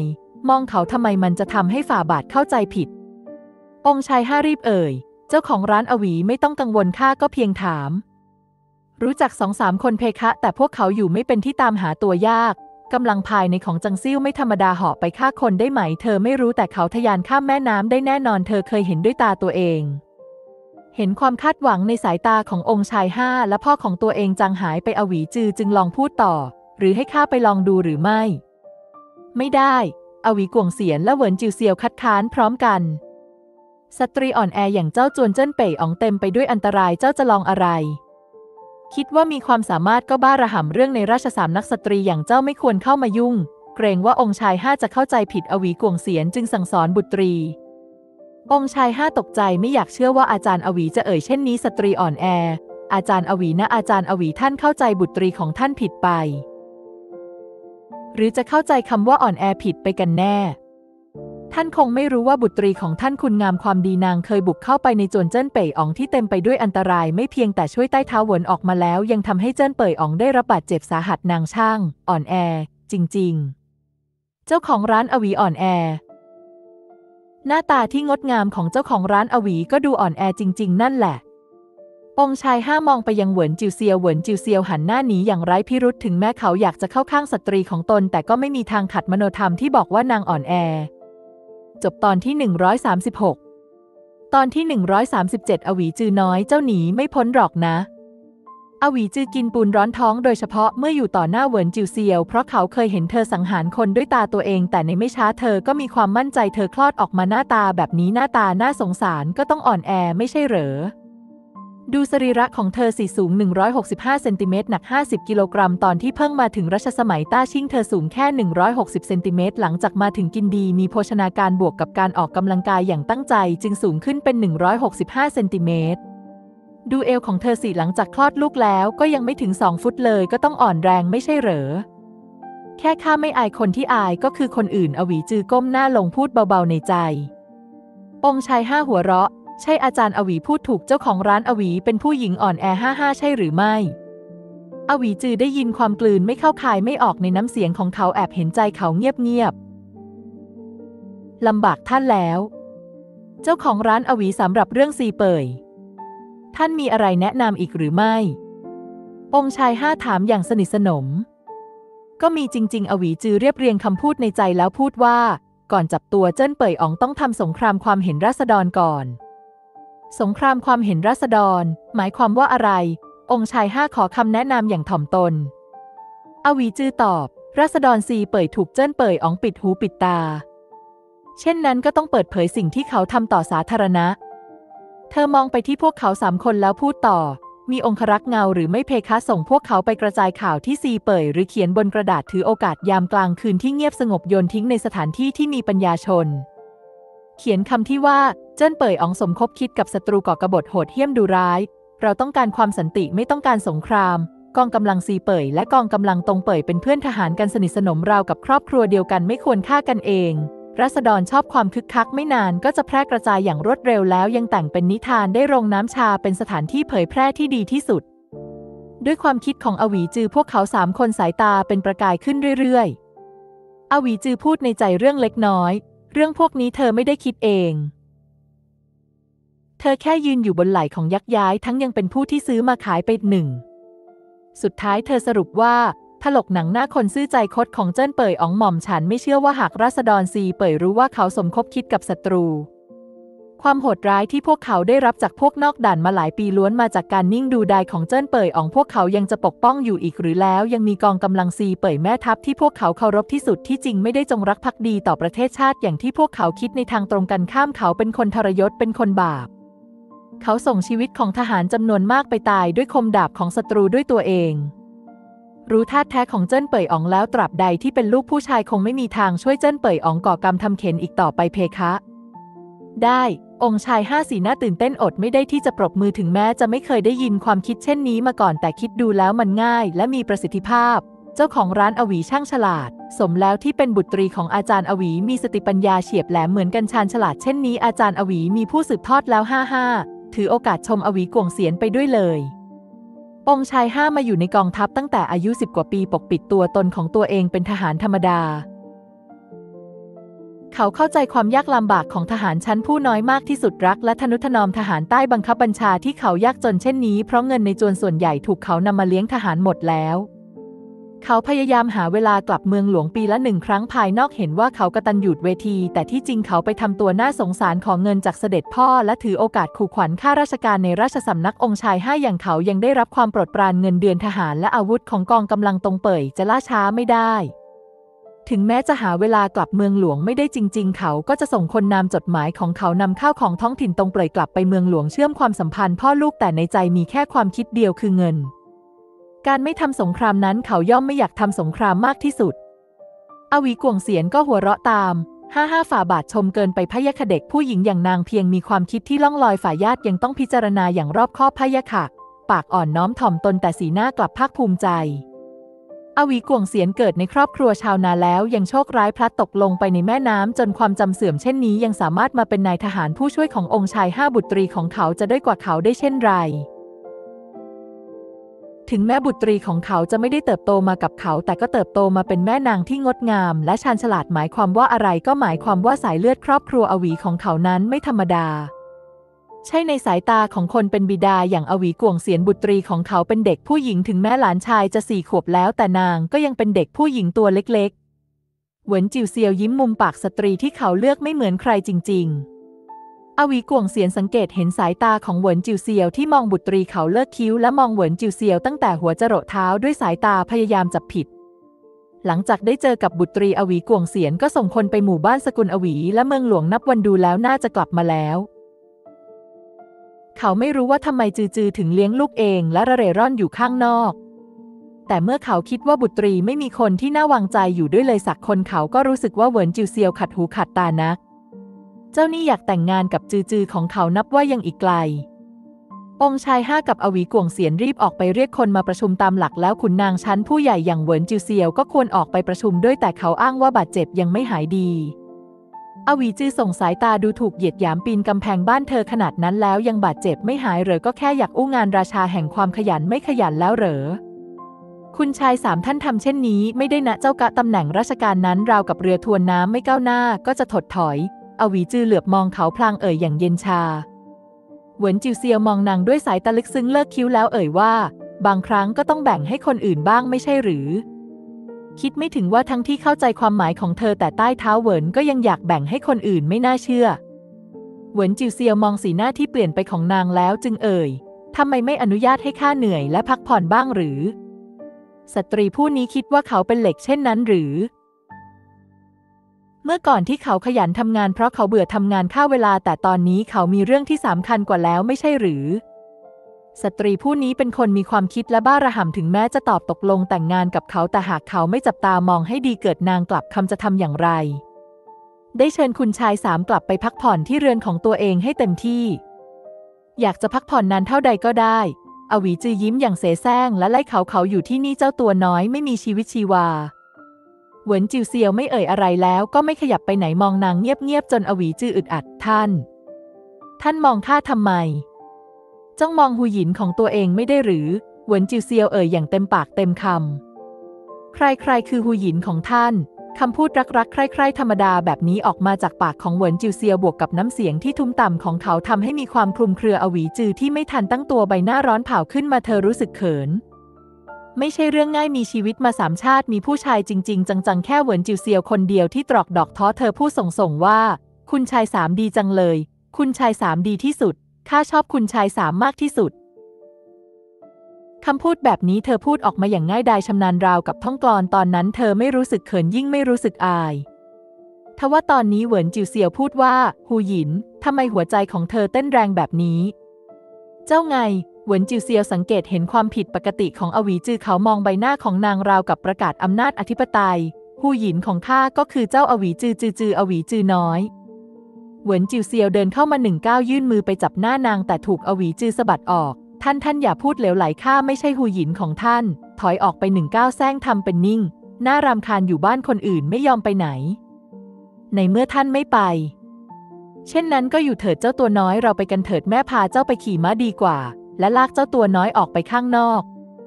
มองเขาทำไมมันจะทำให้ฝ่าบาทเข้าใจผิดองค์ชายห้ารีบเอ่ยเจ้าของร้านอวีไม่ต้องกังวลข้าก็เพียงถามรู้จักสองสามคนเพคะแต่พวกเขาอยู่ไม่เป็นที่ตามหาตัวยากกำลังภายในของจังซิ่วไม่ธรรมดาเหาะไปฆ่าคนได้ไหมเธอไม่รู้แต่เขาทะยานข้ามแม่น้ำได้แน่นอนเธอเคยเห็นด้วยตาตัวเองเห็นความคาดหวังในสายตาขององค์ชายห้าและพ่อของตัวเองจางหายไปอวีจือจึงลองพูดต่อหรือให้ข้าไปลองดูหรือไม่ไม่ได้อวีกวงเสียนและเหวินจิวเซียวคัดค้านพร้อมกันสตรีอ่อนแออย่างเจ้าจวนเจิ้นเป่ยอ๋องเต็มไปด้วยอันตรายเจ้าจะลองอะไรคิดว่ามีความสามารถก็บ้าระห่ำเรื่องในราชสำนักสตรีอย่างเจ้าไม่ควรเข้ามายุ่งเกรงว่าองค์ชายห้าจะเข้าใจผิดอวีกวงเสียนจึงสั่งสอนบุตรีองค์ชายห้าตกใจไม่อยากเชื่อว่าอาจารย์อวีจะเอ่ยเช่นนี้สตรีอ่อนแออาจารย์อวีนะอาจารย์อวีท่านเข้าใจบุตรีของท่านผิดไปหรือจะเข้าใจคำว่าอ่อนแอผิดไปกันแน่ท่านคงไม่รู้ว่าบุตรีของท่านคุณงามความดีนางเคยบุกเข้าไปในจวนเจิ้นเป่ยอ๋องที่เต็มไปด้วยอันตรายไม่เพียงแต่ช่วยใต้เท้าเหวินออกมาแล้วยังทำให้เจิ้นเป่ยอ๋องได้รับบาดเจ็บสาหัสนางช่างอ่อนแอจริงๆเจ้าของร้านอวีอ่อนแอหน้าตาที่งดงามของเจ้าของร้านอวีก็ดูอ่อนแอจริงๆนั่นแหละองค์ชายห้ามองไปยังเหวินจิวเซียวเหวินจิวเซียวหันหน้าหนีอย่างไร้พิรุธถึงแม้เขาอยากจะเข้าข้างสตรีของตนแต่ก็ไม่มีทางขัดมโนธรรมที่บอกว่านางอ่อนแอจบตอนที่หนึ่งร้อยสามสิบหกตอนที่หนึ่งร้อยสามสิบเจ็ดอวีจือน้อยเจ้าหนีไม่พ้นหรอกนะอวีจือกินปูนร้อนท้องโดยเฉพาะเมื่ออยู่ต่อหน้าเหวินจิวเซียวเพราะเขาเคยเห็นเธอสังหารคนด้วยตาตัวเองแต่ในไม่ช้าเธอก็มีความมั่นใจเธอคลอดออกมาหน้าตาแบบนี้หน้าตาน่าสงสารก็ต้องอ่อนแอไม่ใช่เหรอดูสรีระของเธอสิสูงหนึ่งร้อยหกสิบห้าเซนติเมตรหนักห้าสิบกิโลกรัมตอนที่เพิ่งมาถึงรัชสมัยต้าชิ่งเธอสูงแค่หนึ่งร้อยหกสิบเซนติเมตรหลังจากมาถึงกินดีมีโภชนาการบวกกับการออกกำลังกายอย่างตั้งใจจึงสูงขึ้นเป็นหนึ่งร้อยหกสิบห้าเซนติเมตรดูเอวของเธอสิหลังจากคลอดลูกแล้วก็ยังไม่ถึงสองฟุตเลยก็ต้องอ่อนแรงไม่ใช่เหรอแค่ข้าไม่อายคนที่อายก็คือคนอื่นอวีจือก้มหน้าลงพูดเบาๆในใจองค์ชายห้าหัวเราะใช่อาจารย์อวีพูดถูกเจ้าของร้านอวีเป็นผู้หญิงอ่อนแอห้าห้าใช่หรือไม่อวีจือได้ยินความกลืนไม่เข้าคายไม่ออกในน้ำเสียงของเขาแอบเห็นใจเขาเงียบๆลำบากท่านแล้วเจ้าของร้านอวีสำหรับเรื่องซีเป่ยท่านมีอะไรแนะนำอีกหรือไม่องค์ชายห้าถามอย่างสนิทสนมก็มีจริงๆอวีจือเรียบเรียงคำพูดในใจแล้วพูดว่าก่อนจับตัวเจิ้นเป่ยอ๋องต้องทำสงครามความเห็นราษฎรก่อนสงครามความเห็นราษฎรหมายความว่าอะไรองค์ชายห้าขอคำแนะนำอย่างถ่อมตนอวีจือตอบราษฎรซีเป่ยถูกเจิ้นเป่ยอ๋องปิดหูปิดตาเช่นนั้นก็ต้องเปิดเผยสิ่งที่เขาทำต่อสาธารณะเธอมองไปที่พวกเขาสามคนแล้วพูดต่อมีองครักษ์เงาหรือไม่เพคะส่งพวกเขาไปกระจายข่าวที่ซีเป่ยหรือเขียนบนกระดาษถือโอกาสยามกลางคืนที่เงียบสงบโยนทิ้งในสถานที่ที่มีปัญญาชนเขียนคำที่ว่าเจิ้นเป่ยอ๋องสมคบคิดกับศัตรูก่อกบฏโหดเหี้ยมดุร้ายเราต้องการความสันติไม่ต้องการสงครามกองกำลังซีเป่ยและกองกำลังตงเป่ยเป็นเพื่อนทหารกันสนิทสนมราวกับครอบครัวเดียวกันไม่ควรฆ่ากันเองราษฎรชอบความคึกคักไม่นานก็จะแพร่กระจายอย่างรวดเร็วแล้วยังแต่งเป็นนิทานได้โรงน้ำชาเป็นสถานที่เผยแพร่ที่ดีที่สุดด้วยความคิดของอวีจือพวกเขาสามคนสายตาเป็นประกายขึ้นเรื่อยๆอวีจือพูดในใจเรื่องเล็กน้อยเรื่องพวกนี้เธอไม่ได้คิดเองเธอแค่ยืนอยู่บนไหล่ของยักษ์ย้ายทั้งยังเป็นผู้ที่ซื้อมาขายไปหนึ่งสุดท้ายเธอสรุปว่าถลกหนังหน้าคนซื่อใจคดของเจิ้นเป่ยอ๋องหม่อมฉันไม่เชื่อว่าหากราษฎรซีเป่ยรู้ว่าเขาสมคบคิดกับศัตรูความโหดร้ายที่พวกเขาได้รับจากพวกนอกด่านมาหลายปีล้วนมาจากการนิ่งดูดายของเจิ้นเป่ยอ๋องพวกเขายังจะปกป้องอยู่อีกหรือแล้วยังมีกองกำลังซีเป่ยแม่ทัพที่พวกเขาเคารพที่สุดที่จริงไม่ได้จงรักภักดีต่อประเทศชาติอย่างที่พวกเขาคิดในทางตรงกันข้ามเขาเป็นคนทรยศเป็นคนบาปเขาส่งชีวิตของทหารจำนวนมากไปตายด้วยคมดาบของศัตรูด้วยตัวเองรู้ท่าแท้ของเจิ้นเป่ยอ๋องแล้วตราบใดที่เป็นลูกผู้ชายคงไม่มีทางช่วยเจิ้นเป่ยอ๋องก่อกรรมทำเข็นอีกต่อไปเพคะได้องค์ชายห้าสีหน้าตื่นเต้นอดไม่ได้ที่จะปรบมือถึงแม้จะไม่เคยได้ยินความคิดเช่นนี้มาก่อนแต่คิดดูแล้วมันง่ายและมีประสิทธิภาพเจ้าของร้านอวีช่างฉลาดสมแล้วที่เป็นบุตรีของอาจารย์อวีมีสติปัญญาเฉียบแหลมเหมือนกันชาญฉลาดเช่นนี้อาจารย์อวีมีผู้สืบทอดแล้วห้าห้าถือโอกาสชมอวีกวงเสียนไปด้วยเลยองค์ชายห้ามาอยู่ในกองทัพตั้งแต่อายุสิบกว่าปีปกปิดตัวตนของตัวเองเป็นทหารธรรมดาเขาเข้าใจความยากลำบากของทหารชั้นผู้น้อยมากที่สุดรักและทนุถนอมทหารใต้บังคับบัญชาที่เขายากจนเช่นนี้เพราะเงินในจวนส่วนใหญ่ถูกเขานำมาเลี้ยงทหารหมดแล้วเขาพยายามหาเวลากลับเมืองหลวงปีละหนึ่งครั้งภายนอกเห็นว่าเขากตัญญูเวทีแต่ที่จริงเขาไปทำตัวน่าสงสารขอเงินจากเสด็จพ่อและถือโอกาสขู่ขวัญข้าราชการในราชสำนักองค์ชายห้าอย่างเขายังได้รับความโปรดปรานเงินเดือนทหารและอาวุธของกองกำลังตรงเป่ยจะล่าช้าไม่ได้ถึงแม้จะหาเวลากลับเมืองหลวงไม่ได้จริงๆเขาก็จะส่งคนนำจดหมายของเขานำข้าวของท้องถิ่นตรงเป่ยกลับไปเมืองหลวงเชื่อมความสัมพันธ์พ่อลูกแต่ในใจมีแค่ความคิดเดียวคือเงินการไม่ทำสงครามนั้นเขาย่อมไม่อยากทำสงครามมากที่สุดอวีกวงเสียนก็หัวเราะตามห้าห้าฝ่าบาทชมเกินไปพะยะค่ะเด็กผู้หญิงอย่างนางเพียงมีความคิดที่ล่องลอยฝ่ายญาติยังต้องพิจารณาอย่างรอบคอบพะยะค่ะปากอ่อนน้อมถ่อมตนแต่สีหน้ากลับภาคภูมิใจอวีกวงเสียนเกิดในครอบครัวชาวนาแล้วยังโชคร้ายพลัดตกลงไปในแม่น้ำจนความจำเสื่อมเช่นนี้ยังสามารถมาเป็นนายทหารผู้ช่วยขององค์ชายห้าบุตรีของเขาจะด้อยกว่าเขาได้เช่นไรถึงแม้บุตรีของเขาจะไม่ได้เติบโตมากับเขาแต่ก็เติบโตมาเป็นแม่นางที่งดงามและชาญฉลาดหมายความว่าอะไรก็หมายความว่าสายเลือดครอบครัวอวีของเขานั้นไม่ธรรมดาใช่ในสายตาของคนเป็นบิดาอย่างอวีกวงเสียนบุตรีของเขาเป็นเด็กผู้หญิงถึงแม้หลานชายจะสี่ขวบแล้วแต่นางก็ยังเป็นเด็กผู้หญิงตัวเล็กๆเหวินจิวเซียวยิ้มมุมปากสตรีที่เขาเลือกไม่เหมือนใครจริงๆอวีกวงเสียนสังเกตเห็นสายตาของเหวินจิวเซียวที่มองบุตรีเขาเลิกคิ้วและมองเหวินจิวเซียวตั้งแต่หัวจรดเท้าด้วยสายตาพยายามจับผิดหลังจากได้เจอกับบุตรีอวีกวงเสียนก็ส่งคนไปหมู่บ้านสกุลอวีและเมืองหลวงนับวันดูแล้วน่าจะกลับมาแล้วเขาไม่รู้ว่าทำไมจือจือถึงเลี้ยงลูกเองและระเร่ร่อนอยู่ข้างนอกแต่เมื่อเขาคิดว่าบุตรีไม่มีคนที่น่าวางใจอยู่ด้วยเลยสักคนเขาก็รู้สึกว่าเหวินจิวเซียวขัดหูขัดตานักเจ้านี่อยากแต่งงานกับจือจือของเขานับว่ายังอีกไกลองค์ชายห้ากับอวีกวงเสียนรีบออกไปเรียกคนมาประชุมตามหลักแล้วขุนนางชั้นผู้ใหญ่อย่างเหวินจิวเซียวก็ควรออกไปประชุมด้วยแต่เขาอ้างว่าบาดเจ็บยังไม่หายดีอวีจือส่งสายตาดูถูกเหยียดหยามปีนกำแพงบ้านเธอขนาดนั้นแล้วยังบาดเจ็บไม่หายเหรอก็แค่อยากอู้งานราชาแห่งความขยันไม่ขยันแล้วเหรอคุณชายสามท่านทำเช่นนี้ไม่ได้นะเจ้ากะตำแหน่งราชการนั้นราวกับเรือทวนน้ำไม่ก้าวหน้าก็จะถดถอยอวีจือเหลือบมองเขาพลางเอ่ยอย่างเย็นชาเหวินจิวเซียวมองนางด้วยสายตาลึกซึ้งเลิกคิ้วแล้วเอ่ยว่าบางครั้งก็ต้องแบ่งให้คนอื่นบ้างไม่ใช่หรือคิดไม่ถึงว่าทั้งที่เข้าใจความหมายของเธอแต่ใต้เท้าเหวินก็ยังอยากแบ่งให้คนอื่นไม่น่าเชื่อเหวินจิวเซียวมองสีหน้าที่เปลี่ยนไปของนางแล้วจึงเอ่ยทำไมไม่อนุญาตให้ข้าเหนื่อยและพักผ่อนบ้างหรือสตรีผู้นี้คิดว่าเขาเป็นเหล็กเช่นนั้นหรือเมื่อก่อนที่เขาขยันทำงานเพราะเขาเบื่อทำงานข้าเวลาแต่ตอนนี้เขามีเรื่องที่สำคัญกว่าแล้วไม่ใช่หรือสตรีผู้นี้เป็นคนมีความคิดและบ้าระห่ำถึงแม้จะตอบตกลงแต่งงานกับเขาแต่หากเขาไม่จับตามองให้ดีเกิดนางกลับคำจะทำอย่างไรได้เชิญคุณชายสามกลับไปพักผ่อนที่เรือนของตัวเองให้เต็มที่อยากจะพักผ่อนนานเท่าใดก็ได้อวีจือยิ้มอย่างเสแสร้งและไล่เขาเขาอยู่ที่นี่เจ้าตัวน้อยไม่มีชีวิตชีวาเหวินจิวเซียวไม่เอ่ยอะไรแล้วก็ไม่ขยับไปไหนมองนางเงียบๆจนอวีจืออึดอัดท่านท่านมองข้าทำไมจ้องมองหูหยินของตัวเองไม่ได้หรือเหวินจิวเซียวเอ่ยอย่างเต็มปากเต็มคำใครๆคือหูหยินของท่านคำพูดรักๆใคร่ๆธรรมดาแบบนี้ออกมาจากปากของเหวินจิวเซียวบวกกับน้ำเสียงที่ทุ้มต่ำของเขาทำให้มีความคลุมเครืออวีจือที่ไม่ทันตั้งตัวใบหน้าร้อนเผาขึ้นมาเธอรู้สึกเขินไม่ใช่เรื่องง่ายมีชีวิตมาสามชาติมีผู้ชายจริงๆจังๆแค่เหวินจิวเซียวคนเดียวที่ตรอกดอกท้อเธอพูดส่งๆว่าคุณชายสามดีจังเลยคุณชายสามดีที่สุดข้าชอบคุณชายสามมากที่สุดคำพูดแบบนี้เธอพูดออกมาอย่างง่ายดายชำนาญราวกับท่องกลอนตอนนั้นเธอไม่รู้สึกเขินยิ่งไม่รู้สึกอายทว่าตอนนี้เหวินจิวเซียวพูดว่าหูหยินทำไมหัวใจของเธอเต้นแรงแบบนี้เจ้าไงเหวินจิวเซียวสังเกตเห็นความผิดปกติของอวีจือเขามองใบหน้าของนางราวกับประกาศอำนาจอธิปไตยหูหยินของข้าก็คือเจ้าอวีจือจือจืออวีจือน้อยเหวินจิวเซียวเดินเข้ามาหนึ่งก้าวยื่นมือไปจับหน้านางแต่ถูกอวีจือสะบัดออกท่านท่านอย่าพูดเหลวไหลข้าไม่ใช่หูหยินของท่านถอยออกไปหนึ่งก้าวแซงทำเป็นนิ่งน่ารำคาญอยู่บ้านคนอื่นไม่ยอมไปไหนในเมื่อท่านไม่ไปเช่นนั้นก็อยู่เถิดเจ้าตัวน้อยเราไปกันเถิดแม่พาเจ้าไปขี่ม้าดีกว่าและลากเจ้าตัวน้อยออกไปข้างนอก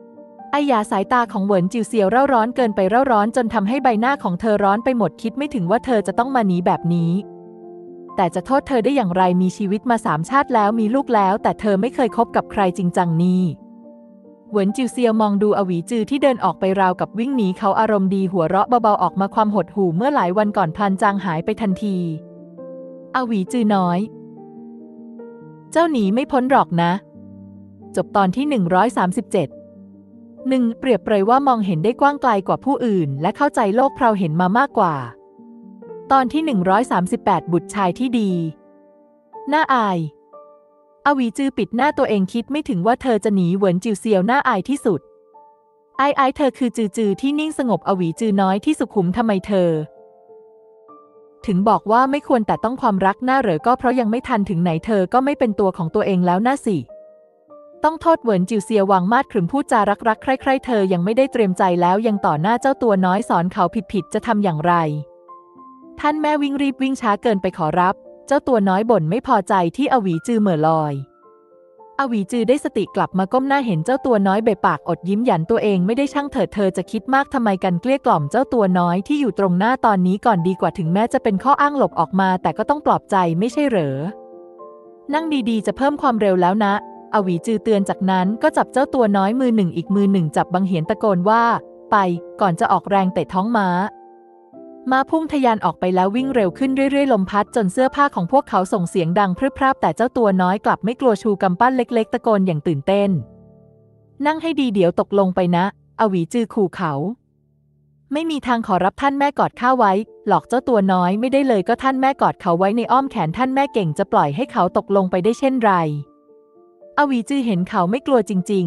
ไอ้ยาสายตาของเหวินจิวเซียวเร่าร้อนเกินไปเร่าร้อนจนทำให้ใบหน้าของเธอร้อนไปหมดคิดไม่ถึงว่าเธอจะต้องมาหนีแบบนี้แต่จะโทษเธอได้อย่างไรมีชีวิตมาสามชาติแล้วมีลูกแล้วแต่เธอไม่เคยคบกับใครจริงจังนี่เหวินจิวเซียวมองดูอวีจือที่เดินออกไปราวกับวิ่งหนีเขาอารมณ์ดีหัวเราะเบาๆออกมาความหดหู่เมื่อหลายวันก่อนพลันจางหายไปทันทีอวีจือน้อยเจ้าหนีไม่พ้นหรอกนะจบตอนที่หนึ่งร้อยสามสิบเจ็ดหนึ่งเปรียบเปรยว่ามองเห็นได้กว้างไกลกว่าผู้อื่นและเข้าใจโลกเราเห็นมามากกว่าตอนที่หนึ่งร้อยสามสิบแปดบุตรชายที่ดีน่าอายอวีจือปิดหน้าตัวเองคิดไม่ถึงว่าเธอจะหนีเหวินจิวเซียวน่าอายที่สุดไอ้ไอ้เธอคือจือจือที่นิ่งสงบอวีจือน้อยที่สุขุมทำไมเธอถึงบอกว่าไม่ควรแต่ต้องความรักหน้าเหรอก็เพราะยังไม่ทันถึงไหนเธอก็ไม่เป็นตัวของตัวเองแล้วน่าสิต้องโทษเหวินจิวเซียววางมาดขรึมพูดจารักๆใคร่ๆเธอยังไม่ได้เตรียมใจแล้วยังต่อหน้าเจ้าตัวน้อยสอนเขาผิดๆจะทำอย่างไรท่านแม่วิ่งรีบวิ่งช้าเกินไปขอรับเจ้าตัวน้อยบ่นไม่พอใจที่อวีจือเหม่อลอยอวีจือได้สติกลับมาก้มหน้าเห็นเจ้าตัวน้อยเบะปากอดยิ้มหยันตัวเองไม่ได้ช่างเถิดเธอจะคิดมากทำไมกันเกลี้ยกล่อมเจ้าตัวน้อยที่อยู่ตรงหน้าตอนนี้ก่อนดีกว่าถึงแม้จะเป็นข้ออ้างหลบออกมาแต่ก็ต้องปลอบใจไม่ใช่เหรอนั่งดีๆจะเพิ่มความเร็วแล้วนะอวีจือเตือนจากนั้นก็จับเจ้าตัวน้อยมือหนึ่งอีกมือหนึ่งจับบังเหียนตะโกนว่าไปก่อนจะออกแรงเตะท้องม้าม้าพุ่งทะยานออกไปแล้ววิ่งเร็วขึ้นเรื่อยๆลมพัดจนเสื้อผ้าของพวกเขาส่งเสียงดังพรึบพรับแต่เจ้าตัวน้อยกลับไม่กลัวชูกำปั้นเล็กๆตะโกนอย่างตื่นเต้นนั่งให้ดีเดี๋ยวตกลงไปนะอวีจือขู่เขาไม่มีทางขอรับท่านแม่กอดข้าไว้หลอกเจ้าตัวน้อยไม่ได้เลยก็ท่านแม่กอดเขาไว้ในอ้อมแขนท่านแม่เก่งจะปล่อยให้เขาตกลงไปได้เช่นไรอวีจือเห็นเขาไม่กลัวจริง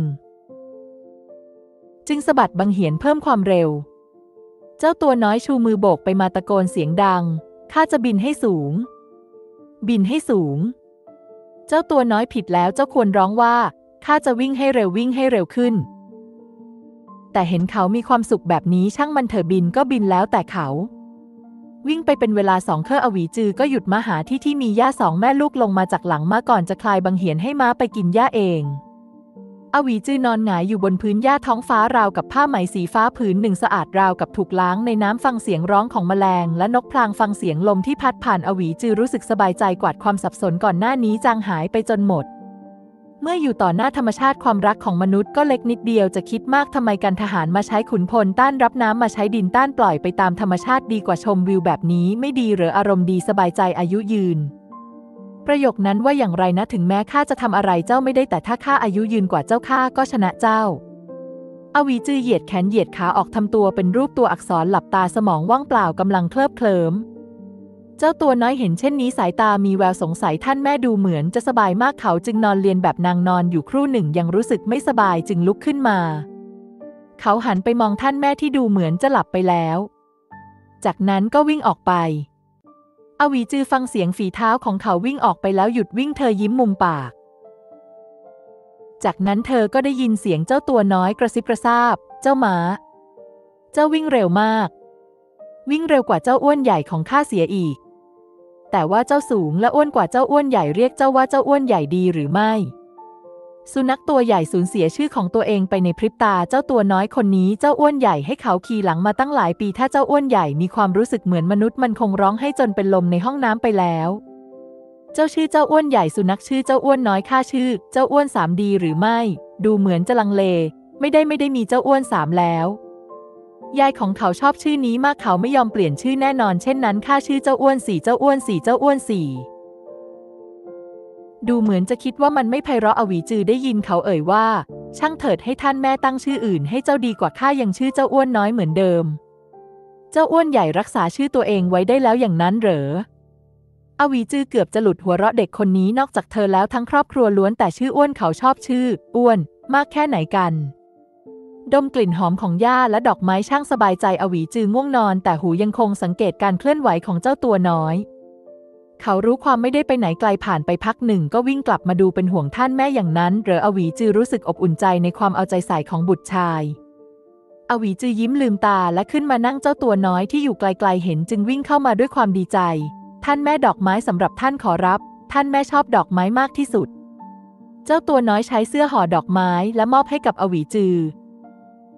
ๆจึงสะบัดบังเหียนเพิ่มความเร็วเจ้าตัวน้อยชูมือโบกไปมาตะโกนเสียงดังข้าจะบินให้สูงบินให้สูงเจ้าตัวน้อยผิดแล้วเจ้าควรร้องว่าข้าจะวิ่งให้เร็ววิ่งให้เร็วขึ้นแต่เห็นเขามีความสุขแบบนี้ช่างมันเถอะบินก็บินแล้วแต่เขาวิ่งไปเป็นเวลาสองเครืออวีจือก็หยุดมาหาที่ที่มีหญ้าสองแม่ลูกลงมาจากหลังม้าก่อนจะคลายบังเหียนให้ม้าไปกินหญ้าเองอวีจือนอนหงายอยู่บนพื้นหญ้าท้องฟ้าราวกับผ้าไหมสีฟ้าผืนหนึ่งสะอาดราวกับถูกล้างในน้ำฟังเสียงร้องของแมลงและนกพลางฟังเสียงลมที่พัดผ่านอวีจือรู้สึกสบายใจกวาดความสับสนก่อนหน้านี้จางหายไปจนหมดเมื่ออยู่ต่อหน้าธรรมชาติความรักของมนุษย์ก็เล็กนิดเดียวจะคิดมากทำไมกันทหารมาใช้ขุนพลต้านรับน้ำมาใช้ดินต้านปล่อยไปตามธรรมชาติดีกว่าชมวิวแบบนี้ไม่ดีหรืออารมณ์ดีสบายใจอายุยืนประโยคนั้นว่าอย่างไรนะถึงแม้ข้าจะทำอะไรเจ้าไม่ได้แต่ถ้าข้าอายุยืนกว่าเจ้าข้าก็ชนะเจ้าอวีจือเหยียดแขนเหยียดขาออกทำตัวเป็นรูปตัวอักษรหลับตาสมองว่างเปล่ากำลังเคลิบเคลิ้มเจ้าตัวน้อยเห็นเช่นนี้สายตามีแววสงสัยท่านแม่ดูเหมือนจะสบายมากเขาจึงนอนเลียนแบบนางนอนอยู่ครู่หนึ่งยังรู้สึกไม่สบายจึงลุกขึ้นมาเขาหันไปมองท่านแม่ที่ดูเหมือนจะหลับไปแล้วจากนั้นก็วิ่งออกไปอวีจือฟังเสียงฝีเท้าของเขาวิ่งออกไปแล้วหยุดวิ่งเธอยิ้มมุมปากจากนั้นเธอก็ได้ยินเสียงเจ้าตัวน้อยกระซิบกระซาบเจ้าม้าเจ้าวิ่งเร็วมากวิ่งเร็วกว่าเจ้าอ้วนใหญ่ของข้าเสียอีกแต่ว่าเจ้าสูงและอ้วนกว่าเจ้าอ้วนใหญ่เรียกเจ้าว่าเจ้าอ้วนใหญ่ดีหรือไม่สุนัขตัวใหญ่สูญเสียชื่อของตัวเองไปในพริบตาเจ้าตัวน้อยคนนี้เจ้าอ้วนใหญ่ให้เขาขี่หลังมาตั้งหลายปีถ้าเจ้าอ้วนใหญ่มีความรู้สึกเหมือนมนุษย์มันคงร้องให้จนเป็นลมในห้องน้ำไปแล้วเจ้าชื่อเจ้าอ้วนใหญ่สุนัขชื่อเจ้าอ้วนน้อยข้าชื่อเจ้าอ้วนสามดีหรือไม่ดูเหมือนจะลังเลไม่ได้ไม่ได้มีเจ้าอ้วนสามแล้วยายของเขาชอบชื่อนี้มากเขาไม่ยอมเปลี่ยนชื่อแน่นอนเช่นนั้นข้าชื่อเจ้าอ้วนสี่เจ้าอ้วนสี่เจ้าอ้วนสี่ดูเหมือนจะคิดว่ามันไม่ไพเราะอวีจือได้ยินเขาเอ่ยว่าช่างเถิดให้ท่านแม่ตั้งชื่ออื่นให้เจ้าดีกว่าข้ายังชื่อเจ้าอ้วนน้อยเหมือนเดิมเจ้าอ้วนใหญ่รักษาชื่อตัวเองไว้ได้แล้วอย่างนั้นเหรออวีจือเกือบจะหลุดหัวเราะเด็กคนนี้นอกจากเธอแล้วทั้งครอบครัวล้วนแต่ชื่ออ้วนเขาชอบชื่ออ้วนมากแค่ไหนกันดมกลิ่นหอมของหญ้าและดอกไม้ช่างสบายใจอวีจือง่วงนอนแต่หูยังคงสังเกตการเคลื่อนไหวของเจ้าตัวน้อยเขารู้ความไม่ได้ไปไหนไกลผ่านไปพักหนึ่งก็วิ่งกลับมาดูเป็นห่วงท่านแม่อย่างนั้นเหรออวีจือรู้สึกอบอุ่นใจในความเอาใจใส่ของบุตรชายอวีจือยิ้มลืมตาและขึ้นมานั่งเจ้าตัวน้อยที่อยู่ไกลๆเห็นจึงวิ่งเข้ามาด้วยความดีใจท่านแม่ดอกไม้สำหรับท่านขอรับท่านแม่ชอบดอกไม้มากที่สุดเจ้าตัวน้อยใช้เสื้อห่อดอกไม้และมอบให้กับอวีจือ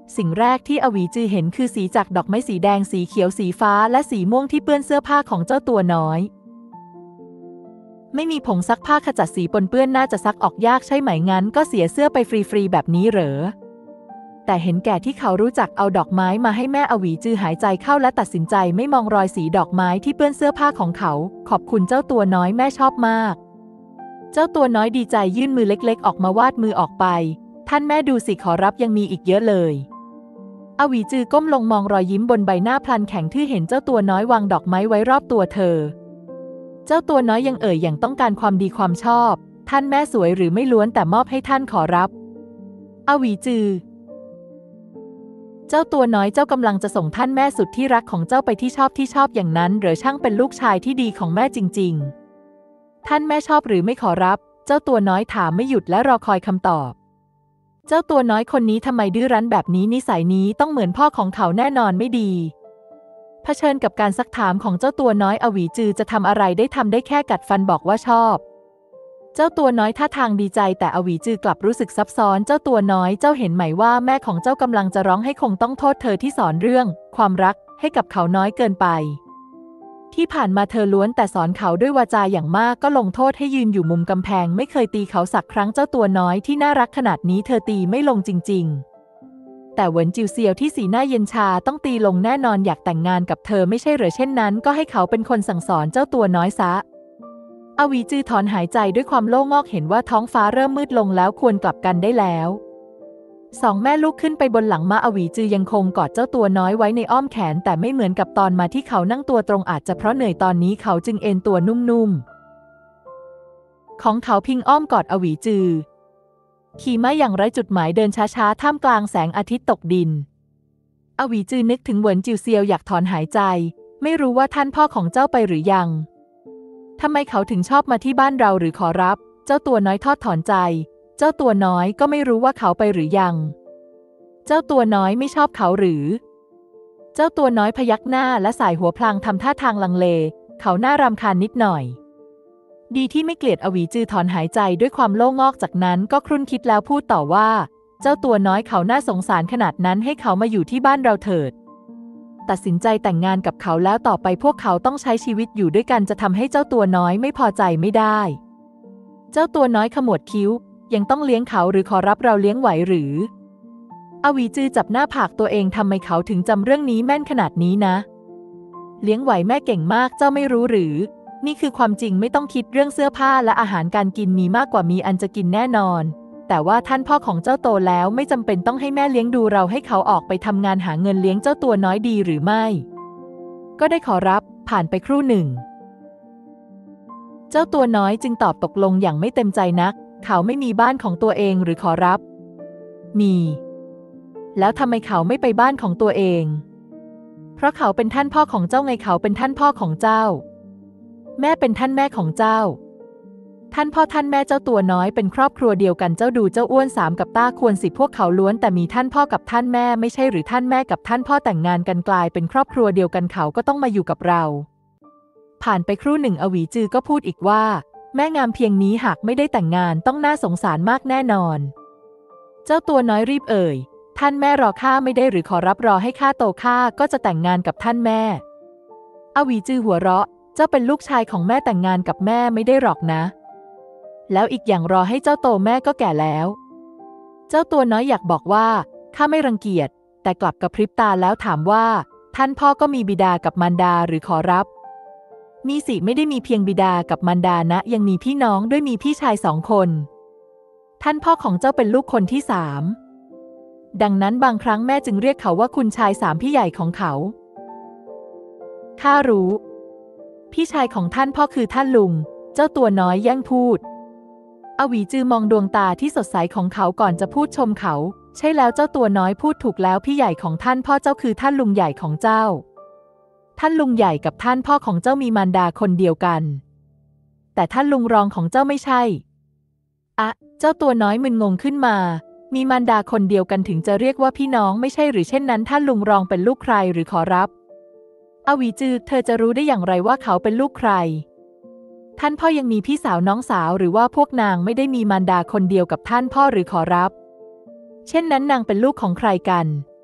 สิ่งแรกที่อวีจือเห็นคือสีจากดอกไม้สีแดงสีเขียวสีฟ้าและสีม่วงที่เปื้อนเสื้อผ้าของเจ้าตัวน้อยไม่มีผงซักผ้าขจัดสีปนเปื้อนน่าจะซักออกยากใช่ไหมงั้นก็เสียเสื้อไปฟรีๆแบบนี้เหรอแต่เห็นแก่ที่เขารู้จักเอาดอกไม้มาให้แม่อวีจือหายใจเข้าและตัดสินใจไม่มองรอยสีดอกไม้ที่เปื้อนเสื้อผ้าของเขาขอบคุณเจ้าตัวน้อยแม่ชอบมากเจ้าตัวน้อยดีใจยื่นมือเล็กๆออกมาวาดมือออกไปท่านแม่ดูสิขอรับยังมีอีกเยอะเลยอวีจือก้มลงมองรอยยิ้มบนใบหน้าพลันแข็งที่เห็นเจ้าตัวน้อยวางดอกไม้ไว้รอบตัวเธอเจ้าตัวน้อยยังเอ่ยอย่างต้องการความดีความชอบท่านแม่สวยหรือไม่ล้วนแต่มอบให้ท่านขอรับอวีจือเจ้าตัวน้อยเจ้ากำลังจะส่งท่านแม่สุดที่รักของเจ้าไปที่ชอบที่ชอบอย่างนั้นหรือช่างเป็นลูกชายที่ดีของแม่จริงๆท่านแม่ชอบหรือไม่ขอรับเจ้าตัวน้อยถามไม่หยุดและรอคอยคำตอบเจ้าตัวน้อยคนนี้ทำไมดื้อรั้นแบบนี้นิสัยนี้ต้องเหมือนพ่อของเขาแน่นอนไม่ดีเผชิญกับการซักถามของเจ้าตัวน้อยอวีจือจะทำอะไรได้ทำได้แค่กัดฟันบอกว่าชอบเจ้าตัวน้อยท่าทางดีใจแต่อวีจือกลับรู้สึกซับซ้อนเจ้าตัวน้อยเจ้าเห็นไหมว่าแม่ของเจ้ากำลังจะร้องให้คงต้องโทษเธอที่สอนเรื่องความรักให้กับเขาน้อยเกินไปที่ผ่านมาเธอล้วนแต่สอนเขาด้วยวาจาอย่างมากก็ลงโทษให้ยืนอยู่มุมกำแพงไม่เคยตีเขาสักครั้งเจ้าตัวน้อยที่น่ารักขนาดนี้เธอตีไม่ลงจริงๆแต่เหวินจิวเซียวที่สีหน้าเย็นชาต้องตีลงแน่นอนอยากแต่งงานกับเธอไม่ใช่หรือเช่นนั้นก็ให้เขาเป็นคนสั่งสอนเจ้าตัวน้อยซะอวีจือถอนหายใจด้วยความโล่งอกเห็นว่าท้องฟ้าเริ่มมืดลงแล้วควรกลับกันได้แล้วสองแม่ลูกขึ้นไปบนหลังม้าอวีจือยังคงกอดเจ้าตัวน้อยไว้ในอ้อมแขนแต่ไม่เหมือนกับตอนมาที่เขานั่งตัวตรงอาจจะเพราะเหนื่อยตอนนี้เขาจึงเอนตัวนุ่มๆของเขาพิงอ้อมกอดอวีจือขี่ม้าอย่างไร้จุดหมายเดินช้าๆท่ามกลางแสงอาทิตย์ตกดินอวีจือนึกถึงเหวินจิวเซียวอยากถอนหายใจไม่รู้ว่าท่านพ่อของเจ้าไปหรือยังทำไมเขาถึงชอบมาที่บ้านเราหรือขอรับเจ้าตัวน้อยทอดถอนใจเจ้าตัวน้อยก็ไม่รู้ว่าเขาไปหรือยังเจ้าตัวน้อยไม่ชอบเขาหรือเจ้าตัวน้อยพยักหน้าและสายหัวพลางทำท่าทางลังเลเขาน่ารำคาญนิดหน่อยดีที่ไม่เกลียดอวีจือถอนหายใจด้วยความโล่งอกจากนั้นก็ครุ่นคิดแล้วพูดต่อว่าเจ้าตัวน้อยเขาน่าสงสารขนาดนั้นให้เขามาอยู่ที่บ้านเราเถิดตัดสินใจแต่งงานกับเขาแล้วต่อไปพวกเขาต้องใช้ชีวิตอยู่ด้วยกันจะทำให้เจ้าตัวน้อยไม่พอใจไม่ได้เจ้าตัวน้อยขมวดคิ้วยังต้องเลี้ยงเขาหรือขอรับเราเลี้ยงไหวหรืออวีจือจับหน้าผากตัวเองทำไมเขาถึงจำเรื่องนี้แม่นขนาดนี้นะเลี้ยงไหวแม่เก่งมากเจ้าไม่รู้หรือนี่คือความจริงไม่ต้องคิดเรื่องเสื้อผ้าและอาหารการกินมีมากกว่ามีอันจะกินแน่นอนแต่ว่าท่านพ่อของเจ้าโตแล้วไม่จำเป็นต้องให้แม่เลี้ยงดูเราให้เขาออกไปทำงานหาเงินเลี้ยงเจ้าตัวน้อยดีหรือไม่ก็ได้ขอรับผ่านไปครู่หนึ่งเจ้าตัวน้อยจึงตอบตกลงอย่างไม่เต็มใจนักเขาไม่มีบ้านของตัวเองหรือขอรับมีแล้วทำไมเขาไม่ไปบ้านของตัวเองเพราะเขาเป็นท่านพ่อของเจ้าไงเขาเป็นท่านพ่อของเจ้าแม่เป็นท่านแม่ของเจ้าท่านพ่อท่านแม่เจ้าตัวน้อยเป็นครอบครัวเดียวกันเจ้าดูเจ้าอ้วนสามกับต้าควรสิพวกเขาล้วนแต่มีท่านพ่อกับท่านแม่ไม่ใช่หรือท่านแม่กับท่านพ่อแต่งงานกันกลายเป็นครอบครัวเดียวกันเขาก็ต้องมาอยู่กับเราผ่านไปครู่หนึ่งอวีจือก็พูดอีกว่าแม่งามเพียงนี้หากไม่ได้แต่งงานต้องน่าสงสารมากแน่นอนเจ้าตัวน้อยรีบเอ่ยท่านแม่รอข้าไม่ได้หรือขอรับรอให้ข้าโตข้าก็จะแต่งงานกับท่านแม่อวีจือหัวเราะเจ้าเป็นลูกชายของแม่แต่งงานกับแม่ไม่ได้หรอกนะแล้วอีกอย่างรอให้เจ้าโตแม่ก็แก่แล้วเจ้าตัวน้อยอยากบอกว่าข้าไม่รังเกียจแต่กลับกระพริบตาแล้วถามว่าท่านพ่อก็มีบิดากับมารดาหรือขอรับมีสิไม่ได้มีเพียงบิดากับมารดานะยังมีพี่น้องด้วยมีพี่ชายสองคนท่านพ่อของเจ้าเป็นลูกคนที่สามดังนั้นบางครั้งแม่จึงเรียกเขาว่าคุณชายสามพี่ใหญ่ของเขาข้ารู้พี่ชายของท่านพ่อคือท่านลุงเจ้าตัวน้อยแย่งพูดอวีจือมองดวงตาที่สดใสของเขาก่อนจะพูดชมเขาใช่แล้วเจ้าตัวน้อยพูดถูกแล้วพี่ใหญ่ของท่านพ่อเจ้าคือท่านลุงใหญ่ของเจ้าท่านลุงใหญ่กับท่านพ่อของเจ้ามีมารดาคนเดียวกันแต่ท่านลุงรองของเจ้าไม่ใช่อะเจ้าตัวน้อยมึนงงขึ้นมามีมารดาคนเดียวกันถึงจะเรียกว่าพี่น้องไม่ใช่หรือเช่นนั้นท่านลุงรองเป็นลูกใครหรือขอรับอวีจือเธอจะรู้ได้อย่างไรว่าเขาเป็นลูกใครท่านพ่อยังมีพี่สาวน้องสาวหรือว่าพวกนางไม่ได้มีมารดาคนเดียวกับท่านพ่อหรือขอรับเช่นนั้นนางเป็นลูกของใครกัน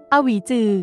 อวีจือ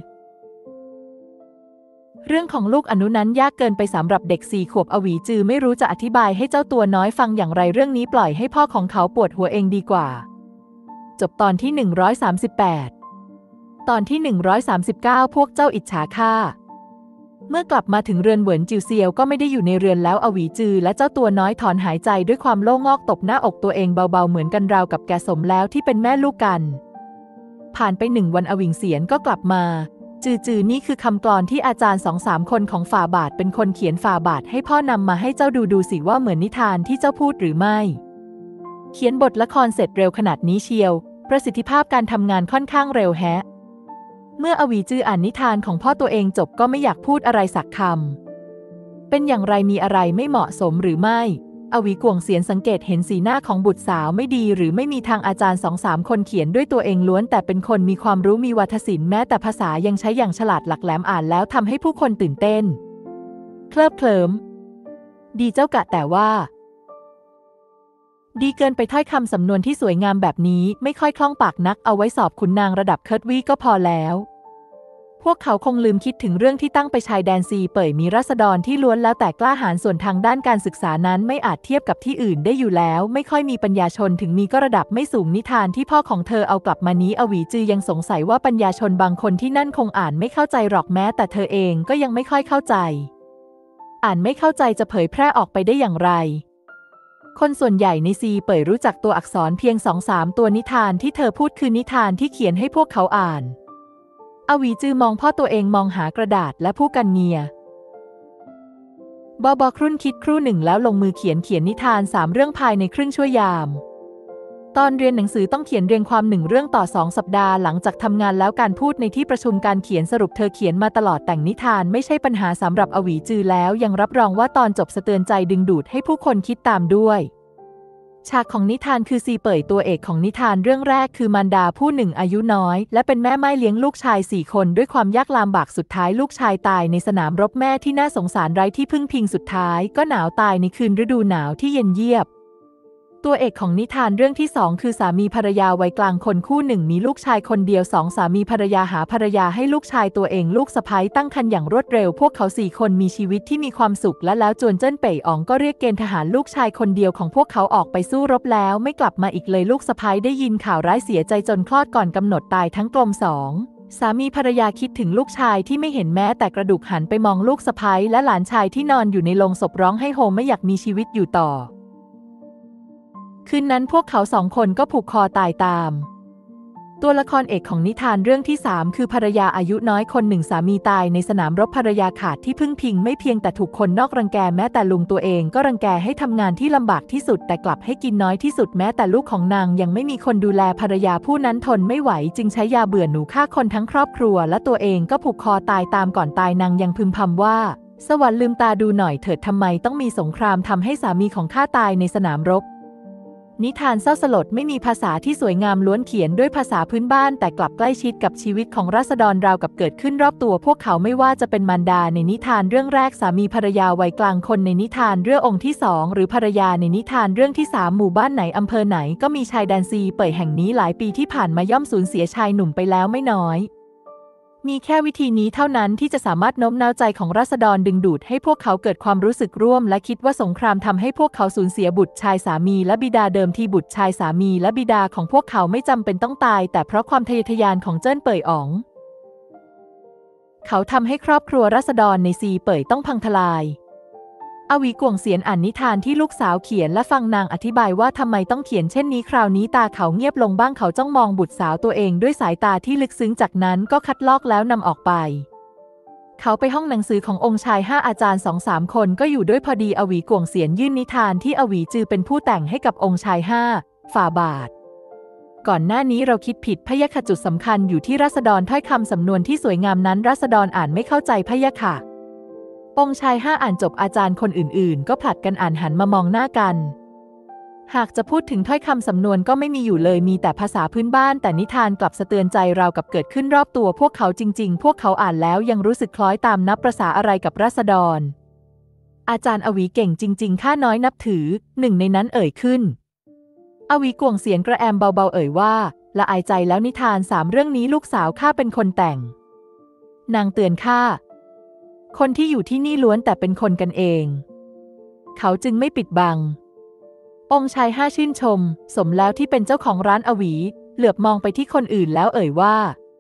เรื่องของลูกอนุนั้นยากเกินไปสำหรับเด็กสี่ขวบอวีจือไม่รู้จะอธิบายให้เจ้าตัวน้อยฟังอย่างไรเรื่องนี้ปล่อยให้พ่อของเขาปวดหัวเองดีกว่าจบตอนที่หนึ่งร้อยสามสิบแปดตอนที่หนึ่งร้อยสามสิบเก้าพวกเจ้าอิจฉาข้าเมื่อกลับมาถึงเรือนเหวินจิวเซียวก็ไม่ได้อยู่ในเรือนแล้วอวีจือและเจ้าตัวน้อยถอนหายใจด้วยความโล่งอกตบหน้าอกตัวเองเบาๆเหมือนกันราวกับแกสมแล้วที่เป็นแม่ลูกกันผ่านไปหนึ่งวันอวิงเสียนก็กลับมาจือจือนี่คือคำกลอนที่อาจารย์สองสามคนของฝ่าบาทเป็นคนเขียนฝ่าบาทให้พ่อนำมาให้เจ้าดูดูสิว่าเหมือนนิทานที่เจ้าพูดหรือไม่เขียนบทละครเสร็จเร็วขนาดนี้เชียวประสิทธิภาพการทำงานค่อนข้างเร็วแฮะเมื่ออวีจืออ่านนิทานของพ่อตัวเองจบก็ไม่อยากพูดอะไรสักคำเป็นอย่างไรมีอะไรไม่เหมาะสมหรือไม่อวีกวงเสียนสังเกตเห็นสีหน้าของบุตรสาวไม่ดีหรือไม่มีทางอาจารย์สองสามคนเขียนด้วยตัวเองล้วนแต่เป็นคนมีความรู้มีวรรณศิลป์แม้แต่ภาษายังใช้อย่างฉลาดหลักแหลมอ่านแล้วทำให้ผู้คนตื่นเต้นเคลิบเคลิ้มดีเจ้ากะแต่ว่าดีเกินไปถ้อยคำสำนวนที่สวยงามแบบนี้ไม่ค่อยคล่องปากนักเอาไว้สอบขุนนางระดับเคิร์ตวี่ก็พอแล้วพวกเขาคงลืมคิดถึงเรื่องที่ตั้งไปชายแดนซีเป่ยมีราษฎรที่ล้วนแล้วแต่กล้าหาญส่วนทางด้านการศึกษานั้นไม่อาจเทียบกับที่อื่นได้อยู่แล้วไม่ค่อยมีปัญญาชนถึงมีก็ระดับไม่สูงนิทานที่พ่อของเธอเอากลับมานี้อวีจือยังสงสัยว่าปัญญาชนบางคนที่นั่นคงอ่านไม่เข้าใจหรอกแม้แต่เธอเองก็ยังไม่ค่อยเข้าใจอ่านไม่เข้าใจจะเผยแพร่ออกไปได้อย่างไรคนส่วนใหญ่ในซีเป่ยรู้จักตัวอักษรเพียง สองสาม ตัวนิทานที่เธอพูดคือนิทานที่เขียนให้พวกเขาอ่านอวีจือมองพ่อตัวเองมองหากระดาษและผู้กันเงียบอบอครุ่นคิดครู่หนึ่งแล้วลงมือเขียนเขียนนิทานสามเรื่องภายในครึ่งชั่วยามตอนเรียนหนังสือต้องเขียนเรียงความหนึ่งเรื่องต่อสองสัปดาห์หลังจากทำงานแล้วการพูดในที่ประชุมการเขียนสรุปเธอเขียนมาตลอดแต่งนิทานไม่ใช่ปัญหาสำหรับอวีจือแล้วยังรับรองว่าตอนจบสะเตือนใจดึงดูดให้ผู้คนคิดตามด้วยฉากของนิทานคือซีเป่ยตัวเอกของนิทานเรื่องแรกคือมารดาผู้หนึ่งอายุน้อยและเป็นแม่ไม้เลี้ยงลูกชายสี่คนด้วยความยากลำบากสุดท้ายลูกชายตายในสนามรบแม่ที่น่าสงสารไร้ที่พึ่งพิงสุดท้ายก็หนาวตายในคืนฤดูหนาวที่เย็นเยียบตัวเอกของนิทานเรื่องที่สองคือสามีภรรยาวัยกลางคนคู่หนึ่งมีลูกชายคนเดียวสองสามีภรรยาหาภรรยาให้ลูกชายตัวเองลูกสะใภ้ตั้งครรภ์อย่างรวดเร็วพวกเขาสี่คนมีชีวิตที่มีความสุขและแล้วจวนเจิ้นเป่ยอ๋องก็เรียกเกณฑ์ทหารลูกชายคนเดียวของพวกเขาออกไปสู้รบแล้วไม่กลับมาอีกเลยลูกสะใภ้ได้ยินข่าวร้ายเสียใจจนคลอดก่อนกำหนดตายทั้งกลมสองสามีภรรยาคิดถึงลูกชายที่ไม่เห็นแม้แต่กระดูกหันไปมองลูกสะใภ้และหลานชายที่นอนอยู่ในโลงศพร้องให้โฮไม่อยากมีชีวิตอยู่ต่อคืนนั้นพวกเขาสองคนก็ผูกคอตายตามตัวละครเอกของนิทานเรื่องที่สามคือภรรยาอายุน้อยคนหนึ่งสามีตายในสนามรบภรรยาขาดที่พึ่งพิงไม่เพียงแต่ถูกคนนอกรังแกแม้แต่ลุงตัวเองก็รังแกให้ทำงานที่ลำบากที่สุดแต่กลับให้กินน้อยที่สุดแม้แต่ลูกของนางยังไม่มีคนดูแลภรรยาผู้นั้นทนไม่ไหวจึงใช้ยาเบื่อหนูฆ่าคนทั้งครอบครัวและตัวเองก็ผูกคอตายตามก่อนตายนางยังพึมพำว่าสวรรค์ลืมตาดูหน่อยเถิดทำไมต้องมีสงครามทำให้สามีของข้าตายในสนามรบนิทานเศร้าสลดไม่มีภาษาที่สวยงามล้วนเขียนด้วยภาษาพื้นบ้านแต่กลับใกล้ชิดกับชีวิตของราษฎรราวกับเกิดขึ้นรอบตัวพวกเขาไม่ว่าจะเป็นมารดาในนิทานเรื่องแรกสามีภรรยาวัยกลางคนในนิทานเรื่ององค์ที่สองหรือภรรยาในนิทานเรื่องที่สามหมู่บ้านไหนอำเภอไหนก็มีชายแดนซีเป่ยแห่งนี้หลายปีที่ผ่านมาย่อมสูญเสียชายหนุ่มไปแล้วไม่น้อยมีแค่วิธีนี้เท่านั้นที่จะสามารถโน้มน้าวใจของราษฎรดึงดูดให้พวกเขาเกิดความรู้สึกร่วมและคิดว่าสงครามทำให้พวกเขาสูญเสียบุตรชายสามีและบิดาเดิมที่บุตรชายสามีและบิดาของพวกเขาไม่จำเป็นต้องตายแต่เพราะความทะเยอทะยานของเจิ้นเป่ยอ๋องเขาทำให้ครอบครัวราษฎรในซีเป่ยต้องพังทลายอวีกวงเสียนอ่านนิทานที่ลูกสาวเขียนและฟังนางอธิบายว่าทำไมต้องเขียนเช่นนี้คราวนี้ตาเขาเงียบลงบ้างเขาจ้องมองบุตรสาวตัวเองด้วยสายตาที่ลึกซึ้งจากนั้นก็คัดลอกแล้วนำออกไปเขาไปห้องหนังสือขององค์ชายห้าอาจารย์สองสามคนก็อยู่ด้วยพอดีอวีกวงเสียนยื่นนิทานที่อวีจือเป็นผู้แต่งให้กับองค์ชายห้าฝ่าบาทก่อนหน้านี้เราคิดผิดพะยะค่ะจุดสำคัญอยู่ที่ราษฎรถ้อยคำสำนวนที่สวยงามนั้นราษฎรอ่านไม่เข้าใจพะยะค่ะองค์ชายห้าอ่านจบอาจารย์คนอื่นๆก็ผลัดกันอ่านหันมามองหน้ากันหากจะพูดถึงถ้อยคำสำนวนก็ไม่มีอยู่เลยมีแต่ภาษาพื้นบ้านแต่นิทานกลับสะเตือนใจราวกับเกิดขึ้นรอบตัวพวกเขาจริงๆพวกเขาอ่านแล้วยังรู้สึกคล้อยตามนับประสาอะไรกับราษฎรอาจารย์อวีเก่งจริงๆข้าน้อยนับถือหนึ่งในนั้นเอ่ยขึ้นอวีกวงเสียงกระแอมเบาๆเอ่ยว่าละอายใจแล้วนิทานสามเรื่องนี้ลูกสาวข้าเป็นคนแต่งนางเตือนข้าคนที่อยู่ที่นี่ล้วนแต่เป็นคนกันเองเขาจึงไม่ปิดบังองค์ชายห้าชื่นชมสมแล้วที่เป็นเจ้าของร้านอวีเหลือบมองไปที่คนอื่นแล้วเอ่ยว่า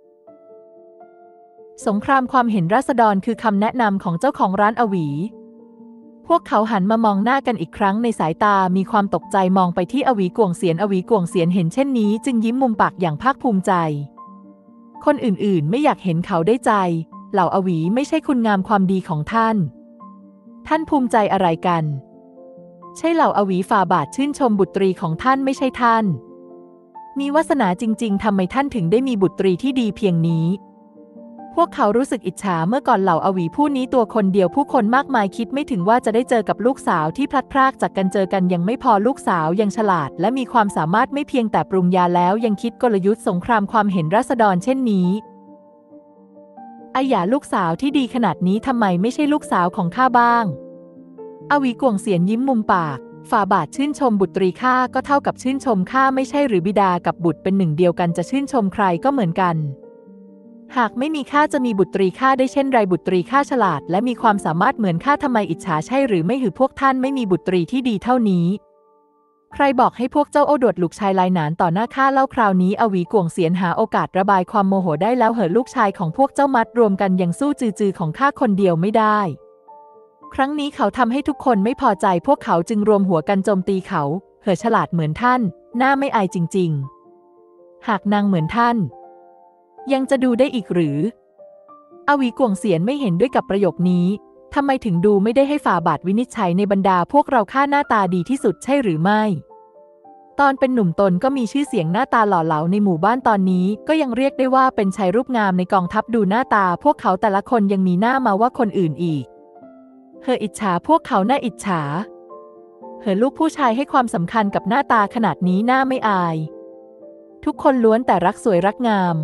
สงครามความเห็นราษฎรคือคำแนะนำของเจ้าของร้านอวีพวกเขาหันมามองหน้ากันอีกครั้งในสายตามีความตกใจมองไปที่อวีกวงเสียนอวีกวงเสียนเห็นเช่นนี้จึงยิ้มมุมปากอย่างภาคภูมิใจคนอื่นๆไม่อยากเห็นเขาได้ใจเหล่าอวีไม่ใช่คุณงามความดีของท่านท่านภูมิใจอะไรกันใช่เหล่าอวีฝ่าบาทชื่นชมบุตรีของท่านไม่ใช่ท่านมีวาสนาจริงๆทำไมท่านถึงได้มีบุตรีที่ดีเพียงนี้พวกเขารู้สึกอิจฉาเมื่อก่อนเหล่าอวีผู้นี้ตัวคนเดียวผู้คนมากมายคิดไม่ถึงว่าจะได้เจอกับลูกสาวที่พลัดพรากจากกันเจอกันยังไม่พอลูกสาวยังฉลาดและมีความสามารถไม่เพียงแต่ปรุงยาแล้วยังคิดกลยุทธ์สงครามความเห็นราษฎรเช่นนี้อายาลูกสาวที่ดีขนาดนี้ทำไมไม่ใช่ลูกสาวของข้าบ้างอวีกวงเสียนยิ้มมุมปากฝ่าบาทชื่นชมบุตรีข้าก็เท่ากับชื่นชมข้าไม่ใช่หรือบิดากับบุตรเป็นหนึ่งเดียวกันจะชื่นชมใครก็เหมือนกันหากไม่มีข้าจะมีบุตรีข้าได้เช่นไรบุตรีข้าฉลาดและมีความสามารถเหมือนข้าทำไมอิจฉาใช่หรือไม่หือพวกท่านไม่มีบุตรีที่ดีเท่านี้ใครบอกให้พวกเจ้าโอ้ดวดลูกชายลายหนานต่อหน้าข้าเล่าคราวนี้อวีกวงเสียนหาโอกาสระบายความโมโหได้แล้วเหอะลูกชายของพวกเจ้ามัดรวมกันยังสู้จือๆของข้าคนเดียวไม่ได้ครั้งนี้เขาทำให้ทุกคนไม่พอใจพวกเขาจึงรวมหัวกันโจมตีเขาเหอะฉลาดเหมือนท่านหน้าไม่อายจริงๆหากนางเหมือนท่านยังจะดูได้อีกหรืออวีกวงเสียนไม่เห็นด้วยกับประโยคนี้ทำไมถึงดูไม่ได้ให้ฝ่าบาทวินิจฉัยในบรรดาพวกเราข้าหน้าตาดีที่สุดใช่หรือไม่ตอนเป็นหนุ่มตนก็มีชื่อเสียงหน้าตาหล่อเหลาในหมู่บ้านตอนนี้ก็ยังเรียกได้ว่าเป็นชายรูปงามในกองทัพดูหน้าตาพวกเขาแต่ละคนยังมีหน้ามาว่าคนอื่นอีกเธออิจฉาพวกเขาหน้าอิจฉาเธอลูกผู้ชายให้ความสำคัญกับหน้าตาขนาดนี้หน้าไม่อายทุกคนล้วนแต่รักสวยรักงาม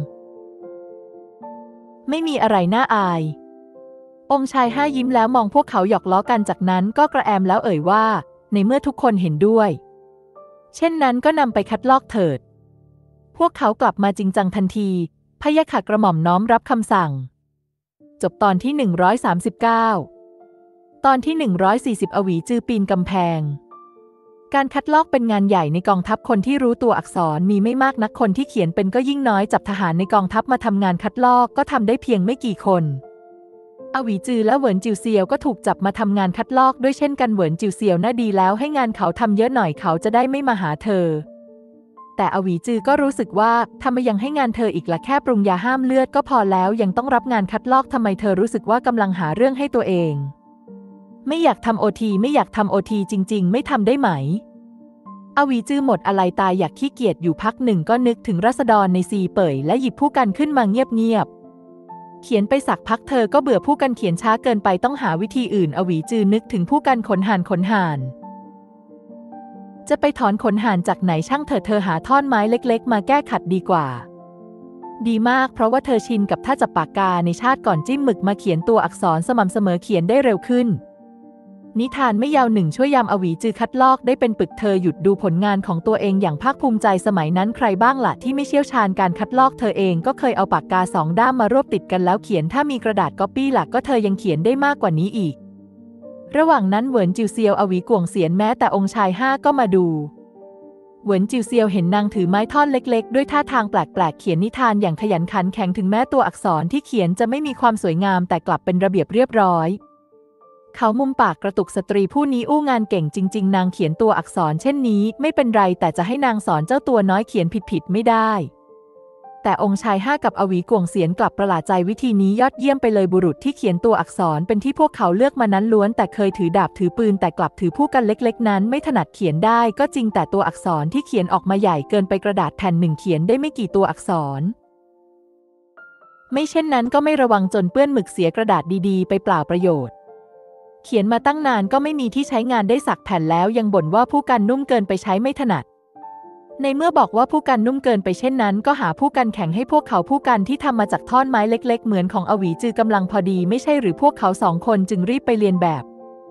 ไม่มีอะไรน่าอายองค์ชายห้ายิ้มแล้วมองพวกเขาหยอกล้อกันจากนั้นก็กระแอมแล้วเอ่ยว่าในเมื่อทุกคนเห็นด้วยเช่นนั้นก็นำไปคัดลอกเถิดพวกเขากลับมาจริงจังทันทีพะยะค่ะกระหม่อมน้อมรับคำสั่งจบตอนที่หนึ่งร้อยสามสิบเก้าตอนที่หนึ่งร้อยสี่สิบอวีจือปีนกำแพงการคัดลอกเป็นงานใหญ่ในกองทัพคนที่รู้ตัวอักษรมีไม่มากนักคนที่เขียนเป็นก็ยิ่งน้อยจับทหารในกองทัพมาทำงานคัดลอกก็ทำได้เพียงไม่กี่คนอวีจือและเหวินจิวเซียวก็ถูกจับมาทำงานคัดลอกด้วยเช่นกันเหวินจิวเซียวน่าดีแล้วให้งานเขาทำเยอะหน่อยเขาจะได้ไม่มาหาเธอแต่อวีจือก็รู้สึกว่าทำไมยังให้งานเธออีกละแค่ปรุงยาห้ามเลือดก็พอแล้วยังต้องรับงานคัดลอกทำไมเธอรู้สึกว่ากำลังหาเรื่องให้ตัวเองไม่อยากทำโอทีไม่อยากทำโอทีจริงๆไม่ทำได้ไหมอวีจื้อหมดอะไรตายอยากขี้เกียจอยู่พักหนึ่งก็นึกถึงราษฎรในซีเป่ยและหยิบผู้กันขึ้นมาเงียบๆเขียนไปสักพักเธอก็เบื่อผู้กันเขียนช้าเกินไปต้องหาวิธีอื่นอวีจื้อนึกถึงผู้กันขนห่านขนห่านจะไปถอนขนห่านจากไหนช่างเธอเธอหาท่อนไม้เล็กๆมาแก้ขัดดีกว่าดีมากเพราะว่าเธอชินกับท่าจับปากกาในชาติก่อนจิ้มหมึกมาเขียนตัวอักษรสม่ำเสมอเขียนได้เร็วขึ้นนิทานไม่ยาวหนึ่งช่วยยามอวีจือคัดลอกได้เป็นปึกเธอหยุดดูผลงานของตัวเองอย่างภาคภูมิใจสมัยนั้นใครบ้างล่ะที่ไม่เชี่ยวชาญการคัดลอกเธอเองก็เคยเอาปากกาสองด้ามมารวบติดกันแล้วเขียนถ้ามีกระดาษก๊อปปี้หลักก็เธอยังเขียนได้มากกว่านี้อีกระหว่างนั้นเหวินจิวเซียวอวีกวงเสียนแม้แต่องค์ชายห้าก็มาดูเหวินจิวเซียวเห็นนางถือไม้ท่อนเล็กๆด้วยท่าทางแปลกๆเขียนนิทานอย่างขยันขันแข็งถึงแม้ตัวอักษรที่เขียนจะไม่มีความสวยงามแต่กลับเป็นระเบียบเรียบร้อยเขามุมปากกระตุกสตรีผู้นี้อู้งานเก่งจริงๆนางเขียนตัวอักษรเช่นนี้ไม่เป็นไรแต่จะให้นางสอนเจ้าตัวน้อยเขียนผิดๆไม่ได้แต่องค์ชายห้ากับอวีกวงเสียนกลับประหลาดใจวิธีนี้ยอดเยี่ยมไปเลยบุรุษที่เขียนตัวอักษรเป็นที่พวกเขาเลือกมานั้นล้วนแต่เคยถือดาบถือปืนแต่กลับถือผู้กันเล็กๆนั้นไม่ถนัดเขียนได้ก็จริงแต่ตัวอักษรที่เขียนออกมาใหญ่เกินไปกระดาษแผ่นหนึ่งเขียนได้ไม่กี่ตัวอักษรไม่เช่นนั้นก็ไม่ระวังจนเปื้อนหมึกเสียกระดาษดีๆไปเปล่าประโยชน์เขียนมาตั้งนานก็ไม่มีที่ใช้งานได้สักแผ่นแล้วยังบ่นว่าผู้กันนุ่มเกินไปใช้ไม่ถนัดในเมื่อบอกว่าผู้กันนุ่มเกินไปเช่นนั้นก็หาผู้กันแข็งให้พวกเขาผู้กันที่ทำมาจากท่อนไม้เล็กๆเหมือนของอวีจือกำลังพอดีไม่ใช่หรือพวกเขาสองคนจึงรีบไปเรียนแบบ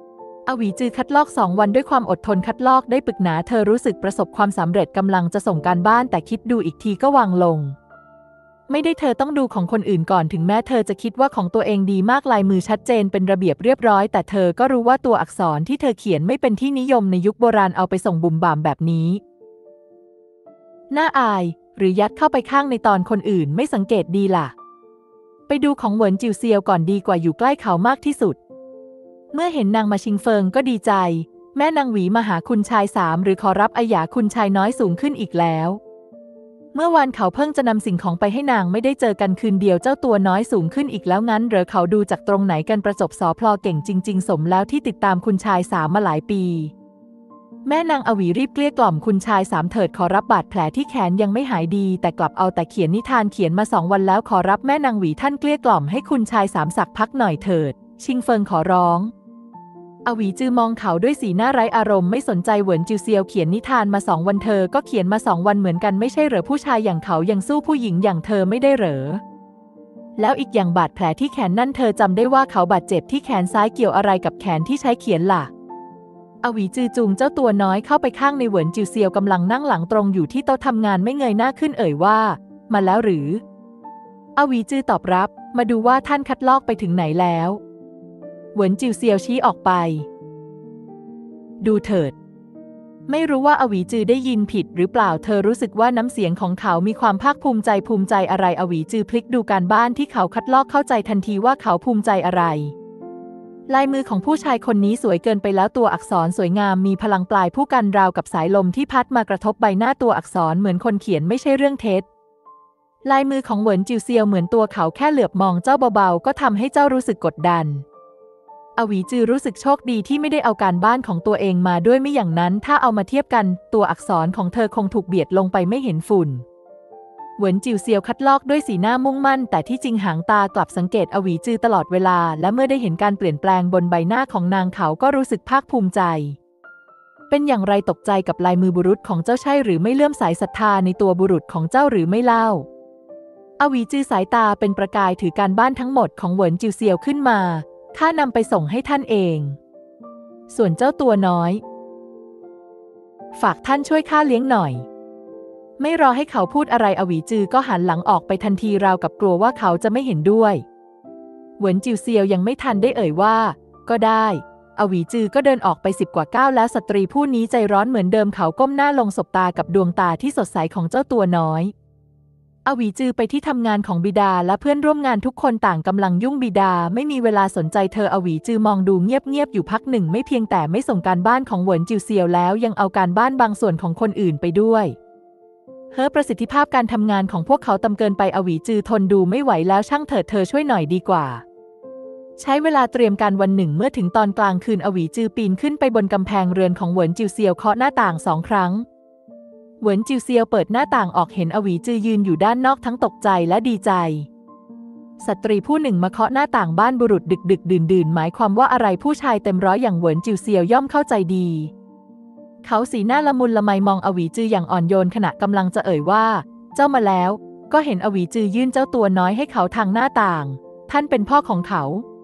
อวีจือคัดลอกสองวันด้วยความอดทนคัดลอกได้ปึกหนาเธอรู้สึกประสบความสำเร็จกำลังจะส่งการบ้านแต่คิดดูอีกทีก็วางลงไม่ได้เธอต้องดูของคนอื่นก่อนถึงแม้เธอจะคิดว่าของตัวเองดีมากลายมือชัดเจนเป็นระเบียบเรียบร้อยแต่เธอก็รู้ว่าตัวอักษรที่เธอเขียนไม่เป็นที่นิยมในยุคโบราณเอาไปส่งบุ่มบ่ามแบบนี้น่าอายหรือยัดเข้าไปข้างในตอนคนอื่นไม่สังเกตดีล่ะไปดูของเหวินจิวเซียวก่อนดีกว่าอยู่ใกล้เขามากที่สุดเมื่อเห็นนางมาชิงเฟิงก็ดีใจแม่นางหวีมาหาคุณชายสามหรือขอรับอาหยาคุณชายน้อยสูงขึ้นอีกแล้วเมื่อวานเขาเพิ่งจะนำสิ่งของไปให้นางไม่ได้เจอกันคืนเดียวเจ้าตัวน้อยสูงขึ้นอีกแล้วงั้นเหรอเขาดูจากตรงไหนกันประจบสอพลอเก่งจริงๆสมแล้วที่ติดตามคุณชายสามมาหลายปีแม่นางอวีรีบเกลี้ยกล่อมคุณชายสามเถิดขอรับบาดแผลที่แขนยังไม่หายดีแต่กลับเอาแต่เขียนนิทานเขียนมาสองวันแล้วขอรับแม่นางหวีท่านเกลี้ยกล่อมให้คุณชายสามสักพักหน่อยเถิดชิงเฟิงขอร้องอวีจือมองเขาด้วยสีหน้าไร้อารมณ์ไม่สนใจเหวินจิวเซียวเขียนนิทานมาสองวันเธอก็เขียนมาสองวันเหมือนกันไม่ใช่เหรอผู้ชายอย่างเขายังสู้ผู้หญิงอย่างเธอไม่ได้เหรอแล้วอีกอย่างบาดแผลที่แขนนั่นเธอจำได้ว่าเขาบาดเจ็บที่แขนซ้ายเกี่ยวอะไรกับแขนที่ใช้เขียนล่ะอวีจือจูงเจ้าตัวน้อยเข้าไปข้างในเหวินจิวเซียวกำลังนั่งหลังตรงอยู่ที่โต๊ะทำงานไม่เงยหน้าขึ้นเอ่ยว่ามาแล้วหรืออวีจือตอบรับมาดูว่าท่านคัดลอกไปถึงไหนแล้วเหวินจิวเซียวชี้ออกไปดูเถิดไม่รู้ว่าอวีจือได้ยินผิดหรือเปล่าเธอรู้สึกว่าน้ำเสียงของเขามีความภาคภูมิใจภูมิใจอะไรอวีจือพลิกดูการบ้านที่เขาคัดลอกเข้าใจทันทีว่าเขาภูมิใจอะไรลายมือของผู้ชายคนนี้สวยเกินไปแล้วตัวอักษรสวยงามมีพลังปลายผู้กันราวกับสายลมที่พัดมากระทบใบหน้าตัวอักษรเหมือนคนเขียนไม่ใช่เรื่องเท็จลายมือของเหวินจิวเซียวเหมือนตัวเขาแค่เหลือบมองเจ้าเบาๆก็ทำให้เจ้ารู้สึกกดดันอวีจือรู้สึกโชคดีที่ไม่ได้เอาการบ้านของตัวเองมาด้วยไม่อย่างนั้นถ้าเอามาเทียบกันตัวอักษรของเธอคงถูกเบียดลงไปไม่เห็นฝุ่นเหวินจิวเซียวคัดลอกด้วยสีหน้ามุ่งมั่นแต่ที่จริงหางตากลับสังเกตอวีจือตลอดเวลาและเมื่อได้เห็นการเปลี่ยนแปลงบนใบหน้าของนางเขาก็รู้สึกภาคภูมิใจเป็นอย่างไรตกใจกับลายมือบุรุษของเจ้าใช่หรือไม่เลื่อมใสศรัทธาในตัวบุรุษของเจ้าหรือไม่เล่าอวีจือสายตาเป็นประกายถือการบ้านทั้งหมดของเหวินจิวเซียวขึ้นมาข้านำไปส่งให้ท่านเองส่วนเจ้าตัวน้อยฝากท่านช่วยข้าเลี้ยงหน่อยไม่รอให้เขาพูดอะไรอวีจือก็หันหลังออกไปทันทีราวกับกลัวว่าเขาจะไม่เห็นด้วยเหวินจิวเซียวยังไม่ทันได้เอ่ยว่าก็ได้อวีจือก็เดินออกไปสิบกว่าก้าวแล้วสตรีผู้นี้ใจร้อนเหมือนเดิมเขาก้มหน้าลงสบตากับดวงตาที่สดใสของเจ้าตัวน้อยอวีจือไปที่ทำงานของบิดาและเพื่อนร่วมงานทุกคนต่างกำลังยุ่งบิดาไม่มีเวลาสนใจเธออวีจือมองดูเงียบๆอยู่พักหนึ่งไม่เพียงแต่ไม่ส่งการบ้านของเหวินจิวเซียวแล้วยังเอาการบ้านบางส่วนของคนอื่นไปด้วยเฮ้อประสิทธิภาพการทำงานของพวกเขาต่ำเกินไปอวีจือทนดูไม่ไหวแล้วช่างเถิดเธอช่วยหน่อยดีกว่าใช้เวลาเตรียมการวันหนึ่งเมื่อถึงตอนกลางคืนอวีจือปีนขึ้นไปบนกำแพงเรือนของเหวินจิวเซียวเคาะหน้าต่างสองครั้งเหวินจิวเซียวเปิดหน้าต่างออกเห็นอวีจือยืนอยู่ด้านนอกทั้งตกใจและดีใจสตรีผู้หนึ่งมาเคาะหน้าต่างบ้านบุรุษดึกดึกดื่นดื่นหมายความว่าอะไรผู้ชายเต็มร้อยอย่างเหวินจิวเซียวย่อมเข้าใจดีเขาสีหน้าละมุนละไมมองอวีจืออย่างอ่อนโยนขณะกำลังจะเอ่ยว่าเจ้ามาแล้วก็เห็นอวีจือยื่นเจ้าตัวน้อยให้เขาทางหน้าต่างท่านเป็นพ่อของเขา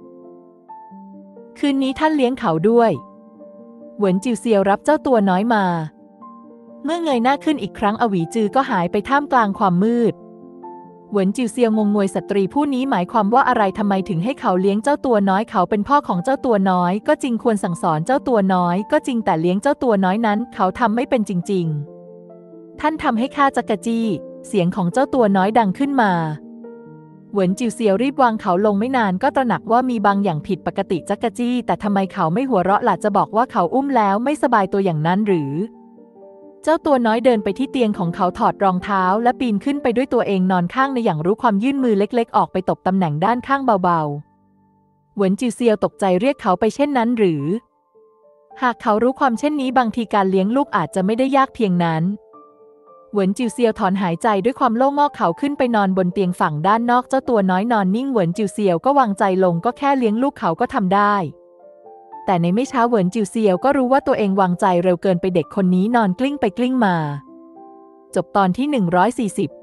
คืนนี้ท่านเลี้ยงเขาด้วยเหวินจิวเซียวรับเจ้าตัวน้อยมาเมื่อเงยหน้าขึ้นอีกครั้งอวีจือก็หายไปท่ามกลางความมืดเหวินจิวเซียวงงงวยสตรีผู้นี้หมายความว่าอะไรทำไมถึงให้เขาเลี้ยงเจ้าตัวน้อยเขาเป็นพ่อของเจ้าตัวน้อยก็จริงควรสั่งสอนเจ้าตัวน้อยก็จริงแต่เลี้ยงเจ้าตัวน้อยนั้นเขาทำไม่เป็นจริงๆท่านทำให้ข้าจักกะจี้เสียงของเจ้าตัวน้อยดังขึ้นมาเหวินจิวเซียวรีบวางเขาลงไม่นานก็ตระหนักว่ามีบางอย่างผิดปกติจักกะจี้แต่ทำไมเขาไม่หัวเราะล่ะจะบอกว่าเขาอุ้มแล้วไม่สบายตัวอย่างนั้นหรือเจ้าตัวน้อยเดินไปที่เตียงของเขาถอดรองเท้าและปีนขึ้นไปด้วยตัวเองนอนข้างในอย่างรู้ความยื่นมือเล็กๆออกไปตบตำแหน่งด้านข้างเบาๆเหวินจิวเซียวตกใจเรียกเขาไปเช่นนั้นหรือหากเขารู้ความเช่นนี้บางทีการเลี้ยงลูกอาจจะไม่ได้ยากเพียงนั้นเหวินจิวเซียวถอนหายใจด้วยความโล่งอกเขาขึ้นไปนอนบนเตียงฝั่งด้านนอกเจ้าตัวน้อยนอนนิ่งเหวินจิวเซียวก็วางใจลงก็แค่เลี้ยงลูกเขาก็ทำได้แต่ในไม่ช้าเหวินจิวเซียวก็รู้ว่าตัวเองวางใจเร็วเกินไปเด็กคนนี้นอนกลิ้งไปกลิ้งมาจบตอนที่หนึ่งร้อยสี่สิบ